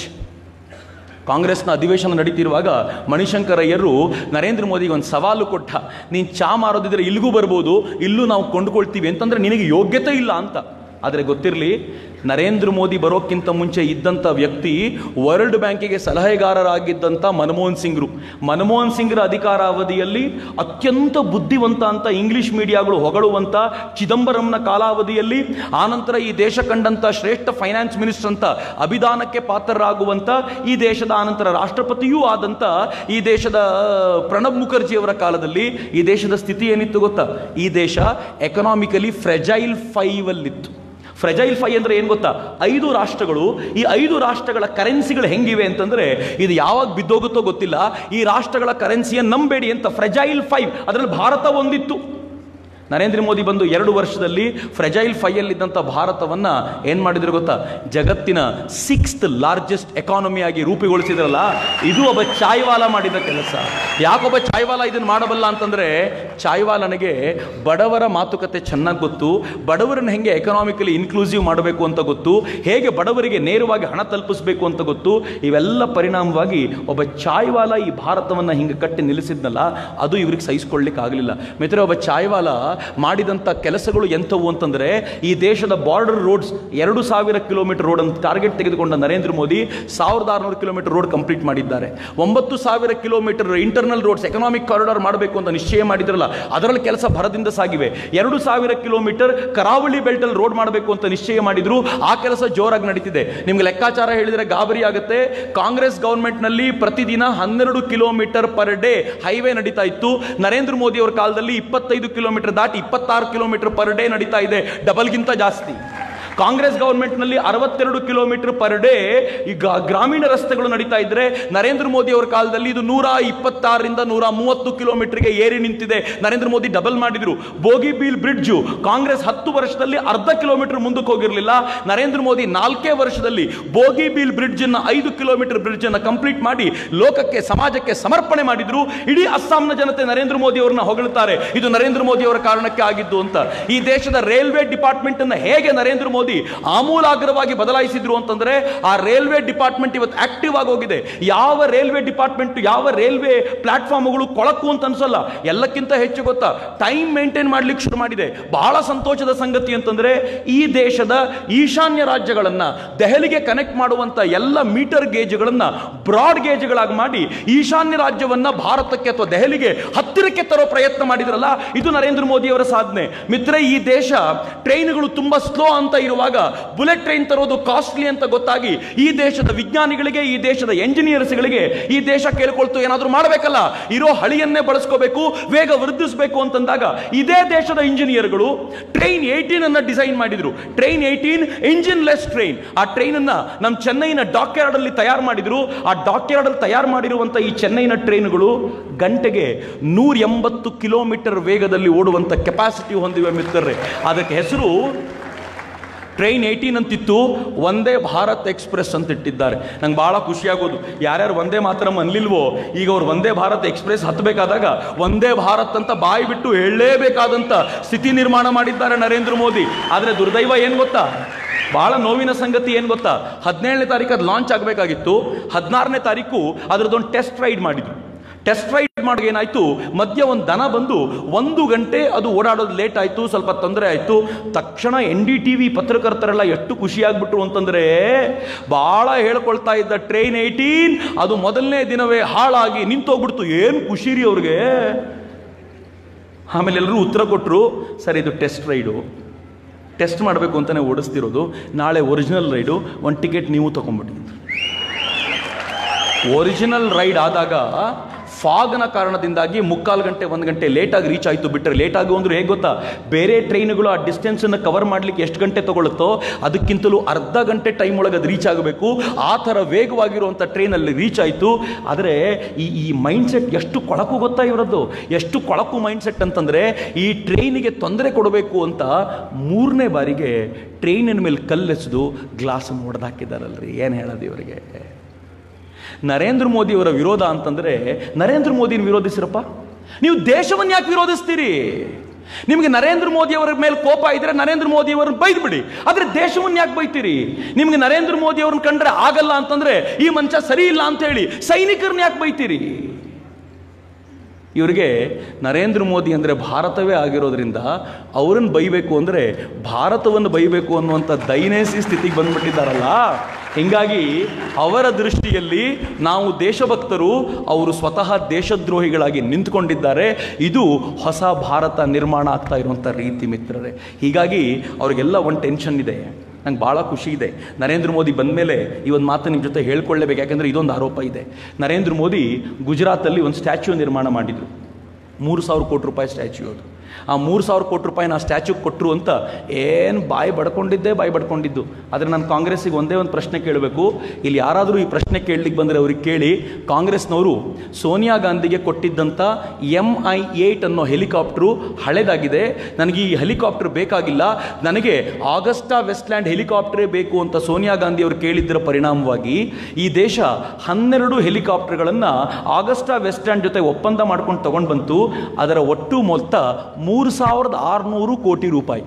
ಕಾಂಗ್ರೆಸ್ನ ಅಧಿವೇಶನ ನಡೀತಿರುವಾಗ ಮಣಿಶಂಕರ್ ಅಯ್ಯರು ನರೇಂದ್ರ ಮೋದಿಗೆ ಒಂದು ಸವಾಲು ಕೊಟ್ಟ, ನೀನು ಚಾ ಮಾರೋದಿದ್ರೆ ಇಲ್ಲಿಗೂ ಬರ್ಬೋದು, ಇಲ್ಲೂ ನಾವು ಕೊಂಡ್ಕೊಳ್ತೀವಿ ಅಂತಂದರೆ ನಿನಗೆ ಯೋಗ್ಯತೆ ಇಲ್ಲ ಅಂತ. ಆದರೆ ಗೊತ್ತಿರಲಿ, ನರೇಂದ್ರ ಮೋದಿ ಬರೋಕ್ಕಿಂತ ಮುಂಚೆ ಇದ್ದಂಥ ವ್ಯಕ್ತಿ ವರ್ಲ್ಡ್ ಬ್ಯಾಂಕಿಗೆ ಸಲಹೆಗಾರರಾಗಿದ್ದಂಥ ಮನಮೋಹನ್ ಸಿಂಗ್ರು. ಮನಮೋಹನ್ ಸಿಂಗ್ರ ಅಧಿಕಾರಾವಧಿಯಲ್ಲಿ ಅತ್ಯಂತ ಬುದ್ಧಿವಂತ ಅಂತ ಇಂಗ್ಲಿಷ್ ಮೀಡಿಯಾಗಳು ಹೊಗಳುವಂಥ ಚಿದಂಬರಂನ ಕಾಲಾವಧಿಯಲ್ಲಿ, ಆನಂತರ ಈ ದೇಶ ಕಂಡಂಥ ಶ್ರೇಷ್ಠ ಫೈನಾನ್ಸ್ ಮಿನಿಸ್ಟರ್ ಅಂತ ಅಭಿದಾನಕ್ಕೆ ಪಾತ್ರರಾಗುವಂಥ, ಈ ದೇಶದ ಆನಂತರ ರಾಷ್ಟ್ರಪತಿಯೂ ಆದಂಥ ಈ ದೇಶದ ಪ್ರಣಬ್ ಮುಖರ್ಜಿಯವರ ಕಾಲದಲ್ಲಿ ಈ ದೇಶದ ಸ್ಥಿತಿ ಏನಿತ್ತು ಗೊತ್ತಾ? ಈ ದೇಶ ಎಕನಾಮಿಕಲಿ ಫ್ರೆಜೈಲ್ 5 ಅಲ್ಲಿತ್ತು. ಫ್ರೆಜೈಲ್ 5 ಅಂದರೆ ಏನು ಗೊತ್ತಾ? 5 ರಾಷ್ಟ್ರಗಳು. ಈ 5 ರಾಷ್ಟ್ರಗಳ ಕರೆನ್ಸಿಗಳು ಹೆಂಗಿವೆ ಅಂತಂದರೆ, ಇದು ಯಾವಾಗ ಬಿದ್ದೋಗುತ್ತೋ ಗೊತ್ತಿಲ್ಲ, ಈ ರಾಷ್ಟ್ರಗಳ ಕರೆನ್ಸಿಯನ್ನು ನಂಬೇಡಿ ಅಂತ ಫ್ರೆಜೈಲ್ 5, ಅದರಲ್ಲಿ ಭಾರತ ಒಂದಿತ್ತು. ನರೇಂದ್ರ ಮೋದಿ ಬಂದು 2 ವರ್ಷದಲ್ಲಿ ಫ್ರೆಜೈಲ್ 5 ಭಾರತವನ್ನು ಏನು ಮಾಡಿದ್ರು ಗೊತ್ತಾ? ಜಗತ್ತಿನ 6th ಲಾರ್ಜೆಸ್ಟ್ ಎಕಾನಮಿ ಆಗಿ ರೂಪುಗೊಳಿಸಿದ್ರಲ್ಲ, ಇದು ಒಬ್ಬ ಚಾಯ್ವಾಲ ಮಾಡಿದ ಕೆಲಸ. ಯಾಕೊಬ್ಬ ಚಾಯ್ವಾಲ ಇದನ್ನು ಮಾಡಬಲ್ಲ ಅಂತಂದರೆ, ಚಾಯ್ವಾಲನಿಗೆ ಬಡವರ ಮಾತುಕತೆ ಚೆನ್ನಾಗಿ ಗೊತ್ತು, ಬಡವರನ್ನು ಹೆಂಗೆ ಎಕನಾಮಿಕಲಿ ಇನ್ಕ್ಲೂಸಿವ್ ಮಾಡಬೇಕು ಅಂತ ಗೊತ್ತು, ಹೇಗೆ ಬಡವರಿಗೆ ನೇರವಾಗಿ ಹಣ ತಲುಪಿಸಬೇಕು ಅಂತ ಗೊತ್ತು. ಇವೆಲ್ಲ ಪರಿಣಾಮವಾಗಿ ಒಬ್ಬ ಚಾಯ್ವಾಲ ಈ ಭಾರತವನ್ನು ಹಿಂಗೆ ಕಟ್ಟಿ ನಿಲ್ಲಿಸಿದ್ನಲ್ಲ, ಅದು ಇವ್ರಿಗೆ ಸಹಿಸ್ಕೊಳ್ಳಿಕ್ಕೆ ಆಗಲಿಲ್ಲ. ಮಿತ್ರ, ಒಬ್ಬ ಚಾಯ್ವಾಲ ಮಾಡಿದಂಥ ಕೆಲಸಗಳು ಎಂಥವು ಅಂತಂದರೆ, ಈ ದೇಶದ ಬಾರ್ಡರ್ ರೋಡ್ಸ್ 2000 ಕಿಲೋಮೀಟರ್ ರೋಡ್ ಅಂತ ಟಾರ್ಗೆಟ್ ತೆಗೆದುಕೊಂಡ Narendra Modi 1600 kilometre road complete ಮಾಡಿದ್ದಾರೆ. 9000 kilometre internal roads, economic corridor ಮಾಡಬೇಕು ಅಂತ ನಿಶ್ಚಯ ಮಾಡಿದ್ರಲ್ಲ, ಅದರಲ್ಲಿ ಕೆಲಸ ಭರದಿಂದ ಸಾಗಿವೆ. 2000 ಕಿಲೋಮೀಟರ್ ಕರಾವಳಿ ಬೆಲ್ಟಲ್ಲಿ ರೋಡ್ ಮಾಡಬೇಕು ಅಂತ ನಿಶ್ಚಯ ಮಾಡಿದ್ರು, ಆ ಕೆಲಸ ಜೋರಾಗಿ ನಡೀತಿದೆ. ನಿಮ್ಗೆ ಲೆಕ್ಕಾಚಾರ ಹೇಳಿದರೆ ಗಾಬರಿ ಆಗುತ್ತೆ. ಕಾಂಗ್ರೆಸ್ ಗವರ್ಮೆಂಟ್ನಲ್ಲಿ ಪ್ರತಿದಿನ 12 ಕಿಲೋಮೀಟರ್ ಪರ್ ಡೇ ಹೈವೇ ನಡೀತಾ ಇತ್ತು. ನರೇಂದ್ರ ಮೋದಿ ಅವರ ಕಾಲದಲ್ಲಿ 25 ಕಿಲೋಮೀಟರ್ ದಾಟಿ 26 ಕಿಲೋಮೀಟರ್ ಪರ್ ಡೇ ನಡೀತಾ ಇದೆ, ಡಬಲ್ಗಿಂತ ಜಾಸ್ತಿ. ಕಾಂಗ್ರೆಸ್ ಗವರ್ಮೆಂಟ್ನಲ್ಲಿ 62 ಕಿಲೋಮೀಟರ್ ಪರ್ ಡೇ ಈಗ ಗ್ರಾಮೀಣ ರಸ್ತೆಗಳು ನಡೀತಾ ಇದ್ರೆ, ನರೇಂದ್ರ ಮೋದಿ ಅವರ ಕಾಲದಲ್ಲಿ ಇದು 126ರಿಂದ 130 ಕಿಲೋಮೀಟರ್ಗೆ ಏರಿ ನಿಂತಿದೆ. ನರೇಂದ್ರ ಮೋದಿ ಡಬಲ್ ಮಾಡಿದ್ರು. ಬೋಗಿಬೀಲ್ ಬ್ರಿಡ್ಜು ಕಾಂಗ್ರೆಸ್ 10 ವರ್ಷದಲ್ಲಿ ಅರ್ಧ ಕಿಲೋಮೀಟರ್ ಮುಂದಕ್ಕೆ ಹೋಗಿರಲಿಲ್ಲ. ನರೇಂದ್ರ ಮೋದಿ 4 ವರ್ಷದಲ್ಲಿ ಬೋಗಿಬೀಲ್ ಬ್ರಿಡ್ಜ್ ಅನ್ನ 5 ಕಿಲೋಮೀಟರ್ ಬ್ರಿಡ್ಜ್ ಅನ್ನ ಕಂಪ್ಲೀಟ್ ಮಾಡಿ ಲೋಕಕ್ಕೆ, ಸಮಾಜಕ್ಕೆ ಸಮರ್ಪಣೆ ಮಾಡಿದ್ರು. ಇಡೀ ಅಸ್ಸಾಂನ ಜನತೆ ನರೇಂದ್ರ ಮೋದಿ ಅವರನ್ನ ಹೊಗಳುತ್ತಾರೆ, ಇದು ನರೇಂದ್ರ ಮೋದಿ ಅವರ ಕಾರಣಕ್ಕೆ ಆಗಿದ್ದು ಅಂತ. ಈ ದೇಶದ ರೈಲ್ವೆ ಡಿಪಾರ್ಟ್ಮೆಂಟ್ ಅನ್ನು ಹೇಗೆ ನರೇಂದ್ರ ಮೋದಿ ಆಮೂಲಾಗ್ರವಾಗಿ ಬದಲಾಯಿಸಿದ್ರು ಅಂತಂದ್ರೆ, ಆ ರೈಲ್ವೆ ಡಿಪಾರ್ಟ್ಮೆಂಟ್ ಇವತ್ತು ಆಕ್ಟಿವ್ ಆಗಿ ಹೋಗಿದೆ. ಯಾವ ರೈಲ್ವೆ ಡಿಪಾರ್ಟ್ಮೆಂಟ್, ಯಾವ ರೈಲ್ವೆ ಪ್ಲಾಟ್ಫಾರ್ಮ್ಗಳು ಕೊಳಕು ಅಂತ ಅನ್ಸಲ್ಲ. ಎಲ್ಲಕ್ಕಿಂತ ಹೆಚ್ಚು ಗೊತ್ತಾ, ಟೈಮ್ ಮೇಂಟೈನ್ ಮಾಡ್ಲಿಕ್ಕೆ ಶುರು ಮಾಡಿದೆ. ಬಹಳ ಸಂತೋಷದ ಸಂಗತಿ ಅಂತಂದ್ರೆ, ಈ ದೇಶದ ಈಶಾನ್ಯ ರಾಜ್ಯಗಳನ್ನ ದೆಹಲಿಗೆ ಕನೆಕ್ಟ್ ಮಾಡುವಂತ ಎಲ್ಲ ಮೀಟರ್ ಗೇಜ್ಗಳನ್ನ ಬ್ರಾಡ್ ಗೇಜ್ಗಳಾಗಿ ಮಾಡಿ ಈಶಾನ್ಯ ರಾಜ್ಯವನ್ನ ಭಾರತಕ್ಕೆ ಅಥವಾ ದೆಹಲಿಗೆ ಹತ್ತಿರಕ್ಕೆ ತರೋ ಪ್ರಯತ್ನ ಮಾಡಿದ್ರಲ್ಲ, ಇದು ನರೇಂದ್ರ ಮೋದಿ ಅವರ ಸಾಧನೆ. ಮಿತ್ರ, ಈ ದೇಶ ಟ್ರೈನ್ಗಳು ತುಂಬಾ ಸ್ಲೋ ಅಂತ ಇರುವಾಗ ಬುಲೆಟ್ ಟ್ರೈನ್ ತರೋದು ಕಾಸ್ಟ್ಲಿ ಅಂತ ಗೊತ್ತಾಗಿ ಈ ದೇಶದ ವಿಜ್ಞಾನಿಗಳಿಗೆ, ಈ ದೇಶದ ಎಂಜಿನಿಯರ್ಸ್ಗಳಿಗೆ ಈ ದೇಶ ಕೇಳ್ಕೊಳ್ತು, ಏನಾದರೂ ಮಾಡಬೇಕಲ್ಲ, ಇರೋ ಹಳಿಯನ್ನೇ ಬಳಸ್ಕೋಬೇಕು, ವೇಗ ವೃದ್ಧಿಸಬೇಕು ಅಂತಂದಾಗ ಇದೇ ದೇಶದ ಇಂಜಿನಿಯರ್ಗಳು ಟ್ರೈನ್ 18 ಅನ್ನ ಡಿಸೈನ್ ಮಾಡಿದ್ರು. Train 18 engineless train. ಆ ಟ್ರೈನ್ ಅನ್ನ ನಮ್ಮ ಚೆನ್ನೈನ ಡಾಕ್ಯಾರ್ಡ್ ಅಲ್ಲಿ ತಯಾರು ಮಾಡಿದ್ರು. ಆ ಡಾಕ್ಯಾರ್ಡ್ ಅಲ್ಲಿ ತಯಾರು ಮಾಡಿರುವಂತ ಈ ಚೆನ್ನೈನ ಟ್ರೈನ್ಗಳು ಗಂಟೆಗೆ 180 ಕಿಲೋಮೀಟರ್ ವೇಗದಲ್ಲಿ ಓಡುವಂತ ಕೆಪಾಸಿಟಿ ಹೊಂದಿವೆ ಮಿತ್ರರೇ. ಅದಕ್ಕೆ ಹೆಸರು ಟ್ರೈನ್ 18 ಅಂತಿತ್ತು, ವಂದೇ ಭಾರತ್ ಎಕ್ಸ್ಪ್ರೆಸ್ ಅಂತ ಇಟ್ಟಿದ್ದಾರೆ. ನಂಗೆ ಭಾಳ ಖುಷಿಯಾಗೋದು, ಯಾರ್ಯಾರು ವಂದೇ ಮಾತರಂ ಅನ್ಲಿಲ್ವೋ, ಈಗ ಅವ್ರು ವಂದೇ ಭಾರತ್ ಎಕ್ಸ್ಪ್ರೆಸ್ ಹತ್ತಬೇಕಾದಾಗ ವಂದೇ ಭಾರತ್ ಅಂತ ಬಾಯಿ ಬಿಟ್ಟು ಹೇಳಲೇಬೇಕಾದಂಥ ಸ್ಥಿತಿ ನಿರ್ಮಾಣ ಮಾಡಿದ್ದಾರೆ ನರೇಂದ್ರ ಮೋದಿ. ಆದರೆ ದುರ್ದೈವ ಏನು ಗೊತ್ತಾ, ಭಾಳ ನೋವಿನ ಸಂಗತಿ ಏನು ಗೊತ್ತಾ, 17ನೇ ತಾರೀಕು ಅದು ಲಾಂಚ್ ಆಗಬೇಕಾಗಿತ್ತು. 16ನೇ ತಾರೀಕು ಅದರದ್ದೊಂದು ಟೆಸ್ಟ್ ರೈಡ್ ಮಾಡಿದ್ರು. ಟೆಸ್ಟ್ ರೈಡ್ ಮಾಡಿ ಏನಾಯ್ತು, ಮಧ್ಯ ಒಂದು ದನ ಬಂದು 1 ಗಂಟೆ ಅದು ಓಡಾಡೋದು ಲೇಟ್ ಆಯ್ತು, ಸ್ವಲ್ಪ ತೊಂದರೆ ಆಯ್ತು. ತಕ್ಷಣ NDTV ಪತ್ರಕರ್ತರೆಲ್ಲ ಎಷ್ಟು ಖುಷಿಯಾಗ್ಬಿಟ್ರು ಅಂತಂದ್ರೆ, ಬಹಳ ಹೇಳ್ಕೊಳ್ತಾ ಇದ್ದ ಟ್ರೈನ್ 18 ಅದು ಮೊದಲನೇ ದಿನವೇ ಹಾಳಾಗಿ ನಿಂತೋಗ್ಬಿಡ್ತು. ಏನು ಖುಷಿ ರೀ ಅವ್ರಿಗೆ. ಆಮೇಲೆ ಎಲ್ಲರೂ ಉತ್ತರ ಕೊಟ್ಟರು, ಸರ್ ಇದು ಟೆಸ್ಟ್ ರೈಡು, ಟೆಸ್ಟ್ ಮಾಡಬೇಕು ಅಂತಾನೆ ಓಡಿಸ್ತಿರೋದು, ನಾಳೆ ಒರಿಜಿನಲ್ ರೈಡು, ಒಂದು ಟಿಕೆಟ್ ನೀವು ತಗೊಂಡ್ಬಿಡಿ. ಒರಿಜಿನಲ್ ರೈಡ್ ಆದಾಗ ಫಾಗ್ನ ಕಾರಣದಿಂದಾಗಿ 3/4 ಗಂಟೆ 1 ಗಂಟೆ ಲೇಟಾಗಿ ರೀಚ್ ಆಯಿತು. ಬಿಟ್ಟರೆ ಲೇಟಾಗಿ ಅಂದ್ರೆ ಹೇಗೆ ಗೊತ್ತಾ, ಬೇರೆ ಟ್ರೈನ್ಗಳು ಆ ಡಿಸ್ಟೆನ್ಸನ್ನು ಕವರ್ ಮಾಡಲಿಕ್ಕೆ ಎಷ್ಟು ಗಂಟೆ ತಗೊಳುತ್ತೋ ಅದಕ್ಕಿಂತಲೂ ಅರ್ಧ ಗಂಟೆ ಟೈಮ್ ಒಳಗೆ ಅದು ರೀಚ್ ಆಗಬೇಕು. ಆ ಥರ ವೇಗವಾಗಿರುವಂಥ ಟ್ರೈನಲ್ಲಿ ರೀಚ್ ಆಯಿತು. ಆದರೆ ಈ ಮೈಂಡ್ಸೆಟ್ ಎಷ್ಟು ಕೊಳಕು ಗೊತ್ತಾ ಇವರದ್ದು, ಎಷ್ಟು ಕೊಳಕು ಮೈಂಡ್ಸೆಟ್ ಅಂತಂದರೆ, ಈ ಟ್ರೈನಿಗೆ ತೊಂದರೆ ಕೊಡಬೇಕು ಅಂತ 3ನೇ ಬಾರಿಗೆ ಟ್ರೈನಿನ ಮೇಲೆ ಕಲ್ಲೆಸೆದು ಗ್ಲಾಸನ್ನು ಹೊಡೆದಾಕಿದ್ದಾರಲ್ರಿ. ಏನು ಹೇಳೋದು ಇವರಿಗೆ. ನರೇಂದ್ರ ಮೋದಿಯವರ ವಿರೋಧ ಅಂತಂದರೆ, ನರೇಂದ್ರ ಮೋದಿನ ವಿರೋಧಿಸಿರಪ್ಪ, ನೀವು ದೇಶವನ್ನು ಯಾಕೆ ವಿರೋಧಿಸ್ತೀರಿ? ನಿಮಗೆ ನರೇಂದ್ರ ಮೋದಿಯವರ ಮೇಲೆ ಕೋಪ ಇದ್ರೆ ನರೇಂದ್ರ ಮೋದಿಯವರನ್ನ ಬೈದ್ಬಿಡಿ, ಆದರೆ ದೇಶವನ್ನು ಯಾಕೆ ಬೈತೀರಿ? ನಿಮಗೆ ನರೇಂದ್ರ ಮೋದಿಯವ್ರನ್ನ ಕಂಡ್ರೆ ಆಗಲ್ಲ ಅಂತಂದ್ರೆ, ಈ ಮನುಷ್ಯ ಸರಿ ಇಲ್ಲ ಅಂತ ಹೇಳಿ ಸೈನಿಕರನ್ನ ಯಾಕೆ ಬೈತೀರಿ? ಇವರಿಗೆ ನರೇಂದ್ರ ಮೋದಿ ಅಂದರೆ ಭಾರತವೇ ಆಗಿರೋದ್ರಿಂದ ಅವರನ್ನು ಬೈಬೇಕು ಅಂದರೆ ಭಾರತವನ್ನು ಬೈಬೇಕು ಅನ್ನುವಂಥ ದೈನೇಸಿ ಸ್ಥಿತಿಗೆ ಬಂದ್ಬಿಟ್ಟಿದ್ದಾರಲ್ಲ. ಹೀಗಾಗಿ ಅವರ ದೃಷ್ಟಿಯಲ್ಲಿ ನಾವು ದೇಶಭಕ್ತರು, ಅವರು ಸ್ವತಃ ದೇಶದ್ರೋಹಿಗಳಾಗಿ ನಿಂತ್ಕೊಂಡಿದ್ದಾರೆ. ಇದು ಹೊಸ ಭಾರತ ನಿರ್ಮಾಣ ಆಗ್ತಾ ಇರುವಂಥ ರೀತಿ ಮಿತ್ರರೇ. ಹೀಗಾಗಿ ಅವರಿಗೆಲ್ಲ ಒಂದು ಟೆನ್ಷನ್ ಇದೆ. ನಂಗೆ ಭಾಳ ಖುಷಿ ಇದೆ, ನರೇಂದ್ರ ಮೋದಿ ಬಂದ ಮೇಲೆ ಈ ಒಂದು ಮಾತು ನಿಮ್ಮ ಜೊತೆ ಹೇಳ್ಕೊಳ್ಳೇಬೇಕು. ಯಾಕೆಂದರೆ ಇದೊಂದು ಆರೋಪ ಇದೆ. ನರೇಂದ್ರ ಮೋದಿ ಗುಜರಾತಲ್ಲಿ ಒಂದು ಸ್ಟ್ಯಾಚ್ಯೂ ನಿರ್ಮಾಣ ಮಾಡಿದರು. 3,000 ಕೋಟಿ ರೂಪಾಯಿ ಸ್ಟ್ಯಾಚ್ಯೂ. ಅದು ಆ 3,000 ಕೋಟಿ ರೂಪಾಯಿನ ಆ ಸ್ಟ್ಯಾಚ್ಯೂಗೆ ಕೊಟ್ಟರು ಅಂತ ಏನು ಬಾಯಿ ಬಡ್ಕೊಂಡಿದ್ದು. ಆದರೆ ನಾನು ಕಾಂಗ್ರೆಸ್ಸಿಗೆ ಒಂದೇ ಒಂದು ಪ್ರಶ್ನೆ ಕೇಳಬೇಕು. ಇಲ್ಲಿ ಯಾರಾದರೂ ಈ ಪ್ರಶ್ನೆ ಕೇಳಲಿಕ್ಕೆ ಬಂದರೆ ಅವ್ರಿಗೆ ಕೇಳಿ, ಕಾಂಗ್ರೆಸ್ನವರು ಸೋನಿಯಾ ಗಾಂಧಿಗೆ ಕೊಟ್ಟಿದ್ದಂಥ MI-8 ಅನ್ನೋ ಹೆಲಿಕಾಪ್ಟ್ರು ಹಳೆದಾಗಿದೆ, ನನಗೆ ಈ ಹೆಲಿಕಾಪ್ಟರ್ ಬೇಕಾಗಿಲ್ಲ, ನನಗೆ ಆಗಸ್ಟಾ ವೆಸ್ಟ್ಲ್ಯಾಂಡ್ ಹೆಲಿಕಾಪ್ಟರೇ ಬೇಕು ಅಂತ ಸೋನಿಯಾ ಗಾಂಧಿ ಅವರು ಕೇಳಿದ್ದರ ಪರಿಣಾಮವಾಗಿ ಈ ದೇಶ 12 ಹೆಲಿಕಾಪ್ಟರ್ಗಳನ್ನು ಆಗಸ್ಟಾ ವೆಸ್ಟ್ಲ್ಯಾಂಡ್ ಜೊತೆ ಒಪ್ಪಂದ ಮಾಡ್ಕೊಂಡು ತಗೊಂಡು ಬಂತು. ಅದರ ಒಟ್ಟು ಮೊತ್ತ 3,600 ಕೋಟಿ ರೂಪಾಯಿ.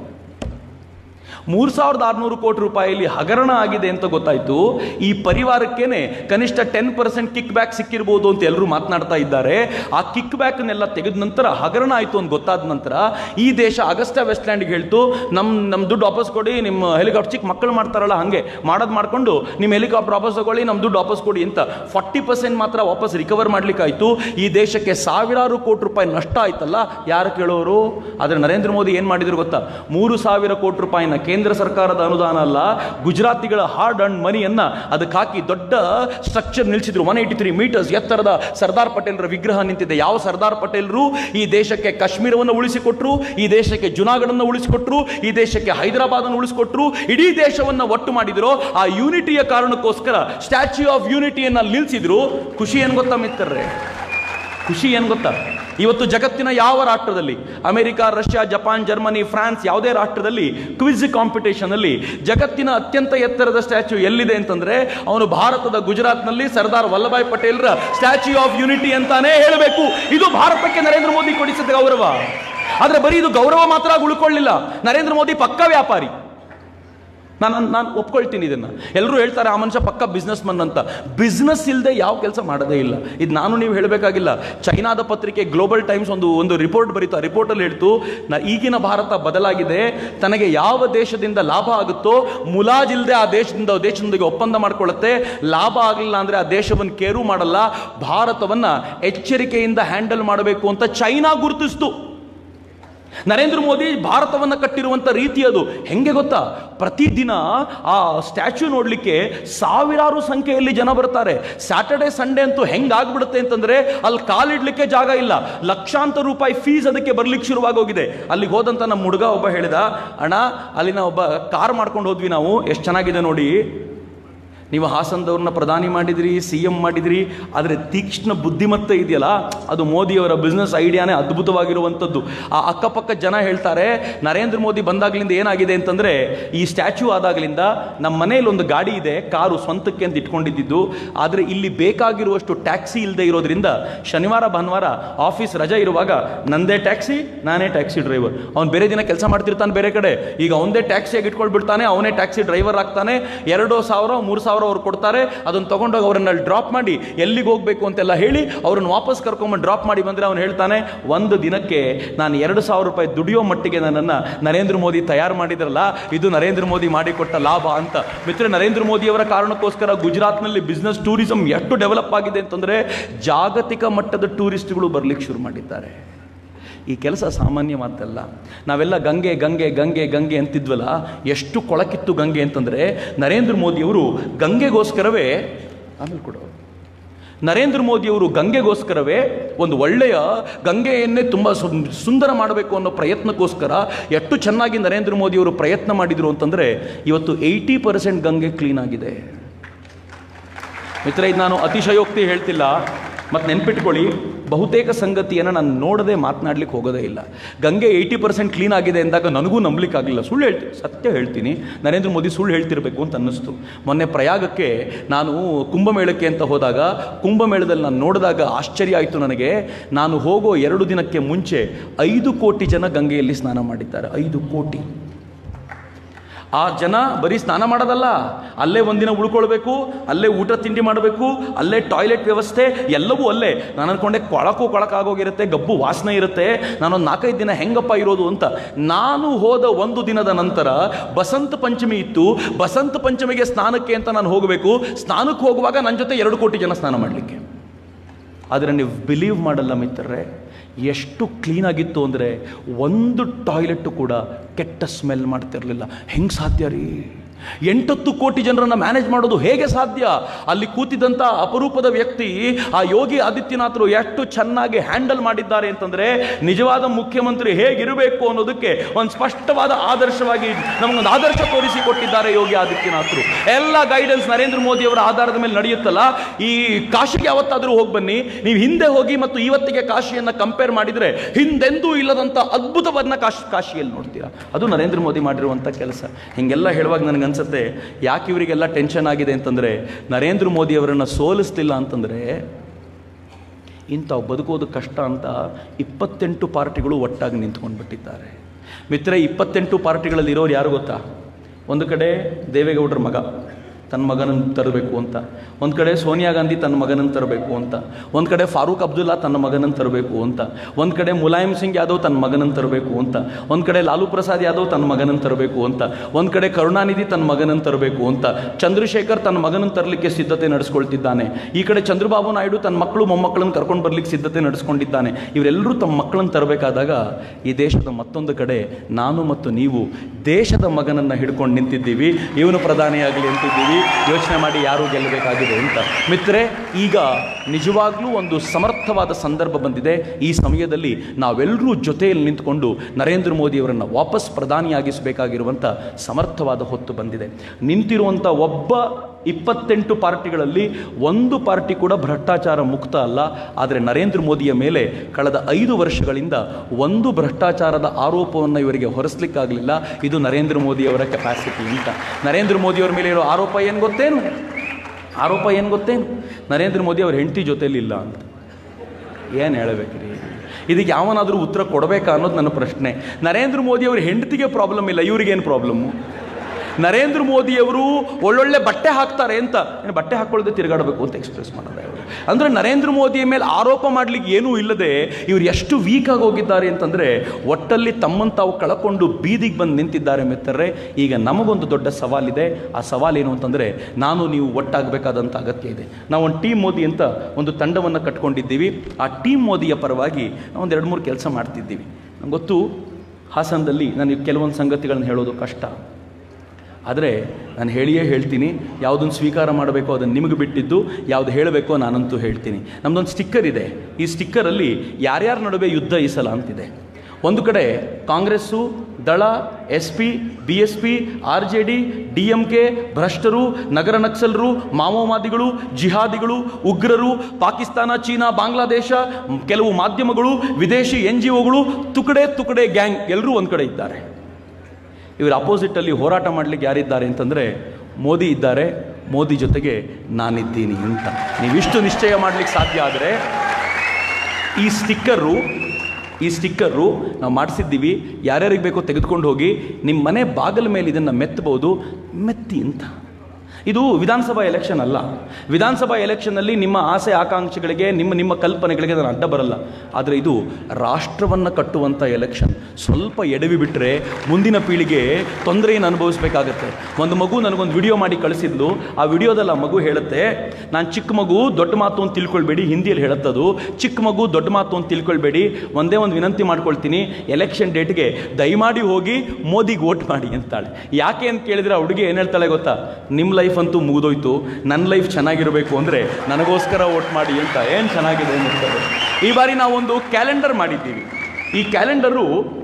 3,600 ಕೋಟಿ ರೂಪಾಯಿಯಲ್ಲಿ ಹಗರಣ ಆಗಿದೆ ಅಂತ ಗೊತ್ತಾಯಿತು. ಈ ಪರಿವಾರಕ್ಕೇನೆ ಕನಿಷ್ಠ 10% ಕಿಕ್ ಬ್ಯಾಕ್ ಸಿಕ್ಕಿರ್ಬೋದು ಅಂತ ಎಲ್ಲರೂ ಮಾತನಾಡ್ತಾ ಇದ್ದಾರೆ. ಆ ಕಿಕ್ ಬ್ಯಾಕ್ನೆಲ್ಲ ತೆಗೆದ ನಂತರ ಹಗರಣ ಆಯಿತು ಅಂತ ಗೊತ್ತಾದ ನಂತರ ಈ ದೇಶ ಆಗಸ್ಟಾ ವೆಸ್ಟ್ಲ್ಯಾಂಡ್ಗೆ ಹೇಳ್ತು, ನಮ್ಮ ದುಡ್ಡು ವಾಪಸ್ ಕೊಡಿ, ನಿಮ್ಮ ಹೆಲಿಕಾಪ್ಟರ್ ಚಿಕ್ಕ ಮಕ್ಕಳು ಮಾಡ್ತಾರಲ್ಲ ಹಾಗೆ ಮಾಡೋದು ನಿಮ್ಮ ಹೆಲಿಕಾಪ್ಟರ್ ವಾಪಸ್ ತಗೊಳ್ಳಿ, ನಮ್ಮ ದುಡ್ಡು ವಾಪಸ್ ಕೊಡಿ ಅಂತ 40% ಮಾತ್ರ ವಾಪಸ್ ರಿಕವರ್ ಮಾಡ್ಲಿಕ್ಕಾಯಿತು. ಈ ದೇಶಕ್ಕೆ ಸಾವಿರಾರು ಕೋಟಿ ರೂಪಾಯಿ ನಷ್ಟ ಆಯ್ತಲ್ಲ, ಯಾರು ಕೇಳೋರು? ಆದರೆ ನರೇಂದ್ರ ಮೋದಿ ಏನು ಮಾಡಿದ್ರು ಗೊತ್ತಾ, 3,000 ಕೋಟಿ ರೂಪಾಯಿನ ಕೇಂದ್ರ ಸರ್ಕಾರದ ಅನುದಾನ ಅಲ್ಲ, ಗುಜರಾತಿಗಳ ಹಾರ್ಡ್ ಅಂಡ್ ಮನಿಯನ್ನ ಅದಕ್ಕೆ ಹಾಕಿ ದೊಡ್ಡ ಸ್ಟ್ರಕ್ಚರ್ ನಿಲ್ಲಿಸಿದ್ರು. 183 ಮೀಟರ್ಸ್ ಎತ್ತರದ ಸರ್ದಾರ್ ಪಟೇಲ್ರ ವಿಗ್ರಹ ನಿಂತಿದೆ. ಯಾವ ಸರ್ದಾರ್ ಪಟೇಲ್ರು ಈ ದೇಶಕ್ಕೆ ಕಾಶ್ಮೀರವನ್ನು ಉಳಿಸಿಕೊಟ್ರು, ಈ ದೇಶಕ್ಕೆ ಜುನಾಗಢನ್ನು ಉಳಿಸಿಕೊಟ್ರು, ಈ ದೇಶಕ್ಕೆ ಹೈದರಾಬಾದನ್ನು ಉಳಿಸಿಕೊಟ್ರು, ಇಡೀ ದೇಶವನ್ನು ಒಟ್ಟು ಮಾಡಿದ್ರು. ಆ ಯೂನಿಟಿಯ ಕಾರಣಕ್ಕೋಸ್ಕರ ಸ್ಟ್ಯಾಚ್ಯೂ ಆಫ್ ಯೂನಿಟಿಯನ್ನು ನಿಲ್ಲಿಸಿದ್ರು. ಖುಷಿ ಏನು ಗೊತ್ತಾ ಮಿತ್ರರೇ? ಖುಷಿ ಏನು ಗೊತ್ತಾ? ಇವತ್ತು ಜಗತ್ತಿನ ಯಾವ ರಾಷ್ಟ್ರದಲ್ಲಿ, America, Russia, Japan, Germany, France, ಯಾವುದೇ ರಾಷ್ಟ್ರದಲ್ಲಿ ಕ್ವಿಜ್ ಕಾಂಪಿಟೇಷನ್ ಅಲ್ಲಿ ಜಗತ್ತಿನ ಅತ್ಯಂತ ಎತ್ತರದ ಸ್ಟ್ಯಾಚ್ಯೂ ಎಲ್ಲಿದೆ ಅಂತಂದ್ರೆ ಅವನು ಭಾರತದ ಗುಜರಾತ್ನಲ್ಲಿ ಸರ್ದಾರ್ ವಲ್ಲಭಾಯ್ ಪಟೇಲ್ರ ಸ್ಟ್ಯಾಚ್ಯೂ ಆಫ್ ಯೂನಿಟಿ ಅಂತಾನೆ ಹೇಳಬೇಕು. ಇದು ಭಾರತಕ್ಕೆ ನರೇಂದ್ರ ಮೋದಿ ಕೊಡಿಸಿದ ಗೌರವ. ಆದ್ರೆ ಬರೀ ಇದು ಗೌರವ ಮಾತ್ರ ಉಳ್ಕೊಳ್ಳಿಲ್ಲ. ನರೇಂದ್ರ ಮೋದಿ ಪಕ್ಕಾ ವ್ಯಾಪಾರಿ. ನಾನು ಒಪ್ಕೊಳ್ತೀನಿ ಇದನ್ನು. ಎಲ್ಲರೂ ಹೇಳ್ತಾರೆ ಆ ಮನುಷ್ಯ ಪಕ್ಕ ಬಿಸ್ನೆಸ್ ಮನ್ ಅಂತ. ಬಿಸ್ನೆಸ್ ಇಲ್ಲದೆ ಯಾವ ಕೆಲಸ ಮಾಡೋದೇ ಇಲ್ಲ. ಇದು ನಾನು ನೀವು ಹೇಳಬೇಕಾಗಿಲ್ಲ. ಚೈನಾದ ಪತ್ರಿಕೆ ಗ್ಲೋಬಲ್ ಟೈಮ್ಸ್ ಒಂದು ರಿಪೋರ್ಟ್ ಬರೀತಾ. ರಿಪೋರ್ಟಲ್ಲಿ ಹೇಳ್ತು, ಈಗಿನ ಭಾರತ ಬದಲಾಗಿದೆ, ತನಗೆ ಯಾವ ದೇಶದಿಂದ ಲಾಭ ಆಗುತ್ತೋ ಮುಲಾಜಿಲ್ಲದೆ ಆ ದೇಶದೊಂದಿಗೆ ಒಪ್ಪಂದ ಮಾಡ್ಕೊಳ್ಳುತ್ತೆ. ಲಾಭ ಆಗಲಿಲ್ಲ ಅಂದರೆ ಆ ದೇಶವನ್ನು ಕೇರು ಮಾಡಲ್ಲ. ಭಾರತವನ್ನು ಎಚ್ಚರಿಕೆಯಿಂದ ಹ್ಯಾಂಡಲ್ ಮಾಡಬೇಕು ಅಂತ ಚೈನಾ ಗುರುತಿಸ್ತು. ನರೇಂದ್ರ ಮೋದಿ ಭಾರತವನ್ನು ಕಟ್ಟಿರುವಂಥ ರೀತಿ ಅದು ಹೆಂಗೆ ಗೊತ್ತಾ? ಪ್ರತಿದಿನ ಆ ಸ್ಟ್ಯಾಚ್ಯೂ ನೋಡಲಿಕ್ಕೆ ಸಾವಿರಾರು ಸಂಖ್ಯೆಯಲ್ಲಿ ಜನ ಬರ್ತಾರೆ. ಸ್ಯಾಟರ್ಡೆ ಸಂಡೇ ಅಂತೂ ಹೆಂಗಾಗ್ಬಿಡುತ್ತೆ ಅಂತಂದರೆ ಅಲ್ಲಿ ಕಾಲಿಡ್ಲಿಕ್ಕೆ ಜಾಗ ಇಲ್ಲ. ಲಕ್ಷಾಂತರ ರೂಪಾಯಿ ಫೀಸ್ ಅದಕ್ಕೆ ಬರ್ಲಿಕ್ಕೆ ಶುರುವಾಗೋಗಿದೆ. ಅಲ್ಲಿಗೆ ಹೋದಂಥ ನಮ್ಮ ಹುಡುಗ ಒಬ್ಬ ಹೇಳಿದ, ಅಣ್ಣ ಅಲ್ಲಿನ ಒಬ್ಬ ಕಾರ್ ಮಾಡ್ಕೊಂಡು ಹೋದ್ವಿ ನಾವು, ಎಷ್ಟು ಚೆನ್ನಾಗಿದೆ ನೋಡಿ. ನೀವು ಹಾಸನದವ್ರನ್ನ ಪ್ರಧಾನಿ ಮಾಡಿದ್ರಿ, CM ಮಾಡಿದ್ರಿ, ಆದರೆ ತೀಕ್ಷ್ಣ ಬುದ್ಧಿಮತ್ತೆ ಇದೆಯಲ್ಲ, ಅದು ಮೋದಿಯವರ ಬಿಸ್ನೆಸ್ ಐಡಿಯಾನೇ ಅದ್ಭುತವಾಗಿರುವಂಥದ್ದು. ಆ ಅಕ್ಕಪಕ್ಕ ಜನ ಹೇಳ್ತಾರೆ, ನರೇಂದ್ರ ಮೋದಿ ಬಂದಾಗಲಿಂದ ಏನಾಗಿದೆ ಅಂತಂದರೆ, ಈ ಸ್ಟ್ಯಾಚ್ಯೂ ಆದಾಗಲಿಂದ ನಮ್ಮ ಮನೇಲಿ ಒಂದು ಗಾಡಿ ಇದೆ, ಕಾರು ಸ್ವಂತಕ್ಕೆ ಅಂತ ಇಟ್ಕೊಂಡಿದ್ದು, ಆದರೆ ಇಲ್ಲಿ ಬೇಕಾಗಿರುವಷ್ಟು ಟ್ಯಾಕ್ಸಿ ಇಲ್ಲದೆ ಇರೋದ್ರಿಂದ ಶನಿವಾರ ಭಾನುವಾರ ಆಫೀಸ್ ರಜೆ ಇರುವಾಗ ನಂದೇ ಟ್ಯಾಕ್ಸಿ, ನಾನೇ ಟ್ಯಾಕ್ಸಿ ಡ್ರೈವರ್. ಅವ್ನು ಬೇರೆ ದಿನ ಕೆಲಸ ಮಾಡ್ತಿರ್ತಾನೆ ಬೇರೆ ಕಡೆ, ಈಗ ಅವನದೇ ಟ್ಯಾಕ್ಸಿಯಾಗಿ ಇಟ್ಕೊಳ್ಬಿಡ್ತಾನೆ, ಅವನೇ ಟ್ಯಾಕ್ಸಿ ಡ್ರೈವರ್ ಆಗ್ತಾನೆ. 2,000 3,000 10,000 ಅವ್ರು ಕೊಡ್ತಾರೆ. ಅದನ್ನು ತೊಗೊಂಡೋಗಿ ಅವರನ್ನು ಡ್ರಾಪ್ ಮಾಡಿ ಎಲ್ಲಿಗೆ ಹೋಗಬೇಕು ಅಂತೆಲ್ಲ ಹೇಳಿ ಅವ್ರನ್ನ ವಾಪಸ್ ಕರ್ಕೊಂಬಂದು ಡ್ರಾಪ್ ಮಾಡಿ ಬಂದರೆ ಅವನು ಹೇಳ್ತಾನೆ, ಒಂದು ದಿನಕ್ಕೆ ನಾನು 2,000 ರೂಪಾಯಿ ದುಡಿಯೋ ಮಟ್ಟಿಗೆ ನನ್ನನ್ನು ನರೇಂದ್ರ ಮೋದಿ ತಯಾರು ಮಾಡಿದ್ರಲ್ಲ, ಇದು ನರೇಂದ್ರ ಮೋದಿ ಮಾಡಿಕೊಟ್ಟ ಲಾಭ ಅಂತ. ಮಿತ್ರ, ನರೇಂದ್ರ ಮೋದಿಯವರ ಕಾರಣಕ್ಕೋಸ್ಕರ ಗುಜರಾತ್ನಲ್ಲಿ ಬಿಸ್ನೆಸ್ ಟೂರಿಸಂ ಎಷ್ಟು ಡೆವಲಪ್ ಆಗಿದೆ ಅಂತಂದರೆ ಜಾಗತಿಕ ಮಟ್ಟದ ಟೂರಿಸ್ಟ್ಗಳು ಬರಲಿಕ್ಕೆ ಶುರು ಮಾಡಿದ್ದಾರೆ. ಈ ಕೆಲಸ ಸಾಮಾನ್ಯ ಮಾತಲ್ಲ. ನಾವೆಲ್ಲ ಗಂಗೆ ಗಂಗೆ ಗಂಗೆ ಗಂಗೆ ಅಂತಿದ್ವಲ್ಲ, ಎಷ್ಟು ಕೊಳಕಿತ್ತು ಗಂಗೆ ಅಂತಂದರೆ ನರೇಂದ್ರ ಮೋದಿಯವರು ಗಂಗೆಗೋಸ್ಕರವೇ ನರೇಂದ್ರ ಮೋದಿಯವರು ಗಂಗೆಗೋಸ್ಕರವೇ ಒಂದು ಒಳ್ಳೆಯ ಗಂಗೆಯನ್ನೇ ತುಂಬ ಸುಂದರ ಮಾಡಬೇಕು ಅನ್ನೋ ಪ್ರಯತ್ನಕ್ಕೋಸ್ಕರ ಎಷ್ಟು ಚೆನ್ನಾಗಿ ನರೇಂದ್ರ ಮೋದಿಯವರು ಪ್ರಯತ್ನ ಮಾಡಿದರು ಅಂತಂದರೆ ಇವತ್ತು 80% ಗಂಗೆ ಕ್ಲೀನ್ ಆಗಿದೆ. ಮಿತ್ರ, ಇದು ನಾನು ಅತಿಶಯೋಕ್ತಿ ಹೇಳ್ತಿಲ್ಲ. ಮತ್ತು ನೆನ್ಪಿಟ್ಕೊಳ್ಳಿ, ಬಹುತೇಕ ಸಂಗತಿಯನ್ನು ನಾನು ನೋಡದೆ ಮಾತನಾಡ್ಲಿಕ್ಕೆ ಹೋಗೋದೇ ಇಲ್ಲ. ಗಂಗೆ 80% ಕ್ಲೀನ್ ಆಗಿದೆ ಅಂದಾಗ ನನಗೂ ನಂಬಲಿಕ್ಕಾಗಲಿಲ್ಲ. ಸುಳ್ಳು ಹೇಳ್ತೀನಿ, ಸತ್ಯ ಹೇಳ್ತೀನಿ, ನರೇಂದ್ರ ಮೋದಿ ಸುಳ್ಳು ಹೇಳ್ತಿರಬೇಕು ಅಂತ ಅನ್ನಿಸ್ತು. ಮೊನ್ನೆ ಪ್ರಯಾಗಕ್ಕೆ ನಾನು ಕುಂಭಮೇಳಕ್ಕೆ ಅಂತ ಹೋದಾಗ ಕುಂಭಮೇಳದಲ್ಲಿ ನಾನು ನೋಡಿದಾಗ ಆಶ್ಚರ್ಯ ಆಯಿತು ನನಗೆ. ನಾನು ಹೋಗೋ 2 ದಿನಕ್ಕೆ ಮುಂಚೆ 5 ಕೋಟಿ ಜನ ಗಂಗೆಯಲ್ಲಿ ಸ್ನಾನ ಮಾಡಿದ್ದಾರೆ. 5 ಕೋಟಿ. ಆ ಜನ ಬರೀ ಸ್ನಾನ ಮಾಡೋದಲ್ಲ, ಅಲ್ಲೇ ಒಂದಿನ ಉಳ್ಕೊಳ್ಬೇಕು, ಅಲ್ಲೇ ಊಟ ತಿಂಡಿ ಮಾಡಬೇಕು, ಅಲ್ಲೇ ಟಾಯ್ಲೆಟ್ ವ್ಯವಸ್ಥೆ ಎಲ್ಲವೂ ಅಲ್ಲೇ. ನಾನು ಅಂದ್ಕೊಂಡೆ ಕೊಳಕಾಗೋಗಿರುತ್ತೆ, ಗಬ್ಬು ವಾಸನೆ ಇರುತ್ತೆ, ನಾನೊಂದು 4-5 ದಿನ ಹೆಂಗಪ್ಪ ಇರೋದು ಅಂತ. ನಾನು ಹೋದ 1 ದಿನದ ನಂತರ ಬಸಂತ ಪಂಚಮಿ ಇತ್ತು. ಬಸಂತ ಪಂಚಮಿಗೆ ಸ್ನಾನಕ್ಕೆ ಅಂತ ನಾನು ಹೋಗಬೇಕು. ಸ್ನಾನಕ್ಕೆ ಹೋಗುವಾಗ ನನ್ನ ಜೊತೆ 2 ಕೋಟಿ ಜನ ಸ್ನಾನ ಮಾಡಲಿಕ್ಕೆ. ಆದರೆ ನೀವು ಬಿಲೀವ್ ಮಾಡಲ್ಲ ಮಿತ್ರರೇ, ಎಷ್ಟು ಕ್ಲೀನಾಗಿತ್ತು ಅಂದರೆ ಒಂದು ಟಾಯ್ಲೆಟ್ಟು ಕೂಡ ಕೆಟ್ಟ ಸ್ಮೆಲ್ ಮಾಡ್ತಿರಲಿಲ್ಲ. ಹೆಂಗೆ ಸಾಧ್ಯ ರೀ? 8 ಕೋಟಿ ಜನರನ್ನು ಮ್ಯಾನೇಜ್ ಮಾಡೋದು ಹೇಗೆ ಸಾಧ್ಯ? ಅಲ್ಲಿ ಕೂತಿದ್ದಂಥ ಅಪರೂಪದ ವ್ಯಕ್ತಿ ಆ ಯೋಗಿ ಆದಿತ್ಯನಾಥರು ಎಷ್ಟು ಚೆನ್ನಾಗಿ ಹ್ಯಾಂಡಲ್ ಮಾಡಿದ್ದಾರೆ ಅಂತಂದರೆ, ನಿಜವಾದ ಮುಖ್ಯಮಂತ್ರಿ ಹೇಗಿರಬೇಕು ಅನ್ನೋದಕ್ಕೆ ಒಂದು ಸ್ಪಷ್ಟವಾದ ಆದರ್ಶವಾಗಿ ನಮಗೊಂದು ಆದರ್ಶ ತೋರಿಸಿಕೊಟ್ಟಿದ್ದಾರೆ ಯೋಗಿ ಆದಿತ್ಯನಾಥರು. ಎಲ್ಲ ಗೈಡೆನ್ಸ್ ನರೇಂದ್ರ ಮೋದಿಯವರ ಆಧಾರದ ಮೇಲೆ ನಡೆಯುತ್ತಲ್ಲ. ಈ ಕಾಶಿಗೆ ಯಾವತ್ತಾದರೂ ಹೋಗಿ ಬನ್ನಿ, ನೀವು ಹಿಂದೆ ಹೋಗಿ ಮತ್ತು ಇವತ್ತಿಗೆ ಕಾಶಿಯನ್ನು ಕಂಪೇರ್ ಮಾಡಿದರೆ ಹಿಂದೆಂದೂ ಇಲ್ಲದಂಥ ಅದ್ಭುತವನ್ನು ಕಾಶಿಯಲ್ಲಿ ನೋಡ್ತೀರಾ. ಅದು ನರೇಂದ್ರ ಮೋದಿ ಮಾಡಿರುವಂಥ ಕೆಲಸ. ಹೀಗೆಲ್ಲ ಹೇಳುವಾಗ ನನಗೆ ಅನ್ಸುತ್ತೆ, ಯಾಕೆ ಇವರಿಗೆಲ್ಲ ಟೆನ್ಷನ್ ಆಗಿದೆ ಅಂತಂದರೆ, ನರೇಂದ್ರ ಮೋದಿಯವರನ್ನು ಸೋಲಿಸ್ತಿಲ್ಲ ಅಂತಂದರೆ ಇಂಥವು ಬದುಕೋದು ಕಷ್ಟ ಅಂತ 28 ಪಾರ್ಟಿಗಳು ಒಟ್ಟಾಗಿ ನಿಂತ್ಕೊಂಡು ಬಿಟ್ಟಿದ್ದಾರೆ. ಮಿತ್ರ, 28 ಪಾರ್ಟಿಗಳಲ್ಲಿ ಇರೋರು ಯಾರು ಗೊತ್ತಾ? ಒಂದು ಕಡೆ ದೇವೇಗೌಡರ ಮಗ ತನ್ನ ಮಗನನ್ನು ತರಬೇಕು ಅಂತ, ಒಂದು ಕಡೆ ಸೋನಿಯಾ ಗಾಂಧಿ ತನ್ನ ಮಗನನ್ನು ತರಬೇಕು ಅಂತ, ಒಂದು ಕಡೆ ಫಾರೂಕ್ ಅಬ್ದುಲ್ಲಾ ತನ್ನ ಮಗನನ್ನು ತರಬೇಕು ಅಂತ, ಒಂದು ಕಡೆ ಮುಲಾಯಂ ಸಿಂಗ್ ಯಾದವ್ ತನ್ನ ಮಗನನ್ನು ತರಬೇಕು ಅಂತ, ಒಂದು ಕಡೆ ಲಾಲು ಪ್ರಸಾದ್ ಯಾದವ್ ತನ್ನ ಮಗನನ್ನು ತರಬೇಕು ಅಂತ, ಒಂದು ಕಡೆ ಕರುಣಾನಿಧಿ ತನ್ನ ಮಗನನ್ನು ತರಬೇಕು ಅಂತ, ಚಂದ್ರಶೇಖರ್ ತನ್ನ ಮಗನನ್ನು ತರಲಿಕ್ಕೆ ಸಿದ್ಧತೆ ನಡೆಸ್ಕೊಳ್ತಿದ್ದಾನೆ. ಈ ಕಡೆ ಚಂದ್ರಬಾಬು ನಾಯ್ಡು ತನ್ನ ಮಕ್ಕಳು ಮೊಮ್ಮಕ್ಕಳನ್ನು ಕರ್ಕೊಂಡು ಬರಲಿಕ್ಕೆ ಸಿದ್ಧತೆ ನಡೆಸ್ಕೊಂಡಿದ್ದಾನೆ. ಇವರೆಲ್ಲರೂ ತಮ್ಮ ಮಕ್ಕಳನ್ನು ತರಬೇಕಾದಾಗ ಈ ದೇಶದ ಮತ್ತೊಂದು ಕಡೆ ನಾನು ಮತ್ತು ನೀವು ದೇಶದ ಮಗನನ್ನು ಹಿಡ್ಕೊಂಡು ನಿಂತಿದ್ದೀವಿ. ಇವನು ಪ್ರಧಾನಿಯಾಗಲಿ ಅಂತಿದ್ದೀವಿ. ಯೋಚನೆ ಮಾಡಿ ಯಾರು ಗೆಲ್ಲಬೇಕಾಗಿದೆ ಅಂತ. ಮಿತ್ರರೇ, ಈಗ ನಿಜವಾಗ್ಲೂ ಒಂದು ಸಮರ್ಥವಾದ ಸಂದರ್ಭ ಬಂದಿದೆ. ಈ ಸಮಯದಲ್ಲಿ ನಾವೆಲ್ಲರೂ ಜೊತೆಯಲ್ಲಿ ನಿಂತುಕೊಂಡು ನರೇಂದ್ರ ಮೋದಿಯವರನ್ನು ವಾಪಸ್ ಪ್ರಧಾನಿಯಾಗಿಸಬೇಕಾಗಿರುವಂಥ ಸಮರ್ಥವಾದ ಹೊತ್ತು ಬಂದಿದೆ. ನಿಂತಿರುವಂಥ ಒಬ್ಬ 28 ಪಾರ್ಟಿಗಳಲ್ಲಿ ಒಂದು ಪಾರ್ಟಿ ಕೂಡ ಭ್ರಷ್ಟಾಚಾರ ಮುಕ್ತ ಅಲ್ಲ. ಆದರೆ ನರೇಂದ್ರ ಮೋದಿಯ ಮೇಲೆ ಕಳೆದ 5 ವರ್ಷಗಳಿಂದ ಒಂದು ಭ್ರಷ್ಟಾಚಾರದ ಆರೋಪವನ್ನು ಇವರಿಗೆ ಹೊರಿಸಲಿಕ್ಕಾಗಲಿಲ್ಲ. ಇದು ನರೇಂದ್ರ ಮೋದಿಯವರ ಕೆಪಾಸಿಟಿ ಅಂತ. ನರೇಂದ್ರ ಮೋದಿಯವರ ಮೇಲೆ ಇರೋ ಆರೋಪ ಏನು ಗೊತ್ತೇನು? ನರೇಂದ್ರ ಮೋದಿ ಅವ್ರ ಹೆಂಡತಿ ಜೊತೆಲಿ ಇಲ್ಲ ಅಂತ. ಏನು ಹೇಳಬೇಕ್ರಿ? ಇದಕ್ಕೆ ಯಾವನಾದರೂ ಉತ್ತರ ಕೊಡಬೇಕಾ ಅನ್ನೋದು ನನ್ನ ಪ್ರಶ್ನೆ. ನರೇಂದ್ರ ಮೋದಿ ಅವ್ರ ಹೆಂಡತಿಗೆ ಪ್ರಾಬ್ಲಮ್ ಇಲ್ಲ, ಇವ್ರಿಗೇನು ಪ್ರಾಬ್ಲಮ್ಮು? ನರೇಂದ್ರ ಮೋದಿಯವರು ಒಳ್ಳೊಳ್ಳೆ ಬಟ್ಟೆ ಹಾಕ್ತಾರೆ ಅಂತ, ಬಟ್ಟೆ ಹಾಕ್ಕೊಳ್ಳದೆ ತಿರುಗಾಡಬೇಕು ಅಂತ ಎಕ್ಸ್ಪ್ರೆಸ್ ಮಾಡಿದ್ದಾರೆ ಅವರು. ಅಂದರೆ ನರೇಂದ್ರ ಮೋದಿಯ ಮೇಲೆ ಆರೋಪ ಮಾಡಲಿಕ್ಕೆ ಏನೂ ಇಲ್ಲದೆ ಇವರು ಎಷ್ಟು ವೀಕ್ ಆಗಿ ಹೋಗಿದ್ದಾರೆ ಅಂತಂದರೆ, ಒಟ್ಟಲ್ಲಿ ತಮ್ಮನ್ನು ತಾವು ಕಳ್ಕೊಂಡು ಬೀದಿಗೆ ಬಂದು ನಿಂತಿದ್ದಾರೆ ಮಿತ್ರರೇ. ಈಗ ನಮಗೊಂದು ದೊಡ್ಡ ಸವಾಲಿದೆ. ಆ ಸವಾಲೇನು ಅಂತಂದರೆ, ನಾನು ನೀವು ಒಟ್ಟಾಗಬೇಕಾದಂಥ ಅಗತ್ಯ ಇದೆ. ನಾವು ಒಂದು ಟೀಮ್ ಮೋದಿ ಅಂತ ಒಂದು ತಂಡವನ್ನು ಕಟ್ಕೊಂಡಿದ್ದೀವಿ. ಆ ಟೀಮ್ ಮೋದಿಯ ಪರವಾಗಿ ನಾವು ಒಂದು 2-3 ಕೆಲಸ ಮಾಡ್ತಿದ್ದೀವಿ. ನಂಗೆ ಗೊತ್ತು, ಹಾಸನದಲ್ಲಿ ನನಗೆ ಕೆಲವೊಂದು ಸಂಗತಿಗಳನ್ನ ಹೇಳೋದು ಕಷ್ಟ. ಆದರೆ ನಾನು ಹೇಳಿಯೇ ಹೇಳ್ತೀನಿ. ಯಾವುದನ್ನು ಸ್ವೀಕಾರ ಮಾಡಬೇಕೋ ಅದನ್ನು ನಿಮಗೆ ಬಿಟ್ಟಿದ್ದು, ಯಾವುದು ಹೇಳಬೇಕೋ ನಾನಂತೂ ಹೇಳ್ತೀನಿ. ನಮ್ಮದೊಂದು ಸ್ಟಿಕ್ಕರ್ ಇದೆ. ಈ ಸ್ಟಿಕ್ಕರಲ್ಲಿ ಯಾರ್ಯಾರ ನಡುವೆ ಯುದ್ಧ ಈ ಸಲ ಅಂತಿದೆ. ಒಂದು ಕಡೆ ಕಾಂಗ್ರೆಸ್ಸು, ದಳ, SP, BSP, RJD, DMK, ಭ್ರಷ್ಟರು, ನಗರ ನಕ್ಸಲರು, ಮಾವೋವಾದಿಗಳು, ಜಿಹಾದಿಗಳು, ಉಗ್ರರು, ಪಾಕಿಸ್ತಾನ, ಚೀನಾ, ಬಾಂಗ್ಲಾದೇಶ, ಕೆಲವು ಮಾಧ್ಯಮಗಳು, ವಿದೇಶಿ NGOಗಳು, ತುಕಡೆ ಗ್ಯಾಂಗ್ ಎಲ್ಲರೂ ಒಂದು ಕಡೆ ಇದ್ದಾರೆ. ಇವರ ಅಪೋಸಿಟಲ್ಲಿ ಹೋರಾಟ ಮಾಡಲಿಕ್ಕೆ ಯಾರಿದ್ದಾರೆ ಅಂತಂದರೆ, ಮೋದಿ ಇದ್ದಾರೆ. ಮೋದಿ ಜೊತೆಗೆ ನಾನಿದ್ದೀನಿ ಅಂತ ನೀವಿಷ್ಟು ನಿಶ್ಚಯ ಮಾಡಲಿಕ್ಕೆ ಸಾಧ್ಯ ಆದರೆ, ಈ ಸ್ಟಿಕ್ಕರು ನಾವು ಮಾಡಿಸಿದ್ದೀವಿ. ಯಾರ್ಯಾರಿಗೆ ಬೇಕೋ ತೆಗೆದುಕೊಂಡು ಹೋಗಿ ನಿಮ್ಮ ಮನೆ ಬಾಗಿಲ ಮೇಲೆ ಇದನ್ನು ಮೆತ್ತಬಹುದು, ಮೆತ್ತಿ ಅಂತ. ಇದು ವಿಧಾನಸಭಾ ಎಲೆಕ್ಷನ್ ಅಲ್ಲ. ವಿಧಾನಸಭಾ ಎಲೆಕ್ಷನ್ನಲ್ಲಿ ನಿಮ್ಮ ಆಸೆ ಆಕಾಂಕ್ಷೆಗಳಿಗೆ ನಿಮ್ಮ ಕಲ್ಪನೆಗಳಿಗೆ ನಾನು ಅಡ್ಡ ಬರಲ್ಲ. ಆದರೆ ಇದು ರಾಷ್ಟ್ರವನ್ನು ಕಟ್ಟುವಂಥ ಎಲೆಕ್ಷನ್. ಸ್ವಲ್ಪ ಎಡವಿ ಬಿಟ್ಟರೆ ಮುಂದಿನ ಪೀಳಿಗೆ ತೊಂದರೆಯನ್ನು ಅನುಭವಿಸಬೇಕಾಗತ್ತೆ. ಒಂದು ಮಗು ನನಗೊಂದು ವಿಡಿಯೋ ಮಾಡಿ ಕಳಿಸಿದ್ಲು. ಆ ವಿಡಿಯೋದಲ್ಲಿ ಆ ಮಗು ಹೇಳುತ್ತೆ, ನಾನು ಚಿಕ್ಕ ಮಗು ದೊಡ್ಡ ಮಾತು ಅಂತ ತಿಳ್ಕೊಳ್ಬೇಡಿ, ಹಿಂದಿಯಲ್ಲಿ ಹೇಳುತ್ತದು, ಚಿಕ್ಕ ಮಗು ದೊಡ್ಡ ಮಾತು ಅಂತ ತಿಳ್ಕೊಳ್ಬೇಡಿ, ಒಂದೇ ಒಂದು ವಿನಂತಿ ಮಾಡ್ಕೊಳ್ತೀನಿ, ಎಲೆಕ್ಷನ್ ಡೇಟ್ಗೆ ದಯಮಾಡಿ ಹೋಗಿ ಮೋದಿಗೆ ವೋಟ್ ಮಾಡಿ ಅಂತಾಳೆ. ಯಾಕೆ ಅಂತ ಕೇಳಿದರೆ ಆ ಹುಡುಗಿ ಏನು ಹೇಳ್ತಾಳೆ ಗೊತ್ತಾ, ನಿಮ್ಮ ಲೈಫ್ ಅಂತೂ ಮುಗಿದೋಯ್ತು, ನನ್ನ ಲೈಫ್ ಚೆನ್ನಾಗಿರಬೇಕು ಅಂದರೆ ನನಗೋಸ್ಕರ ವೋಟ್ ಮಾಡಿ ಅಂತ. ಏನು ಚೆನ್ನಾಗಿದೆ ಅನ್ನಿಸ್ತದೆ. ಈ ಬಾರಿ ನಾವೊಂದು ಕ್ಯಾಲೆಂಡರ್ ಮಾಡಿದ್ದೀವಿ. ಈ ಕ್ಯಾಲೆಂಡರು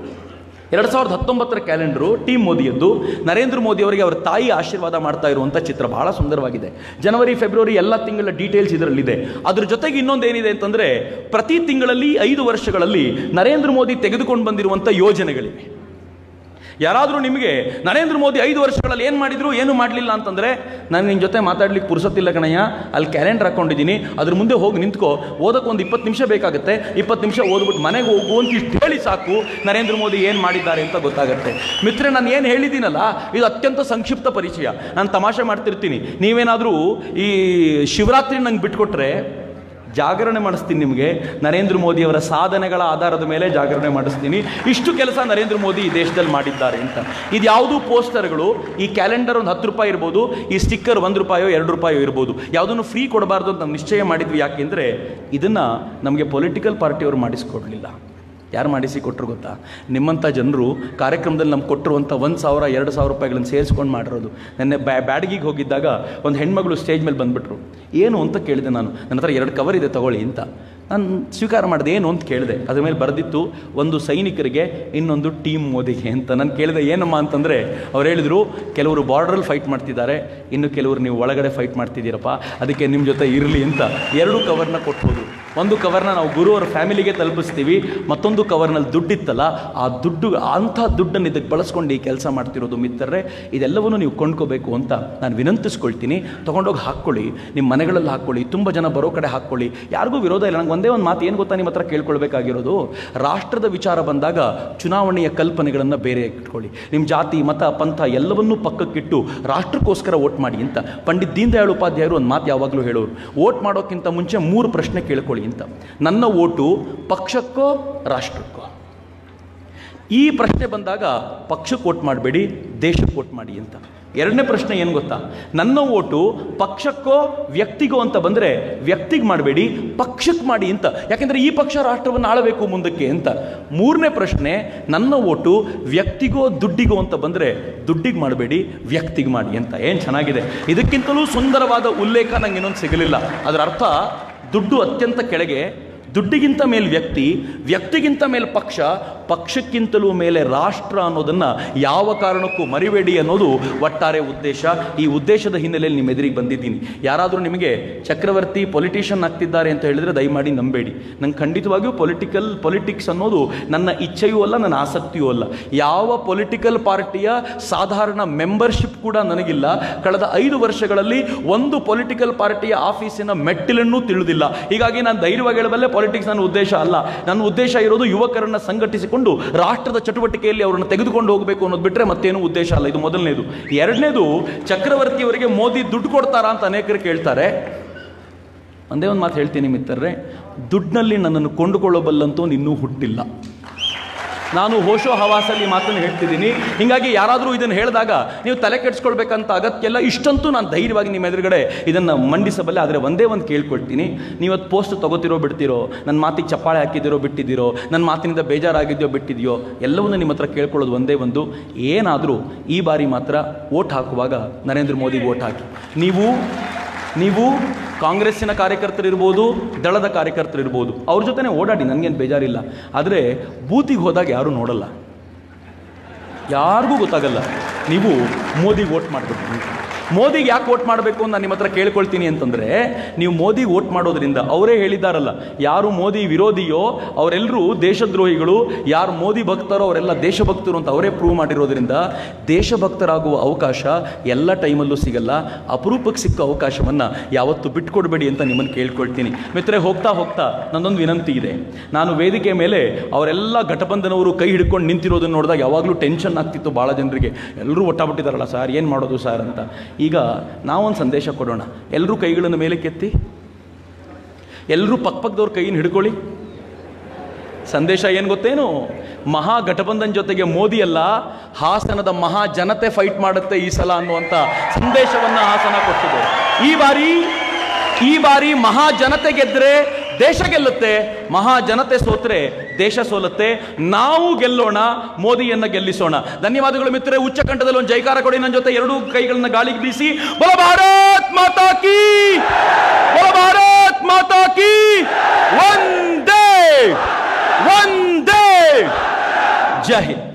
2019 ಕ್ಯಾಲೆಂಡರು ಟೀಮ್ ಮೋದಿಯದ್ದು. ನರೇಂದ್ರ ಮೋದಿ ಅವರಿಗೆ ಅವರ ತಾಯಿ ಆಶೀರ್ವಾದ ಮಾಡ್ತಾ ಇರುವಂಥ ಚಿತ್ರ ಬಹಳ ಸುಂದರವಾಗಿದೆ. ಜನವರಿ ಫೆಬ್ರವರಿ ಎಲ್ಲ ತಿಂಗಳ ಡೀಟೇಲ್ಸ್ ಇದರಲ್ಲಿದೆ. ಅದ್ರ ಜೊತೆಗೆ ಇನ್ನೊಂದೇನಿದೆ ಅಂತಂದರೆ, ಪ್ರತಿ ತಿಂಗಳಲ್ಲಿ 5 ವರ್ಷಗಳಲ್ಲಿ ನರೇಂದ್ರ ಮೋದಿ ತೆಗೆದುಕೊಂಡು ಬಂದಿರುವಂಥ ಯೋಜನೆಗಳಿವೆ. ಯಾರಾದರೂ ನಿಮಗೆ ನರೇಂದ್ರ ಮೋದಿ 5 ವರ್ಷಗಳಲ್ಲಿ ಏನು ಮಾಡಿದ್ರು ಏನು ಮಾಡಲಿಲ್ಲ ಅಂತಂದರೆ, ನಾನು ನಿನ್ನ ಜೊತೆ ಮಾತಾಡ್ಲಿಕ್ಕೆ ಪುರ್ಸೊತ್ತಿಲ್ಲ ಕಣಯ್ಯ, ಅಲ್ಲಿ ಕ್ಯಾಲೆಂಡರ್ ಹಾಕ್ಕೊಂಡಿದ್ದೀನಿ, ಅದ್ರ ಮುಂದೆ ಹೋಗಿ ನಿಂತ್ಕೋ, ಓದಕ್ಕೆ ಒಂದು 20 ನಿಮಿಷ ಬೇಕಾಗುತ್ತೆ, 20 ನಿಮಿಷ ಓದ್ಬಿಟ್ಟು ಮನೆಗೆ ಹೋಗು ಅಂತ ಇಷ್ಟು ಹೇಳಿ ಸಾಕು, ನರೇಂದ್ರ ಮೋದಿ ಏನು ಮಾಡಿದ್ದಾರೆ ಅಂತ ಗೊತ್ತಾಗುತ್ತೆ. ಮಿತ್ರೆ, ನಾನು ಏನು ಹೇಳಿದ್ದೀನಲ್ಲ ಇದು ಅತ್ಯಂತ ಸಂಕ್ಷಿಪ್ತ ಪರಿಚಯ. ನಾನು ತಮಾಷೆ ಮಾಡ್ತಿರ್ತೀನಿ, ನೀವೇನಾದರೂ ಈ ಶಿವರಾತ್ರಿ ನಂಗೆ ಬಿಟ್ಕೊಟ್ರೆ ಜಾಗರಣೆ ಮಾಡಿಸ್ತೀನಿ. ನಿಮಗೆ ನರೇಂದ್ರ ಮೋದಿಯವರ ಸಾಧನೆಗಳ ಆಧಾರದ ಮೇಲೆ ಜಾಗರಣೆ ಮಾಡಿಸ್ತೀನಿ. ಇಷ್ಟು ಕೆಲಸ ನರೇಂದ್ರ ಮೋದಿ ಈ ದೇಶದಲ್ಲಿ ಮಾಡಿದ್ದಾರೆ ಅಂತ. ಇದು ಯಾವುದೂ ಪೋಸ್ಟರ್ಗಳು, ಈ ಕ್ಯಾಲೆಂಡರ್ ಒಂದು 10 ರೂಪಾಯಿ ಇರ್ಬೋದು, ಈ ಸ್ಟಿಕ್ಕರ್ 1 ರೂಪಾಯೋ 2 ರೂಪಾಯೋ ಇರ್ಬೋದು, ಯಾವುದನ್ನು ಫ್ರೀ ಕೊಡಬಾರ್ದು ಅಂತ ನಾವು ನಿಶ್ಚಯ ಮಾಡಿದ್ವಿ. ಯಾಕೆಂದರೆ ಇದನ್ನು ನಮಗೆ ಪೊಲಿಟಿಕಲ್ ಪಾರ್ಟಿಯವರು ಮಾಡಿಸ್ಕೊಡ್ಲಿಲ್ಲ. ಯಾರು ಮಾಡಿಸಿ ಕೊಟ್ಟರು ಗೊತ್ತಾ? ನಿಮ್ಮಂಥ ಜನರು ಕಾರ್ಯಕ್ರಮದಲ್ಲಿ ನಮ್ಗೆ ಕೊಟ್ಟಿರುವಂಥ 1,000 2,000 ರೂಪಾಯಿಗಳನ್ನು ಸೇರಿಸ್ಕೊಂಡು ಮಾಡಿರೋದು. ನೆನ್ನೆ ಬ್ಯಾಡಗಿಗೆ ಹೋಗಿದ್ದಾಗ ಒಂದು ಹೆಣ್ಮಗಳು ಸ್ಟೇಜ್ ಮೇಲೆ ಬಂದುಬಿಟ್ರು. ಏನು ಅಂತ ಕೇಳಿದೆ ನಾನು, ನನ್ನ ಹತ್ರ 2 ಕವರ್ ಇದೆ ತಗೊಳ್ಳಿ ಅಂತ. ನಾನು ಸ್ವೀಕಾರ ಮಾಡಿದೆ. ಏನು ಅಂತ ಕೇಳಿದೆ. ಅದ್ರ ಮೇಲೆ ಬರೆದಿತ್ತು, ಒಂದು ಸೈನಿಕರಿಗೆ, ಇನ್ನೊಂದು ಟೀಮ್ ಮೋದಿಗೆ ಅಂತ. ನಾನು ಕೇಳಿದೆ ಏನಮ್ಮ ಅಂತಂದರೆ, ಅವ್ರು ಹೇಳಿದರು, ಕೆಲವರು ಬಾರ್ಡ್ರಲ್ಲಿ ಫೈಟ್ ಮಾಡ್ತಿದ್ದಾರೆ, ಇನ್ನು ಕೆಲವರು ನೀವು ಒಳಗಡೆ ಫೈಟ್ ಮಾಡ್ತಿದ್ದೀರಪ್ಪ, ಅದಕ್ಕೆ ನಿಮ್ಮ ಜೊತೆ ಇರಲಿ ಅಂತ 2 ಕವರ್ನ ಕೊಟ್ಟು ಹೋದರು. ಒಂದು ಕವರ್ನ ನಾವು ಗುರು ಅವ್ರ ಫ್ಯಾಮಿಲಿಗೆ ತಲುಪಿಸ್ತೀವಿ, ಮತ್ತೊಂದು ಕವರ್ನಲ್ಲಿ ದುಡ್ಡಿತ್ತಲ್ಲ, ಆ ದುಡ್ಡು, ಅಂಥ ದುಡ್ಡನ್ನು ಇದಕ್ಕೆ ಬಳಸ್ಕೊಂಡು ಈ ಕೆಲಸ ಮಾಡ್ತಿರೋದು. ಮಿತ್ರರೇ, ಇದೆಲ್ಲವನ್ನೂ ನೀವು ಕೊಂಡ್ಕೋಬೇಕು ಅಂತ ನಾನು ವಿನಂತಿಸ್ಕೊಳ್ತೀನಿ. ತೊಗೊಂಡೋಗಿ ಹಾಕ್ಕೊಳ್ಳಿ, ನಿಮ್ಮ ಮನೆಗಳಲ್ಲಿ ಹಾಕ್ಕೊಳ್ಳಿ, ತುಂಬ ಜನ ಬರೋ ಕಡೆ ಹಾಕ್ಕೊಳ್ಳಿ, ಯಾರಿಗೂ ವಿರೋಧ ಇಲ್ಲ. ನಂಗೆ ಒಂದೇ ಒಂದು ಮಾತು ಏನು ಗೊತ್ತಾ ನಿಮ್ಮ ಹತ್ರ ಕೇಳ್ಕೊಳ್ಬೇಕಾಗಿರೋದು, ರಾಷ್ಟ್ರದ ವಿಚಾರ ಬಂದಾಗ ಚುನಾವಣೆಯ ಕಲ್ಪನೆಗಳನ್ನು ಬೇರೆ ಇಟ್ಕೊಳ್ಳಿ. ನಿಮ್ಮ ಜಾತಿ ಮತ ಪಂಥ ಎಲ್ಲವನ್ನೂ ಪಕ್ಕಕ್ಕಿಟ್ಟು ರಾಷ್ಟ್ರಕ್ಕೋಸ್ಕರ ವೋಟ್ ಮಾಡಿ ಅಂತ ಪಂಡಿತ್ ದೀನ್ ದಯಾಳ್ ಉಪಾಧ್ಯಾಯರು ಒಂದು ಮಾತು ಯಾವಾಗಲೂ ಹೇಳೋರು. ವೋಟ್ ಮಾಡೋಕ್ಕಿಂತ ಮುಂಚೆ 3 ಪ್ರಶ್ನೆ ಕೇಳ್ಕೊಳ್ಳಿ ಅಂತ. ನನ್ನ ಓಟು ಪಕ್ಷಕ್ಕೋ ರಾಷ್ಟ್ರಕ್ಕೋ? ಈ ಪ್ರಶ್ನೆ ಬಂದಾಗ ಪಕ್ಷಕ್ಕೆ ವೋಟ್ ಮಾಡಬೇಡಿ, ದೇಶಕ್ಕೆ ವೋಟ್ ಮಾಡಿ ಅಂತ. 2ನೇ ಪ್ರಶ್ನೆ ಏನು ಗೊತ್ತಾ, ನನ್ನ ಓಟು ಪಕ್ಷಕ್ಕೋ ವ್ಯಕ್ತಿಗೋ ಅಂತ ಬಂದರೆ ವ್ಯಕ್ತಿಗೆ ಮಾಡಬೇಡಿ, ಪಕ್ಷಕ್ಕೆ ಮಾಡಿ ಅಂತ. ಯಾಕೆಂದರೆ ಈ ಪಕ್ಷ ರಾಷ್ಟ್ರವನ್ನು ಆಳಬೇಕು ಮುಂದಕ್ಕೆ ಅಂತ. 3ನೇ ಪ್ರಶ್ನೆ, ನನ್ನ ಓಟು ವ್ಯಕ್ತಿಗೋ ದುಡ್ಡಿಗೋ ಅಂತ ಬಂದರೆ ದುಡ್ಡಿಗೆ ಮಾಡಬೇಡಿ, ವ್ಯಕ್ತಿಗೆ ಮಾಡಿ ಅಂತ. ಏನು ಚೆನ್ನಾಗಿದೆ. ಇದಕ್ಕಿಂತಲೂ ಸುಂದರವಾದ ಉಲ್ಲೇಖ ನಂಗೆ ಇನ್ನೊಂದು ಸಿಗಲಿಲ್ಲ. ಅದರ ಅರ್ಥ, ದುಡ್ಡು ಅತ್ಯಂತ ಕೆಳಗೆ, ದುಡ್ಡಿಗಿಂತ ಮೇಲೆ ವ್ಯಕ್ತಿ, ವ್ಯಕ್ತಿಗಿಂತ ಮೇಲೆ ಪಕ್ಷ, ಪಕ್ಷಕ್ಕಿಂತಲೂ ಮೇಲೆ ರಾಷ್ಟ್ರ ಅನ್ನೋದನ್ನು ಯಾವ ಕಾರಣಕ್ಕೂ ಮರಿಬೇಡಿ ಅನ್ನೋದು ಒಟ್ಟಾರೆ ಉದ್ದೇಶ. ಈ ಉದ್ದೇಶದ ಹಿನ್ನೆಲೆಯಲ್ಲಿ ನಿಮ್ಮ ಎದುರಿಗೆ ಬಂದಿದ್ದೀನಿ. ಯಾರಾದರೂ ನಿಮಗೆ ಚಕ್ರವರ್ತಿ ಪೊಲಿಟಿಷಿಯನ್ ಆಗ್ತಿದ್ದಾರೆ ಅಂತ ಹೇಳಿದರೆ ದಯಮಾಡಿ ನಂಬೇಡಿ. ನಂಗೆ ಖಂಡಿತವಾಗಿಯೂ ಪೊಲಿಟಿಕ್ಸ್ ಅನ್ನೋದು ನನ್ನ ಇಚ್ಛೆಯೂ ಅಲ್ಲ, ನನ್ನ ಆಸಕ್ತಿಯೂ ಅಲ್ಲ. ಯಾವ ಪೊಲಿಟಿಕಲ್ ಪಾರ್ಟಿಯ ಸಾಧಾರಣ ಮೆಂಬರ್ಶಿಪ್ ಕೂಡ ನನಗಿಲ್ಲ. ಕಳೆದ 5 ವರ್ಷಗಳಲ್ಲಿ ಒಂದು ಪೊಲಿಟಿಕಲ್ ಪಾರ್ಟಿಯ ಆಫೀಸಿನ ಮೆಟ್ಟಿಲನ್ನೂ ತಿಳಿದಿಲ್ಲ. ಹೀಗಾಗಿ ನಾನು ಧೈರ್ಯವಾಗಿ ಹೇಳಬಲ್ಲೆ, ಪಾಲಿಟಿಕ್ಸ್ ನನ್ನ ಉದ್ದೇಶ ಅಲ್ಲ. ನನ್ನ ಉದ್ದೇಶ ಇರೋದು ಯುವಕರನ್ನು ಸಂಘಟಿಸಿಕೊಂಡು ರಾಷ್ಟ್ರದ ಚಟುವಟಿಕೆಯಲ್ಲಿ ಅವರನ್ನು ತೆಗೆದುಕೊಂಡು ಹೋಗಬೇಕು ಅನ್ನೋದು ಬಿಟ್ಟರೆ ಮತ್ತೇನು ಉದ್ದೇಶ ಅಲ್ಲ. ಇದು ಮೊದಲನೇದು. 2ನೇದು, ಚಕ್ರವರ್ತಿಯವರಿಗೆ ಮೋದಿ ದುಡ್ಡು ಕೊಡ್ತಾರಾ ಅಂತ ಅನೇಕರು ಕೇಳ್ತಾರೆ. ಒಂದೇ ಒಂದು ಮಾತು ಹೇಳ್ತೀನಿ ಮಿತ್ರರೇ, ದುಡ್ಡಿನಲ್ಲಿ ನನ್ನನ್ನು ಕೊಂಡುಕೊಳ್ಳಬಲ್ಲಂತೂ ಇನ್ನೂ ಹುಟ್ಟಿಲ್ಲ. ನಾನು ಹೋಶೋ ಹವಾಸಲ್ಲಿ ಮಾತನ್ನು ಹೇಳ್ತಿದ್ದೀನಿ. ಹೀಗಾಗಿ ಯಾರಾದರೂ ಇದನ್ನು ಹೇಳಿದಾಗ ನೀವು ತಲೆ ಕೆಡಿಸ್ಕೊಳ್ಬೇಕಂತ ಅಗತ್ಯ ಇಲ್ಲ. ಇಷ್ಟಂತೂ ನಾನು ಧೈರ್ಯವಾಗಿ ನಿಮ್ಮ ಎದುರುಗಡೆ ಇದನ್ನು ಮಂಡಿಸಬಲ್ಲೆ. ಆದರೆ ಒಂದೇ ಒಂದು ಕೇಳ್ಕೊಳ್ತೀನಿ, ನೀವತ್ತು ಪೋಸ್ಟ್ ತೊಗೋತಿರೋ ಬಿಡ್ತಿರೋ, ನನ್ನ ಮಾತಿಗೆ ಚಪ್ಪಾಳೆ ಹಾಕಿದ್ದೀರೋ ಬಿಟ್ಟಿದ್ದೀರೋ, ನನ್ನ ಮಾತಿನಿಂದ ಬೇಜಾರಾಗಿದೆಯೋ ಬಿಟ್ಟಿದೆಯೋ, ಎಲ್ಲವನ್ನೂ ನಿಮ್ಮ ಹತ್ರ ಕೇಳ್ಕೊಳ್ಳೋದು ಒಂದೇ ಒಂದು, ಏನಾದರೂ ಈ ಬಾರಿ ಮಾತ್ರ ವೋಟ್ ಹಾಕುವಾಗ ನರೇಂದ್ರ ಮೋದಿಗೆ ವೋಟ್ ಹಾಕಿ. ನೀವು ಕಾಂಗ್ರೆಸ್ಸಿನ ಕಾರ್ಯಕರ್ತರಿರ್ಬೋದು, ದಳದ ಕಾರ್ಯಕರ್ತರಿರ್ಬೋದು, ಅವ್ರ ಜೊತೆನೇ ಓಡಾಡಿ, ನನಗೇನು ಬೇಜಾರಿಲ್ಲ. ಆದರೆ ಬೂತಿಗೆ ಹೋದಾಗ ಯಾರೂ ನೋಡಲ್ಲ, ಯಾರಿಗೂ ಗೊತ್ತಾಗಲ್ಲ ನೀವು ಮೋದಿಗೆ ವೋಟ್ ಮಾಡಬೇಕು. ಮೋದಿಗೆ ಯಾಕೆ ವೋಟ್ ಮಾಡಬೇಕು ಅಂತ ನಾನು ನಿಮ್ಮ ಹತ್ರ ಕೇಳ್ಕೊಳ್ತೀನಿ ಅಂತಂದರೆ, ನೀವು ಮೋದಿಗೆ ವೋಟ್ ಮಾಡೋದ್ರಿಂದ, ಅವರೇ ಹೇಳಿದ್ದಾರಲ್ಲ, ಯಾರು ಮೋದಿ ವಿರೋಧಿಯೋ ಅವರೆಲ್ಲರೂ ದೇಶದ್ರೋಹಿಗಳು, ಯಾರು ಮೋದಿ ಭಕ್ತರೋ ಅವರೆಲ್ಲ ದೇಶಭಕ್ತರು ಅಂತ ಅವರೇ ಪ್ರೂವ್ ಮಾಡಿರೋದ್ರಿಂದ ದೇಶಭಕ್ತರಾಗುವ ಅವಕಾಶ ಎಲ್ಲ ಟೈಮಲ್ಲೂ ಸಿಗಲ್ಲ. ಅಪರೂಪಕ್ಕೆ ಸಿಕ್ಕ ಅವಕಾಶವನ್ನು ಯಾವತ್ತೂ ಬಿಟ್ಕೊಡ್ಬೇಡಿ ಅಂತ ನಿಮ್ಮನ್ನು ಕೇಳ್ಕೊಳ್ತೀನಿ. ಮಿತ್ರರೇ, ಹೋಗ್ತಾ ಹೋಗ್ತಾ ನನ್ನೊಂದು ವಿನಂತಿ ಇದೆ. ನಾನು ವೇದಿಕೆ ಮೇಲೆ ಅವರೆಲ್ಲ ಘಟಬಂಧನವರು ಕೈ ಹಿಡ್ಕೊಂಡು ನಿಂತಿರೋದನ್ನು ನೋಡಿದಾಗ ಯಾವಾಗಲೂ ಟೆನ್ಷನ್ ಆಗ್ತಿತ್ತು ಭಾಳ ಜನರಿಗೆ. ಎಲ್ಲರೂ ಒಟ್ಟಾಬಿಟ್ಟಿದ್ದಾರಲ್ಲ ಸರ್, ಏನು ಮಾಡೋದು ಸರ್ ಅಂತ. ಈಗ ನಾವೊಂದು ಸಂದೇಶ ಕೊಡೋಣ. ಎಲ್ಲರೂ ಕೈಗಳನ್ನು ಮೇಲೆ ಕೆತ್ತಿ, ಎಲ್ಲರೂ ಪಕ್ಕದವ್ರ ಕೈಯನ್ನು ಹಿಡ್ಕೊಳ್ಳಿ. ಸಂದೇಶ ಏನು ಗೊತ್ತೇನು? ಮಹಾಗಠಬಂಧನ್ ಜೊತೆಗೆ ಮೋದಿ ಅಲ್ಲ, ಹಾಸನದ ಮಹಾ ಜನತೆ ಫೈಟ್ ಮಾಡುತ್ತೆ ಈ ಸಲ ಅನ್ನುವಂಥ ಸಂದೇಶವನ್ನು ಹಾಸನ ಕೊಟ್ಟಿದೆ. ಈ ಬಾರಿ ಮಹಾ ಜನತೆ ಗೆದ್ರೆ ದೇಶ ಗೆಲ್ಲುತ್ತೆ, ಮಹಾ ಜನತೆ ಸೋತ್ರೆ ದೇಶ ಸೋಲುತ್ತೆ. ನಾವು ಗೆಲ್ಲೋಣ, ಮೋದಿಯನ್ನ ಗೆಲ್ಲಿಸೋಣ. ಧನ್ಯವಾದಗಳು ಮಿತ್ರರೇ. ಉಚ್ಚ ಕಂಠದಲ್ಲಿ ಒಂದು ಜೈಕಾರ ಕೊಡಿ ನನ್ನ ಜೊತೆ. ಎರಡೂ ಕೈಗಳನ್ನ ಗಾಳಿಗೆ ಬೀಸಿ, ಬೋಲೋ ಭಾರತ್ ಮಾತಾ ಕೀ, ಬೋಲೋ ಭಾರತ್ ಮಾತಾ ಕೀ. ವಂದೇ ವಂದೇ. ಜೈ ಹಿಂದ್.